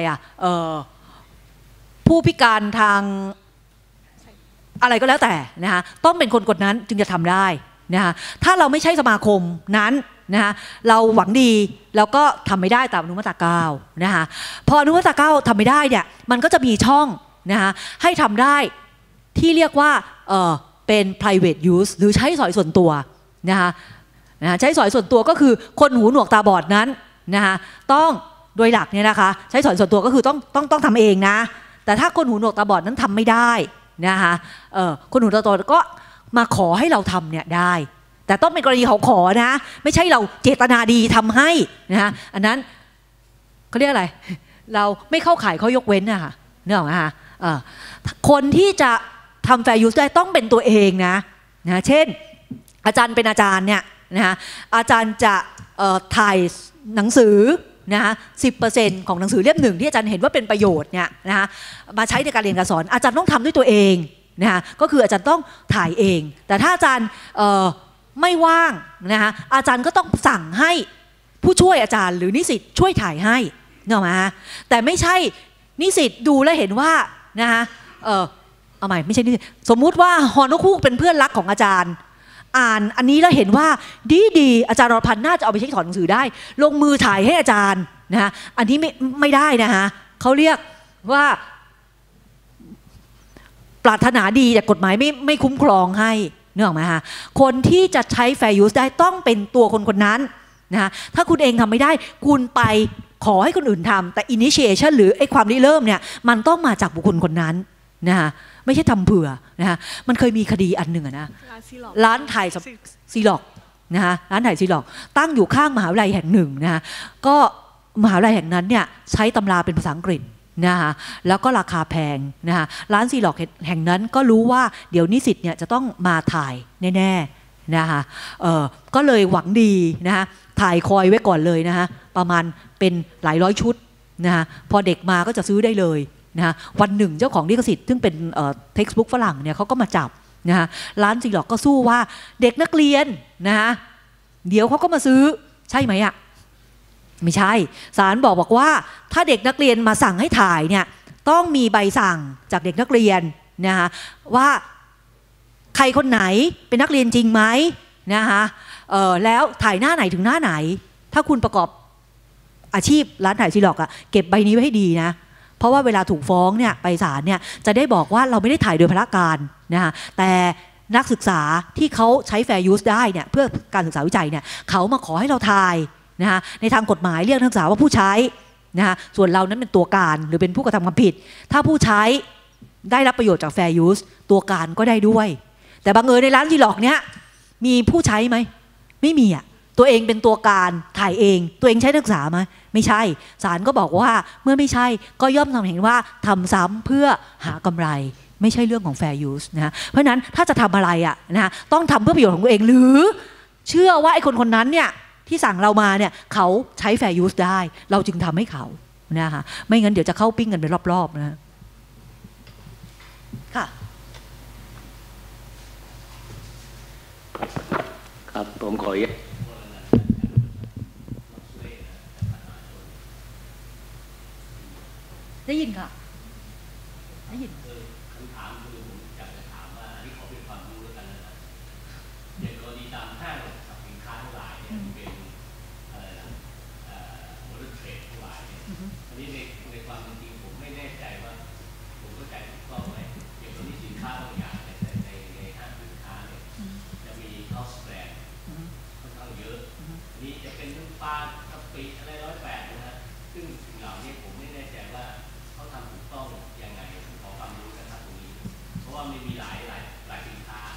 ผู้พิการทางอะไรก็แล้วแต่นะคะต้องเป็นคนกฎนั้นจึงจะทำได้นะคะถ้าเราไม่ใช่สมาคมนั้นนะคะเราหวังดีแล้วก็ทำไม่ได้ตามอนุมาตรา9นะคะพออนุมาตรา9ทำไม่ได้เนี่ยมันก็จะมีช่องนะคะให้ทำได้ที่เรียกว่าเป็น private use หรือใช้สอยส่วนตัวนะคะนะใช้สอยส่วนตัวก็คือคนหูหนวกตาบอดนั้นนะคะต้องโดยหลักเนี่ยนะคะใช้สอยส่วนตัวก็คือต้องทำเองนะแต่ถ้าคนหูหนวกตาบอดนั้นทำไม่ได้นะคะคนหูตาบอดก็มาขอให้เราทำเนี่ยได้แต่ต้องเป็นกรณีเขาขอนะไม่ใช่เราเจตนาดีทำให้นะอันนั้นเขาเรียกอะไรเราไม่เข้าข่ายข้อยกเว้นนะคะนึกออกไหมคะคนที่จะทำ fair use ได้ต้องเป็นตัวเองนะเช่นอาจารย์เป็นอาจารย์เนี่ยนะคะอาจารย์จะถ่ายหนังสือนะคะ10%ของหนังสือเล่มหนึ่งที่อาจารย์เห็นว่าเป็นประโยชน์เนี่ยนะคะมาใช้ในการเรียนการสอนอาจารย์ต้องทำด้วยตัวเองนะคะก็คืออาจารย์ต้องถ่ายเองแต่ถ้าอาจารย์ไม่ว่างนะคะอาจารย์ก็ต้องสั่งให้ผู้ช่วยอาจารย์หรือนิสิตช่วยถ่ายให้เนอะมาแต่ไม่ใช่นิสิตดูแล้วเห็นว่านะคะเอาใหม่ไม่ใช่นิสิตสมมุติว่าฮอนกฮูกเป็นเพื่อนรักของอาจารย์อ่านอันนี้แล้วเห็นว่าดีอาจารย์อรพันธ์น่าจะเอาไปใช้สอนหนังสือได้ลงมือถ่ายให้อาจารย์นะคะอันนี้ไม่ได้นะคะเขาเรียกว่าปรารถนาดีแต่กฎหมายไม่คุ้มครองให้เนอะไหมคะคนที่จะใช้ fair use ได้ต้องเป็นตัวคนนั้นนะคะถ้าคุณเองทำไม่ได้คุณไปขอให้คนอื่นทำแต่ initiation หรือไอ้ความริเริ่มเนี่ยมันต้องมาจากบุคคลคนนั้นนะคะไม่ใช่ทำเผื่อนะคะมันเคยมีคดีอันหนึ่งนะร้านถ่ายซีล็อกนะคะร้านถ่ายซีล็อกตั้งอยู่ข้างมหาวิทยาลัยแห่งหนึ่งนะคะก็มหาวิทยาลัยแห่งนั้นเนี่ยใช้ตำราเป็นภาษาอังกฤษนะคะแล้วก็ราคาแพงนะคะร้านซีล็อกแห่งนั้นก็รู้ว่าเดี๋ยวนิสิตเนี่ยจะต้องมาถ่ายแน่ๆนะคะก็เลยหวังดีนะคะถ่ายคอยไว้ก่อนเลยนะคะประมาณเป็นหลายร้อยชุดนะคะพอเด็กมาก็จะซื้อได้เลยนะวันหนึ่งเจ้าของลิขสิทธิ์ซึ่งเป็นtextbook ฝรั่งเนี่ยเขาก็มาจับนะร้านซีล็อกก็สู้ว่าเด็กนักเรียนนะเดี๋ยวเขาก็มาซื้อใช่ไหมอ่ะไม่ใช่ศาลบอกว่าถ้าเด็กนักเรียนมาสั่งให้ถ่ายเนี่ยต้องมีใบสั่งจากเด็กนักเรียนนะคะว่าใครคนไหนเป็นนักเรียนจริงไหมนะคะแล้วถ่ายหน้าไหนถึงหน้าไหนถ้าคุณประกอบอาชีพร้านถ่ายซีล็อกอะเก็บใบนี้ไว้ให้ดีนะเพราะว่าเวลาถูกฟ้องเนี่ยไปศาลเนี่ยจะได้บอกว่าเราไม่ได้ถ่ายโดยพละการนะคะแต่นักศึกษาที่เขาใช้ fair use ได้เนี่ยเพื่อการศึกษาวิจัยเนี่ยเขามาขอให้เราถ่ายนะคะในทางกฎหมายเรียกนักศึกษาว่าผู้ใช้นะคะส่วนเรานั้นเป็นตัวการหรือเป็นผู้กระทำความผิดถ้าผู้ใช้ได้รับประโยชน์จาก fair use ตัวการก็ได้ด้วยแต่บังเอิญในร้านซีล็อกเนี่ยมีผู้ใช้ไหมไม่มีอ่ะตัวเองเป็นตัวการถ่ายเองตัวเองใช้นักศึกษาไหมไม่ใช่ศาลก็บอกว่าเมื่อไม่ใช่ก็ย่อมทำเห็นว่าทำซ้ำเพื่อหากำไรไม่ใช่เรื่องของ fair use นะเพราะนั้นถ้าจะทำอะไรอ่ะนะต้องทำเพื่อประโยชน์ของตัวเองหรือเชื่อว่าไอ้คนนั้นเนี่ยที่สั่งเรามาเนี่ยเขาใช้ fair use ได้เราจึงทำให้เขานะคะไม่งั้นเดี๋ยวจะเข้าปิ้งกันไปรอบๆนะค่ะครับผมขอได้ยินค่ะได้ยินคำถามคือผมอยากจะถามว่าที่ขอเป็นความรู้แล้วกันนะครับอย่างกรณีตามห้างสรรพสินค้าทั้งหลายเนี่ยเป็นอะไรล่ะวอลลุ่มเทรดทั้งหลายเนี่ยอันนี้ในความจริงผมไม่แน่ใจว่าผมเข้าใจถูกต้องไหมอย่างกรณีสินค้าบางอย่างในห้างสินค้าเนี่ยจะมีเฮาส์แบรนด์ค่อนข้างเยอะนี่จะเป็นน้ำปลากะปิอะไร108นะฮะซึ่งสิ่งเหล่านี้ผมไม่แน่ใจว่าเขาทำถูกต้องยังไงขอความรู้นะครับตรงนี้เพราะว่ามันมีหลายสินค้า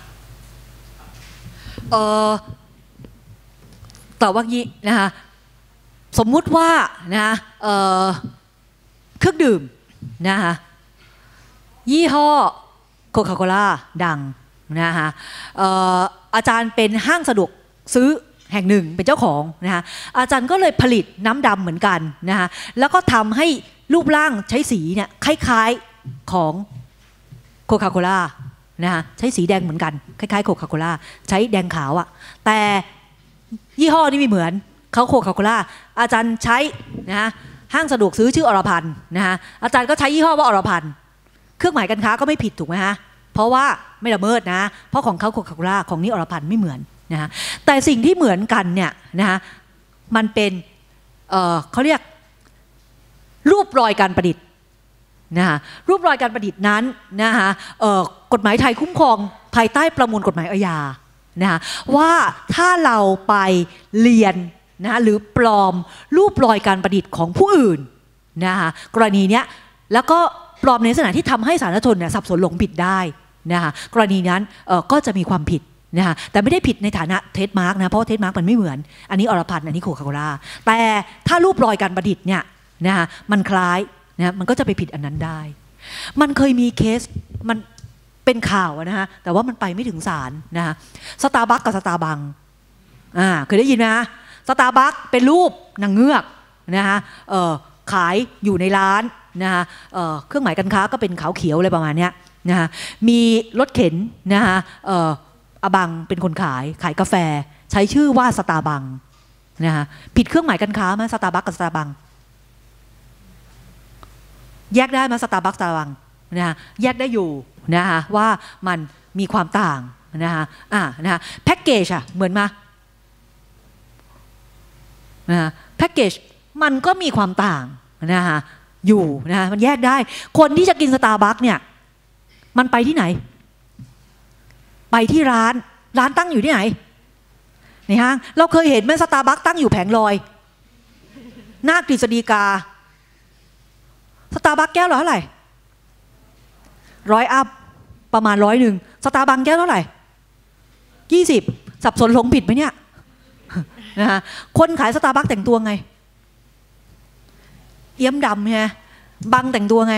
ต่อว่างี้นะคะสมมุติว่านะเครื่องดื่มนะคะยี่ห้อโคคาโคล่าดังนะคะอาจารย์เป็นห้างสะดวกซื้อแห่งหนึ่งเป็นเจ้าของนะคะอาจารย์ก็เลยผลิตน้ำดำเหมือนกันนะคะแล้วก็ทำให้รูปร่างใช้สีเนี่ยคล้ายๆของโคคาโคล่านะคะใช้สีแดงเหมือนกันคล้ายๆโคคาโคล่าใช้แดงขาวอะแต่ยี่ห้อนี้ไม่เหมือนเขาโคคาโคล่าอาจารย์ใช้นะห้างสะดวกซื้อชื่ออรพันธ์นะคะอาจารย์ก็ใช้ยี่ห้อว่าอรพันธ์เครื่องหมายการค้าก็ไม่ผิดถูกไหมฮะเพราะว่าไม่ละเมิดนะเพราะของเขาโคคาโคล่าของนี้อรพันธ์ไม่เหมือนนะแต่สิ่งที่เหมือนกันเนี่ยนะมันเป็นเขาเรียกรูปรอยการประดิษฐ์นะคะรูปรอยการประดิษฐ์นั้นนะคะกฎหมายไทยคุ้มครองภายใต้ประมวลกฎหมายอาญานะคะว่าถ้าเราไปเรียนนะหรือปลอมรูปรอยการประดิษฐ์ของผู้อื่นนะคะกรณีเนี้ยแล้วก็ปลอมในลักษณะที่ทำให้สาธารณชนเนี่ยสับสนหลงผิดได้นะคะกรณีนั้นก็จะมีความผิดนะคะแต่ไม่ได้ผิดในฐานะเทรดมาร์กนะเพราะเทรดมาร์กมันไม่เหมือนอันนี้อรพันธ์อันนี้โคคาโคล่าแต่ถ้ารูปรอยการประดิษฐ์เนี่ยนะคะมันคล้ายนะมันก็จะไปผิดอันนั้นได้มันเคยมีเคสมันเป็นข่าวนะฮะแต่ว่ามันไปไม่ถึงศาลนะคะสตาร์บัคกับสตาร์บังเคยได้ยินไหมคะสตาร์บัคเป็นรูปนางเงือกนะคะขายอยู่ในร้านนะคะเครื่องหมายการค้าก็เป็นขาวเขียวอะไรประมาณนี้นะคะมีรถเข็นนะคะอบังเป็นคนขายกาแฟใช้ชื่อว่าสตาร์บังนะคะผิดเครื่องหมายการค้าไหมสตาร์บัคกับสตาร์บังแยกได้ไหมสตาร์บัคสตาร์บังนะคะแยกได้อยู่นะคะว่ามันมีความต่างนะคะนะคะแพ็กเกจเหมือนมาแพ็กเกจมันก็มีความต่างนะคะอยู่นะคะมันแยกได้คนที่จะกินสตาร์บัคเนี่ยมันไปที่ไหนไปที่ร้านตั้งอยู่ที่ไหนในห้างเราเคยเห็นไหมสตาร์บัคตั้งอยู่แผงลอยหน้ากฤษฎีกาสตาร์บัคแก้วละเท่าไหร่100 อัพประมาณ100สตาร์บัคแก้วเท่าไหร่20สับสนหลงผิดไหมเนี่ยนะคะคนขายสตาร์บัคแต่งตัวไงเอี้ยมดำไงบังแต่งตัวไง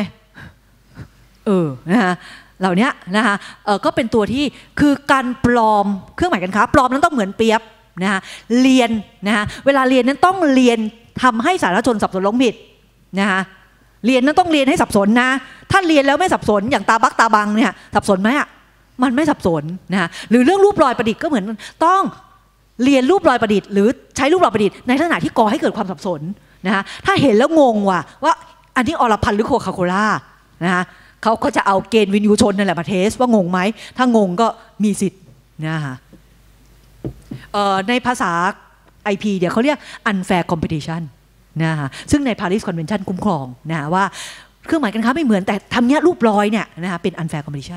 นะคะเหล่านี้นะคะก็เป็นตัวที่คือการปลอมเครื่องหมายการค้าปลอมนั้นต้องเหมือนเปียบนะคะเรียนนะคะเวลาเรียนนั้นต้องเรียนทำให้สาธารณชนสับสนหลงผิดนะคะเรียนนั้นต้องเรียนให้สับสนนะถ้าเรียนแล้วไม่สับสนอย่างตาบักตาบังเนี่ยสับสนไหมมันไม่สับสนนะคะหรือเรื่องรูปรอยประดิษฐ์ก็เหมือนต้องเรียนรูปรอยประดิษฐ์หรือใช้รูปรอยประดิษฐ์ในลักษณะที่ก่อให้เกิดความสับสนนะคะถ้าเห็นแล้วงงว่าอันนี้อรพันธ์หรือโคคาโคล่านะคะเขาก็จะเอาเกณฑ์วินยูชนนั่นแหละมาเทสว่างงไหมถ้างงก็มีสิทธิ์นะคะในภาษา IP เดี๋ยวเขาเรียก unfair competition นะคะซึ่งใน Paris Convention คุ้มครองนะว่าเครื่องหมายการค้าไม่เหมือนแต่ทำเนี้ยรูปรอยเนี่ยนะคะเป็น unfair competition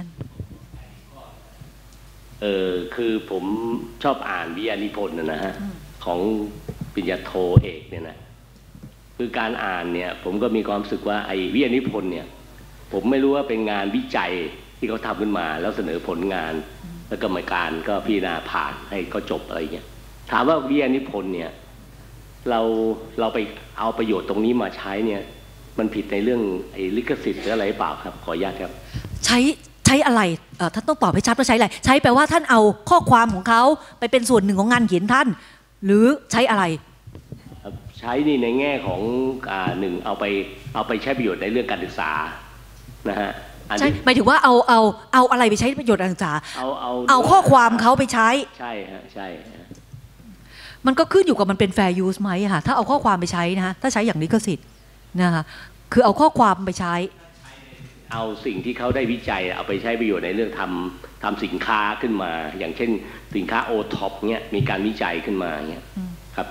คือผมชอบอ่านวิทยานิพนธ์นะฮะของปริญญาโทเอกเนี่ยนะคือการอ่านเนี่ยผมก็มีความรู้สึกว่าไอ้วิทยานิพนธ์เนี่ยผมไม่รู้ว่าเป็นงานวิจัยที่เขาทำขึ้นมาแล้วเสนอผลงานแล้วกรรมการก็พิจารณาผ่านให้ก็จบอะไรเงี้ยถามว่าวิทยานิพนธ์เนี่ยเราไปเอาประโยชน์ตรงนี้มาใช้เนี่ยมันผิดในเรื่องไอ้ลิขสิทธิ์หรืออะไรเปล่าครับขออนุญาตครับใช้อะไรท่านต้องตอบให้ชัดว่าใช้อะไรใช้แปลว่าท่านเอาข้อความของเขาไปเป็นส่วนหนึ่งของงานเขียนท่านหรือใช้อะไรใช้นี่ในแง่ของหนึ่งเอาไปใช้ประโยชน์ในเรื่องการศึกษานะฮะใช่หมายถึงว่าเอาอะไรไปใช้ประโยชน์การศึกษาเอาข้อความเขาไปใช้ใช่ฮะใช่มันก็ขึ้นอยู่กับมันเป็น fair use ไหมค่ะถ้าเอาข้อความไปใช้นะถ้าใช้อย่างลิขสิทธิ์นะคะคือเอาข้อความไปใช้เอาสิ่งที่เขาได้วิจัยเอาไปใช้ประโยชน์ในเรื่องทำสินค้าขึ้นมาอย่างเช่นสินค้าโอท็อปเนี้ยมีการวิจัยขึ้นมาเนี้ยครับ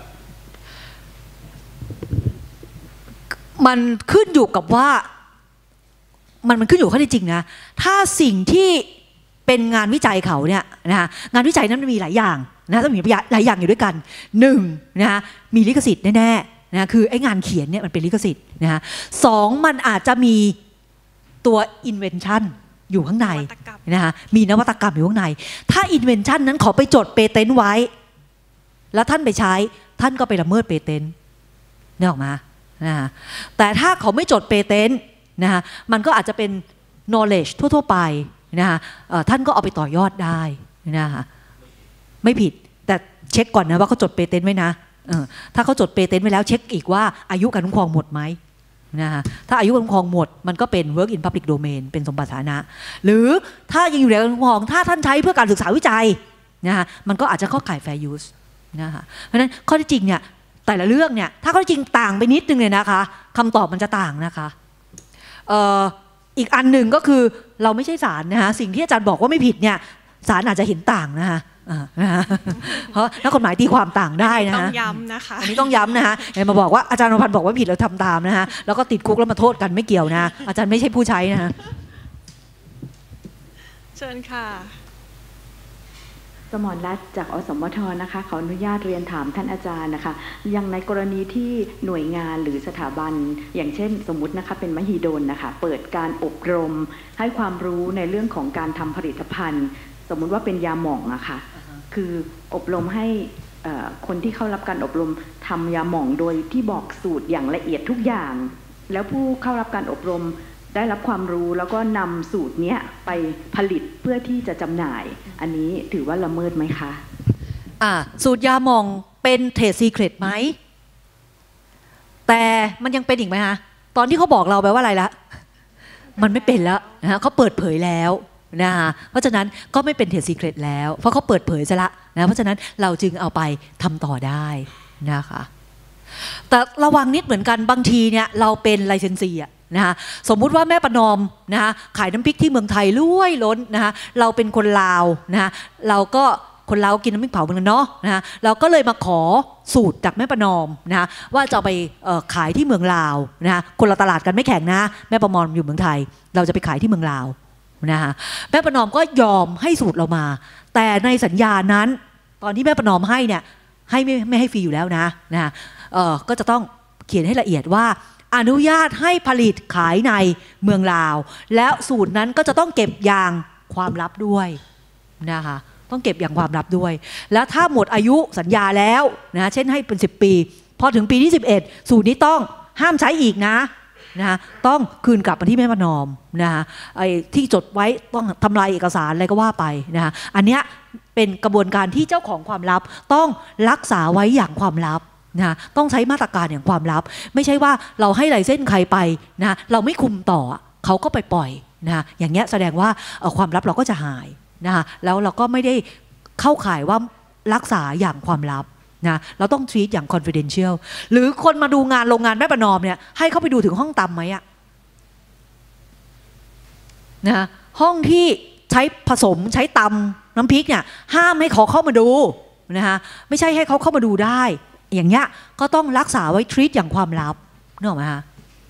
มันขึ้นอยู่กับว่ามันขึ้นอยู่ข้อเท็จจริงนะถ้าสิ่งที่เป็นงานวิจัยเขาเนี่ยนะคะงานวิจัยนั้นมันมีหลายอย่างนะต้องมีหลายอย่างอยู่ด้วยกัน1นะคะมีลิขสิทธิ์แน่ๆนะคือไอ้งานเขียนเนี่ยมันเป็นลิขสิทธิ์นะคะ2มันอาจจะมีตัว invention อยู่ข้างในนะคะมีนวัตกรรมอยู่ข้างในถ้า invention นั้นขอไปจดเปเทนต์ไว้แล้วท่านไปใช้ท่านก็ไปละเมิดเปเทนต์นึกออกมานะคะแต่ถ้าเขาไม่จดเปเทนต์นะคะมันก็อาจจะเป็น knowledge ทั่วๆไปนะคะท่านก็เอาไปต่อยอดได้นะคะไม่ผิดแต่เช็คก่อนนะว่าเขาจดเปเทนต์ไว้นะถ้าเขาจดเปเทนต์ไว้แล้วเช็คอีกว่าอายุการคุ้มครองหมดไหมนะคะถ้าอายุการคุ้มครองหมดมันก็เป็น work in public domain เป็นสมบัติสาธารณะหรือถ้ายังอยู่ในการคุ้มครองถ้าท่านใช้เพื่อการศึกษาวิจัยนะคะมันก็อาจจะเข้าข่าย fair use นะคะเพราะฉะนั้นข้อที่จริงเนี่ยแต่ละเรื่องเนี่ยถ้าข้อที่จริงต่างไปนิดนึงเลยนะคะคำตอบมันจะต่างนะคะอีกอันหนึ่งก็คือเราไม่ใช่ศาลนะคะสิ่งที่อาจารย์บอกว่าไม่ผิดเนี่ยศาลอาจจะเห็นต่างนะคะเพราะนักกฎหมายตีความต่างได้นะต้องย้ำนะคะอันนี้ต้องย้ำนะคะมาบอกว่าอาจารย์นพันธ์บอกว่าผิดเราทำตามนะคะแล้วก็ติดคุกแล้วมาโทษกันไม่เกี่ยวนะอาจารย์ไม่ใช่ผู้ใช้นะคะเชิญค่ะมรรัตน์จากอสมทนะคะขออนุญาตเรียนถามท่านอาจารย์นะคะอย่างในกรณีที่หน่วยงานหรือสถาบันอย่างเช่นสมมุตินะคะเป็นมหิดลนะคะเปิดการอบรมให้ความรู้ในเรื่องของการทำผลิตภัณฑ์สมมุติว่าเป็นยาหม่องอะค่ะคืออบรมให้คนที่เข้ารับการอบรมทำยาหม่องโดยที่บอกสูตรอย่างละเอียดทุกอย่างแล้วผู้เข้ารับการอบรมได้รับความรู้แล้วก็นำสูตรนี้ไปผลิตเพื่อที่จะจำหน่ายอันนี้ถือว่าละเมิดไหมคะสูตรยาหม่องเป็นเทรดซีเครตไหมแต่มันยังเป็นอีกไหมคะตอนที่เขาบอกเราแปลว่าอะไรละมันไม่เป็นแล้วนะเขาเปิดเผยแล้วนะคะเพราะฉะนั้นก็ไม่เป็นเทรดซีเครตแล้วเพราะเขาเปิดเผยซะละนะเพราะฉะนั้นเราจึงเอาไปทำต่อได้นะคะแต่ระวังนิดเหมือนกันบางทีเนี่ยเราเป็นไลเซนซีอะนะคะสมมุติว่าแม่ประนอมนะคะขายน้ำพริกที่เมืองไทยล้วยล้นนะคะเราเป็นคนลาวนะคะเราก็คนลาวกินน้ำพริกเผาเหมือนกันเนาะนะคะเราก็เลยมาขอสูตรจากแม่ประนอมนะคะว่าจะเอาไปขายที่เมืองลาวนะคะคนละตลาดกันไม่แข่งนะแม่ประนอมอยู่เมืองไทยเราจะไปขายที่เมืองลาวนะคะแม่ประนอมก็ยอมให้สูตรเรามาแต่ในสัญญานั้นตอนที่แม่ประนอมให้เนี่ยให้ไม่ให้ฟรีอยู่แล้วนะคะก็จะต้องเขียนให้ละเอียดว่าอนุญาตให้ผลิตขายในเมืองลาวแล้วสูตรนั้นก็จะต้องเก็บอย่างความลับด้วยนะคะต้องเก็บอย่างความลับด้วยแล้วถ้าหมดอายุสัญญาแล้วนะเช่นให้เป็น10 ปีพอถึงปีที่11สูตรนี้ต้องห้ามใช้อีกนะต้องคืนกลับมาที่แม่ประนอมนะคะไอ้ที่จดไว้ต้องทำลายเอกสารอะไรก็ว่าไปนะคะอันเนี้ยเป็นกระบวนการที่เจ้าของความลับต้องรักษาไว้อย่างความลับนะต้องใช้มาตรการอย่างความลับไม่ใช่ว่าเราให้ไลเซนส์ใครไปนะเราไม่คุมต่อเขาก็ไปปล่อยนะอย่างเงี้ยแสดงว่าความลับเราก็จะหายนะคะแล้วเราก็ไม่ได้เข้าข่ายว่ารักษาอย่างความลับนะเราต้อง treat อย่าง confidential หรือคนมาดูงานโรงงานแม่ประนอมเนี่ยให้เข้าไปดูถึงห้องตำไหมอะนะห้องที่ใช้ผสมใช้ตำน้ำพริกเนี่ยห้ามให้เขาเข้ามาดูนะคะไม่ใช่ให้เขาเข้ามาดูได้อย่างเงี้ยก็ต้องรักษาไว้ treat อย่างความลับนึกออกไหมคะ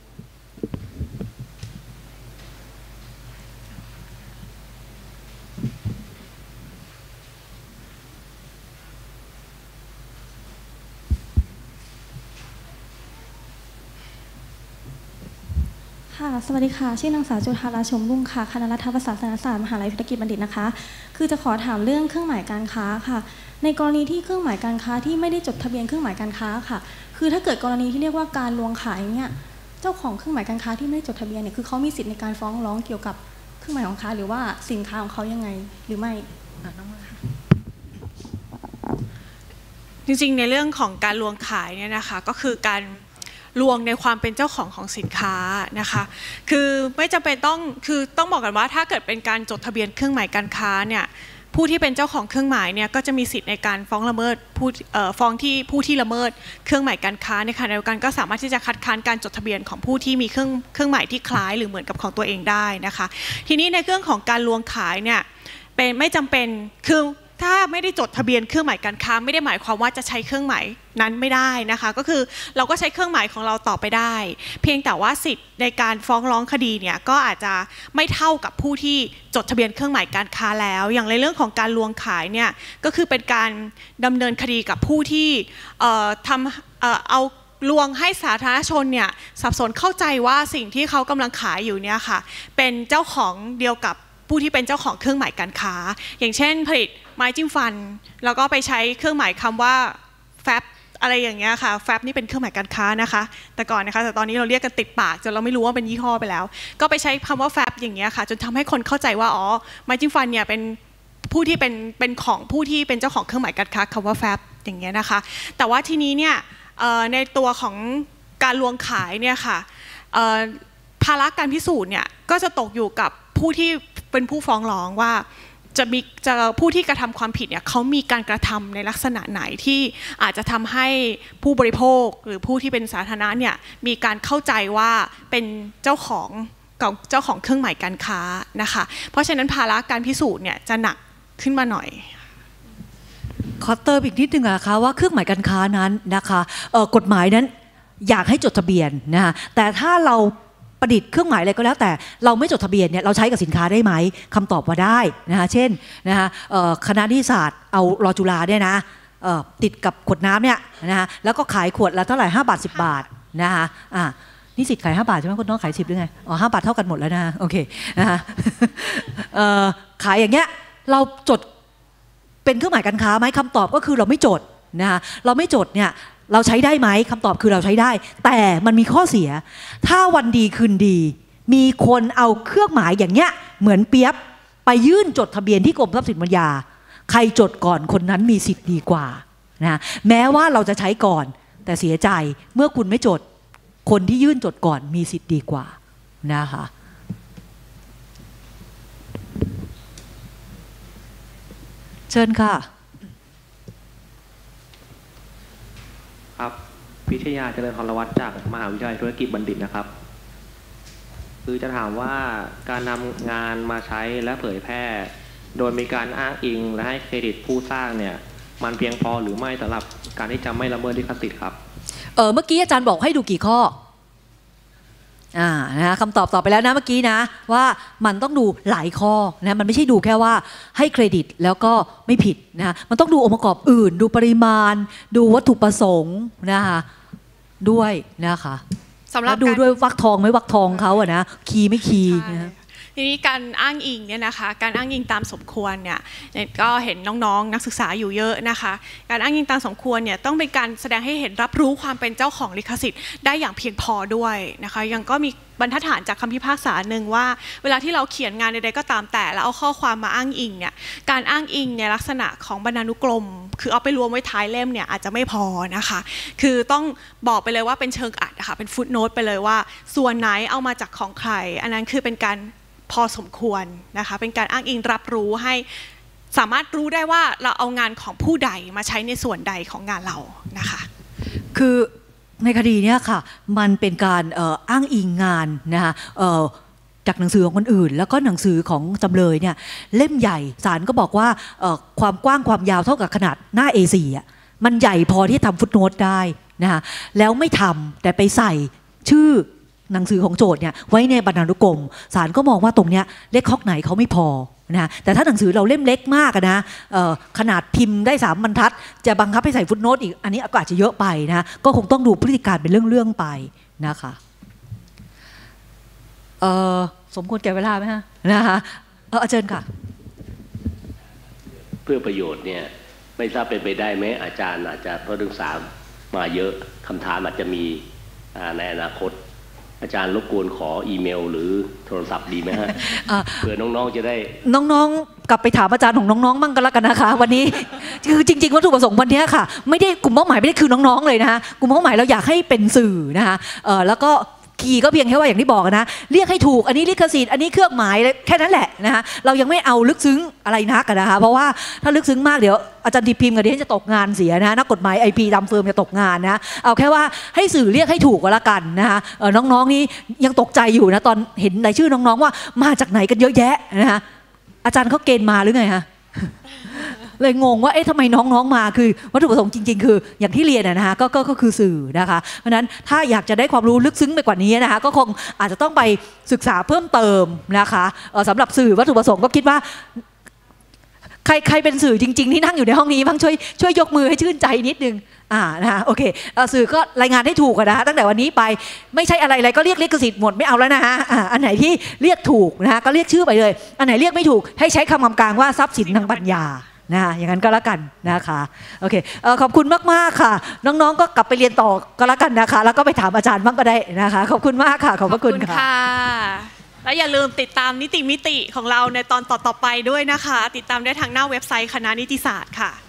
ค่ะสวัสดีค่ะชื่อนางสาวจุฑาราชมรุ่งค่ะคณะรัฐประศาสนศาสตร์มหาวิทยาลัยธุรกิจบัณฑิตนะคะคือจะขอถามเรื่องเครื่องหมายการค้าค่ะในกรณีที่เครื่องหมายการค้าที่ไม่ได้จดทะเบียนเครื่องหมายการค้าค่ะคือถ้าเกิดกรณีที่เรียกว่าการลวงขายเนี่ยเจ้าของเครื่องหมายการค้าที่ไม่ได้จดทะเบียนเนี่ยคือเขามีสิทธิ์ในการฟ้องร้องเกี่ยวกับเครื่องหมายของค้าหรือว่าสินค้าของเขายังไงหรือไม่จริงๆในเรื่องของการลวงขายเนี่ยนะคะก็คือการลวงในความเป็นเจ้าของสินค้านะคะคือไม่จำเป็นต้องบอกกันว่าถ้าเกิดเป็นการจดทะเบียนเครื่องหมายการค้าเนี่ยผู้ที่เป็นเจ้าของเครื่องหมายเนี่ยก็จะมีสิทธิ์ในการฟ้องละเมิดฟ้องที่ผู้ที่ละเมิดเครื่องหมายการค้าในขณะเดียวกันก็สามารถที่จะคัดค้านการจดทะเบียนของผู้ที่มีเครื่องหมายที่คล้ายหรือเหมือนกับของตัวเองได้นะคะทีนี้ในเรื่องของการลวงขายเนี่ยเป็นไม่จำเป็นคือถ้าไม่ได้จดทะเบียนเครื่องหมายการค้าไม่ได้หมายความว่าจะใช้เครื่องหมายนั้นไม่ได้นะคะก็คือเราก็ใช้เครื่องหมายของเราต่อไปได้เพียงแต่ว่าสิทธิ์ในการฟ้องร้องคดีเนี่ยก็อาจจะไม่เท่ากับผู้ที่จดทะเบียนเครื่องหมายการค้าแล้วอย่างในเรื่องของการลวงขายเนี่ยก็คือเป็นการดำเนินคดีกับผู้ที่เอาลวงให้สาธารณชนเนี่ยสับสนเข้าใจว่าสิ่งที่เขากำลังขายอยู่เนี่ยค่ะเป็นเจ้าของเดียวกับผู้ที่เป็นเจ้าของเครื่องหมายการค้าอย่างเช่นผลิตไม้จิ้มฟันแล้วก็ไปใช้เครื่องหมายคำว่าแฟบอะไรอย่างเงี้ยค่ะแฟบนี่เป็นเครื่องหมายการค้านะคะแต่ก่อนนะคะแต่ตอนนี้เราเรียกกันติดปากจนเราไม่รู้ว่าเป็นยี่ห้อไปแล้วก็ไปใช้คำว่าแฟบอย่างเงี้ยค่ะจนทำให้คนเข้าใจว่าอ๋อไม้จิ้มฟันเนี่ยเป็นผู้ที่เป็นของผู้ที่เป็นเจ้าของเครื่องหมายการค้าคำว่าแฟบอย่างเงี้ยนะคะแต่ว่าทีนี้เนี่ยในตัวของการลวงขายเนี่ยค่ะภาระการพิสูจน์เนี่ยก็จะตกอยู่กับผู้ที่เป็นผู้ฟ้องร้องว่าจะผู้ที่กระทำความผิดเนี่ยเขามีการกระทำในลักษณะไหนที่อาจจะทำให้ผู้บริโภคหรือผู้ที่เป็นสาธารณะเนี่ยมีการเข้าใจว่าเป็นเจ้าของเครื่องหมายการค้านะคะเพราะฉะนั้นภาระการพิสูจน์เนี่ยจะหนักขึ้นมาหน่อยขอเติมอีกนิดนึงนะคะว่าเครื่องหมายการค้านั้นนะคะกฎหมายนั้นอยากให้จดทะเบียนนะคะแต่ถ้าเราประดิษฐ์เครื่องหมายอะไรก็แล้วแต่เราไม่จดทะเบียนเนี่ยเราใช้กับสินค้าได้ไหมคำตอบว่าได้นะคะเช่นนะคะคณะนิติศาสตร์เอารอจุฬาเนี่ยนะติดกับขวดน้ำเนี่ยนะคะแล้วก็ขายขวดละเท่าไหร่5 บาท 10 บาทนะคะนิสิตขาย5 บาทใช่ไหมคนน้องขาย10หรือไงอ๋อ5 บาทเท่ากันหมดแล้วนะโอเคนะคะขายอย่างเงี้ยเราจดเป็นเครื่องหมายการค้าไหมคำตอบก็คือเราไม่จดนะคะเราไม่จดเนี่ยเราใช้ได้ไหมคำตอบคือเราใช้ได้แต่มันมีข้อเสียถ้าวันดีคืนดีมีคนเอาเครื่องหมายอย่างเงี้ยเหมือนเปียบไปยื่นจดทะเบียนที่กรมทรัพย์สินปัญญาใครจดก่อนคนนั้นมีสิทธิ์ดีกว่านะแม้ว่าเราจะใช้ก่อนแต่เสียใจเมื่อคุณไม่จดคนที่ยื่นจดก่อนมีสิทธิ์ดีกว่านะคะเชิญค่ะครับพิทยาเจริญธรวัฒน์จากมหาวิทยาลัยธุรกิจบัณฑิตนะครับคือจะถามว่าการนำงานมาใช้และเผยแพร่โดยมีการอ้างอิงและให้เครดิตผู้สร้างเนี่ยมันเพียงพอหรือไม่สำหรับการที่จะไม่ละเมิดลิขสิทธิ์ครับเมื่อกี้อาจารย์บอกให้ดูกี่ข้อนะคำตอบไปแล้วนะเมื่อกี้นะว่ามันต้องดูหลายข้อนะมันไม่ใช่ดูแค่ว่าให้เครดิตแล้วก็ไม่ผิดนะมันต้องดูองค์ประกอบอื่นดูปริมาณดูวัตถุประสงค์นะคะด้วยนะคะสำหรับดูด้วยวรรคทองไม่วรรคทองเขาอะนะคีย์ไม่คีย์นะทีนี้การอ้างอิงเนี่ยนะคะการอ้างอิงตามสมควรเนี่ยก็เห็นน้องๆนักศึกษาอยู่เยอะนะคะการอ้างอิงตามสมควรเนี่ยต้องเป็นการแสดงให้เห็นรับรู้ความเป็นเจ้าของลิขสิทธิ์ได้อย่างเพียงพอด้วยนะคะยังก็มีบรรทัดฐานจากคำพิพากษาหนึ่งว่าเวลาที่เราเขียนงานใดๆก็ตามแต่แล้วเอาข้อความมาอ้างอิงเนี่ยการอ้างอิงในลักษณะของบรรณานุกรมคือเอาไปรวมไว้ท้ายเล่มเนี่ยอาจจะไม่พอนะคะคือต้องบอกไปเลยว่าเป็นเชิงอัดนะคะเป็นฟุตโนตไปเลยว่าส่วนไหนเอามาจากของใครอันนั้นคือเป็นการพอสมควรนะคะเป็นการอ้างอิงรับรู้ให้สามารถรู้ได้ว่าเราเอางานของผู้ใดมาใช้ในส่วนใดของงานเรานะคะคือในคดีนี้ค่ะมันเป็นการอ้างอิงงานนะคะจากหนังสือของคนอื่นแล้วก็หนังสือของจำเลยเนี่ยเล่มใหญ่ศาลก็บอกว่าความกว้างความยาวเท่ากับขนาดหน้า A4 อ่ะมันใหญ่พอที่ทำฟุตโนตได้นะคะแล้วไม่ทำแต่ไปใส่ชื่อหนังสือของโจทย์เนี่ยไว้ในบรรณานุกรมศาลก็มองว่าตรงเนี้ยเลขข้อไหนเขาไม่พอนะแต่ถ้าหนังสือเราเล่มเล็กมากนะขนาดพิมพ์ได้3 บรรทัดจะบังคับให้ใส่ฟุตโนตอีกอันนี้ก็อาจจะเยอะไปนะก็คงต้องดูพฤติการเป็นเรื่องๆไปนะคะสมควรแก่เวลาไหมฮะนะคะอาจารย์ค่ะเพื่อประโยชน์เนี่ยไม่ทราบเป็นไปได้ไหมอาจารย์อาจจะเพราะนักศึกษามาเยอะคำถามอาจจะมีในอนาคตอาจารย์รบกวนขออีเมลหรือโทรศัพท์ดีไหมฮะเผื่อน้องๆจะได้น้องๆกลับไปถามอาจารย์ของน้องๆมั่งก็แล้วกันนะคะวันนี้คือจริงๆวัตถุประสงค์วันนี้ค่ะไม่ได้กลุ่มเป้าหมายไม่ได้คือน้องๆเลยนะคะกลุ่มเป้าหมายเราอยากให้เป็นสื่อนะคะแล้วก็คีย์ก็เพียงแค่ว่าอย่างที่บอกนะเรียกให้ถูกอันนี้ลิขสิทธิ์อันนี้เครื่องหมายแค่นั้นแหละนะคะเรายังไม่เอาลึกซึ้งอะไรนักนะคะเพราะว่าถ้าลึกซึ้งมากเดี๋ยวอาจารย์ทีพิมพ์กับดิฉันจะตกงานเสียนะนักกฎหมาย IP ตามเฟิร์มจะตกงานนะเอาแค่ว่าให้สื่อเรียกให้ถูกก็แล้วกันนะคะน้องๆนี่ยังตกใจอยู่นะตอนเห็นรายชื่อน้องๆว่ามาจากไหนกันเยอะแยะนะคะอาจารย์เขาเกณฑ์มาหรือไงคะเลยงงว่าเอ๊ะทำไมน้องๆมาคือวัตถุประสงค์จริงๆคืออย่างที่เรียนนะคะก็คือสื่อนะคะเพราะฉะนั้นถ้าอยากจะได้ความรู้ลึกซึ้งไปกว่านี้นะคะก็คงอาจจะต้องไปศึกษาเพิ่มเติมนะคะสำหรับสื่อวัตถุประสงค์ก็คิดว่าใครเป็นสื่อจริงๆที่นั่งอยู่ในห้องนี้บ้างช่วยยกมือให้ชื่นใจนิดนึงนะคะโอเคสื่อก็รายงานให้ถูกนะคะตั้งแต่วันนี้ไปไม่ใช่อะไรก็เรียกลิขสิทธิ์หมดไม่เอาแล้วนะคะอันไหนที่เรียกถูกนะคะก็เรียกชื่อไปเลยอันไหนเรียกไม่ถูกให้ใช้คำกลางว่าทรัพย์สินทางปัญญานะคะอย่างนั้นก็แล้วกันนะคะโอเคขอบคุณมากๆค่ะน้องๆก็กลับไปเรียนต่อก็แล้วกันนะคะแล้วก็ไปถามอาจารย์บ้างก็ได้นะคะขอบคุณมากค่ะขอบพระคุณค่ะและอย่าลืมติดตามนิติมิติของเราในตอนต่อๆไปด้วยนะคะติดตามได้ทางหน้าเว็บไซต์คณะนิติศาสตร์ค่ะ